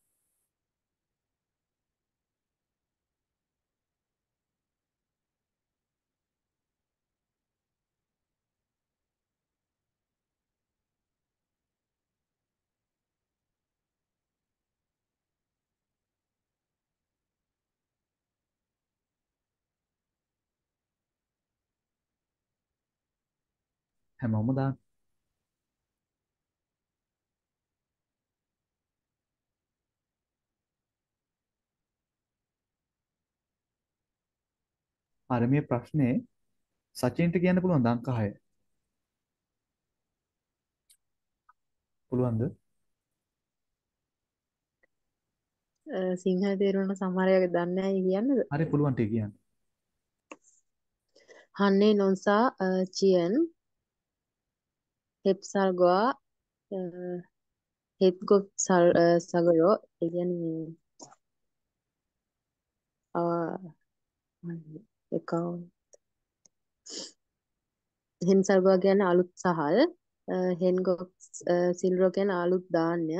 හැමෝම දාන්න. හරි මේ ප්‍රශ්නේ සචින්ට කියන්න පුළුවන් අංක හය. පුළුවන්ද? සිංහල තේරුණ සමහර අය දන්නේ නැහැ කියන්නද? හරි පුළුවන් ටික කියන්න. Hanne nonsa chien hepsalgoa හෙත්ගොප් සගරෝ ඒ කියන්නේ එකවුන් හෙන්සල්ගෝවා කියන්නේ අලුත් සහල් හෙන්ගොප් සිල්රෝ කියන්නේ අලුත් ධාන්‍ය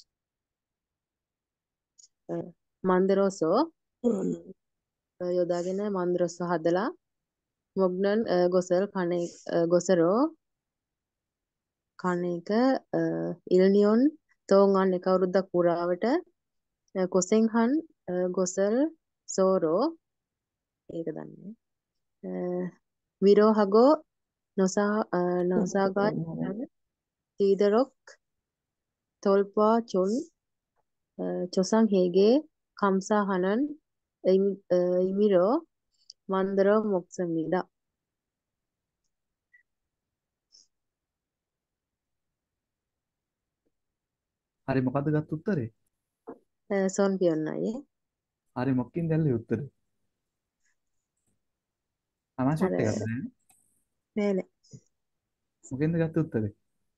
මන්දරෝසෝ යොදාගෙන මන්දරෝසෝ හදලා මොග්නන් ගොසල් කණ ගොසරෝ කණ එක ඉල්නියොන් තෝන්ගන් එක අවුරුද්දක් පුරාවට කොසෙන්හන් ගොසල් සෝරෝ ඒක දන්නේ විරෝහගෝ නොසා නොසාගා තීදරොක් තොල්පා චොන් චොසං හේගේ කම්සා හනන් ඉමිරෝ මන්දරෝ මොක්සමිදා හරි මොකද්ද ගත්ත උත්තරේ? සොන් පියොන්නයි හරි මොකකින් දැල්ලේ උත්තරේ? අර අනාශෙට් එකක්ද නෑ? නෑ නෑ මොකෙන්ද ගත්ත උත්තරේ?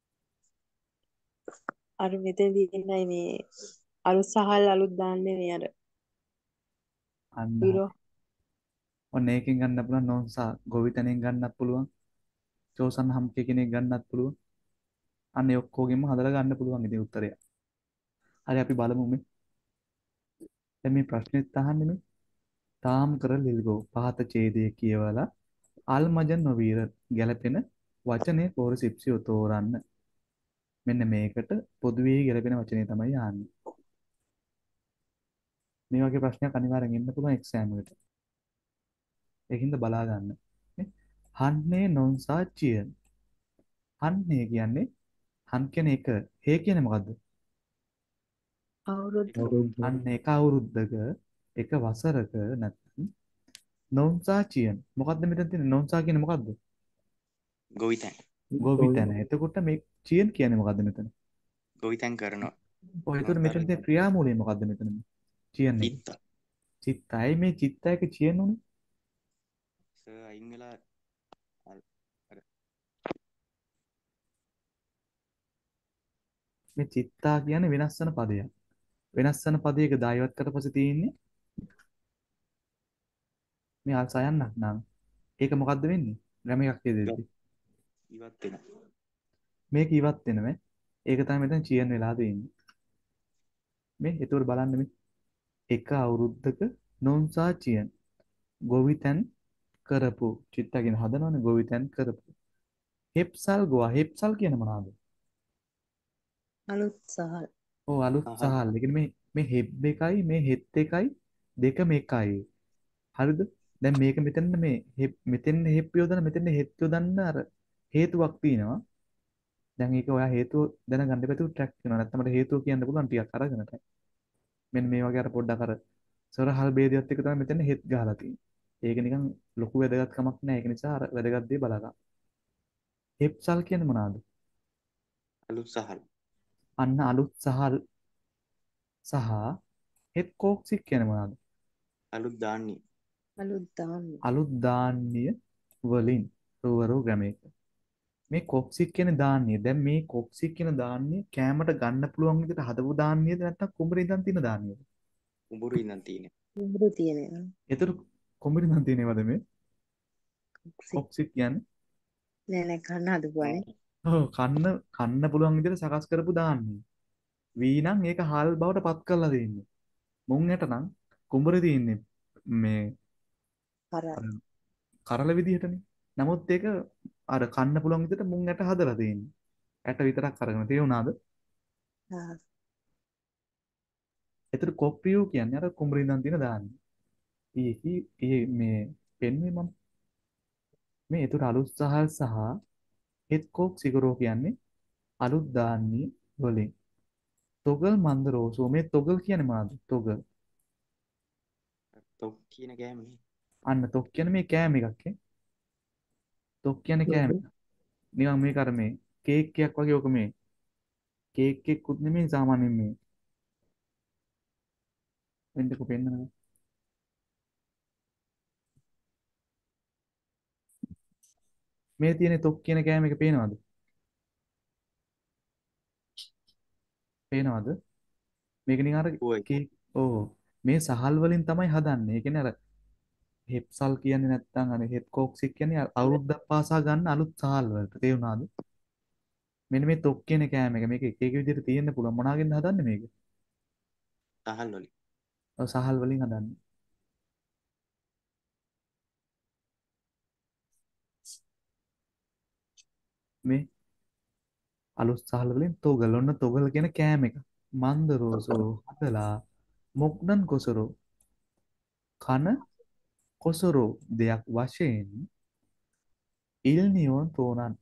අර මෙතෙන්දී ඉන්නයි මේ අලුත් සහල් අලුත් දාන්නේ මේ අර අන්න විරෝ ඔන්න ඒකෙන් ගන්න පුළුවන් නෝන්සා ගොවිතැනෙන් ගන්නත් පුළුවන්. චෝසන් හම්කේ කෙනෙක් ගන්නත් පුළුවන්. අන්න ඒ ඔක්කොගෙම හදලා ගන්න පුළුවන් ඉතින් උත්තරය. හරි අපි බලමු මේ. දැන් මේ ප්‍රශ්නෙත් අහන්නේ මේ තාම් කර ලිල්ගෝ පහත ඡේදයේ කියවලා අල්මජන් නොවීර ගැලපෙන වචනේ පෝරසිප්සියෝ තෝරන්න. මෙන්න මේකට පොදුවේ ගැලපෙන වචනේ තමයි ආන්නේ. මේ වගේ ප්‍රශ්නයක් අනිවාර්යෙන් එන්න පුළුවන් එක්සෑම් එකට. ඒකින්ද බලා ගන්න. නේ? හන්නේ නොන්සා චියන්. හන්නේ කියන්නේ හන් කියන එක. හේ කියන්නේ මොකද්ද? අවුරුදු අවුරුද්ද අන්න එක අවුරුද්දක එක වසරක නැත්නම් නොන්සා චියන්. මොකද්ද මෙතන තියෙන්නේ? නොන්සා කියන්නේ මොකද්ද? ගොවිතැන් ගොවිතැන. එතකොට මේ චියන් කියන්නේ මොකද්ද මෙතන? ගොවිතැන් කරනවා. ඔය එතකොට මොකක් මෙතන හරි තියෙන ක්‍රියාමූලය මොකද්ද මෙතන? චියන් එක. චිත්ත. චිත්තයි මේ චිත්තයක චියන් උනේ. සර් අයින් වෙලා අර අර මේ චිත්තා කියන්නේ වෙනස් වෙන පදයක්. වෙනස් වෙන පදයක දායවත් කරලා පස්සේ තියෙන්නේ මේ අල් සයන්නක් නම්. ඒක මොකද්ද වෙන්නේ? ගම එකක් දෙද්දි. ඉවත් වෙනවා. මේක ඉවත් වෙනව. ඒක තමයි මෙතන චියන් වෙලා තියෙන්නේ. මේ ඒතකොට බලන්න මේ එක අවුරුද්දක නොන්සා චියන් ගොවිතැන් කරපු චිත්තා කියන හදනවනේ ගොවිතැන් කරපු. හෙප්සල් ගෝවා හෙප්සල් කියන මොනවාද? අලුත් සහල්. ඔව් අලුත් අහල්. සහල්. ඒ කියන්නේ මේ මේ හෙබ් එකයි මේ හෙත් එකයි දෙකම එකයි. හරිද? දැන් මේක මෙතන මේ හෙප් මෙතෙන් හෙප් යොදන මෙතෙන් හෙත් යොදන්න අර හේතුවක් තියෙනවා. දැන් ඒක ඔයා හේතුව දැනගන්න බැතුව ට්‍රැක් කරනවා. නැත්නම් මට හේතුව කියන්න පුළුවන් ටිකක් අරගෙනට. මෙන්න මේ වගේ අර පොඩ්ඩක් අර සරහල් ભેදයත් එක්ක තමයි මෙතන හෙත් ගහලා තියෙන්නේ. ඒක නිකන් ලොකු වැදගත්කමක් නැහැ. ඒක නිසා අර වැදගත් දේ බලා ගන්න. හෙප්සල් කියන්නේ මොනවාද? අලුත් සහල්. අන්න අලුත් සහල් සහ හෙත් කෝක්සික් කියන්නේ මොනවාද? අලුත් ධාන්‍ය. අලුත් දාන්න. අලුත් ධාන්‍ය වලින් රුවරු ගමේක. මේ කොක්සික් කියන ධාන්‍ය. දැන් මේ කොක්සික් කියන ධාන්‍ය කෑමට ගන්න පුළුවන් විදිහට හදපු ධාන්‍යද නැත්නම් කුඹුරේ ඉඳන් තියෙන ධාන්‍යද? උඹුරු ඉඳන් තියෙන. උඹුරු තියෙනවා. ඒතර කුඹුරේ ඉඳන් තියෙනවද මේ කොක්සි. කොක්සික් කියන්නේ? නෑ නෑ කන්න හදපුවානේ. ඔව් කන්න කන්න පුළුවන් විදිහට සකස් කරපු ධාන්‍ය. වී නම් ඒක හාල් බවට පත් කරලා දෙන්නේ. මුං ඇට නම් කුඹුරේ තියෙන්නේ මේ අර අර කරල විදිහටනේ. නමුත් ඒක අර කන්න පුළුවන් විදිහට මුං ඇට හදලා තියෙන්නේ. ඇට විතරක් අරගෙන තේරුණාද? ආ, ඒතර කොප්පියෝ කියන්නේ අර කුඹුරේ ඉඳන් තියෙන ධාන්‍ය. ඊහි ඊ මේ පෙන්වේ මම මේ ඒතර අලුත් සහල් සහ හෙත් කෝක් සිගරෝ කියන්නේ අලුත් ධාන්‍ය වලින්. තොගල් මන්දරෝසෝ මේ තොගල් කියන්නේ මොනවද? තොගල්. තොක් කියන ගෑමනේ. අන්න තොක් කියන්නේ මේ කෑම එකක් ඈ. තොක් කියන්නේ කෑම එක. නිකන් මේක අර මේ කේක් එකක් වගේ ඔක මේ කේක් එකකුත් නෙමෙයි සාමාන්‍යයෙන් මේ වෙන්නකෝ පෙන්නනවා. මේ තියෙන තොක් කියන කෑම එක පේනවද? පේනවද? මේක නිකන් අර ඔය කේක් ඕ මේ සහල් වලින් තමයි හදන්නේ. ඒ කියන්නේ අර හෙප්සල් කියන්නේ නැත්නම් අර හෙත් කෝක්සික් කියන්නේ අර අවුරුද්දක් පාසා ගන්න අලුත් සහල් වලට. තේරුණාද? මෙන්න මේ තොක් කියන කෑම එක මේක එක එක විදිහට තියෙන්න පුළුවන්. මොනවාගෙන්ද හදන්නේ මේක? සහල් වලින්. ඔව් සහල් වලින් හදන්නේ. මේ අලුත් සහල් වලින් තොගල් ඔන්න තොගල් කියන කෑම එක. මන්දරෝසෝ හදලා මොග්නන් කොසරෝ කන කොසරෝ දෙයක් වශයෙන් ඉල්නියෝන් තෝනන්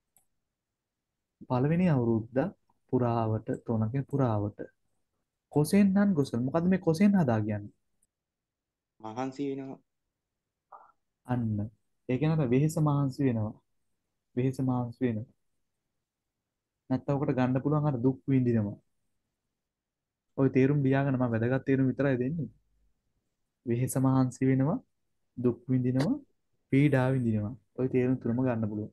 පළවෙනි අවුරුද්ද පුරාවට තෝනගේ පුරාවට කොසෙන්හන් ගොසල් මොකද මේ කොසෙන් හදා කියන්නේ? මහන්සි වෙනවා. අන්න ඒ කියන්නේ අර වෙහෙස මහන්සි වෙනවා. වෙහෙස මහන්සි වෙනවා. නැත්නම් ඔකට ගන්න පුළුවන් අර දුක් විඳිනවා. ওই තේරුම් ලියාගෙන මම වැදගත් තේරුම් විතරයි දෙන්නේ. වෙහෙස මහන්සි වෙනවා, දුක් විඳිනවා, පීඩා විඳිනවා. ওই තේරුම් තුනම ගන්න පුළුවන්.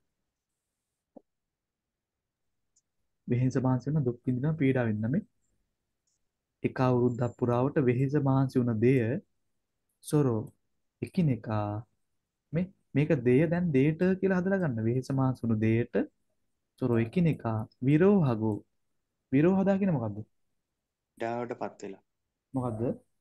වෙහෙස මහන්සි වෙනවා, දුක් විඳිනවා, පීඩා විඳිනවා. මේ එක අවුරුද්දක් පුරාවට වෙහෙස මහන්සි වුණ දෙය සොරෝ එකිනෙකා මේ මේක දෙය දැන් දෙයට කියලා හදලා ගන්න. වෙහෙස මහන්සි වුණ දෙයට සොරෝ එකිනෙකා විරෝහගෝ විරෝහදා කියන්නේ මොකද්ද? ඉඩාවටපත් වෙලා. මොකද්ද?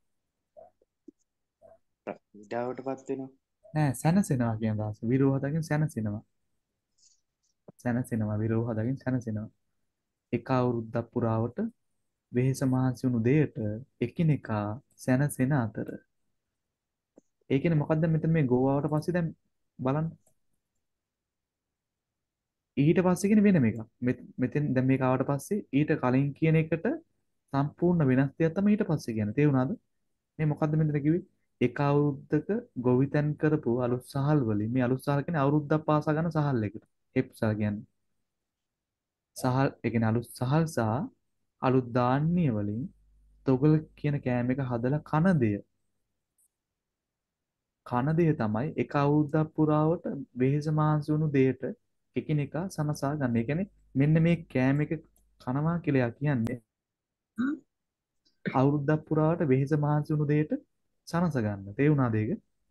ඉඩාවටපත් වෙනවා. නෑ සැනසෙනවා කියන දාස. විරෝහදකින් සැනසෙනවා. සැනසෙනවා විරෝහදකින් සැනසෙනවා. එක අවුරුද්දක් පුරාවට වෙහෙස මහන්සි වුණු දෙයට එකිනෙකා සැනසෙන අතර. ඒ කියන්නේ මොකද්ද මෙතන මේ ගෝවාවට පස්සේ දැන් බලන්න. ඊට පස්සේ කියන වෙනම එකක්. මෙතෙන් දැන් මේක ආවට පස්සේ ඊට කලින් කියන එකට සම්පූර්ණ වෙනස් දෙයක් තමයි ඊට පස්සේ කියන්නේ. තේරුණාද? මේ මොකද්ද මෙතන කිව්වේ? එක අවුරුද්දක ගොවිතැන් කරපු අලුත් සහල් වලින් මේ අලුත් සහල් කියන්නේ අවුරුද්දක් පාසා ගන්න සහල් එකට. හෙප්සල් කියන්නේ සහල් ඒ කියන්නේ අලුත් සහල් සහ අලුත් ධාන්‍ය වලින් තොගල් කියන කෑම එක හදලා කන දෙය. කන දෙය තමයි එක අවුරුද්දක් පුරාවට වෙහෙස මහන්සි වුණු දෙයට එකිනෙකා සනසා ගන්න. ඒ කියන්නේ මෙන්න මේ කෑම එක කනවා කියලා කියන්නේ අවුරුද්දක් පුරාවට වෙහෙස මහන්සි වුණු දෙයට සනස ගන්න. තේරුණාද ඒක?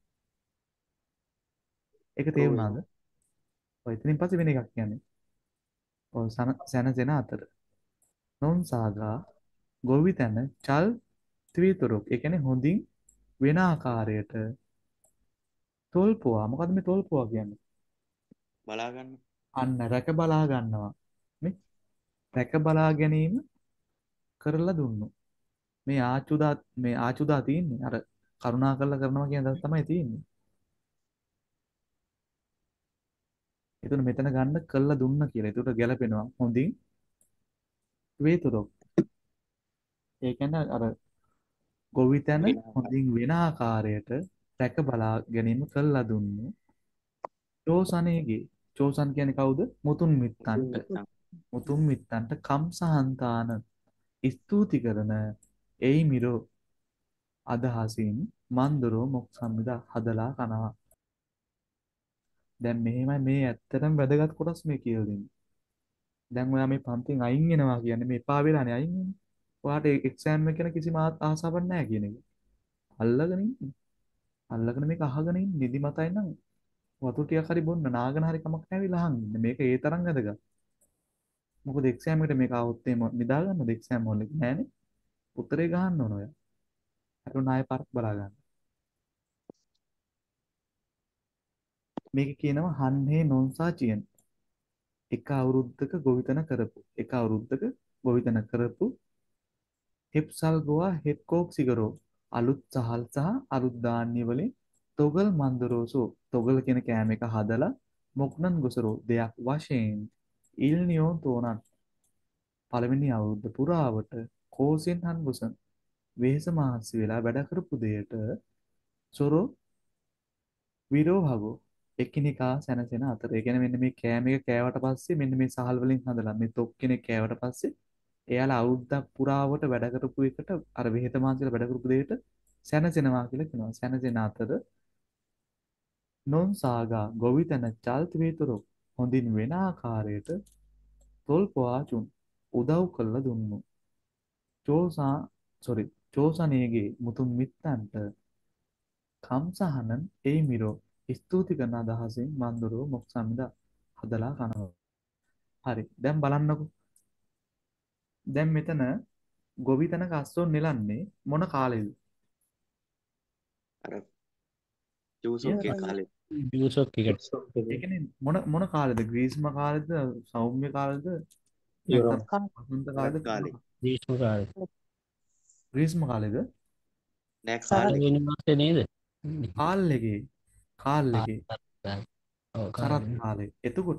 ඒක ඔව් තේරුණාද? ඔය ඉතින් පස්සේ වෙන එකක් කියන්නේ. ඔය සන සැනසෙන අතර. නොන් සාගා ගොවිතැන චල් ත්‍රිතුරුක්. ඒ කියන්නේ හොඳින් වෙන ආකාරයට තොල්පුවා. මොකද්ද මේ තොල්පුවා කියන්නේ? බලා ගන්න. අන්න රැක බලා ගන්නවා. මේ රැක බලා ගැනීම කරලා දුන්නු. මේ ආචුදා මේ ආචුදා තියෙන්නේ අර කරුණා කරලා කරනවා කියන දේ තමයි තියෙන්නේ. එතන මෙතන ගන්න කළා දුන්න කියලා. ඒකට ගැලපෙනවා. හොඳින් වේතුරක්. ඒ කියන්නේ අර ගොවිතැන වෙන හොඳින් වෙන ආකාරයට රැක බලා ගැනීම කළා දුන්නු. චෝසනේගේ චෝසන් කියන්නේ කවුද? මුතුන් මිත්තන්ට. නැත්නම් මුතුන් මිත්තන්ට කම්සහන්තාන ස්තුති කරන එයි මිරෝ අදහසින් මන්දරෝ මොක් සම්මිදා හදලා කනවා. දැන් මෙහෙමයි මේ ඇත්තටම වැදගත් කොටස් මේ කියලා දෙන්නේ. දැන් ඔයා මේ පන්තිෙන් අයින් වෙනවා කියන්නේ මේ එපා වෙලානේ අයින් වෙන්නේ. ඔයාට එක්සෑම් එක ගැන කිසිම ආ- ආසාවක් නැහැ කියන එක. අල්ලගෙන ඉන්නේ. අල්ලගෙන මේක අහගෙන ඉන්න නිදිමතයි නම් වතුර ටිකක් හරි බොන්න නාගෙන හරි කමක් නැවිලා අහන් ඉන්න. මේක ඒ තරම් වැදගත්. මොකද එක්සෑම් එකට මේක આવොත් එම නිදා ගන්නද එක්සෑම් වල නෑනේ. උත්තරේ ගහන්න ඕන ඔයා. අර ණය පාරක් බලා ගන්න. මේක කියනවා හන්හේ නොන්සා චියන්. එක අවුරුද්දක ගොවිතැන කරපු එක අවුරුද්දක ගොවිතැන කරපු හෙප්සල් ගෝවා හෙප්කෝක් සිගරෝ අලුත් සහල් සහ අලුත් ධාන්‍ය වලින් තොගල් මන්දරෝසෝ තොගල් කියන කෑම එක හදලා මොක්නන් ගොසරෝ දෙයක් වශයෙන් ඉල්නියෝ තෝනන් පළවෙනි අවුරුද්ද පුරාවට කෝසෙන් හන්ගුසන් වෙහෙස මහන්සි වෙලා වැඩ කරපු දෙයට සොරෝ විරෝහගෝ එකිනෙකා සැනසෙන අතර. ඒ කියන්නේ මෙන්න මේ කෑම එක කෑවට පස්සේ මෙන්න මේ සහල් වලින් හදලා මේ තොක් කෙනෙක් කෑවට පස්සේ එයාලා අවුරුද්දක් පුරාවට වැඩ කරපු එකට අර වෙහෙත මහන්සිලා වැඩ කරපු දෙයට සැනසෙනවා කියලා කියනවා. සැනසෙන අතර නොන් සාගා ගොවිතැන චල්ත වේතුරු හොඳින් වෙන ආකාරයට තොල් පවාචුන් උදව් කළා දුන්නු. චෝසා සොරි චෝසනේගේ මුතුන් මිත්තන්ට කම්සහනන් ඒ මිරෝ ස්තුති කරන අදහසින් මන්දුරෝ මොක්සමිදා හදලා කනවා. හරි. දැන් බලන්නකෝ. දැන් මෙතන ගොවිතැනක අස්සොන් නෙලන්නේ මොන කාලෙද? අර ජූසෝක්ගේ කාලේ ජූසොක් එකට ඒ කියන්නේ මොන මොන කාලෙද? ග්‍රීස්ම කාලෙද? සෞම්‍ය කාලෙද? යුරෝප නැත්නම් වසන්ත කාලෙද? කාලේ ග්‍රීස්ම කාලේ ග්‍රීස්ම කාලෙද? නෑ කාල කාලේ වෙන මාසේ නේද? කාල් එකේ කාල් එකේ ඔව් සරත් කාලේ. කාලේ. එතකොට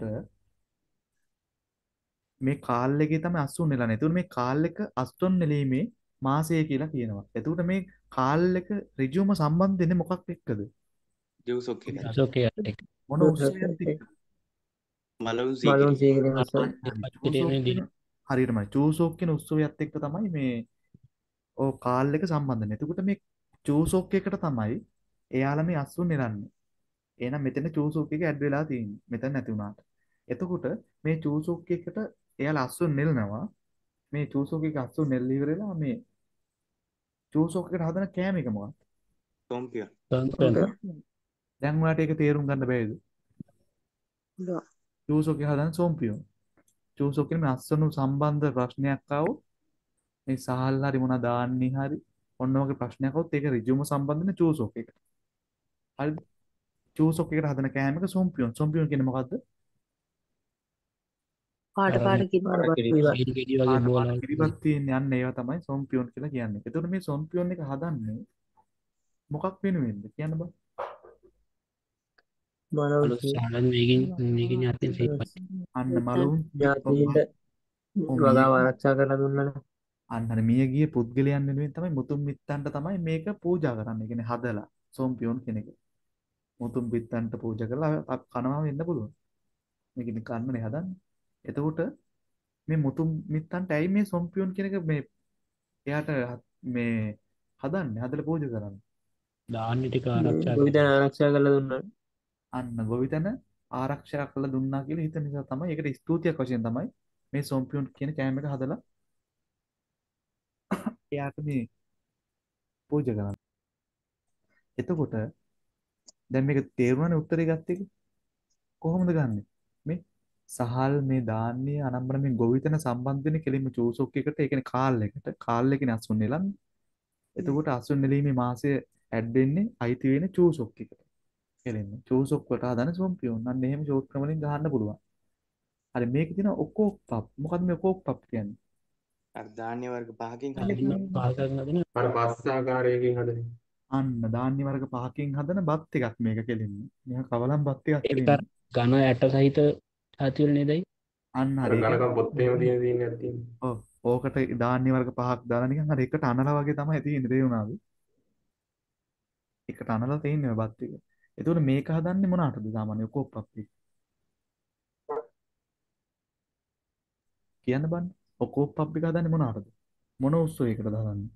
මේ කාල් එකේ තමයි අස්සුන් නෙලන්නේ. එතකොට මේ කාල් එක අස්සොන් නෙලීමේ මාසය කියලා කියනවා. එතකොට මේ කාල් එක ඍජුවම සම්බන්ධ වෙන්නේ මොකක් එක්කද? ජූසෝක් එක ජූසොක් එකට එක්ක. මොන උත්සවයත් එක්ක? මලවුන් මලුන් සීකිරි සීගිරි උත්සව අන්න හරි. චූසෝක් කියන හරියටමයි. චූසෝක් කියන උත්සවයත් එක්ක තමයි මේ ඔව් කාල් එක සම්බන්ධ වෙන්නේ. එතකොට මේ චූසෝක් එකට තමයි එයාලා මේ අස්සුන් නෙලන්නේ. එහෙනම් මෙතන චූසෝක් එක ඇඩ් වෙලා තියෙන්නේ. මෙතන නැති වුණාට. එතකොට මේ චූසෝක් එකට එයාලා අස්සුන් නෙලනවා. මේ චූසෝක් එක අස්සුන් නෙල්ල ඉවරලා මේ චූසෝක් එකට හදන කෑම එක මොකක්ද? කොම්පියෝ සංකල්ප දැන් ඔයාලට ඒක තේරුම් ගන්න බැරිද? බා. චූසෝක් එක හදන සෝම්පියෝ. චූසෝක් කියන මේ අස්සනු සම්බන්ධ ප්‍රශ්නයක් ආවොත් මේ සහල් හරි මොනවා දාන්නේ හරි ඔන්න ඔයගේ ප්‍රශ්නයක් આવොත් ඒක ඍජුවම සම්බන්ධ වෙන චූසෝක් එකට. හරිද? චූසෝක් එකට හදන කෑම එක සෝම්පියෝ. සෝම්පියෝ කියන්නේ මොකද්ද? පාට අර පාට කිරි පාට බත් කිරි ඉවත්. ගෙඩි ගෙඩි වගේ පාට බෝල පාට කිරිබත් තියෙන යන්න ඒවා තමයි සොම්පියෝන් කියලා කියන්නේ. එතකොට මේ සොම්පියෝන් එක හදන්නේ මොකක් වෙනුවෙන්ද කියන්න බෑ. මලුන් අලුත් සාලන් මේකින් මේකින් යතින් සීපත් අන්න නැත්නම් මලවුන් ඥාතීන්ට ඔව් වගාව මිය ආරක්ෂා කරලා දුන්නනේ. අන්න අර මිය ගිය පුද්ගලයන් වෙනුවෙන් තමයි මුතුන් මිත්තන්ට තමයි මේක පූජා කරන්නේ. ඒ කියන්නේ හදලා සොම්පියෝන් කෙනෙක්. මුතුන් මිත්තන්ට පූජා කරලා අ- කනවා වෙන්න පුළුවන්. මේක ඉතින් කන්නනේ හදන්නේ. එතකොට මේ මුතු මිත්තන්ට ඇයි මේ සොම්පියුන් කියන එක මේ එයාට මේ හදන්නේ හදලා පූජා කරන්නේ. දාන්නේ ටික ආරක්ෂා ගොවිතැන කරන්න. ආරක්ෂා කරලා දුන්නා. අන්න ගොවිතැන ආරක්ෂා කරලා දුන්නා කියලා හිතන නිසා තමයි ඒකට ස්තුතියක් වශයෙන් තමයි මේ සොම්පියුන් කියන කෑම එක හදලා එයාට මේ පූජා කරන්නේ. එතකොට දැන් මේක තේරුණානේ උත්තරේ ගත්ත එක. කොහොමද ගන්නෙ? මේ සහල් මේ ධාන්‍ය අනම්බන මේ ගොවිතැන සම්බන්ධ වෙන කෙලින්ම චූසොක් එකට ඒ කියන්නේ කාල් එකට කාල් එකනේ අසුන් නෙලන්නේ. එතකොට අසුන් නෙලීමේ මාසය ඇඩ් වෙන්නේ අයිති වෙන චූසොක් එකට. කෙලින්ම චූසොක් වලට හදන සොම්පියුන්. අන්න එහෙම ෂෝට් ක්‍රම වලින් ගහන්න පුළුවන්. හරි මේක තියෙන ඔකෝක් පප්. මොකද්ද මේ ඔකෝක් පප් කියන්නේ? අර ධාන්‍ය වර්ග පහකින් දාන්න හදන පාකක් නදන අර පස් ආකාරයකින් හදන. අන්න ධාන්‍ය වර්ග පහකින් හදන බත් එකක් මේක කෙලින්ම. මෙහා කවලම් බත් එකක් ඒක තියෙන්නේ. ඝන ඇට සහිත ඡාතිවල නේදයි. අන්න අර හරි. ඝනකම් පොත්තේම තියෙන තියෙන එකක් තියෙනවා. ඔව්. ඕකට ධාන්‍ය වර්ග පහක් දාලා නිකන් අර එකට අනලා වගේ තමයි තියෙන්නේ තේරුණාද? එකට අනලා තියෙන්නේ ඔය බත් එක. එතකොට මේක හදන්නේ මොනකටද සාමාන්‍ය ඔකෝක් පප් එක? කියන්න බන්න. ඔකෝක් පප් එක හදන්නේ මොනකටද? මොන උත්සවයකටද හදන්නේ?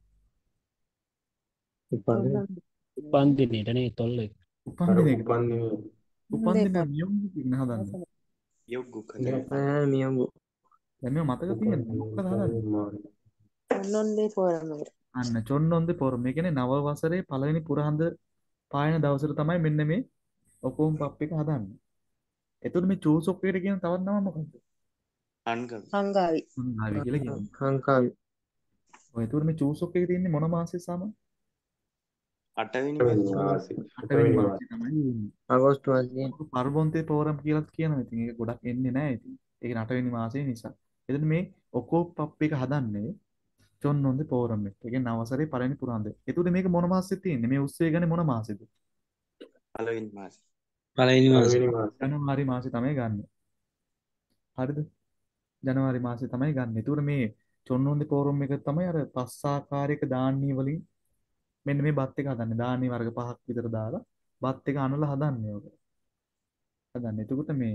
උපන්නේ. උපන්දිනේට නේ තොල්ල එක. අර උපන්දිනයකට. උපන්නේ උපන්දින මියුම් ඉන්න හදන්නේ. යොග්ගු කන ඈ මියංගු. දැන් මේව මතක තියෙන්නේ මොකද හදන්නේ? ඔන්නොන්දේ පෝරමකට. අන්න චොන්නොන්දේ පොරම. ඒ කියන්නේ නව වසරේ පළවෙනි පුරහඳ පායන දවසට තමයි මෙන්න මේ ඔකෝම් පප් එක හදන්නේ. එතකොට මේ චූසොක් එකට කියන තවත් නම මොකක්ද? අන්ග හංගාවි. හංගාවි කියලා කියන්නේ. හංකාවි. ඔය එතකොට මේ චූසොක් එකේ තියෙන්නේ මොන මාසෙ සම? අටවෙනි අටවෙනි මාසය මාසේ. අටවෙනි අටවෙනි මාසෙ තමයි තියෙන්නේ. අගෝස්තු මාසයේ. පර්බොන්තේ පෝරම් කියලාත් කියනවා. ඉතින් ඒක ගොඩක් එන්නේ නැහැ ඉතින්. ඒක අටවෙනි මාසයේ නිසා. එතකොට මේ ඔකෝප් පප් එක හදන්නේ චොන්නොන්දේ පෝරම් එක. ඒ කියන්නේ නවසරේ පළවෙනි පුරහඳ. එතකොට මේක මොන මාසෙද තියෙන්නේ? මේ උත්සවය ගන්නේ මොන මාසෙද? පළවෙනි මාසය පළවෙනි මාසේ. පළවෙනි මාසේ. ජනවාරි මාසේ තමයි ගන්න. හරිද? ජනවාරි මාසේ තමයි ගන්න. ඒතකොට මේ චොන්නොන්දේ පෝරම් එක තමයි අර පස් ආකාරයක ධාන්‍ය වලින් මෙන්න මේ බත් එක හදන්නේ. ධාන්‍ය වර්ග පහක් විතර දාලා බත් එක අනලා හදන්නේ ඔක. හදන්නේ. එතකොට මේ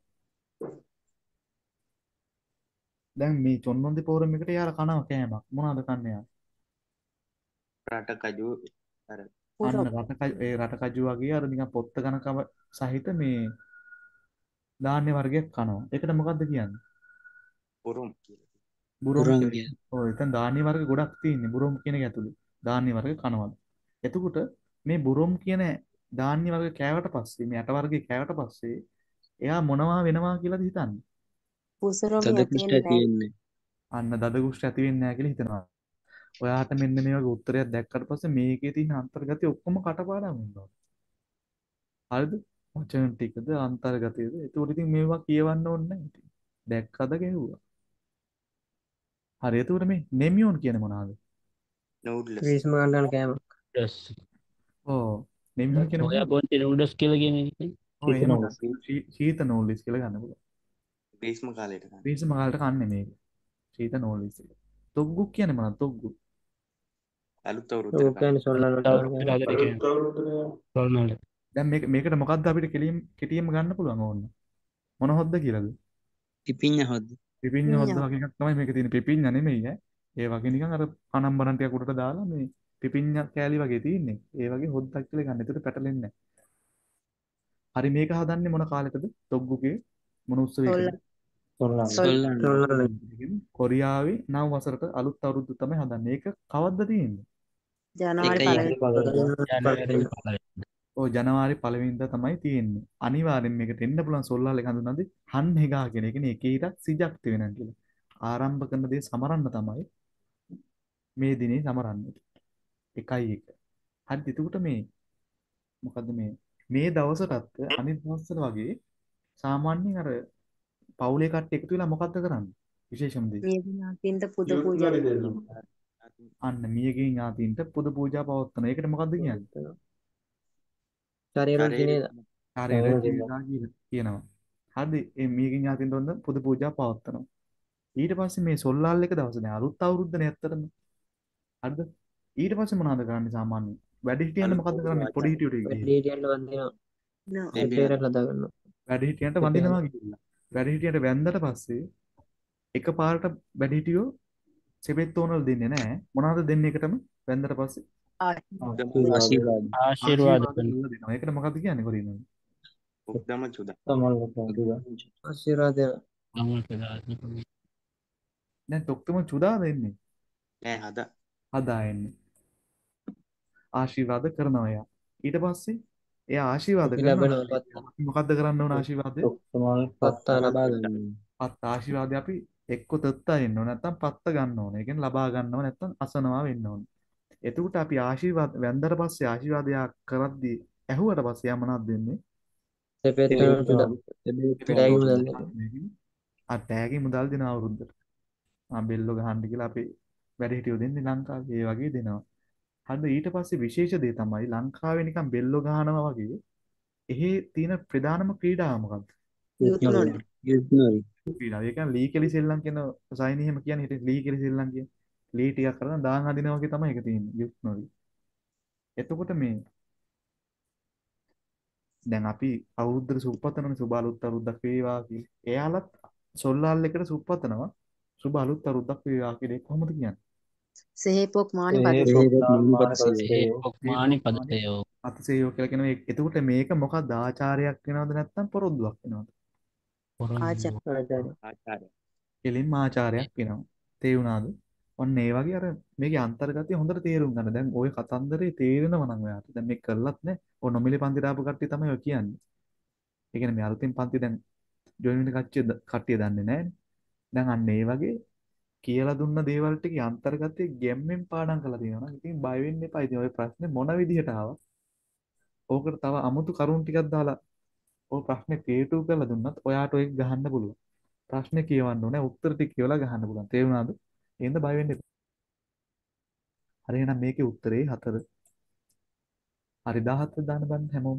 දැන් මේ චොන්නොන්දේ පෝරම් එකට යාර කනවා කෑමක්. මොනවද කන්නේ යා? රට කජු අර අන්න රටකජු ඒ රටකජු වගේ අර නිකන් පොත්ත කනකව සහිත මේ ධාන්‍ය වර්ගයක් කනවා. ඒකට මොකද්ද කියන්නේ? පුරුම් කියලා බුරොම් පුරන් කියලා. කිය. ඔය එතන ධාන්‍ය වර්ග ගොඩක් තියෙන්නේ. බුරොම් කියන එක ඇතුලේ. ධාන්‍ය වර්ග කනවා. එතකොට මේ බුරොම් කියන ධාන්‍ය වර්ග කෑවට පස්සේ මේ අට වර්ගය කෑවට පස්සේ එයා මොනවා වෙනවා කියලාද හිතන්නේ? පුසරොමි තද ඇති කුෂ්ඨ වෙන්නේ නැහැ. තියෙන්නේ. අන්න දදකුෂ්ඨ ඇති වෙන්නේ නැහැ කියලා හිතනවා. ඔයාට මෙන්න මේ වගේ උත්තරයක් දැක්කට පස්සේ මේකේ තියෙන අන්තර්ගතය ඔක්කොම කටපාඩම් වෙනවා. හරිද? වචන ටිකද අන්තර්ගතයද? ඒකට ඉතින් මේවා කියවන්න ඕනේ නැහැ ඉතින්. දැක්කද ගෙවුවා. හරි. ඒකට මේ නෙමියෝන් කියන්නේ මොනවාද? නූඩ්ලස් ග්‍රීස්ම ගණ්ඩන කෑම. ඩස් ඔව්. නෙමියෝන් කියන්නේ ඔයා මොනවාද? පොන්ති නුඩස් කියලා කියන එක. ඔව් එහෙම නූඩල්ස්. ශී- ශීත නූල්ලිස් කියලා ගන්න පුළුවන්. ග්‍රීස්ම කාලයට ගන්න ග්‍රීස්ම කාලේට කන්නේ මේක. ශීත නූල්ලිස් එක. තොග්ගු කියන්නේ මොනවද? තොග්ගු. අලුත් අවුරුද්දට ඔව් ගන්න කියන්නේ සොල්ලන කෑම. ලාදට කියන අලුත් අවුරුද්දේ තොල්නල. දැන් මේක මේකට මොකද්ද අපිට කෙලියම් කෙටියෙන්ම ගන්න පුළුවන් ඕන්න. මොන හොද්ද කියලාද? පිපිඤ්ඤ හොද්ද. පිපිඤ්ඤ හොද්ද වගේ එකක් තමයි මේක තියෙන්නේ. පිපිඤ්ඤ නෙමෙයි ඈ. ඒ වගේ නිකන් අර පනම් බරන් ටිකක් උඩට දාලා මේ පිපිඤ්ඤ කෑලි වගේ තියෙන්නේ. ඒ වගේ හොද්දක් කියලා ගන්න. ඒකට පැටලෙන්නේ නැහැ. හරි මේක හදන්නේ මොන කාලෙකද? තොග්ගුගේ මොන උත්සවයකද? සොල්ලන. සොල්ලන. සොල්ලන. කොරියාවේ නව වසරට අලුත් අවුරුද්ද තමයි හදන්නේ. ඒක කවද්ද තියෙන්නේ? ජනවාරි එකයි. පළවෙනි. ජනවාරි පළවෙනි. ඔය ජනවාරි පළවෙනිදා තමයි තියෙන්නේ. අනිවාර්යෙන් මේකට එන්න පුළුවන් සොල්ලාල එක හඳුනනද හන්හෙගා කියන එක. කියන්නේ එක ඊටක් සිජක් වෙනවා කියලා. ආරම්භ කරන දේ සමරන්න තමයි මේ දිනේ සමරන්නේ. එකයි එක. හරිද? එතකොට මේ මොකද්ද මේ මේ දවසටත් අනිත් දවස්වල වගේ සාමාන්‍යයෙන් අර පවුලේ කට්ටිය එකතු වෙලා මොකද්ද කරන්නේ? විශේෂම දේ. මිය ඥාතීන්ට පුද යුත් පූජා වැඩි කිරීම. දෙනවා. අන්න මියගේ ඥාතීන්ට පුද පූජා පවත්වන. ඒකට මොකද්ද කියන්නේ? ශරීරෝචි නේද? ශරීර ජීවිතා කියනවා. හරිද? මේ මියගේ ඥාතීන්ට ඔන්න පුද පූජා පවත්වනවා. ඊට පස්සේ මේ සොල්ලාල් එක දවසේ දැන් අලුත් අවුරුද්දනේ ඇත්තටම. හරිද? ඊට පස්සේ මොනවද කරන්නේ සාමාන්‍යයෙන්? වැඩිහිටියන්ට මොකද්ද කරන්නේ? පොඩි හිටියට ගිහින්. වැඩිහිටියන්ට වන්දිනවා. නෝ. පෙරට ලදා ගන්නවා. වැඩිහිටියන්ට වඳිනවා කියලා. වැඩිහිටියට වැන්දට පස්සේ එකපාරට වැඩිහිටියෝ සෙපෙත් ඕනල් දෙන්නේ නැහැ. මොනවද දෙන්නේ එකටම වැන්දට පස්සේ? ආශිර්වාද. ආශීර්වාද. ආශිර්වාද ආශිර්වාද කරන කරලා දෙනවා. ඒකට මොකද්ද කියන්නේ කොරින්ද? උක්දම චුද. තමල් වතුදා. ආශීර්වාද තමල් ප්‍රදාත්ම කරන දැන් තොක්තම චුදා දෙන්නේ. නෑ හද. හදා එන්නේ. ආශිර්වාද කරනවා එයා. ඊට පස්සේ එයා ආශිර්වාද අපි කරනවා නම් ලැබෙනවා පත්ත. අපි මොකද්ද කරන්න ඕන ආශිර්වාදය? තමල් පත්තා ලබා ගන්න. පත්ත ආශිර්වාදය අපි එක්ක තත්තා එන්න ඕන නැත්නම් පත්ත ගන්න ඕන. ඒ කියන්නේ ලබා ගන්නව නැත්නම් අසනවා වෙන්න ඕන. එතකොට අපි ආශිර්වාද වැන්දට පස්සේ ආශිර්වාදය කරද්දී ඇහුවට පස්සේ යා මොනවද දෙන්නේ? සෙපෙත් වෙන චුදා. ටැගි මුදල් දෙන්න. ආ ටැගි මුදල් දෙන අවුරුද්දට. ආ බෙල්ලෝ ගහන්න කියලා අපි වැඩිහිටියෝ දෙන්නේ ලංකාවේ ඒ වගේ දෙනවා. හරිද? ඊට පස්සේ විශේෂ දේ තමයි ලංකාවේ නිකන් බෙල්ලෝ ගහනවා වගේ එහි තියෙන ප්‍රධානම ක්‍රීඩාව මොකක්ද? යුත්නොරි. යුත්නරි. ක්‍රීඩාව. ඒ කියන්නේ ලී කෙලි සෙල්ලම් කියන සයින් එහෙම කියන්නේ හිටින් ලී කෙලි සෙල්ලම් කියන. ලී ටිකක් කරලා දාන් අදිනවා වගේ තමයි ඒක තියෙන්නේ. යුත් නොවි. එතකොට මේ දැන් අපි අවුරුද්දට සුබපතනනේ සුබ අලුත් අවුරුද්දක් වේවා කියලා. එයාලත් සොල්ලාල් එකට සුබපතනවා. සුබ අලුත් අවුරුද්දක් වේවා කියලා. ඒක කොහොමද කියන්නේ? සෙහෙපොක් මානි ඒ පදිසි. පොක්දාල් ඒ මානපතේ ඔක්මානි පදතයෝ අතිශයෝ කියලා කියනවා. ඒක- එතකොට මේක මොකක්ද ආචාරයක් වෙනවද නැත්නම් පොරොන්දුවක් වෙනවද? ආචාර්ය. පොරොන්දු ආචාර්ය. ආචාර්ය. කෙලින්ම ආචාරයක් වෙනවා. තේරුණාද? ඔන්න ඒ වගේ අර මේකේ අන්තර්ගතය හොඳට තේරුම් ගන්න. දැන් ওই කතන්දරේ තේරෙනවා නම් ඔයාට. දැන් මේක කළත් නේ. ඔය නොමිලේ පන්ති දාපු කට්ටිය තමයි ඔය කියන්නේ. ඒ කියන්නේ මේ අලුතින් පන්ති දැන් ජොයින් වෙන කට්ටිය ද- කට්ටිය දන්නේ නැහැ. දැන් අන්න ඒ වගේ කියලා දුන්න දේවල් ටිකේ අන්තර්ගතයේ ගැම්මෙන් පාඩම් කරලා තියෙනවා නම් ඉතින් බය වෙන්න එපා. ඉතින් ওই ප්‍රශ්නේ මොන විදිහට ආවා? ඕකට තව අමුතු කරුණු ටිකක් දාලා ඔය ප්‍රශ්නේ ක්‍රියේටිව් කරලා දුන්නත් ඔයාට ඒක ගහන්න පුළුවන්. ප්‍රශ්නේ කියවන්න ඕනේ උත්තර ටික කියවලා ගහන්න පුළුවන්. තේරුණාද? එහෙනම් බය වෙන්න එපා. හරි එහෙනම් මේකේ උත්තරේ හතර. හරි දාහතර දාන්න බලන්න හැමෝම.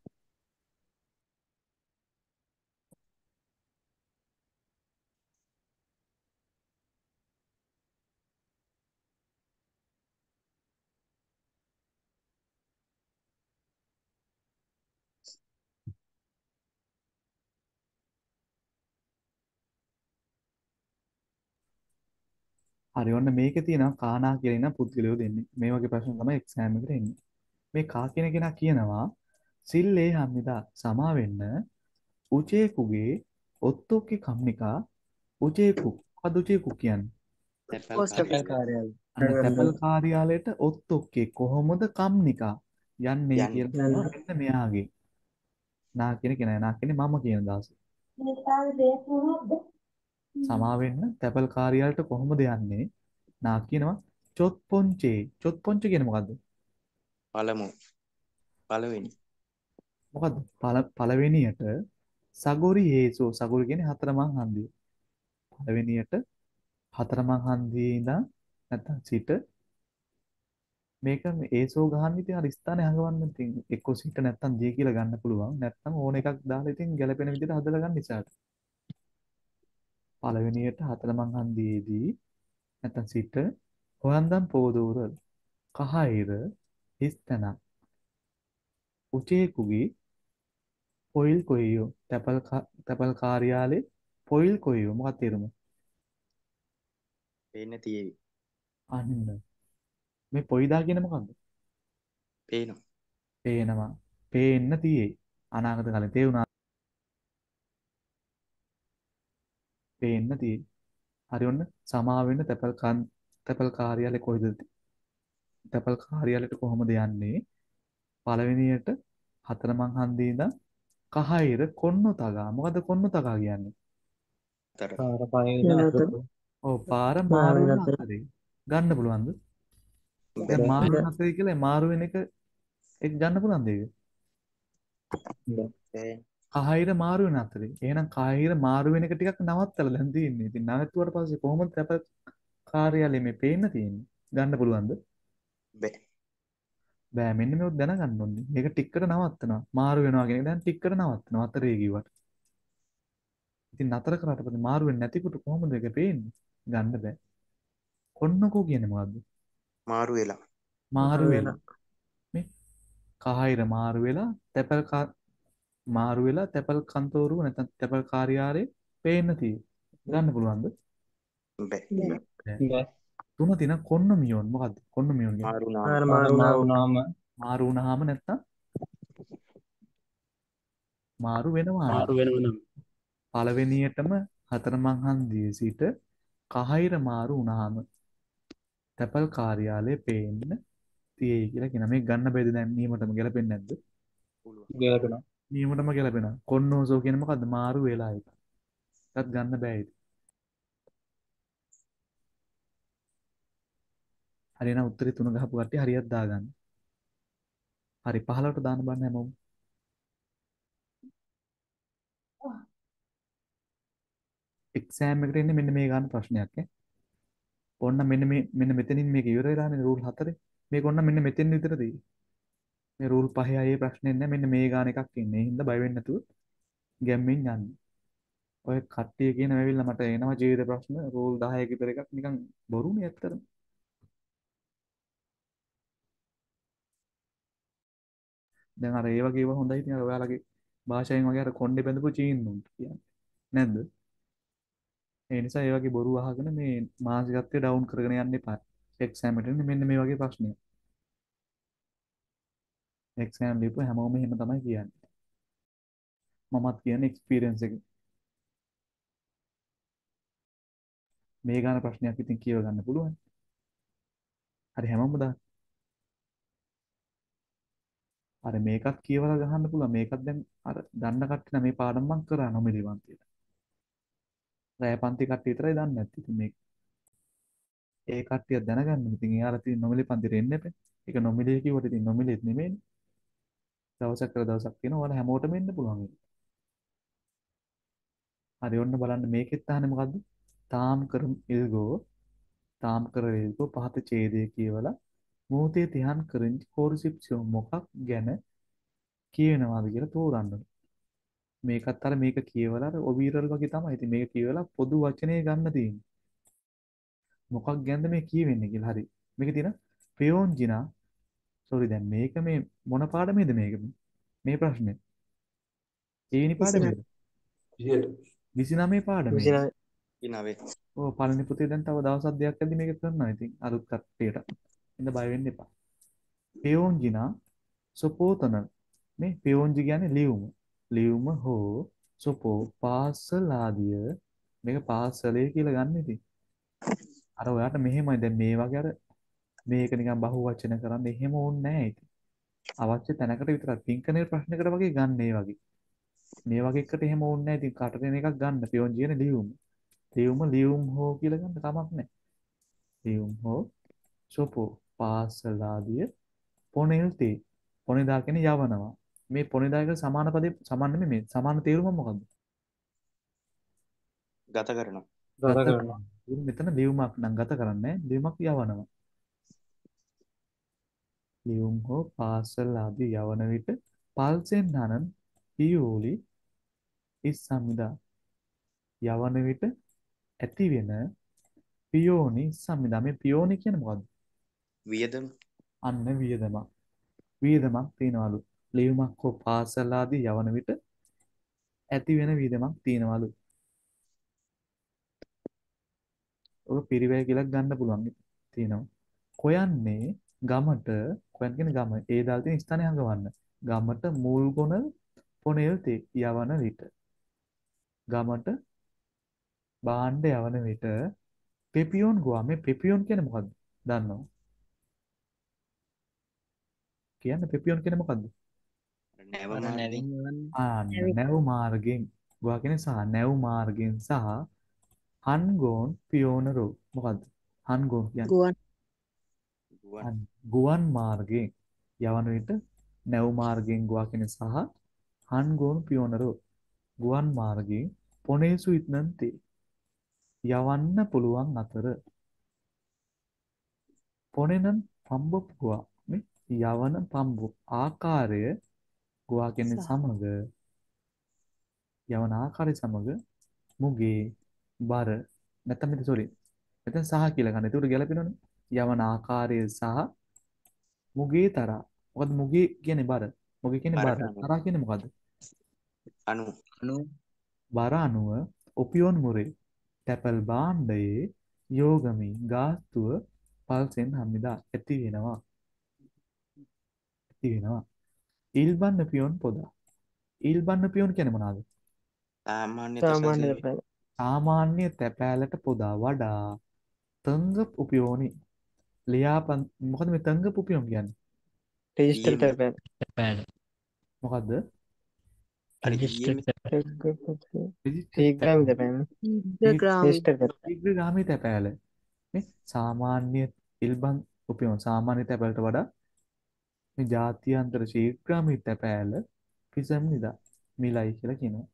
හරි ඔන්න මේකේ තියෙනවා කානා කියලා ඉන්න පුද්ගලයෝ දෙන්නේ. මේ වගේ ප්‍රශ්න තමයි එක්සෑම් එකට එන්නේ. මේ කා කියන කෙනා කියනවා සිල්ලේ හම්මිදා සමා වෙන්න උචේකුගේ ඔත්තොක්කි කම්නිකා උචේකු. මොකද උචේකු කියන්නේ? තැපැල් පෝස්ට් කාර්ය. ඔෆිස්. කාර්යාලය. අන්න තැපැල් කාර්යාලයට ඔත්තොක්කේ කොහොමද කම්නිකා යන්නේ යන්නේ. කියලා කියනවා මෙන්න මෙයාගේ. නා කියන කෙනා නා කියන්නේ මම කියන දාසේ. සමා වෙන්න තැපැල් කාර්යාලයට කොහොමද යන්නේ? නා කියනවා චොත් පොන්චේ. චොත් පොන්චේ කියන්නේ මොකද්ද? පළමු. පළවෙනි. මොකද්ද? පළ පළවෙනියට සගොරි හේසෝ. සගොරි කියන්නේ හතරමං හන්දිය. පළවෙනියට හතරමං හන්දියේ ඉඳන් නැත්තම් සිට මේක මේ ඒසෝ ගහන්න ඉතින් අර ස්ථානේ හංගවන්න ඉතින් එක්ක සිට නැත්තම් ජී කියලා ගන්න පුළුවන්. නැත්තම් ඕන එකක් දාලා ඉතින් ගැලපෙන විදිහට හදලා ගන්න ඉස්සරහට. පළවෙනියට හතරමං හන්දියේදී නැත්තම් සිට හොයන්දම් පොදෝර කහයිර හිස්තන උචේකුගේ පොයිල් කොයියෝ තැපල් කා- තැපල් කාර්යාලේ පොයිල් කොයියෝ මොකක්ද තේරුම? පේන්න තියෙවි. අන්න මේ පොයිදා කියන්නේ මොකක්ද? පේනවා. පේනවා. පේන්න තියේ. අනාගත කාලේ තේරුණා. පේන්න තියේ. හරි ඔන්න සමා වෙන්න තැපල් කන් තැපල් කාර්යාලේ කොයිද? තැපල් කාර්යාලයට කොහොමද යන්නේ? පළවෙනියට හතරමං හන්දියේ ඉඳන් කහයිර කොන්න තගා. මොකද කොන්න තගා කියන්නේ? අතර. පාර පායන නනතුරු. අතර. ඔව් පාර මාරු මාරු වෙන වෙන අතර. අතරේ ගන්න පුළුවන්ද? දැන් බැහැ. මාරු බෑ. වෙන අතරේ කියලා මාරු වෙන එක එක් ගන්න පුළුවන්ද ඒක? බැහැ. කහයිර මාරු වෙන අතරේ. එහෙනම් කහයිර මාරු වෙන එක ටිකක් නවත්තලා දැන් තියෙන්නේ. ඉතින් නවත්තුවට පස්සේ කොහොමද තැපල් කාර්යාලේ මේ පේන්න තියෙන්නේ? ගන්න පුළුවන්ද? බැහැ. බෑ මෙන්න මේක දැනගන්න ඕනේ. මේක ටිකකට නවත්තනවා. මාරු වෙනවා කියන එක දැන් ටිකකට නවත්තනවා. අතරේ කිව්වට. ඉතින් නතර කරාට පස්සේ මාරු වෙන්නේ නැතිකොට කොහොමද ඒක පේන්නේ? ගන්න බෑ. කොන්නකෝ කියන්නේ මොකද්ද? මාරු වෙලා. මාරු මාරු වෙලා. මේ කහයිර මාරු වෙලා තැපල් කා මාරු වෙලා තැපල් කන්තෝරුව නැත්නම් තැපල් කාර්යාලයේ පේන්න තියෙයි. ගන්න පුළුවන්ද? බෑ. බෑ. බෑ. බෑ. තුන තියෙන කොන්නමියෝන් මොකද්ද? කොන්නමියෝන් කියන්නේ මාරු නාම. මාර මාරු මාරුණාම වුණාම මාරු වුණාම නැත්තම් මාරු වෙනවා නම් මාරු වෙනව නම් පළවෙනියටම හතරමං හන්දියේ සිට කහිර මාරු වුණාම තැපල් කාර්යාලයේ පේන්න තියෙයි කියලා කියන මේ ගන්න බැරි දැන් නියමටම ගැලපෙන්නේ නැද්ද? පුළුවන්. ගැලපෙනවා. නියමටම ගැලපෙනවා. කොන්නෝසෝ කියන්නේ මොකද්ද? මාරු වෙලා එක. ඒකත් ගන්න බෑ ඒක. හරියනම් උත්තරේ තුන ගහපු කට්ටිය හරියට දාගන්න. හරි පහළට දාන්න බෑ හැමෝම. එක්සෑම් එකට එන්නේ මෙන්න මේ ගන්න ප්‍රශ්නයක් ඈ. ඕන්න මෙන්න මේ මෙන්න මෙතනින් මේක ඉවර වෙලානේ රූල් හතරේ. මේක ඕන්න මෙන්න මෙතෙන් විතර තියෙයි. මේ රූල් පහේ ආයේ ප්‍රශ්නේ නැහැ. මෙන්න මේ ගාන එකක් ඉන්නේ. ඒ හින්දා බය වෙන්නේ නැතුව ගැම්මෙන් යන්න. ඔය කට්ටිය කියන වෙවිලා මට එනවා ජීවිත ප්‍රශ්න රූල් දහයක විතර එකක් නිකන් බොරුනේ ඇත්තටම. දැන් අර ඒ වගේ ඒවා හොඳයි ඉතින් අර ඔයාලගේ භාෂාවෙන් වගේ අර කොණ්ඩේ බැඳපු චීන්නුන්ට කියන්නේ. නැද්ද? ඒ නිසා ඒ වගේ බොරු අහගෙන මේ මානසිකත්වය ඩවුන් කරගෙන යන්න එපා. එක්සෑම් එකට එන්නේ මෙන්න මේ වගේ ප්‍රශ්නයක්. එක්සෑම් දීපු හැමෝම එහෙම තමයි කියන්නේ. මමත් කියන්නේ එක්ස්පීරියන්ස් එකෙන්. මේ ගාන ප්‍රශ්නයක් ඉතින් කියව ගන්න පුළුවන්. හරි හැමෝම දා. අර මේකත් කියවලා ගහන්න පුළුවන්. මේකත් දැන් අර දන්න කට්ටිය නම් මේ පාඩම් මම කරා නොමිලේවන් කියලා. රෑ පන්ති කට්ටිය විතරයි දන්නේ නැත්තේ. ඉතින් මේක ඒ කට්ටිය දැනගන්න. ඉතින් එයාලා තියෙන නොමිලේ පන්තිරේ එන්න එපා. ඒක නොමිලේ කිව්වට ඉතින් නොමිලේත් නෙමෙයිනේ. දවසක් කර දවසක් තියෙනවා. ඔයාලා හැමෝටම එන්න පුළුවන් ඒක. හරි ඔන්න බලන්න මේකෙත් අහන්නේ මොකද්ද? තාම් කරම් ඉල්ගෝ තාම් කර ඉල්ගෝ පහත ඡේදයේ කියවලා මොහොතේ ධ්‍යාන කරන් කෝර්සිප්සියෝ මොකක් ගැන කියනවාද කියලා තෝරන්න. මේකත් අර මේක කියවලා අර ඔබීරල් වගේ තමයි. ඉතින් මේක කියවලා පොදු වචනේ ගන්න තියෙන්නේ. මොකක් ගැනද මේ කියවෙන්නේ කියලා. හරි. මේකේ තියෙන ප්‍රයෝන්ජිනා සෝරි දැන් මේක මේ මොන පාඩමේද මේක? මේ ප්‍රශ්නේ. ඒනි පාඩමේද? විසිනමේ පාඩමේ. විසිනමේ. ඉනවේ. ඔව් පළවෙනි පුතේ දැන් තව දවස් දෙකක් ඇද්දි මේක කරනවා. ඉතින් අලුත් කට්ටියට. ඉතින් බය වෙන්න එපා. ප්‍රයෝන්ජිනා සොපෝතන මේ ප්‍රයෝන්ජි කියන්නේ ලියුම. ලියුම හෝ සොපෝ පාසල් ආදිය මේක පාසලේ කියලා ගන්න ඉතින්. අර ඔයාට මෙහෙමයි දැන් මේ වගේ අර මේක නිකන් බහුව වචන කරන්න එහෙම ඕනේ නැහැ ඉතින්. අවශ්‍ය තැනකට විතරක් පින්කනේ ප්‍රශ්නකට වගේ ගන්න ඒ වගේ. මේ වගේ එකට එහෙම ඕනේ නැහැ ඉතින් කට දෙන එකක් ගන්න ප්‍රයෝන්ජි කියන්නේ ලියුම. ලියුම ලියුම් හෝ කියලා ගන්න කමක් නැහැ. ලියුම් හෝ සොපෝ පාසල් ආදිය පොනෙල්තේ පොනෙදා කියන්නේ යවනවා. මේ පොනෙදා එක සමාන පදේ සමාන නෙමෙයි මේ සමාන තේරුම මොකද්ද? ගත කරනවා. ගත ගත කරනවා. කරනවා. මෙතන ලියුමක් නම් ගත කරන්නේ ලියුමක් යවනවා. ලියුම් හෝ පාසල් ආදී යවන විට පල්සෙන් හනන් පියෝලි ඉස්සම්මිදා යවන විට ඇති වෙන පියෝනි සම්මිදා මේ පියෝනි කියන්නේ මොකද්ද? වියදම. අන්න වියදමක්. වියදමක් තියනවලු. ලියුමක් හෝ පාසල් ආදී යවන විට ඇති වෙන වියදමක් තියනවලු. ඔක පිරිවැය කියලා ගන්න පුළුවන් තියෙනවා. කොයන්නේ ගමට කොයන් කියන්නේ ගම ඒ දාල් තියෙන ස්ථානය හංගවන්න. ගමට මුල් ගොන පොනෙල් තේ යවන විට. ගමට බාණ්ඩ යවන විට පෙපියෝන් ගුවා මේ පෙපියෝන් කියන්නේ මොකද්ද? දන්නව? කියන්නේ පෙපියෝන් කියන්නේ මොකද්ද? නැව අර මාර්ගයෙන්. නැවින් යවන්නේ. ආන්න නැව් මාර්ගෙන් ගුවා කියන්නේ සහ නැව් මාර්ගෙන් සහ හන්ගෝන් පියෝනරෝ මොකද්ද? හන්ගෝන් කියන්නේ ගුවන් ගුවන්. අන්න ගුවන් මාර්ගයෙන් යවන විට නැව් මාර්ගයෙන් ගුවා කියන සහ හන්ගෝන් පියෝනරෝ ගුවන් මාර්ගයෙන් පොනේසු ඉත්නන්තේ යවන්න පුළුවන් අතර පොනෙනන් පම්බොප් ගුවා මේ යවන පම්බු ආකාරය ගුවා කියන්නේ සමග යවන ආකාරය සමග මුගේ බර නැත්නම් මෙතන සෝරි මෙතන සහ කියලා ගන්න. ඒකට ගැලපෙනවනේ. යවන ආකාරය සහ මුගේ තරා. මොකද මුගේ කියන්නේ බර. මුගේ කියන්නේ බර. බරට අනුව. තරා කියන්නේ මොකද්ද? අනු. අනු බර අනුව උපියොන් මුරේ තැපැල් භාණ්ඩයේ යෝගමි ගාස්තුව පල්සෙන් හම්බිලා ඇති වෙනවා. ඇති වෙනවා. ඉල්බන්න පියොන් පොදා. ඉල්බන්න පියොන් කියන්නේ මොනවාද? සාමාන්‍ය සාමාන්‍ය තැපැල් තැපෑල. සාමාන්‍ය තැපෑලට පොදා වඩා තංගප් උපයෝනි. ලියාපන් මොකද මේ තංගප් උපයෝන් කියන්නේ? රෙජිස්ටර් ඊ එම් තැපෑල. පැඩ මොකද්ද? අර රජිස්ටර් ඊ එම් රෙජිස්ටර් ශීඝ්‍රාමී තැපෑල. ශීඝ්‍රගාමී රෙජිස්ටර් තැපෑල. ශීඝ්‍රගාමී තැපෑල. මේ සාමාන්‍ය ඉල්බන් උපයෝන් සාමාන්‍ය තැපෑලට වඩා මේ ජාත්‍යන්තර ශීඝ්‍රගාමී තැපෑල පිසම් නිදා මිලයි කියලා කියනවා.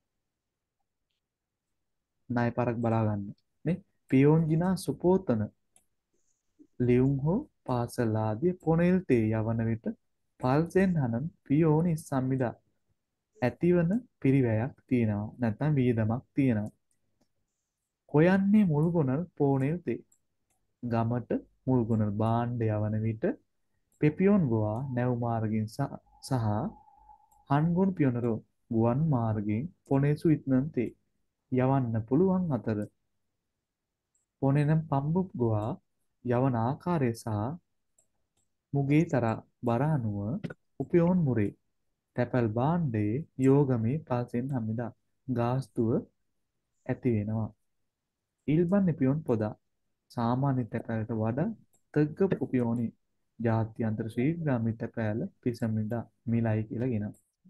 ණය පාරක් බලා ගන්න. මේ පියෝන්ජිනා සුපෝතන ලියුම් හෝ පාසල් ආදී පොනෙල් තේ යවන විට පල්සෙන් හනන් පියෝනි සම්මිදා ඇතිවන පිරිවැයක් තියෙනවා. නැත්නම් වියදමක් තියෙනවා. හොයන්නේ මුල්ගොනල් පෝනෙල් තේ. ගමට මුල්ගොනල් භාණ්ඩ යවන විට පෙපියොන් ගෝවා නැව් මාර්ගයෙන් සහ හන්ගොන් පියොනරෝ ගුවන් මාර්ගයෙන් පොනේසු ඉත්නන් තේ යවන්න පුළුවන් අතර පොනෙනම් පම්බුක් ගෝවා යවන ආකාරය සහ මුගේ තරා බර අනුව උපයෝන් මුරේ තැපැල් භාණ්ඩයේ යෝගමේ පල්සෙන් හම්බිලා ගාස්තුව ඇති වෙනවා. ඉල්බන් පියොන් පොදා සාමාන්‍ය තැපෑලට වඩා තග්ග උපයෝනි ජාත්‍යන්තර ශීඝ්‍රගාමී තැපෑල පිසමිදා මිලයි කියලා කියනවා.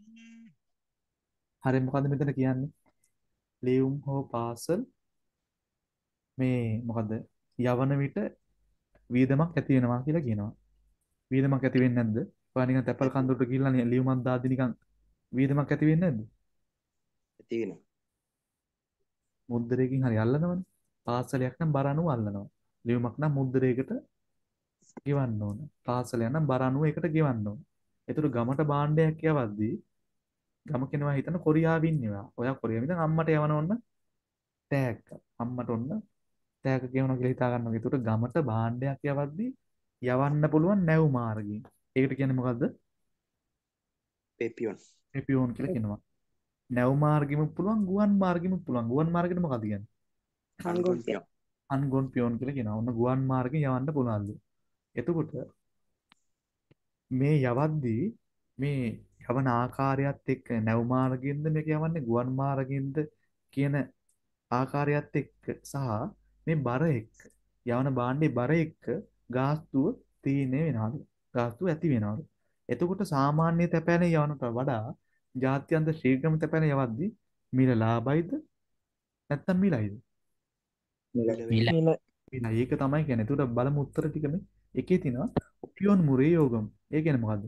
හරි මොකද්ද මෙතන කියන්නේ? ලියුම් හෝ පාසල් මේ මොකද්ද යවන විට වියදමක් ඇති වෙනවා කියලා කියනවා. වියදමක් ඇති වෙන්නේ නැද්ද? ඔයා නිකන් තැපැල් ඇති කන්දරට ගිහිල්ලා නේ ලියුමක් දාද්දි නිකන් වියදමක් ඇති වෙන්නේ නැද්ද? ඇති වෙනවා. මුද්දරයකින් හරි අල්ලනවනේ. පාසලයක් නම් බර අනුව අල්ලනවා. ලියුමක් නම් මුද්දරයකට ගෙවන්න ඕන. පාසලයක් නම් බර අනුව එකට ගෙවන්න ඕන. ඒතර ගමට භාණ්ඩයක් යවද්දී ගම කෙනා හිතන කොරියාවේ ඉන්නවා. ඔයා කොරියාවෙන් ඉඳන් අම්මට යවන ඕන ටැග්. අම්මට ඔන්න ටැග් ගෙවනවා කියලා හිතා ගන්නවා. ඒතර ගමට භාණ්ඩයක් යවද්දී යවන්න පුළුවන් නැව් මාර්ගයෙන්. ඒකට කියන්නේ මොකද්ද? පෙපියොන් පෙපියෝන් කියලා කියනවා. නැව් මාර්ගෙම පුළුවන් ගුවන් මාර්ගෙම පුළුවන්. ගුවන් මාර්ගෙට මොකද්ද කියන්නේ? හන්ගොන් පියොන් අන්ගොන් පියෝන් කියලා කියනවා. ඔන්න ගුවන් මාර්ගෙන් යවන්න පුළුවන්ලු. එතකොට මේ යවද්දී මේ යවන ආකාරයත් එක්ක නැව් මාර්ගයෙන්ද මේක යවන්නේ ගුවන් මාර්ගයෙන්ද කියන ආකාරයත් එක්ක සහ මේ බර එක්ක යවන භාණ්ඩේ බර එක්ක ගාස්තුව තීරණය වෙනවලු. ගාස්තුව ඇති වෙනවලු. එතකොට සාමාන්‍ය තැපෑලේ යවනට වඩා ජාත්‍යන්තර ශීඝ්‍රම තැපෑලේ යවද්දී මිල ලාභයිද නැත්නම් මිලයිද? මිල මිල මිල. මිලයි. ඒක තමයි කියන්නේ. එතකොට බලමු උත්තර ටික මේ එකේ තියෙනවා උපියොන් මුරේ යෝගම්. ඒ කියන්නේ මොකද්ද?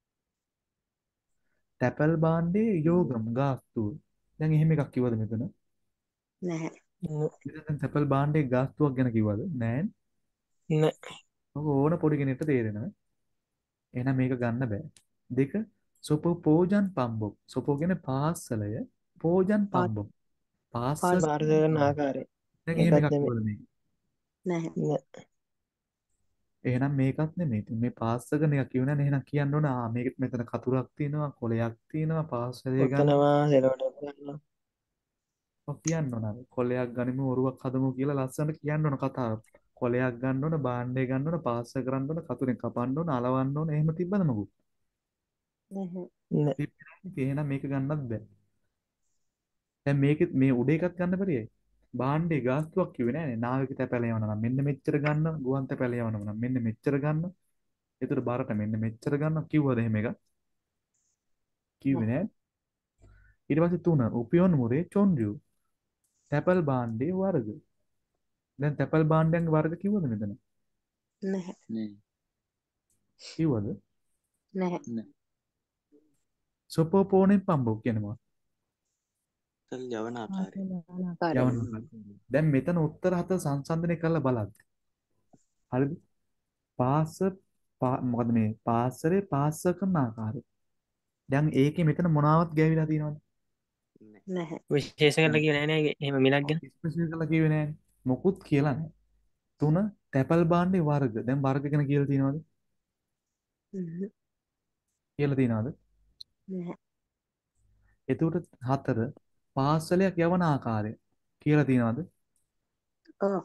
තැපැල් භාණ්ඩයේ යෝගම් ගාස්තුව. දැන් එහෙම එකක් කිව්වද මෙතන? නැහැ. මෙතන දැන් තැපැල් භාණ්ඩයේ ගාස්තුවක් ගැන කිව්වද? නෑ. නෑ. ඔක ඕන පොඩි කෙනෙක්ට තේරෙනවා. එහෙනම් මේක ගන්න බෑ. දෙක සොපෝ පෝජන් පම්බොක්. සොපෝ කියන්නේ පාසලය. පෝජන් පා- පම්බොක්. පාසල. පාස් පාර්සල් කරන ආකාරය. දැන් එහෙම ඒකත් එකක් නෙමෙයි. කිව්වද මේක? නැහැ. නෑ. එහෙනම් මේකත් නෙමෙයි. ඉතින් මේ පාස්සකන එකක් කියුණා නේ. එහෙනම් කියන්න ඕන ආ මේක මෙතන කතුරක් තියෙනවා, කොලයක් තියෙනවා, පාස්සලේ ගන්න. ඔතනවා සෙලවට ගන්නවා. ඔව් කියන්න ඕන. අර කොලයක් ගනිමු, ඔරුවක් හදමු කියලා ලස්සනට කියන්න ඕන කතාව. කොලයක් ගන්න ඕන, භාණ්ඩය ගන්න ඕන, පාස්ස කරන්න ඕන, කතුරෙන් කපන්න ඕන, අලවන්න ඕන. එහෙම තිබ්බද මොකෝ? නැහැ. නෑ. තිබ්බේ එහෙනම් මේක ගන්නත් බෑ. දැන් මේක මේ උඩ එකත් ගන්න බැරියයි. භාණ්ඩේ ගාස්තුවක් කිව්වේ නෑනේ. නාවික තැපැල යවනවා නම් මෙන්න මෙච්චර ගන්න, ගුවන් තැපැල යවනවා නම් මෙන්න මෙච්චර ගන්න. ඒතර බරට මෙන්න මෙච්චර ගන්න කිව්වද එහෙම එක? කිව්වේ නෑ. ඊට පස්සේ තුන උපයෝන් මුරේ චොන්රියු. තැපැල් භාණ්ඩේ වර්ග. දැන් තැපැල් භාණ්ඩයන්ගේ වර්ග කිව්වද මෙතන? නැහැ. නෑ කිව්වද? නැහැ. නෑ සොපෝපෝනේ පම්බෝ කියනවා. තල් යවන ආකාරය ආකාරය. යවන ආකාරය. දැන් මෙතන උත්තර හත සංසන්දනය කරලා බලන්න. හරිද? පාස පා- මොකද මේ පාසලේ පාස්ස කරන ආකාරය. දැන් ඒකේ මෙතන මොනවත් ගෑවිලා තියෙනවද? නෑ නැහැ. විශේෂ කරලා කිව්වේ නෑ නේ එහෙම මිලක් ගැන. ස්පෙසිෆික් කරලා කිව්වේ නෑනේ. මොකුත් කියලා නෑ. තුන තැපැල් භාණ්ඩේ වර්ග. දැන් වර්ග ගැන කියලා තියෙනවද? හ්ම්. කියලා තියෙනවද? නැහැ. එතකොට හතර පාසලයක් යවන ආකාරය. කියලා තියෙනවද? ඔව්.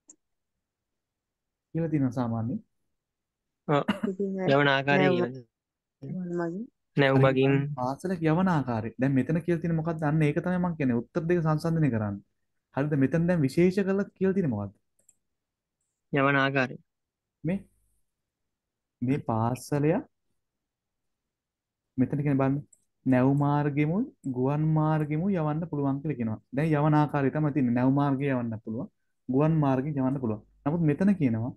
කියලා තියෙනවා සාමාන්‍යයෙන්. ඔව්. ඉතින් අර යවන ආකාරය නැව් කියනද? මගින් නැව් හරි මගින් බලන්න පාසලක යවන ආකාරය. දැන් මෙතන කියලා තියෙන මොකක්ද? අන්න ඒක තමයි මම කියන්නේ. උත්තර දෙක සංසන්දනය කරන්න. හරිද? මෙතන දැන් විශේෂ කරලා කියලා තියෙන මොකක්ද? යවන ආකාරය. මේ මේ පාසලය මෙතන කියන බලන්න. නැව් මාර්ගෙමුයි ගුවන් මාර්ගෙමුයි යවන්න පුළුවන් කියලා කියනවා. දැන් යවන ආකාරය තමයි තියෙන්නේ. නැව් මාර්ගය යවන්න පුළුවන්. ගුවන් මාර්ගයෙන් යවන්න පුළුවන්. නමුත් මෙතන කියනවා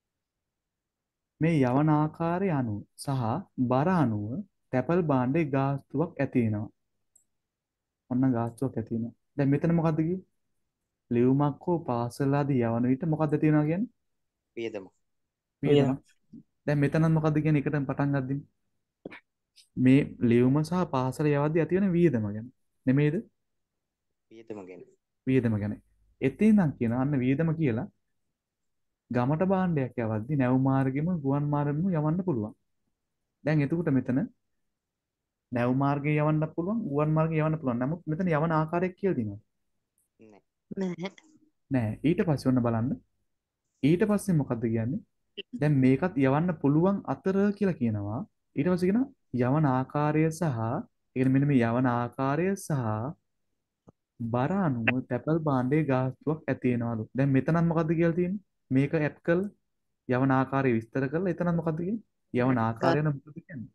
මේ යවන ආකාරය අනුව සහ බර අනුව තැපල් භාණ්ඩේ ගාස්තුවක් ඇති වෙනවා. ඔන්න ගාස්තුවක් ඇති වෙනවා. දැන් මෙතන මොකද්ද කිව්වේ? ලියුමක් හෝ පාසල ආදී යවන විට මොකද්ද ඇති වෙනවා කියන්නේ? වියදම. වියදමක්. දැන් මෙතන මොකද්ද කියන්නේ? එකටම පටන් ගද්දී මේ ලියුම සහ පාසල යවද්දී ඇති වෙන වියදම ගැන. නෙමෙයිද? වියදම ගැන. වියදම ගැන. එතෙන් නම් කියන අන්න වියදම කියලා ගමට භාණ්ඩයක් යවද්දී නැව් මාර්ගෙම ගුවන් මාර්ගෙම යවන්න පුළුවන්. දැන් එතකොට මෙතන නැව් මාර්ගයේ යවන්න පුළුවන් ගුවන් මාර්ගයේ යවන්න පුළුවන්. නමුත් මෙතන යවන ආකාරයක් කියලා තියෙනවා. නෑ. නැහැ. නෑ. ඊට පස්සේ ඔන්න බලන්න. ඊට පස්සේ මොකද්ද කියන්නේ? දැන් මේකත් යවන්න පුළුවන් අතර කියලා කියනවා. ඊට පස්සේ කියනවා යවන ආකාරය සහ ඒ කියන්නේ මෙන්න මේ යවන ආකාරය සහ බර අනුව තැපල් භාණ්ඩයේ ගාස්තුවක් ඇති වෙනවලු. දැන් මෙතනත් මොකද්ද කියලා තියෙන්නේ? මේක ඇඩ් කරලා යවන ආකාරය විස්තර කරලා එතනත් මොකද්ද කියන්නේ? යවන ආකාරය නම් මොකද කියන්නේ?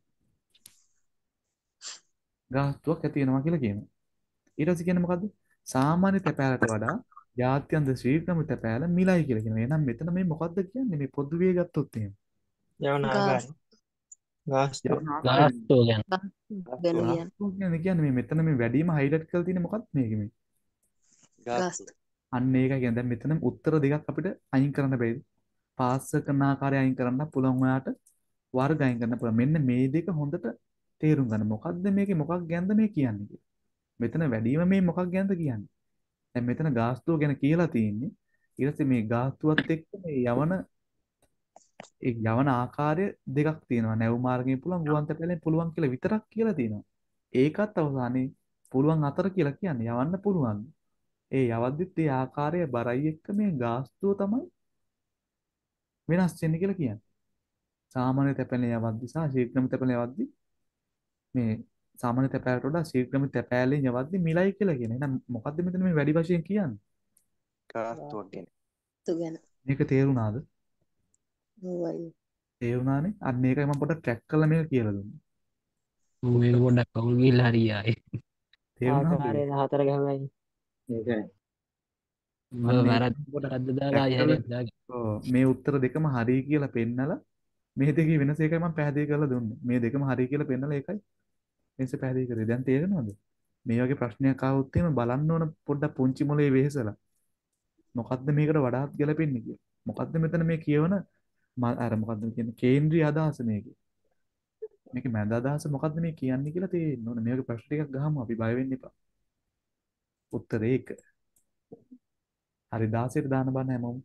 ගාස්තුවක් ඇති වෙනවා කියලා කියනවා. ඊට පස්සේ කියන්නේ මොකද්ද? සාමාන්‍ය තැපෑලට වඩා ජාත්‍යන්තර ශීඝ්‍රම තැපෑල මිලයි කියලා කියනවා. එහෙනම් මෙතන මේ මොකද්ද කියන්නේ? මේ පොදුවේ ගත්තොත් එහෙම. යවන ගාස් ආකාරය. ගාස්තුව. යවන ආකාරය ගාස්තුව ගැන. ගැන කියන්නේ. ගාස්තුව කියන්නේ කියන්නේ මේ මෙතන මේ වැඩිම හයිලයිට් කරලා තියෙන්නේ මොකක්ද මේකේ මේ? ගාස්තු. ගාස්තු. අන්න ඒකයි කියන්නේ. දැන් මෙතන උත්තර දෙකක් අපිට අයින් කරන්න බැරිද? පාස් කරන ආකාරය අයින් කරන්න පුළුවන් ඔයාට වර්ග අයින් කරන්න පුළුවන්. මෙන්න මේ දෙක හොඳට තේරුම් ගන්න. මොකද්ද මේකේ මොකක් ගැනද මේ කියන්නේ කියලා. මෙතන වැඩිම මේ මොකක් ගැනද කියන්නේ? දැන් මෙතන ගාස්තුව ගැන කියලා තියෙන්නේ. ඊට පස්සේ මේ ගාස්තුවත් එක්ක මේ යවන ඒ යවන ආකාරය දෙකක් තියෙනවා. නැව් මාර්ගයෙන් පුළුවන් ගුවන් තැපැලෙන් පුළුවන් කියලා විතරක් කියලා තියෙනවා. ඒකත් අවසානයේ පුළුවන් අතර කියලා කියන්නේ යවන්න පුළුවන්. ඒ යවද්දිත් ඒ ආකාරය බරයි එක්ක මේ ගාස්තුව තමයි වෙනස් වෙන්නේ කියලා කියන්නේ. සාමාන්‍ය තැපැලෙන් යවද්දි සහ ශීඝ්‍රම තැපැලෙන් යවද්දි මේ සාමාන්‍ය තැපෑලට වඩා ශීඝ්‍රම තැපෑලෙන් යවද්දි මිලයි කියලා කියනවා. එහෙනම් මොකද්ද මෙතන මේ වැඩි වශයෙන් කියන්නේ? ගාස්තුවක් ගැන. තු ගැන. මේක තේරුණාද? ඔවයි. තේරුණානේ? අන්න ඒකයි මම පොඩ්ඩක් ට්‍රැක් කරලා මේක කියලා දුන්නේ. මේක පොඩ්ඩක් කවුල් ගිහිල්ලා හරි ආයේ. තේරුණාද? ආකාරය හතර ගහමයි. ඒකයි. අන්න ඒක වැරද්ද පොඩ්ඩක් වැරද්ද දාලා ට්‍රැක් ආයේ කරලා හැරෙන්න දාගන්න. ඔව් මේ උත්තර දෙකම හරි කියලා පෙන්නලා මේ දෙකේ වෙනස එකයි මම පැහැදිලි කරලා දුන්නේ. මේ දෙකම හරි කියලා පෙන්නලා ඒකයි වෙනස පැහැදිලි කරේ. දැන් තේරෙනවද? මේ වගේ ප්‍රශ්නයක් ආවොත් එහෙම බලන්න ඕන පොඩ්ඩක් පුංචි මොලේ වෙහෙසලා. මොකද්ද මේකට වඩාත් ගැලපෙන්නේ කියලා. මොකද්ද මෙතන මේ කියවන ම- අර මොකද්ද කියන්නේ කේන්ද්‍රීය අදහස මේකේ. මේකේ මැද අදහස මොකද්ද මේ කියන්නේ කියලා තේරෙන්න ඕන. මේ වගේ ප්‍රශ්න ටිකක් ගහමු අපි බය වෙන්න එපා. උත්තරේ ඒක. හරි දාසයට දාන්න බෑ හැමෝම.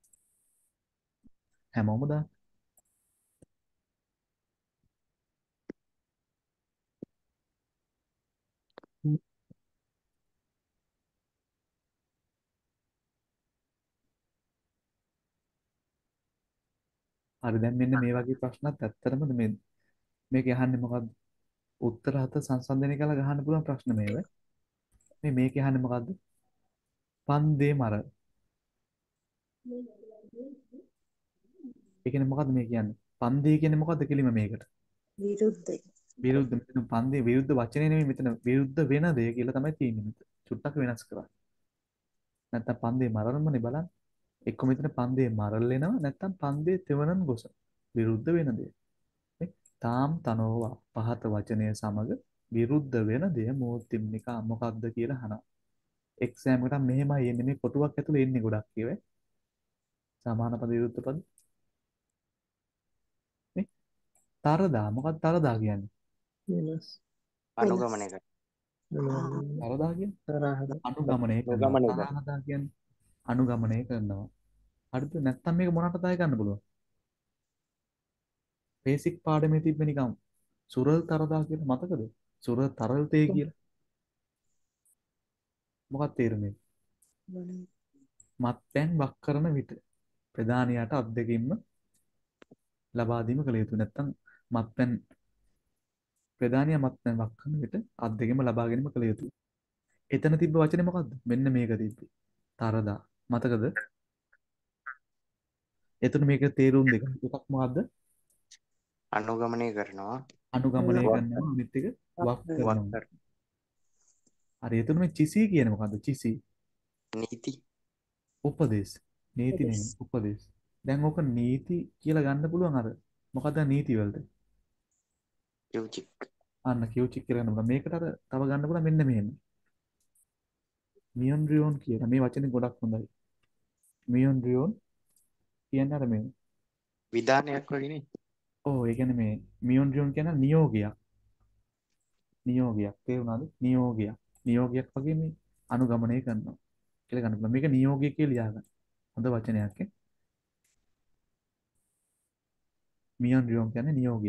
හැමෝම දාන්න. හරි දැන් මෙන්න මේ වගේ ප්‍රශ්නත් ඇත්තටම මේ මේක අහන්නේ මොකද්ද? උත්තර හත සංසන්දනය කරලා ගහන්න පුළුවන් ප්‍රශ්න මේව. මේ මේක අහන්නේ මොකද්ද? පන්දේ මර. ඒ කියන්නේ මොකද්ද මේ කියන්නේ? පන්දේ කියන්නේ මොකද්ද කෙලිම මේකට? විරුද්ධයි. විරුද්ධ මෙතන පන්දේ විරුද්ධ වචනේ නෙමෙයි මෙතන විරුද්ධ වෙන දේ කියලා තමයි තියෙන්නේ මෙතන. චුට්ටක් වෙනස් කරා. නැත්තම් පන්දේ මරන්නමනේ බලන්න. එක්ක මෙතන පන්දේ මරල් වෙනවා නැත්තම් පන්දේ තෙවනන් ගොස. විරුද්ධ වෙන දේ. නේ? තාම් තනෝවා පහත වචනය සමග විරුද්ධ වෙන දේ මූර්තිම්නිකා මොකක්ද කියලා අහනවා. එක්සෑම් එකට මෙහෙමයි එන්නේ මේ කොටුවක් ඇතුලේ එන්නේ ගොඩක් කියවේ. සමාන පද විරුද්ධ පද. නේ? තරදා මොකක්ද තරදා කියන්නේ? වෙනස්. අනුගමනය කරන. තරදා කියන්නේ තරහද. අනුගමනය කරනවා. අනුගමනය කරනවා. තරහදා කියන්නේ අනුගමනය කරනවා. හරිද? නැත්තම් මේක මොනකට දාය ගන්න පුළුවන්? බේසික් පාඩමේ තිබ්බ නිකම් සුරල් තරදා කියලා මතකද? සුරල් තරල් තේ කියලා. මොකක්ද තේරුනේ? මත්පැන් වක් කරන විට ප්‍රධානියාට අත් දෙකින්ම ලබා දීම කළ යුතුයි. නැත්නම් මත්පැන් ප්‍රධානියා මත්පැන් වක් කරන විට අත් දෙකින්ම ලබා ගැනීම කළ යුතුයි. එතන තිබ්බ වචනේ මොකද්ද? මෙන්න මේක තිබ්බේ. තරදා. මතකද? එතන මේක තේරුම් දෙක. එකක් මොකද්ද? අනුගමනය කරනවා. අනුගමනය වක් කරනවා. අනිත් එක වක් වක් කරනවා. කර හරි. එතන මේ චිසි කියන්නේ මොකද්ද? චිසි. නීති උපදේශ. නීති නෙමෙයි. උපදේශ. දැන් ඕක නීති කියලා ගන්න පුළුවන් අර. මොකද්ද නීති වලට? යොචික් අන්න කියුචික් කියලා ගන්න පුළුවන්. මේකට අර තව ගන්න පුළුවන් මෙන්න මෙහෙම. මියොන් රියෝන් කියන මේ වචනේ ගොඩක් හොඳයි. මියොන් රියෝන් කියන්නේ අර මේ. විධානයක් වගේනේ. ඔව් ඒ කියන්නේ මේ මියොන් රියෝන් කියන නියෝගයක්. නියෝගයක්. තේරුණාද? නියෝගයක්. නියෝගයක් වගේ මේ අනුගමනය කරනවා කියලා ගන්න පුළුවන්. මේක නියෝගය කියලා ලියාගන්න. හොඳ වචනයක් ඈ. මියොන් රියෝන් කියන්නේ නියෝගය.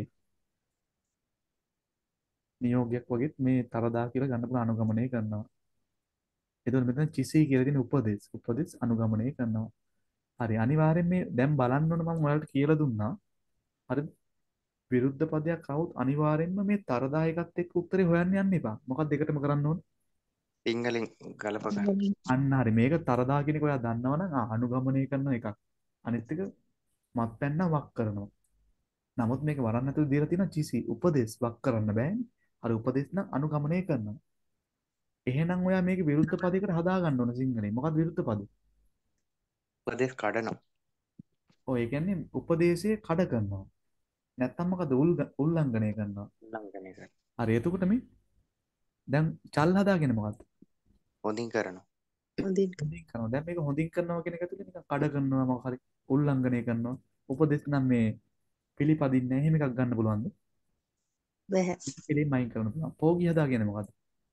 නියෝගයක් වගේත් මේ තරදා කියලා ගන්න පුළුවන් අනුගමනය කරනවා. එතකොට මෙතන චිසී කියලා තියෙන උපදේශ. උපදේශ අනුගමනය කරනවා. හරි අනිවාර්යෙන් මේ දැන් බලන්න ඕන මම ඔයාලට කියලා දුන්නා. හරිද? විරුද්ධ පදයක් આવුත් අනිවාර්යෙන්ම මේ තරදා එකත් එක්ක උත්තරේ හොයන්න යන්න එපා. මොකක්ද දෙකටම කරන්න ඕන? සිංහලෙන් ගලප ගන්න. අන්න හරි මේක තරදා කියන එක ඔයා දන්නවනම් ආ අනුගමනය කරන එකක්. අනිත් එක මත්පැන්න වක් කරනවා. නමුත් මේක වරන් නැතුව දීලා තියෙනවා චිසි උපදේශ වක් කරන්න බෑනේ. අර උපදේශ නම් අනුගමනය කරනවා. එහෙනම් ඔයා මේක විරුද්ධ පදයකට හදා ගන්න ඕන සිංහලෙන්. මොකක්ද විරුද්ධ පද? උපදේශ කඩනවා. ඔය ඒ කියන්නේ උපදේශයේ කඩ කරනවා. නැත්තම් මොකද උල්- උල්ලංඝනය කරනවා. උල්ලංඝනය කරනවා. හරි එතකොට මේ දැන් චල් හදාගෙන මොකද්ද? හොඳින් කරනවා. හොඳින් හොඳින් කරනවා. දැන් මේක හොඳින් කරනවා කියන එක ඇතුලේ නිකන් කඩ කරනවා මොකක් හරි උල්ලංඝනය කරනවා. උපදේශ නම් මේ පිළිපදින්නේ නැහැ. එහෙම එකක් ගන්න පුළුවන්ද? බැහැ. පිළිම අයින් කරන්න පුළුවන්. පෝගි හදාගෙන මොකද්ද?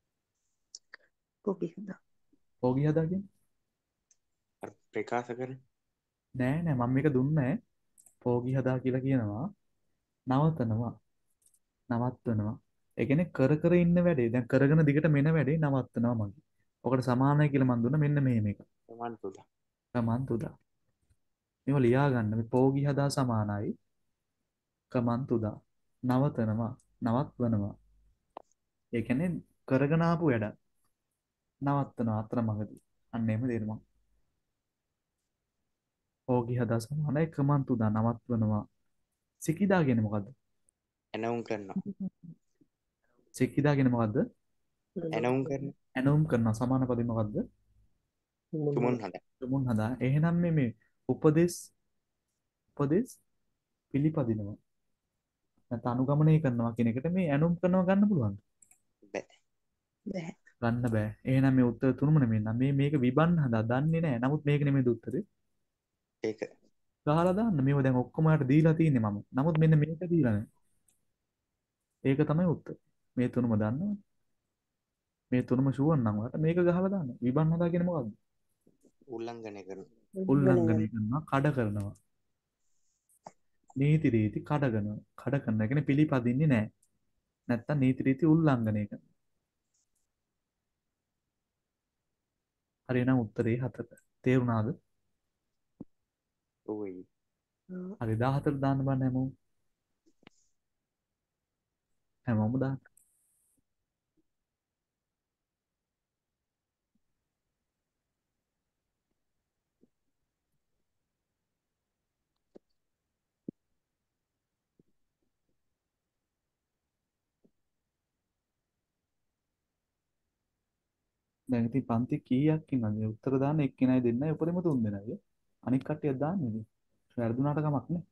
පොකි හදා. පෝගි හදාගෙන අර ප්‍රකාශ කරන නෑ නෑ මම මේක දුන්නේ නෑ. පෝගි හදා කියලා කියනවා නවතනවා. නවත්වනවා. ඒ කියන්නේ කර කර ඉන්න වැඩේ දැන් කරගෙන දිගට මෙන වැඩේ නවත්වනවා මගේ. ඔකට සමානයි කියලා මම දුන්න මෙන්න මෙහෙම එක. සමාන තුලා. කමන් තුදා. මේව ලියා ගන්න. මේ පෝගි හදා සමානයි කමන් තුදා. නවතනවා. නවත්වනවා. ඒ කියන්නේ කරගෙන ආපු වැඩ නවත්වනවා අතරමඟදී. අන්න එහෙම තේරුමක්. පෝගි හදා සමානයි කමන් තුදා නවත්වනවා. සිකිදා කියන්නේ මොකද්ද? ඇනවුම් කරනවා. සිකිදා කියන්නේ මොකද්ද? ඇනවුම් කරනවා. ඇනවුම් කරනවා සමාන පදේ මොකද්ද? තුමුන් හදා. තුමුන් හදා. එහෙනම් මේ මේ උපදේශ උපදේශ පිළිපදිනවා. නැත්නම් අනුගමනය කරනවා කියන එකට මේ ඇනුම් කරනවා ගන්න පුළුවන්. බෑ. බැහැ. ගන්න බෑ. එහෙනම් මේ උත්තර තුනම නෙමෙයි. නම් මේ මේක විබන්න හදා දන්නේ නැහැ. නමුත් මේක නෙමෙයි උත්තරේ. ඒක ගහලා දාන්න. මේව දැන් ඔක්කොම යට දීලා තියෙන්නේ මම. නමුත් මෙන්න මේක දීලා නැහැ. ඒක තමයි උත්තර. මේ තුනම දන්නවනේ. මේ තුනම ෂුවර් නම් ඔයාලට මේක ගහලා දාන්න. විබන්න හදා කියන්නේ මොකද්ද? උල්ලංඝනය කරනවා. උල්ලංඝනය කරනවා, කඩ කරනවා. නීති රීති කඩ කරනවා. කඩ කරනවා. ඒ කියන්නේ පිළිපදින්නේ නැහැ. නැත්තම් නීති රීති උල්ලංඝනය කරනවා. හරි එහෙනම් උත්තරේ හතර. තේරුණාද? ඔයි. හරි දාහතර දාන්න බෑ හැමෝම. හැමෝම දාන්න. දැන් ඉතින් පන්ති කීයක් ඉන්නවද? උත්තර දාන්න එක්කෙනයි දෙන්නයි උපරිම තුන් දෙනයි. අනික් කට්ටියක් දාන්නේ ඉතින්. වැරදුනාට කමක් නැහැ.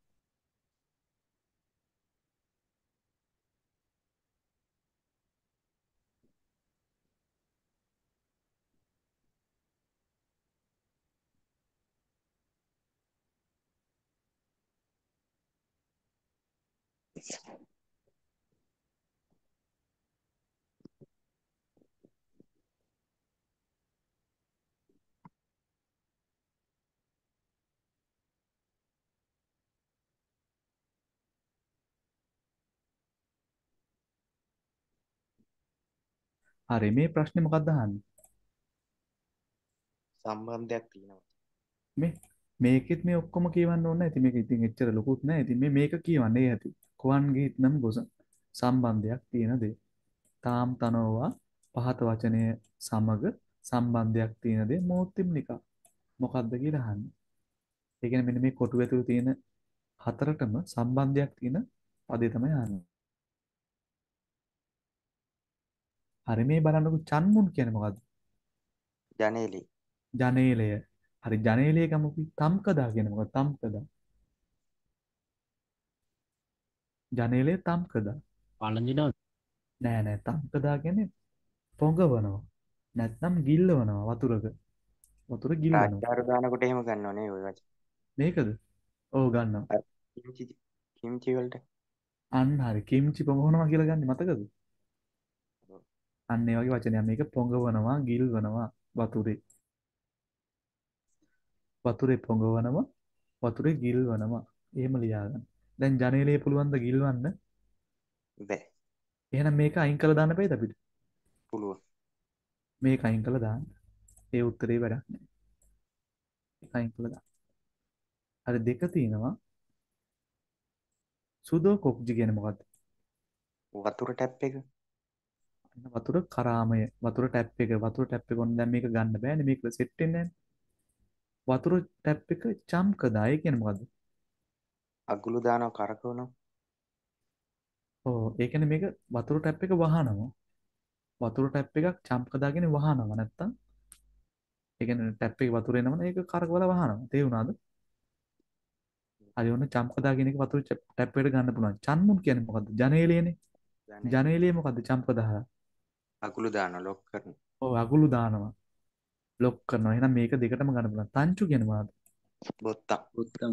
හරි මේ ප්‍රශ්නේ මොකක්ද අහන්නේ? සම්බන්ධයක් තියෙනවා. මේ මේකෙත් මේ ඔක්කොම කියවන්න ඕනේ නැහැ. ඉතින් මේක ඉතින් එච්චර ලොකුත් නැහැ. ඉතින් මේ මේක කියවන්නේ ඇති. කුවන්ගේ නම් ගොස සම්බන්ධයක් තියෙන දේ. තාම් තනෝවා පහත වචනය සමග සම්බන්ධයක් තියෙන දේ මෝත්තිම්නිකා. මොකක්ද කියලා අහන්නේ. ඒ කියන්නේ මෙන්න මේ කොටු ඇතුළේ තියෙන හතරටම සම්බන්ධයක් තියෙන පදේ තමයි අහන්නේ. හරි මේ බලන්නකො චන්මුන් කියන්නේ මොකද්ද? ජනේලි. ජනේලය. හරි ජනේලය ගමුකි. තම්කදා කියන්නේ මොකක්ද? තම්කදා. ජනේලය තම්කදා. පළඳිනවද? නෑ නෑ තම්කදා කියන්නේ පොඟවනවා. නැත්නම් ගිල්ලවනවා වතුරක. වතුර ගිල්ලනවා. ආචාර දානකොට එහෙම ගන්නව නේ ඔය වචන. මේකද? ඔව් ගන්නවා. අර කිම්චි කිම්චි වලට. අන්න හරි කිම්චි පොඟවනවා කියලා ගන්නේ මතකද? ඔව්. අන්න ඒ වගේ වචනයක්. මේක පොඟවනවා, ගිල්වනවා වතුරේ. වතුරේ පොඟවනවා, වතුරේ ගිල්වනවා. එහෙම ලියාගන්න. දැන් ජනේලය පුළුවන් ද ගිල්වන්න? බෑ. එහෙනම් මේක අයින් කරලා දාන්න බෑද අපිට? පුළුවන්. මේක අයින් කරලා දාන්න. ඒ උත්තරේ වැඩක් නෑ. ඒක අයින් කරලා දාන්න. හරි දෙක තියෙනවා. සුදෝ කොක්ජි කියන්නේ මොකද්ද? වතුර ටැප් එක. අන්න වතුර කරාමය. වතුර ටැප් එක. වතුර ටැප් එක ඔන්න දැන් මේක ගන්න බෑනේ. මේක සෙට් වෙන්නේ නැහැ. වතුර ටැප් එක චම්කදා. ඒ කියන්නේ මොකද්ද? අගුළු දානවා කරකවනවා. ඔව් ඒ කියන්නේ මේක වතුර ටැප් එක වහනවා. වතුර ටැප් එකක් චම්කදා කියන්නේ වහනවා නැත්තම් ඒ කියන්නේ ටැප් එකේ වතුර එනවනේ ඒක කරකවලා වහනවා. තේරුණාද? හරි ඔන්න චම්කදා කියන එක වතුර ටැප් එකට ගන්න පුළුවන්. චන්මුන් කියන්නේ මොකද්ද? ජනේලයනේ. ජනේලි. ජනේලය මොකද්ද? චම්කදා. අගුළු දානවා ලොක් කරනවා. ඔව් අගුළු දානවා. ලොක් කරනවා. එහෙනම් මේක දෙකටම ගන්න පුළුවන්. තංචු කියන්නේ මොකද්ද? බොත්තම්. උත්තම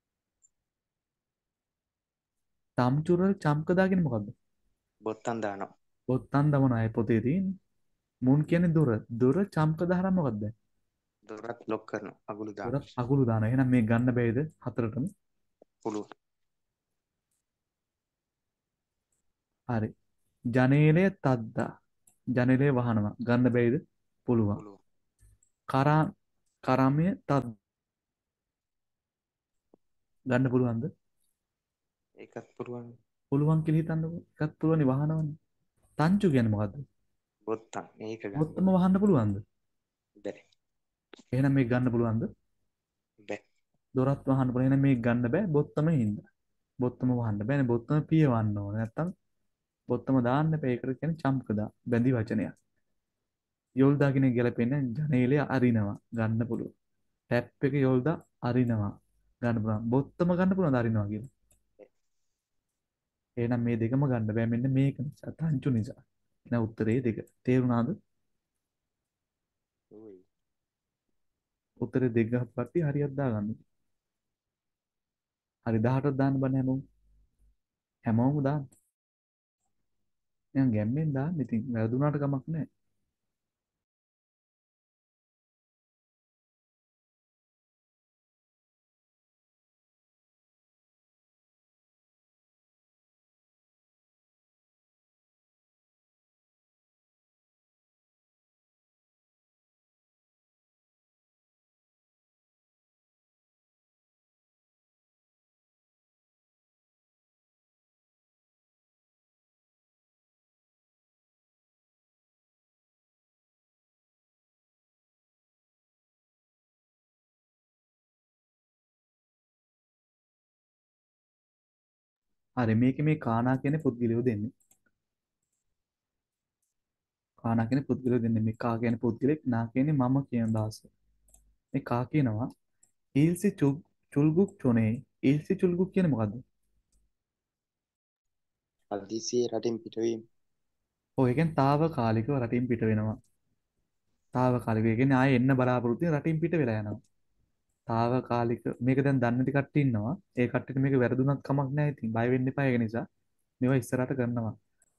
තම්චුර චම්කදා කියන්නේ මොකද්ද? බොත්තම් දානවා. බොත්තම් දමන අය පොතේ තියෙන්නේ. මුන් කියන්නේ දොර. දොර චම්කදා හරම මොකද්ද? දොරත් ලොක් කරනවා. අගුළු දොර දානවා. අගුළු දානවා. එහෙනම් මේ ගන්න බෑද හතරටම? පුළුවන්. හරි. ජනේලය තද්දා. ජනේලය වහනවා. ගන්න බෑද? පුළුවන්. පුළුවන්. කරා කරාමය තද්ද. ගන්න පුළුවන්ද? ඒකත් පුළුවන්. පුළුවන් කියලා හිතන්නකෝ. එකක් පුළුවන් වහනවනේ. තංචු කියන්නේ මොකද්ද? බොත්තම්. ඒක ගන්න. බොත්තම වහන්න පුළුවන්ද? බෑ. එහෙනම් මේක ගන්න පුළුවන්ද? බෑ. දොරත් වහන්න පුළුවන්. එහෙනම් මේක ගන්න බෑ බොත්තම හින්දා. බොත්තම වහන්න බෑනේ. බොත්තම පියවන්න ඕනේ. නැත්තම් බොත්තම දාන්න බෑ. ඒකට කියන්නේ චම්කදා. බැඳි වචනයක්. යොල්දා කියන එක ගැලපෙන්නේ ජනේලය අරිනවා. ගන්න පුළුවන්. ටැප් එක යොල්දා අරිනවා. ගන්න පුළුවන්. බොත්තම ගන්න පුළුවන්ද අරිනවා කියලා? එහෙනම් මේ දෙකම ගන්න බෑ මෙන්න මේක නිසා. තංචු නිසා. එහෙනම් උත්තරේ දෙක. තේරුණාද? ඔයි. උත්තරේ දෙක ගහපටි හරියට දාගන්න. හරි දහටක් දාන්න බෑ හැමෝම. හැමෝම දාන්න. නිකන් ගැම්මෙන් දාන්න. ඉතින් වැරදුනාට කමක් නැහැ. හරි මේකේ මේ කානා කියන්නේ පුද්ගලයෝ දෙන්නේ. කානා කියන්නේ පුද්ගලයෝ දෙන්නේ. මේ කා කියන්නේ පුද්ගලෙක්, නා කියන්නේ මම කියන දාස. මේ කා කියනවා ඊල්සි චුල් චුල්ගුක් චොනේ. ඊල්සි චුල්ගුක් කියන්නේ මොකද්ද? හදිසියේ රටින් පිටවීම. ඔය කියන්නේ తాවකාලිකව රටින් පිට වෙනවා. తాවකාලිකව කියන්නේ ආයේ එන්න බලාපොරොත්තු වෙන රටින් පිට වෙලා යනවා. తాවකාලික මේක දැන් දන්නේ නැති කට්ටිය ඉන්නවා. ඒ කට්ටියට මේක වැරදුනත් කමක් නැහැ. ඉතින් බය වෙන්න එපා ඒක නිසා. මේවා ඉස්සරහට කරනවා.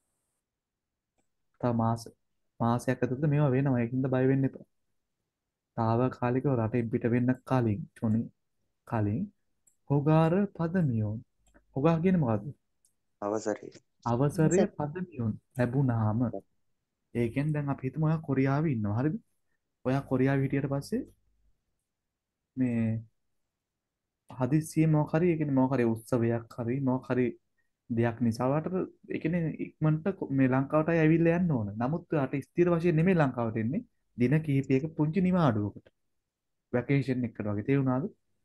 තව මාස මාසයක් ඇතුළත මේවා වෙනවා. ඒකින්ද බය වෙන්න එපා. తాවකාලිකව රටින් පිට වෙන්න කලින් චොනේ කලින් හොගාර පදමියෝන්. හොගා කියන්නේ මොකද්ද? අවසරය. අවසරය පදමියෝන් ලැබුණාම. ඒ කියන්නේ දැන් අපි හිතමු ඔයා කොරියාවේ ඉන්නවා. හරිද? ඔයා කොරියාව හිටියට පස්සේ මේ හදිස්සියේ මොකක් හරි ඒ කියන්නේ මොකක් හරි උත්සවයක් හරි මොකක් හරි දෙයක් නිසා ඔයාට ඒ කියන්නේ ඉක්මනට කො- මේ ලංකාවට ආයෙ ඇවිල්ලා යන්න ඕන. නමුත් ඔයාට ස්ථිර වශයෙන් නෙමෙයි ලංකාවට එන්නේ. දින කිහිපයක පුංචි නිවාඩුවකට. වැකේෂන් එකකට වගේ තේරුණාද?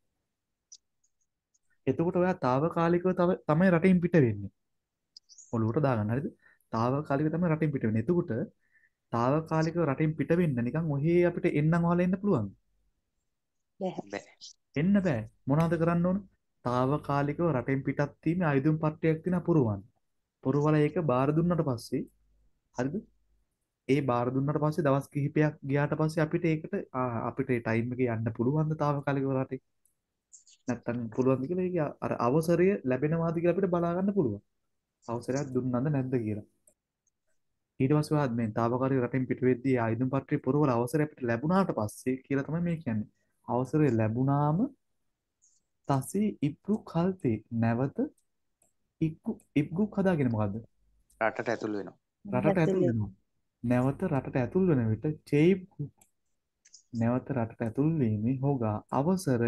එතකොට ඔයා తాවකාලිකව තව තමයි රටින් පිට වෙන්නේ. ඔලුවට දාගන්න හරිද? తాවකාලිකව තමයි රටින් පිට වෙන්නේ. එතකොට తాවකාලිකව රටින් පිට වෙන්න නිකන් ඔහේ අපිට එන්නම් වහලා එන්න පුළුවන්. බෑ. එන්න බෑ. මොනවද කරන්න ඕන? తాවකාලිකව රටෙන් පිටත් වීමේ ආයුධම් පත්‍රයක් තියෙන පුරවන්න. පුරවලා ඒක බාර දුන්නට පස්සේ හරිද? ඒ බාර දුන්නට පස්සේ දවස් කිහිපයක් ගියාට පස්සේ අපිට ඒකට ආ, අපිට ඒ ටයිම් එකේ යන්න පුළුවන් ද తాවකාලිකව රටේ? නැත්තම් පුළුවන්ද කියලා ඒක අර අවසරය ලැබෙනවාද කියලා අපිට බලා ගන්න පුළුවන්. අවසරයක් දුන්නද නැද්ද කියලා. ඊට පස්සේ ඔයා මේ తాවකාලික රටින් පිට වෙද්දී ආයුධම් පත්‍රය පුරවලා අවසරය අපිට ලැබුණාට පස්සේ කියලා තමයි මේ කියන්නේ. අවසරය ලැබුණාම තසේ ඉක්ු කල්තේ නැවත ඉක්ු ඉක්ගුක් හදාගෙන මොකද්ද? රටට ඇතුල් වෙනවා. රටට ඇතුල් ඇතුළේ. වෙනවා. නැවත රටට ඇතුල් වෙන විට චේප් නැවත රටට ඇතුල් වීමේ හොගා අවසරය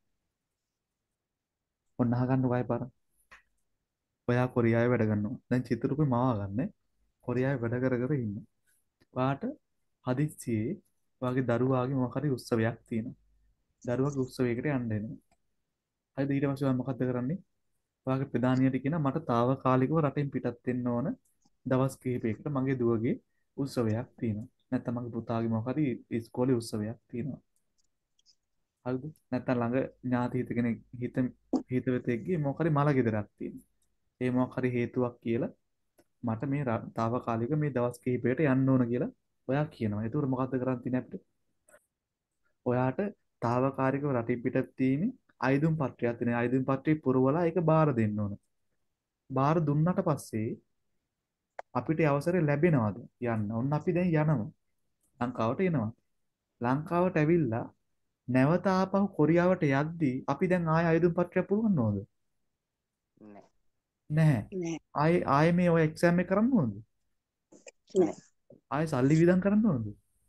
ඔන්න අහගන්න වයි පාර. ඔයා කොරියාවේ වැඩ කරනවා. දැන් චිත්‍රපටි මවා ගන්න. කොරියාවේ වැඩ කර කර ඉන්න. ඔයාට හදිස්සියේ ඔයාගේ දරුවාගේ මොකක් හරි උත්සවයක් තියෙනවා. දරුවාගේ උත්සවයකට යන්න වෙනවා. හරිද? ඊට පස්සේ ඔයා මොකද්ද කරන්නේ? ඔයාගේ ප්‍රධානියට කියන මට తాවකාලිකව රටෙන් පිටත් වෙන්න ඕන දවස් කිහිපයකට මගේ දුවගේ උත්සවයක් තියෙනවා. නැත්නම් මගේ පුතාගේ මොකක් හරි ඉස්කෝලේ උත්සවයක් තියෙනවා. හරිද? නැත්නම් ළඟ ඥාති හිත කෙනෙක් හිත හිතවතෙක්ගේ මොකක් හරි මල ගෙදරක් තියෙනවා. ඒ මොකක් හරි හේතුවක් කියලා මට මේ ර- తాවකාලික මේ දවස් කිහිපයකට යන්න ඕන කියලා ඔයා කියනවා. ඒතකොට මොකද්ද කරන්න තියෙන්නේ අපිට? ඔයාට తాවකාලිකව රටින් පිටත් වීමේ අයදුම් පත්‍රයක් තියෙනවා. අයදුම් පත්‍රය පුරවලා ඒක බාර දෙන්න ඕන. බාර දුන්නට පස්සේ අපිට ඒ අවසරය ලැබෙනවද යන්න? ඔන්න අපි දැන් යනවා. ලංකාවට එනවා. ලංකාවට ඇවිල්ලා නැවත ආපහු කොරියාවට යද්දී අපි දැන් ආයෙ අයදුම් පත්‍රයක් පුරවන්න ඕනද? නෑ. නැහැ. නෑ. ආයෙ ආයෙ මේ ඔය එක්සෑම් එක කරන්න ඕනද? නෑ. ආයෙ සල්ලි වියදම් කරන්න ඕනද?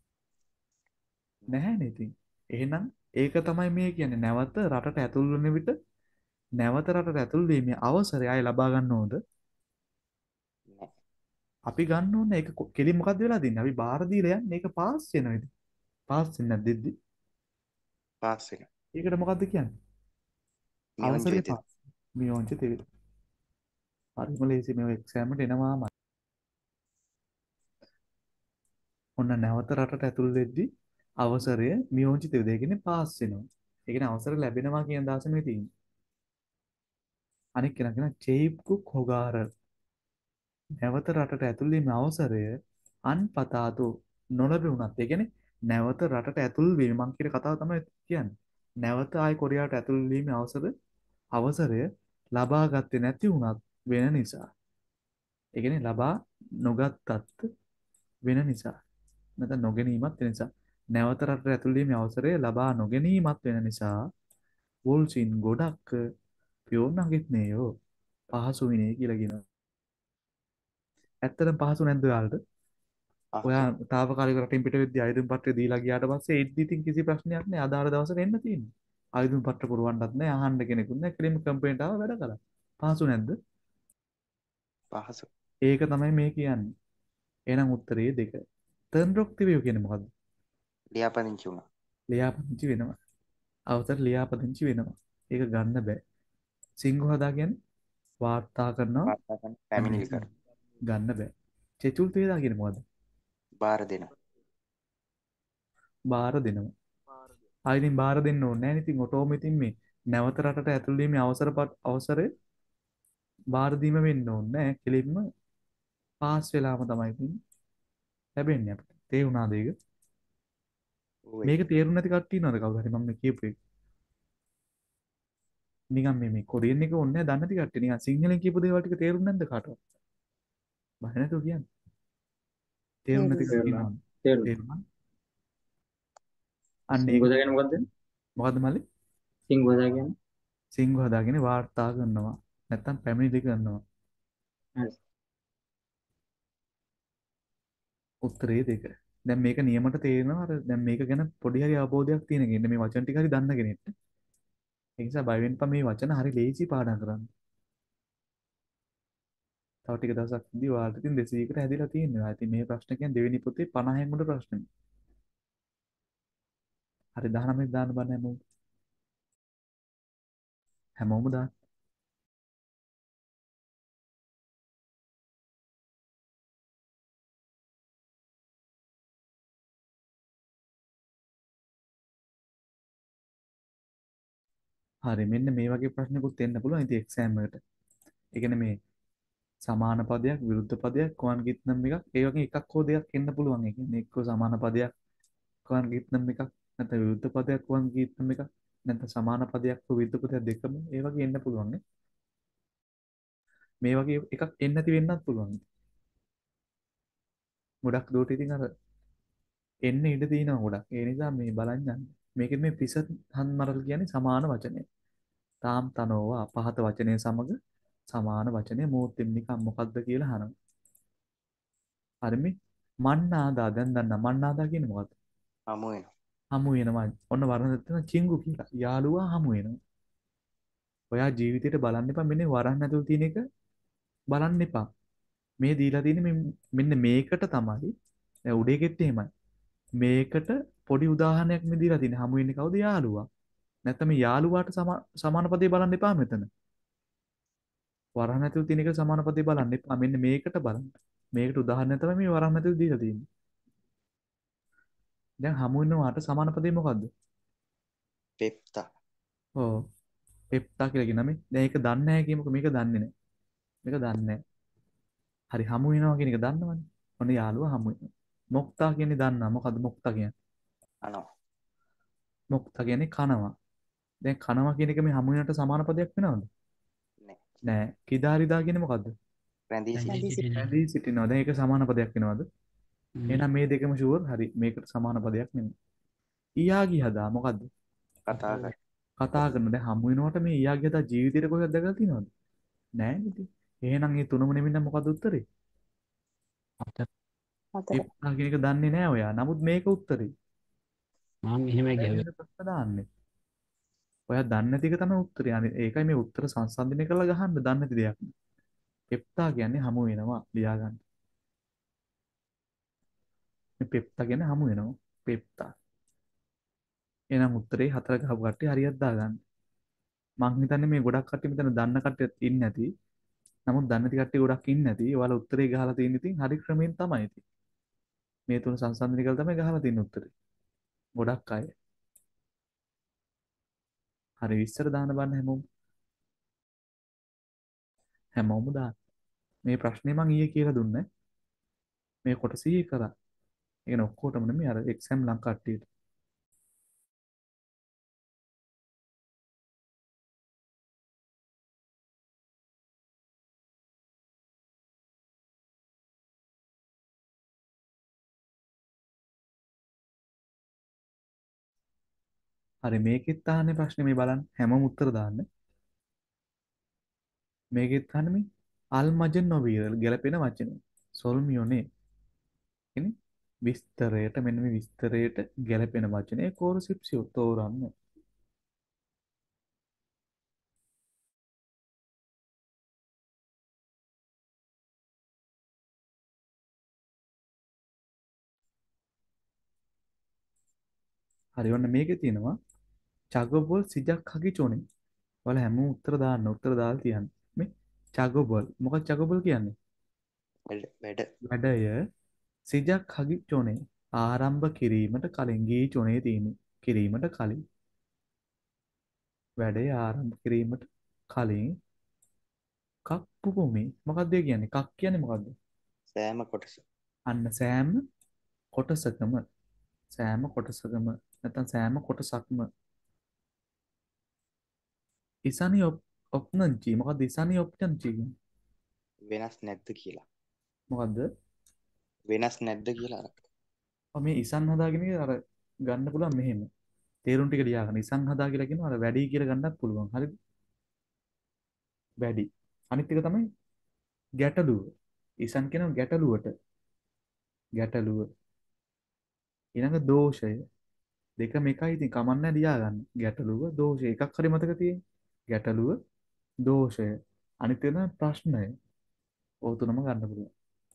නැහැනේ ඉතින්. එහෙනම් ඒක තමයි මේ කියන්නේ නැවත රටට ඇතුල් වෙන විට නැවත රටට ඇතුල් වීමේ අවසරය ආයෙ ලබා ගන්න ඕනද? නෑ. අපි ගන්න ඕනේ ඒක කො- කෙලින් මොකද්ද වෙලා තින්නේ? අපි බාර දීලා යන්නේ ඒක පාස් වෙනවා ඉතින්. පාස් වෙන්නේ නැද්ද ඉද්දි? පාස් වෙනවා. ඒකට මොකද්ද කියන්නේ? අවසරය මියොන්ජෝතිත. පාස්. මියෝන්ච තෙවි. හරිම ලේසි මේ එක්සෑම් එකට එනවාම. ඔන්න නැවත රටට ඇතුල් වෙද්දී අවසරය මියෝන්ච තෙවි. ඒ කියන්නේ පාස් වෙනවා. ඒ කියන්නේ අවසර ලැබෙනවා කියන දාස මේ තියෙන්නේ. අනික් කෙනා කියන චේප්කුක් හොගාර නැවත රටට ඇතුල් වීමේ අවසරය අන්පතාතු නොලැබුණත් ඒ කියන්නේ නැවත රටට ඇතුල් වීම මං කියන කතාව තමයි කියන්නේ. නැවත ආයි කොරියාවට ඇතුල් වීමේ අවසර අවසරය ලබා ගත්තේ නැති වුණත් වෙන නිසා. ඒ කියන්නේ ලබා නොගත්තත් වෙන නිසා. නැත්නම් නොගැනීමත් වෙන නිසා. නැවත රටට ඇතුල් වීමේ අවසරය ලබා නොගැනීමත් වෙන නිසා වෝල්සින් ගොඩක් පියෝන්නගෙත් නේයෝ පහසු විනේ කියලා කියනවා. ඇත්තටම පහසු නැද්ද ඔයාලට? ඔයා පහසුයි. తాවකාලික රටින් පිට වෙද්දී ආයුධ පත්‍රය දීලා ගියාට පස්සේ එද්දි ඉතින් කිසි ප්‍රශ්නයක් නෑ. අදාළ දවසට එන්න තියෙන්නේ. ආයුධ පත්‍ර පුරවන්නත් නෑ, අහන්න කෙනෙකුත් නෑ. කෙලින්ම කම්පැනිට ආව වැඩ කළා. පහසු නැද්ද? පහසු. ඒක තමයි මේ කියන්නේ. එහෙනම් උත්තරේ දෙක. තර්න්රොක්තිවියෝ කියන්නේ මොකද්ද? ලියාපදිංචි වුණා. ලියාපදිංචි වෙනවා. අවසර ලියාපදිංචි වෙනවා. ඒක ගන්න බෑ. සිංහ හදා කියන්නේ වාර්තා කරනවා වාර්තා කරන පැමිණිලි පැමිණිලි කර. කරනවා. ගන්න බෑ. චෙචුල් තේදා කියන්නේ මොකද්ද? බාර දෙනවා. බාර දෙනවා. ආයිතින් බාර දෙන්න ඕනේ නැහැ. ඉතින් ඔටෝම ඉතින් මේ නැවත රටට ඇතුල් වීමේ අවසර පත්- අවසරය බාර දීම වෙන්න ඕනේ නැහැ. කෙලින්ම පාස් වෙලාම තමයි ඉතින් ලැබෙන්නේ අපිට. තේරුණාද ඒක? ඌ මේක ඒක. තේරුම් නැති කට්ටිය ඉන්නවද කවුරු හරි මම මේ කියපු එක? නිකන් මේ මේ කොරියන් එක ඕනේ නැහැ දන්නේ නැති කට්ටිය. නිකන් සිංහලෙන් කියපු දේවල් ටික තේරුම් නැද්ද කාටවත්? බය නැතුව කියන්නේ. තේරුම් නැති තේරුණා. කට්ටිය තේරුණා. ඉන්නවද? තේරුණා. තේරුණා. අන්න ඒක සිංගෝදා කියන්නේ මොකද්ද? මොකද්ද මල්ලි? සිංගෝදා කියන්නේ? සිංහ හදාගෙන වාර්තා කරනවා. නැත්තම් පැමිණිලි කරනවා. හරි. උත්තරේ දෙක. දැන් මේක නියමට තේරෙනවා අර දැන් මේක ගැන පොඩි හරි අවබෝධයක් තියෙන කෙනෙක් මේ වචන ටික හරි දන්න කෙනෙක්ට. ඒ නිසා බය වෙන්න එපා මේ වචන හරි ලේසි පාඩම් කරන්න. තව ටික දවසක් ඉඳි ඔයාලට ඉතින් දෙසීයකට හැදිලා තියෙනවා. ඉතින් මේ ප්‍රශ්න කියන්නේ දෙවෙනි පොතේ පනහෙන් උඩ ප්‍රශ්න. හරි දහනවෙන් දාන්න බෑ හැමෝම. හැමෝම දාන්න. හරි මෙන්න මේ වගේ ප්‍රශ්නකුත් එන්න පුළුවන් ඉතින් එක්සෑම් එකට. ඒ කියන්නේ මේ සමාන පදයක් විරුද්ධ පදයක් කොන් ගිත්නම් එකක් ඒ වගේ එකක් හෝ දෙකක් එන්න පුළුවන්. ඒ කියන්නේ එක්ක සමාන පදයක් කොන් ගිත්නම් එකක් නැත්නම් විරුද්ධ පදයක් කොන් ගිත්නම් එකක් නැත්නම් සමාන පදයක් හෝ විරුද්ධ පදයක් දෙකම ඒ වගේ එන්න පුළුවන් නේ. මේ වගේ එකක් එන්න නැති වෙන්නත් පුළුවන්. ගොඩක් දුරට ඉතින් අර එන්න ඉඩ තියෙනවා ගොඩක්. ඒ නිසා මේ බලන්න යන්න. මේකෙත් මේ පිස හන්මරල් කියන්නේ සමාන වචනය. තාම් තනෝවා පහත වචනය සමග සමාන වචනය මූර්තිම් නිකම් මොකද්ද කියලා අහනවා. හරි මේ මන්නාදා දැන් දන්නා මන්නාදා කියන්නේ මොකද්ද? හමු වෙනවා. හමු වෙනවා. ඔන්න වරණ දෙන්න චිංගු කියලා. යාළුවා හමු වෙනවා. ඔයා ජීවිතේට බලන්න එපා මෙන්න වරන් ඇතුළේ තියෙන එක බලන්න එපා. මේ දීලා තියෙන්නේ මෙන්න මේකට තමයි. දැන් උඩේකෙත් එහෙමයි. මේකට පොඩි උදාහරණයක් මේ දීලා තියෙන්නේ. හමු වෙන්නේ කවුද? යාළුවා. නැත්නම් මේ යාළුවාට සමාන පදේ බලන්න එපා මෙතන. වරහන් ඇතුළේ තියෙන එක සමාන පදේ බලන්න එපා. මෙන්න මේකට බලන්න. මේකට උදාහරණයක් තමයි මේ වරහන් ඇතුළේ දීලා තියෙන්නේ. දැන් හමු වෙනවාට සමාන පදේ මොකද්ද? පෙප්තා. ඔව්. පෙප්තා කියලා කියන මේ. දැන් ඒක දන්නේ නැහැ කියමුකෝ මේක දන්නේ නැහැ. මේක දන්නේ නැහැ. හරි හමු වෙනවා කියන එක දන්නවනේ. ඔන්න යාළුවා හමු වෙනවා. මොක්තා කියන්නේ දන්නා. මොකද්ද මොක්තා කියන්නේ? අනෝ. මොක්තා කියන්නේ කනවා. දැන් කනවා කියන එක මේ හමු වෙනට සමාන පදයක් වෙනවද? නෑ. නෑ. කිදාරිදා කියන්නේ මොකද්ද? රැඳී සිටින. රැඳී සිටිනවා. දැන් ඒක සමාන පදයක් වෙනවද? එහෙනම් මේ දෙකම ෂුවර් හරි. මේකට සමාන පදයක් නෙමෙයි. ඊයාගි හදා මොකද්ද? කතා කර. කතා කරන දැන් හමු වෙනකොට මේ ඊයාගි හදා ජීවිතේට කොහෙද දැකලා තියෙනවද? නෑ නේද? එහෙනම් මේ තුනම නෙමෙයි නම් මොකද්ද උත්තරේ? හතර. ඉප්පා කියන එක දන්නේ නෑ ඔයා. නමුත් මේක උත්තරේ. මම එහෙමයි ගැහුවේ. දැන් ප්‍රශ්න දාන්නේ. ඔයා දන්නේ නැති එක තමයි උත්තරේ. අනේ ඒකයි මේ උත්තර සංසන්දනය කරලා ගහන්න දන්නේ නැති දෙයක්. පෙප්තා කියන්නේ හමු වෙනවා ලියා ගන්න. මේ පෙප්තා කියන්නේ හමු වෙනවා. පෙප්තා. එහෙනම් උත්තරේ හතර ගහපු කට්ටිය හරියට දාගන්න. මං හිතන්නේ මේ ගොඩක් කට්ටිය මෙතන දන්න කට්ටියත් ඉන්නේ නැති. නමුත් දන්නේ නැති කට්ටිය ගොඩක් ඉන්නේ නැති. ඔයාලා උත්තරේ ගහලා තියෙන ඉතින් හරි ක්‍රමෙන් තමයි ඉතින්. මේ තුන සංසන්දනය කරලා තමයි ගහලා තියෙන උත්තරේ. ගොඩක් අය. හරි විස්තර දාන්න බන්න හැමෝම. හැමෝම දාන්න. මේ ප්‍රශ්නේ මං ඊයේ කියලා දුන්නේ. මේ කොටස ඊයේ කරා. ඒ කියන්නේ ඔක්කොටම නෙමෙයි අර එක්සෑම් ලං කට්ටියට. හරි මේකෙත් අහන්නේ ප්‍රශ්නේ මේ බලන්න හැමෝම උත්තර දාන්න. මේකෙත් අහන්නේ මේ අල්මජන් නොවීර ගැලපෙන වචන. සොල්මියෝනේ. කියන්නේ විස්තරයට මෙන්න මේ විස්තරයට ගැලපෙන වචනේ කෝරසිප්සියෝ තෝරන්න. හරි ඔන්න මේකේ තියෙනවා චගොබොල් සිජක් හකි චොනේ. ඔයාලා හැමෝම උත්තර දාන්න උත්තර දාලා තියන්න. මේ චගොබොල් මොකක්ද චගොබොල් කියන්නේ? වැඩ. වැඩය සිජක් හගි චොනේ ආරම්භ කිරීමට කලින් ගී චොනේ තියෙන්නේ කිරීමට කලින් වැඩේ ආරම්භ කිරීමට කලින් කක්පු පොමි මොකක්ද ඒ කියන්නේ? කක් කියන්නේ මොකද්ද? සෑම කොටස. අන්න සෑම කොටසකම සෑම කොටසකම නැත්නම් සෑම කොටසක්ම ඉසනි ඔප්නංචි මොකක්ද ඉසනි ඔප්නංචි කියන්නේ? වෙනස් නැද්ද කියලා. මොකද්ද? වෙනස් නැද්ද කියලා. ඔය මේ ඉසන් හදාගෙන අර ගන්න පුළුවන් මෙහෙම. තේරුම් ටික ලියා ගන්න. ඉසන් හදා කියලා කියනවා අර වැඩි කියලා ගන්නත් පුළුවන්. හරිද? වැඩි. අනිත් එක තමයි ගැටලුව. ඉසන් කියනවා ගැටලුවට. ගැටලුව. ඊළඟ දෝෂය. දෙකම එකයි. ඉතින් කමන්නේ ලියා ගන්න. ගැටලුව දෝෂය එකක් හරි මතක තියෙන්නේ. ගැටලුව දෝෂය. අනිත් එක තමයි ප්‍රශ්නය. ඔය තුනම ගන්න පුළුවන්.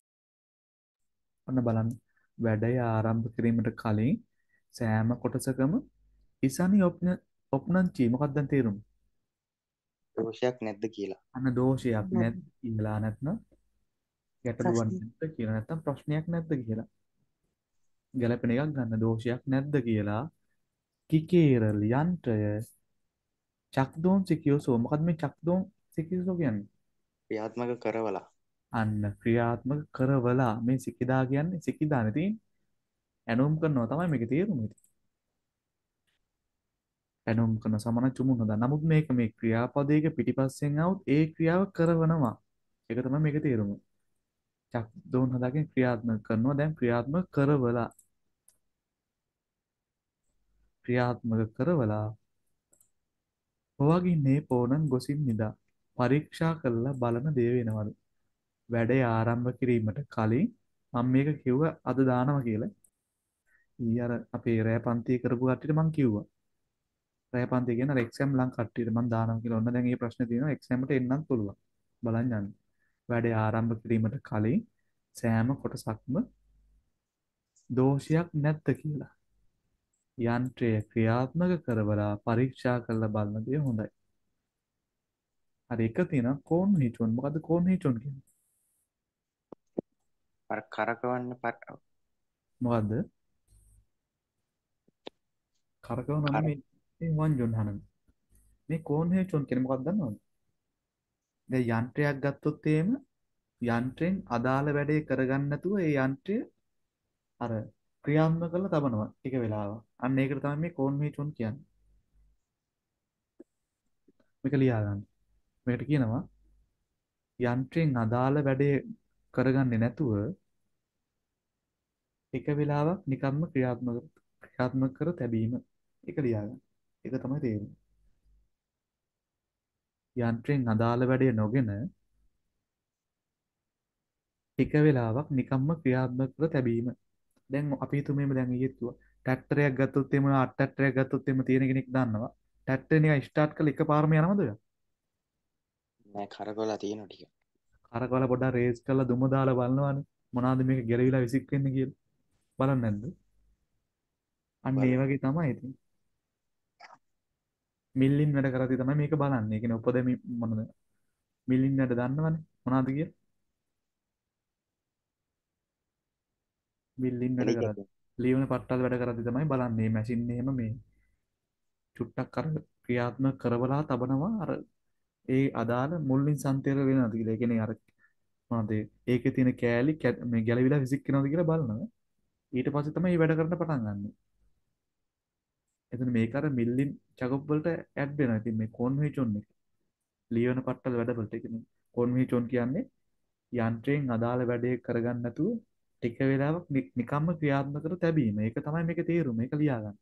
ඔන්න බලන්න. වැඩය ආරම්භ කිරීමට කලින් සෑම කොටසකම ඉසනි ඔප්න ඔප්නංචි මොකක්ද දැන් තේරුම? දෝෂයක් නැද්ද කියලා. අන්න දෝෂයක් නැත් නැත් කියලා නැත්නම් ගැටලුවක් ප්‍රශ්න. නැද්ද කියලා නැත්නම් ප්‍රශ්නයක් නැද්ද කියලා. ගැළපෙන එකක් ගන්න. දෝෂයක් නැද්ද කියලා කිකේරල් යන්ත්‍රය චක්දෝන් සිකියෝසෝ. මොකද්ද මේ චක්දෝන් සිකියෝසෝ කියන්නේ? ක්‍රියාත්මක කරවලා. අන්න ක්‍රියාත්මක කරවලා. මේ සිකිදා කියන්නේ සිකිදානේ තියෙන්නේ. ඇනෝම් කරනවා තමයි මේකේ තේරුම. ඇනෝම් කරන සමාන චුමුන හදා. නමුත් මේක මේ ක්‍රියාපදයක පිටිපස්සෙන් આવුත් ඒ ක්‍රියාව කරවනවා. ඒක තමයි මේකේ තේරුම. චක්දෝන් හදාගෙන ක්‍රියාත්මක කරනවා. දැන් ක්‍රියාත්මක කරවලා. ක්‍රියාත්මක කරවලා හොවගින්නේ පෝනන් ගොසින් නිදා පරීක්ෂා කරලා බලන දේ වෙනවලු. වැඩේ ආරම්භ කිරීමට කලින් මම මේක කිව්ව අද දානවා කියලා. ඊ අර අපේ රෑ පන්ති කරපු කට්ටියට මම කිව්වා. රෑ පන්ති කියන අර එක්සෑම් ලං කට්ටියට මම දානවා කියලා. ඔන්න දැන් මේ ප්‍රශ්නේ තියෙනවා එක්සෑම්ට එන්නත් පුළුවන්. බලන්න යන්න. වැඩේ ආරම්භ කිරීමට කලින් සෑම කොටසක්ම දෝෂයක් නැද්ද කියලා යන්ත්‍රය ක්‍රියාත්මක කරවලා පරීක්ෂා කරලා බලන දේ හොඳයි. හරි එක තියෙනවා කෝන් හීචොන්. මොකද්ද කෝන් හීචොන් කියන්නේ? අර කරකවන්න පට මොකද්ද? කරකවනවා කර නෙමෙයි. මේ වංජොන් හනන. මේ කෝන් හීචොන් කියන්නේ මොකක්ද දන්නවද? දැන් යන්ත්‍රයක් ගත්තොත් එහෙම යන්ත්‍රෙන් අදාළ වැඩේ කරගන්න නැතුව ඒ යන්ත්‍රය අර ක්‍රියාත්මක කරලා තබනවා ටික වෙලාවක්. අන්න ඒකට තමයි මේ කෝන් හීචොන් කියන්නේ. මේක ලියා ගන්න. මේකට කියනවා යන්ත්‍රෙන් අදාළ වැඩේ කරගන්නේ නැතුව එක වෙලාවක් නිකම්ම ක්‍රියාත්මක ක්‍රියාත්මක කර තැබීම. ඒක ලියා ගන්න. ඒක තමයි තේරුම. යන්ත්‍රෙන් අදාළ වැඩේ නොගෙන එක වෙලාවක් නිකම්ම ක්‍රියාත්මක කර තැබීම. දැන් අපි හිතමු මේව දැන් ඊයේ කිව්වා. ට්‍රැක්ටරයක් ගත්තොත් එimhe අට ට්‍රැක්ටරයක් ගත්තොත් එimhe තියෙන කෙනෙක් දන්නවා. ට්‍රැක්ටරේ නිකන් ස්ටාර්ට් කරලා එකපාරම යනවද ඔය? නෑ කරකවලා තියෙනවා ටික. කරකවල පොඩ්ඩක් රේස් කරලා දුම දාලා බලනවානේ. මොනවාද මේක ගැලවිලා විසික් වෙන්නේ කියලා. බලන්නේ නැද්ද? අන්න ඒ බලන්න. වගේ තමයි ඉතින්. මිල්ලින් වැඩ කරද්දී තමයි මේක බලන්නේ. ඒ කියන්නේ උපදෙමි මොනද? මිල්ලින් වැඩ දන්නවනේ. මොනවද කිය? මිල්ලින් වැඩ එළිය කරද්දී. ලියවන පට්ටල් වැඩ කරද්දී තමයි බලන්නේ. මේ මැෂින් එහෙම මේ චුට්ටක් අර ක්‍රියාත්මක කරවලා තබනවා අර ඒ අදාළ මුල්ලින් සම්තේර වෙනවද කියලා. ඒ කියන්නේ අර මොනවද ඒකේ තියෙන කෑලි කැ- මේ ගැලවිලා විසික් වෙනවද කියලා බලනවා. ඊට පස්සේ තමයි මේ වැඩ කරන්න පටන් ගන්න. එතන මේක අර මිල්ලින් චකප් වලට ඇඩ් වෙනවා. ඉතින් මේ කොන්වෙන්ෂන් එක ලියවන පට්ටල් වැඩවලට ඒ කියන්නේ කොන්වෙන්ෂන් කියන්නේ යන්ත්‍රයෙන් අදාළ වැඩේ කරගන්න නැතුව ටික වෙලාවක් නි- නිකම්ම ක්‍රියාත්මක කර තැබීම. ඒක තමයි මේකේ තේරුම. මේක ලියා ගන්න.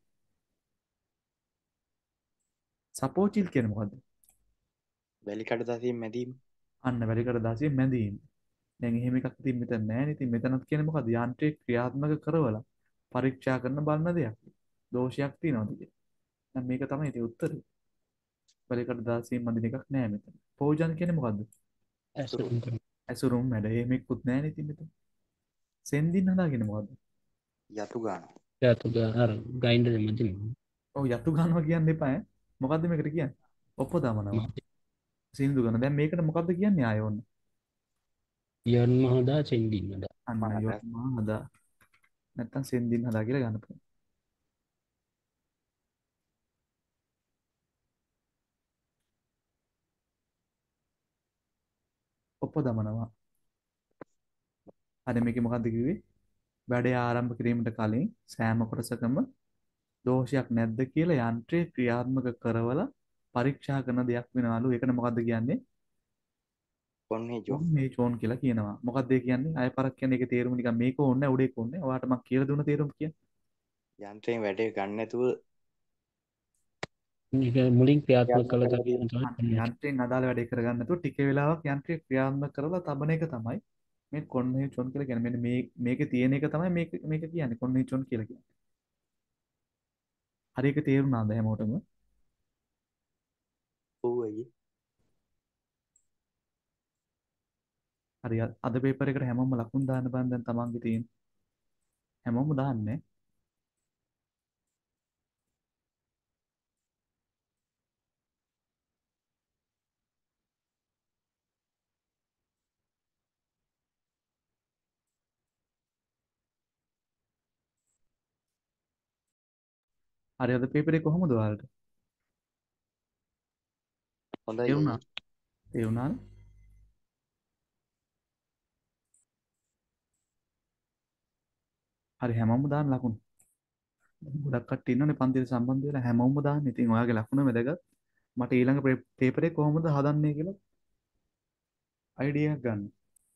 සපෝචිල් කියන්නේ මොකද්ද? වැලි කඩදාසියෙන් මැදීම. අන්න වැලිකඩ දාසියෙන් මැදීම. දැන් එහෙම එකක් ඉතින් මෙතන නැහැ. ඉතින් මෙතනත් කියන්නේ මොකද්ද? යන්ත්‍රය ක්‍රියාත්මක කරවලා පරීක්ෂා කරන බලන දෙයක්. දෝෂයක් තියනවාද කියලා. දැන් මේක තමයි ඉතින් උත්තරේ. වැලිකඩ දාසියෙන් මැදින එකක් නැහැ මෙතන. පෝජන කියන්නේ මොකද්ද? ඇසුරු. ඇසුරුම් වැඩ. එහෙම එක්කුත් නැහැ නේ ඉතින් මෙතන. සෙන්දින් හදාගෙන මොකද්ද? යතු ගන්න. යතු අර ගයින්ඩර් මැදින් ඔව් යතු ගන්නවා කියන්න එපා ඈ. මොකද්ද මේකට කියන්නේ? ඔප්ප දමනවා. සින්දු ගන්න. දැන් මේකට මොකද්ද කියන්නේ ආයෙ ඔන්න? යොන්ම හොදා සෙන්ඩින් හොදා අන්න මහත. යොත්මා හදා. නැත්තම් සෙන්දින් හදා කියලා ගන්න පුළුවන්. ඔප්ප දමනවා. අර මේකේ මොකද්ද කිව්වේ? වැඩේ ආරම්භ කිරීමට කලින් සෑම කොටසකම දෝෂයක් නැද්ද කියලා යන්ත්‍රය ක්‍රියාත්මක කරවලා පරීක්ෂා කරන දෙයක් වෙනවලු. ඒකට මොකද්ද කියන්නේ? කොන්නේ ජෝ. මේ චෝන් කියලා කියනවා. මොකද්ද ඒ කියන්නේ? ආය පරක් කියන්නේ ඒකේ තේරුම නිකන් මේක ඕනේ උඩ ඒක ඕනේ. ඔයාලට මම කියලා දුන්න තේරුම කියන්නේ. යන්ත්‍රයෙන් වැඩේ ගන්න නැතුව ඒක මුලින් ක්‍රියාත්මක කළ ක්‍රියාත්මක කරලා තැන තියෙන. තමයි යන්ත්‍රයෙන් අදාළ වැඩේ කරගන්න නැතුව ටික වෙලාවක් යන්ත්‍රය ක්‍රියාත්මක කරලා තබන එක තමයි මේ කොන්වෙන්ෂන් කියලා කියන්නේ. මෙන්න මේ මේකේ තියෙන එක තමයි මේක මේක කියන්නේ කොන්වෙන්ෂන් කියලා කියන්නේ. හරි එක තේරුණාද හැමෝටම? ඔව් අයියේ. හරි අ- අද පේපර් එකට හැමෝම ලකුණු දාන්න බෑ දැන් තමන්ගේ තියෙන. හැමෝම දාන්නේ. හරි අද පේපරේ කොහොමද ඔයාලට? හොඳයි තේරුණා? අයියේ. තේරුණාද? හරි හැමෝම දාන්න ලකුණු. ගොඩක් කට්ටිය ඉන්නවනේ පන්තියට සම්බන්ධ වෙලා හැමෝම දාන්න. ඉතින් ඔයාගේ ලකුණ වැදගත්. මට ඊළඟ පේපරේ කොහොමද හදන්නේ කියලා අයිඩියා එකක් ගන්න.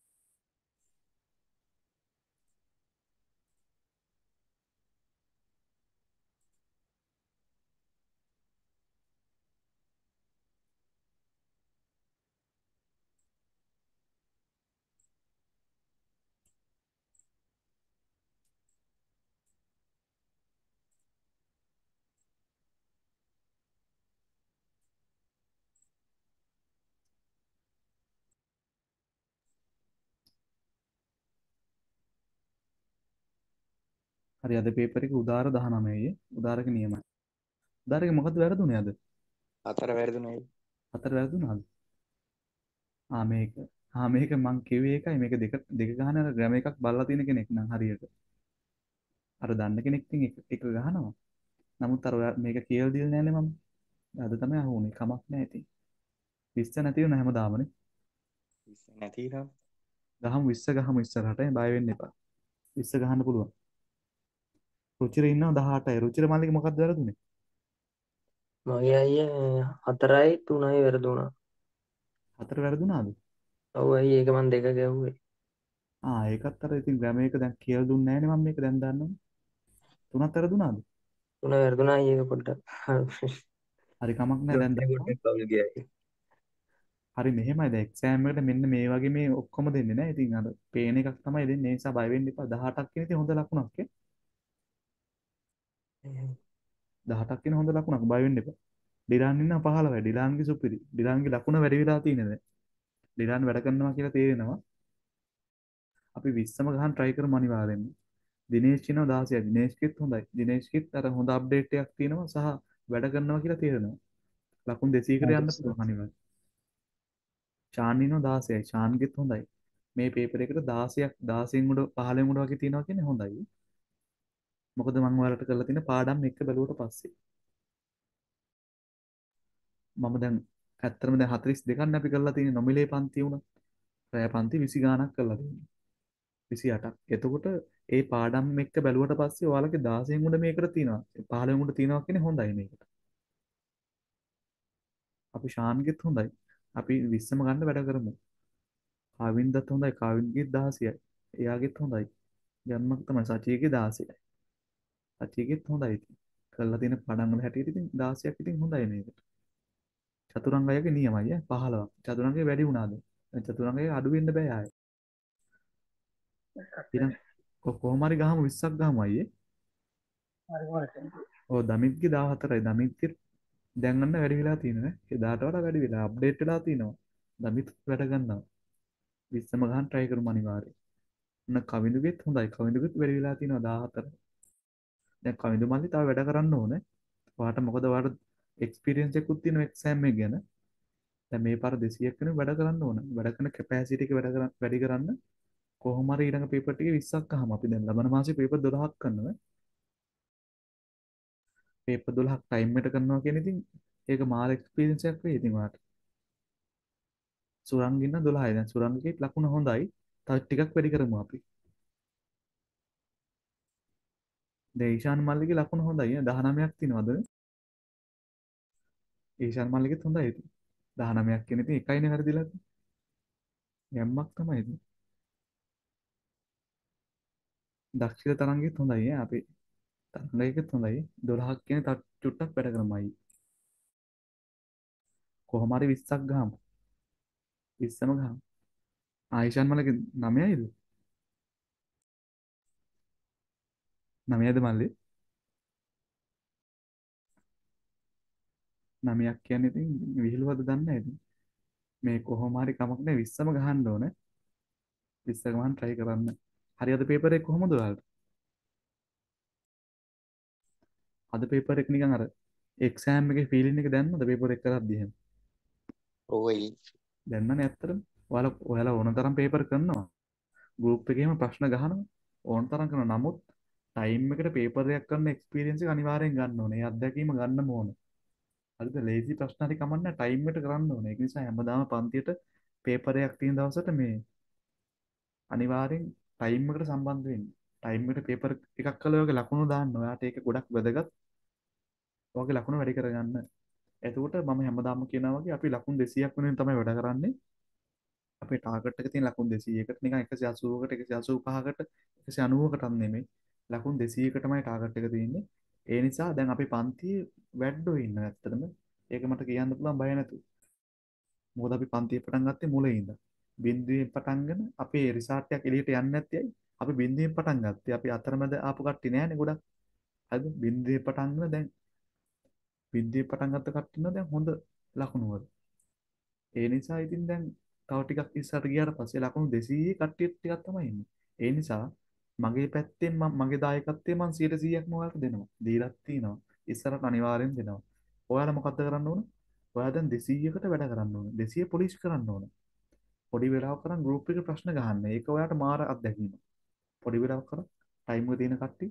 හරි අද පේපර් එක උදාර දහනවයේ උදාරක නියමයි. උදාරකේ මොකද්ද වැරදුනේ අද? හතර වැරදුනේ. හතර වැරදුනාද? ආ මේක. ආ මේක මං කිව්වේ ඒකයි මේක දෙක දෙක ගහන අර ග්‍රැම එකක් බලලා තියෙන කෙනෙක් නම් හරියට. අර දන්න කෙනෙක් ඉතින් එක එක ගහනවා. නමුත් අර ඔයා මේක කියලා දීලා නැන්නේ මම. අද තමයි අහුනේ. කමක් නැහැ ඉතින්. විස්ස නැති වෙන හැමදාමනේ. විශ්ව නැති නම් ගහමු විස්ස ගහමු ඉස්සරහට බය වෙන්න එපා. විස්ස ගහන්න පුළුවන්. රුචිර ඉන්නවා දහඅටයි. රුචිර මල්ලික මොකක්ද වැරදුනේ? මගේ අයියා හතරයි තුනයි වැරදුනා. හතර වැරදුනාද? ඔව් අයියේ ඒක මං දෙක ගැහුවේ. ආ ඒකත් අර ඉතින් ග්‍රැම එක දැන් කියලා දුන්නේ නැහනේ මම මේක දැන් දන්නවා. තුනක් වැරදුනාද? තුන වැරදුනා අයියේ ඒක පොඩ්ඩක්. හරි කමක් නැහැ දැන් දන්නවා. පොඩ්ඩක් කවුල් ගියා. හරි මෙහෙමයි දැන් එක්සෑම් එකට මෙන්න මේ වගේ මේ ඔක්කොම දෙන්නේ නැහැ. ඉතින් අර පේන එකක් තමයි දෙන්නේ. ඒ නිසා බය වෙන්න එපා. දහඅටක් කියන ඉතින් හොඳ ලකුණක් ඈ. දහඅටක් කියන හොඳ ලකුණක්. බය වෙන්න එපා. ඩිලාන් ඉන්නවා පහළවයි. ඩිලාන්ගේ සුපිරි. ඩිලාන්ගේ ලකුණ වැඩි වෙලා තියෙන දැන්. ඩිලාන් වැඩ කරනවා කියලා තේරෙනවා. අපි විස්සම ගහන්න try කරමු අනිවාර්යෙන්ම. දිනේෂ් ඉන්නවා දාසයයි. දිනේෂ්ගෙත් හොඳයි. දිනේෂ්ගෙත් අර හොඳ අප්ඩේට් එකක් තියෙනවා සහ වැඩ කරනවා කියලා තේරෙනවා. ලකුණු දෙසීයකට යන්න පුළුවන් අනිවාර්යෙන්. ෂාන් ඉන්නවා දාසයයි. ෂාන්ගෙත් හොඳයි. මේ පේපර් එකට දාසයක් දාසයෙන් උඩ පහළෙන් උඩ වගේ තියෙනවා කියන්නේ හොඳයි. මොකද මම ඔයාලට කරලා තියෙන පාඩම් එක බැලුවට පස්සේ මම දැන් ඇත්තටම දැන් හතළිස් දෙකක් අපි කරලා තියෙන නොමිලේ පන්ති උනා. රෑ පන්ති විසි ගාණක් කරලා තියෙනවා. විසි අටක්. එතකොට ඒ පාඩම් එක්ක බැලුවට පස්සේ ඔයාලගේ දාසයෙන් උඩ මේකට තියෙනවා. පහළෙන් උඩ තියෙනවා කියන්නේ හොඳයි මේකට. අපි ෂාන්ගෙත් හොඳයි. අපි විස්සම ගන්න වැඩ කරමු. කාවින්දත් හොඳයි. කාවින්දගේ දහසයයි. එයාගෙත් හොඳයි. ජන්මක් තමයි සචියගේ දාසයයි. සචියගෙත් හොඳයි ඉතින්. කරලා තියෙන පාඩම් වල හැටියට ඉතින් දාසයක් ඉතින් හොඳයි මේකට. චතුරංගයගේ නියමයි ඈ පහළොවක්. චතුරංගය වැඩි වුණාද? දැන් චතුරංගය අඩු වෙන්න බෑ ආයේ. ඊළඟ කො- කොහොම හරි ගහමු විස්සක් ගහමු අයියේ. ඔව් දමිත්ගේ දාහතරයි. දමිත්ගේ දැන් ගන්න වැඩි වෙලා තියෙනවා නේ. එදාට වඩා වැඩි වෙලා අප්ඩේට් වෙලා තිනවා. දමිත් වැඩ ගන්නවා. විස්සම ගහන්න try කරමු අනිවාර්යයෙන්. ඔන්න කවිඳුගෙත් හොඳයි. කවිඳුගෙත් වැඩි වෙලා තිනවා දාහතර. දැන් කවිඳු මල්ලි තව වැඩ කරන්න ඕනේ. ඔයාට මොකද ඔයාට එක්ස්පීරියන්ස් එකකුත් තියෙනවා එක්සෑම් එක ගැන. දැන් මේ පාර දෙසීයක් වෙන වැඩ කරන්න ඕන. වැඩ කරන කැපැසිටි එක වැඩ කරන්න වැඩි කරන්න කොහොම හරි ඊළඟ පේපර් ටිකේ විස්සක් අහම අපි දැන් ලබන මාසේ පේපර් දොළහක් කරනවා. පේපර් දොළහක් ටයිම් එකට කරනවා කියන්නේ ඉතින් ඒක මාර එක්ස්පීරියන්ස් එකක් වෙයි ඉතින් ඔයාට. සුරංග ඉන්න දොළහයි. දැන් සුරංගගේ ලකුණ හොඳයි. තව ටිකක් වැඩි කරමු අපි. දැන් ඊශාන් මල්ලිගේ ලකුණ හොඳයි. දහනවයක් තියෙනවද? ඊශාන් මල්ලිගෙත් හොඳයි ඉතින්. දහනවයක් කියන ඉතින් එකයිනේ වැරදිලා තියෙන්නේ. ගැම්මක් තමයි ඉතින්. දක්ෂිත තරංගෙත් හොඳයි ඈ අපි තරංගයකෙත් හොඳයි. දොළහක් කියන තව චුට්ටක් වැඩ කරමු. කොහොම හරි විස්සක් ගහමු. විස්සම ගහමු. ආයිෂාන් මල්ලිගේ නවයයිද? නවයද මල්ලි? නවයක් කියන්නේ ඉතින් විහිළුවද දන්නේ නැහැ ඉතින්. මේ කොහොම හරි කමක් නැහැ විස්සම ගහන්න ඕනේ. විස්ස ගමන් try කරන්න. හරි අද පේපර් එක කොහොමද ඔයාලට? අද පේපර් එක නිකන් අර එක්සෑම් එකේ ෆීලින් එක දැන්නද පේපර් එක කරද්දී එහෙම? ඔවයි දැන්නනේ ඇත්තටම. ඔයාලා ඔයාලා ඕන තරම් පේපර් කරනවා. ගෲප් එකේම ප්‍රශ්න ගහනවා. ඕන තරම් කරනවා. නමුත් ටයිම් එකට පේපර් එකක් කරන එක්ස්පීරියන්ස් එක අනිවාර්යෙන් ගන්න ඕනේ. ඒ අත්දැකීම ගන්නම ඕනේ. හරිද? ලේසි ප්‍රශ්න හරි කමන්නේ ටයිම් එකට කරන්න ඕනේ. ඒක නිසා හැමදාම පන්තියට පේපර් එකක් තියෙන දවසට මේ අනිවාර්යෙන් ටයිම් එකට සම්බන්ධ වෙන්න. ටයිම් එකට පේපර් එකක් කළා වගේ ලකුණු දාන්න. ඔයාට ඒක ගොඩක් වැදගත්. ඔයගේ ලකුණු වැඩි කරගන්න. එතකොට මම හැමදාම කියනවා වගේ අපි ලකුණු දෙසීයක් වෙනුවෙන් තමයි වැඩ කරන්නේ. අපේ ටාගට් එක තියෙන ලකුණු දෙසීයකට නිකන් එකසිය අසූවකට එකසිය අසූ පහකට එකසිය අනූවකටත් නෙමෙයි. ලකුණු දෙසීයකටමයි ටාගට් එක තියෙන්නේ. ඒ නිසා දැන් අපි පන්තියේ වැඩෝ ඉන්න ඇත්තටම. ඒක මට කියන්න පුළුවන් බය නැතුව. මොකද අපි පන්තිය පටන් ගත්තේ මුලින් ඉඳන්. බින්දුවෙන් පටන්ගෙන අපේ රිසර්ච් එකක් එළියට යන්නේ නැත්තේ ඇයි? අපි බින්දුවෙන් පටන් ගත්තේ. අපි අතරමැද ආපු කට්ටිය නෑනේ ගොඩක්. හරිද? බින්දුවේ පටන්ගෙන දැන් බින්දුවේ පටන් ගත්ත කට්ටිය දැන් හොඳ ලකුණු වල. ඒ නිසා ඉතින් දැන් තව ටිකක් ඉස්සරහට ගියාට පස්සේ ලකුණු දෙසීය කට්ටිය ටිකක් තමයි ඉන්නේ. ඒ නිසා මගේ පැත්තෙන් මම මගේ දායකත්වය මම සීයට සීයක්ම ඔයාලට දෙනවා. දීලත් තිනවා. ඉස්සරහට අනිවාර්යෙන් දෙනවා. ඔයාලා මොකද්ද කරන්න ඕන? ඔයා දැන් දෙසීයකට වැඩ කරන්න ඕන. දෙසීය පොලිෂ් කරන්න ඕන. පොඩි වෙලාවක් කරන් ගෲප් එකේ ප්‍රශ්න ගහන්න. ඒක ඔයාට මාර අත්දැකීමක්. පොඩි වෙලාවක් කරන් ටයිම් එක තියෙන කට්ටිය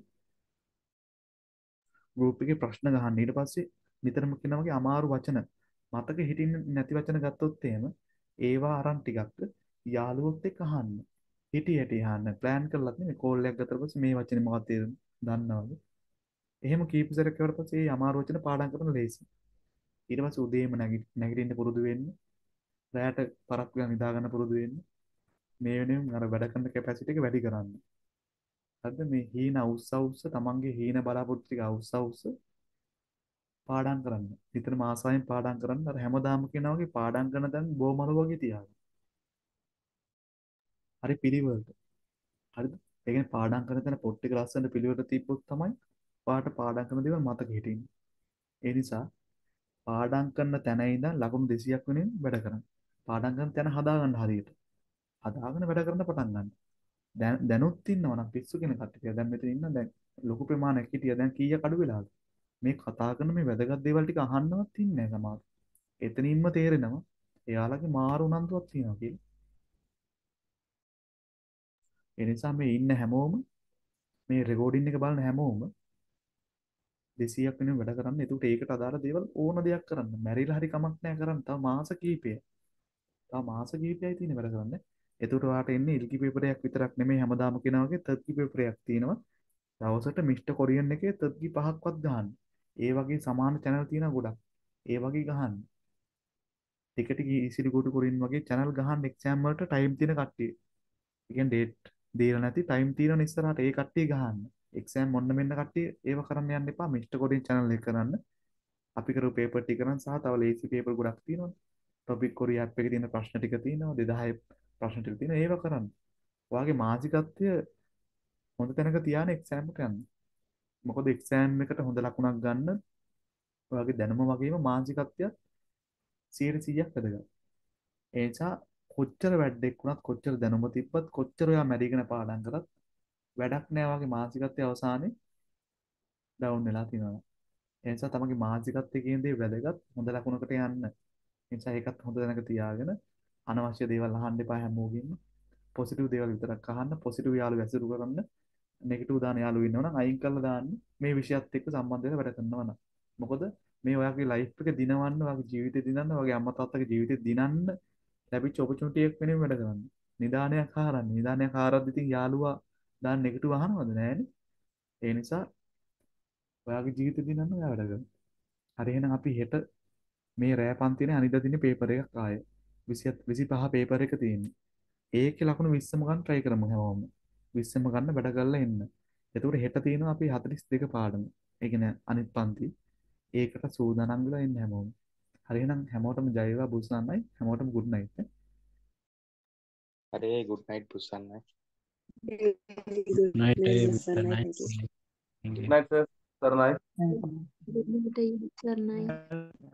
ගෲප් එකේ ප්‍රශ්න ගහන්න. ඊට පස්සේ නිතරම කියනවා වගේ අමාරු වචන මතක හිටින්නේ නැති වචන ගත්තොත් එහෙම ඒවා අරන් ටිකක් යාළුවොත් එක්ක අහන්න. හිටි හැටි අහන්න. ප්ලෑන් කරලත් නෙමෙයි කෝල් එකක් ගත්තට පස්සේ මේ වචනේ මොකක්ද තේරුම දන්නවද? එහෙම කීප සැරයක් කරලා පස්සේ මේ අමාරු වචන පාඩම් කරන ලේසි. ඊට පස්සේ උදේම නැගිට නැගිටින්න පුරුදු වෙන්න. රැයට පරක් වෙලා නිදා ගන්න පුරුදු වෙන්න. මේ වෙනුවෙන් අර වැඩ කරන කැපැසිටි එක වැඩි කරන්න. හරිද? මේ හීන අවුස්ස අවුස්ස තමන්ගේ හීන බලාපොරොත්තු ටික අවුස්ස අවුස්ස පාඩම් කරන්න. නිතරම ආසාවෙන් පාඩම් කරන්න. අර හැමදාම කියනවා වගේ පාඩම් කරන දැන් බොමල වගේ තියාගන්න. හරි පිළිවෙලට. හරිද? ඒ කියන්නේ පාඩම් කරන තැන පොත් ටික ලස්සනට පිළිවෙලට තිබ්බොත් තමයි ඔයාට පාඩම් කරන දේවල් මතක හිටින්නේ. ඒ නිසා පාඩම් කරන තැන ඉඳන් ලකුණු දෙසීයක් වෙනින් වැඩ කරන්න. පාඩම් කරන තැන හදාගන්න හරියට. හදාගෙන වැඩ කරන්න පටන් ගන්න. දැන් දැනුත් ඉන්නවා නම් පිස්සු කෙනෙක් කට්ටිය. දැන් මෙතන ඉන්න දැන් ලොකු ප්‍රමාණයක් හිටියා. දැන් කීයක් අඩු වෙලාද? මේ කතා කරන මේ වැදගත් දේවල් ටික අහන්නවත් ඉන්නේ නැහැ සමහර. එතනින්ම තේරෙනවා එයාලගේ මාරු උනන්දුවක් තියෙනවා කියලා. ඒ නිසා මේ ඉන්න හැමෝම මේ රෙකෝඩින් එක බලන හැමෝම දෙසීයක් වෙනින් වැඩ කරන්න. එතකොට ඒකට අදාළ දේවල් ඕන දෙයක් කරන්න. මැරිලා හරි කමක් නැහැ කරන්න. තව මාස කීපය. තව මාස කීපයයි තියෙන වැඩ කරන්න. එතකොට ඔයාට එන්නේ ඉල්කි පේපර් එකක් විතරක් නෙමෙයි හැමදාම කියනා වගේ තර්කි පේපර් එකක් තියෙනවා. දවසට මිස්ටර් කොරියන් එකේ තර්කි පහක්වත් ගහන්න. ඒ වගේ සමාන channel තියෙනවා ගොඩක්. ඒ වගේ ගහන්න. ටික ටික ඉසිලි කොට කොරින් වගේ channel ගහන්න එක්සෑම් වලට ටයිම් තියෙන කට්ටිය. ඒ කියන්නේ ඩේට් දීලා නැති ටයිම් තියෙන ඉස්සරහට ඒ කට්ටිය ගහන්න. එක්සෑම් මොන්න මෙන්න කට්ටිය ඒව කරන්න යන්න එපා. මිස්ටර් කොරියන් channel එක කරන්න. අපි කරපු පේපර් ටික කරන් සහ තව ලේසි පේපර් ගොඩක් තියෙනවා. ටොපික් කොරිය ඇප් එකේ තියෙන ප්‍රශ්න ටික තියෙනවා. දෙදාහේ ප්‍රශ්න ටික තියෙනවා. ඒව කරන්න. ඔයාගේ මානසිකත්වය හොඳ තැනක තියාගෙන එක්සෑම් එකට යන්න. මොකද එක්සෑම් එකට හොඳ ලකුණක් ගන්න ඔයාගේ දැනුම වගේම මානසිකත්වයත් සීයට සීයක් වැදගත්. ඒ නිසා කොච්චර වැඩක් වුණත් කොච්චර දැනුම තිබ්බත් කොච්චර ඔයා මැරිගෙන පාඩම් කරත් වැඩක් නෑ වගේ මානසිකත්වයේ අවසානයේ ඩවුන් වෙලා තියෙනවා. ඒ නිසා තමන්ගේ මානසිකත්වයේ කියන දේ වැදගත් හොඳ ලකුණකට යන්න. ඒ නිසා ඒකත් හොඳ දැනක තියාගෙන අනවශ්‍ය දේවල් අහන්න එපා හැමෝගෙම. පොසිටිව් දේවල් විතරක් අහන්න, පොසිටිව් යාළුවෝ ඇසුරු කරන්න, නෙගටිව් දාන යාළුවෝ ඉන්නවනම් අයින් කරලා දාන්න මේ විෂයත් එක්ක සම්බන්ධ වෙලා වැඩ කරනවා නම්. මොකද මේ ඔයාගේ ලයිෆ් එක දිනවන්න, ඔයාගේ ජීවිතේ දිනන්න, ඔයාගේ අම්මා තාත්තගේ ජීවිතේ දිනන්න ලැබිච්ච ඔපචුනිටි එක වෙනුවෙන් වැඩ කරන්න. නිදානයක් හාරන්න. නිදානයක් හාරද්දි ඉතින් යාළුවා දාන්න නෙගටිව් අහනවද නෑනේ. ඒ නිසා ඔයාගේ ජීවිතේ දිනන්න ඔයා වැඩ කරන්න. හරි එහෙනම් අපි හෙට මේ රෑ පන්තිනේ අනිද්දා දිනේ පේපර් එකක් ආය විසිපහ පේපර් එක තියෙන්නේ. ඒකේ ලකුණු විස්සම ගන්න try කරමු හැමෝම. විස්සම ගන්න වැඩ කරලා එන්න. එතකොට හෙට තියෙනවා අපි හතළිස් දෙක පාඩම. ඒ කියන්නේ අනිත් පන්ති. ඒකට සූදානම් වෙලා ඉන්න හැමෝම. හරි එහෙනම් හැමෝටම ජය වේවා බුස්සන්නයි. හැමෝටම good night. හරි good night පුස්සන්නයි. night Good time night, night thank you. thank you Good night, sir. Sir, night. Good night, sir. Night.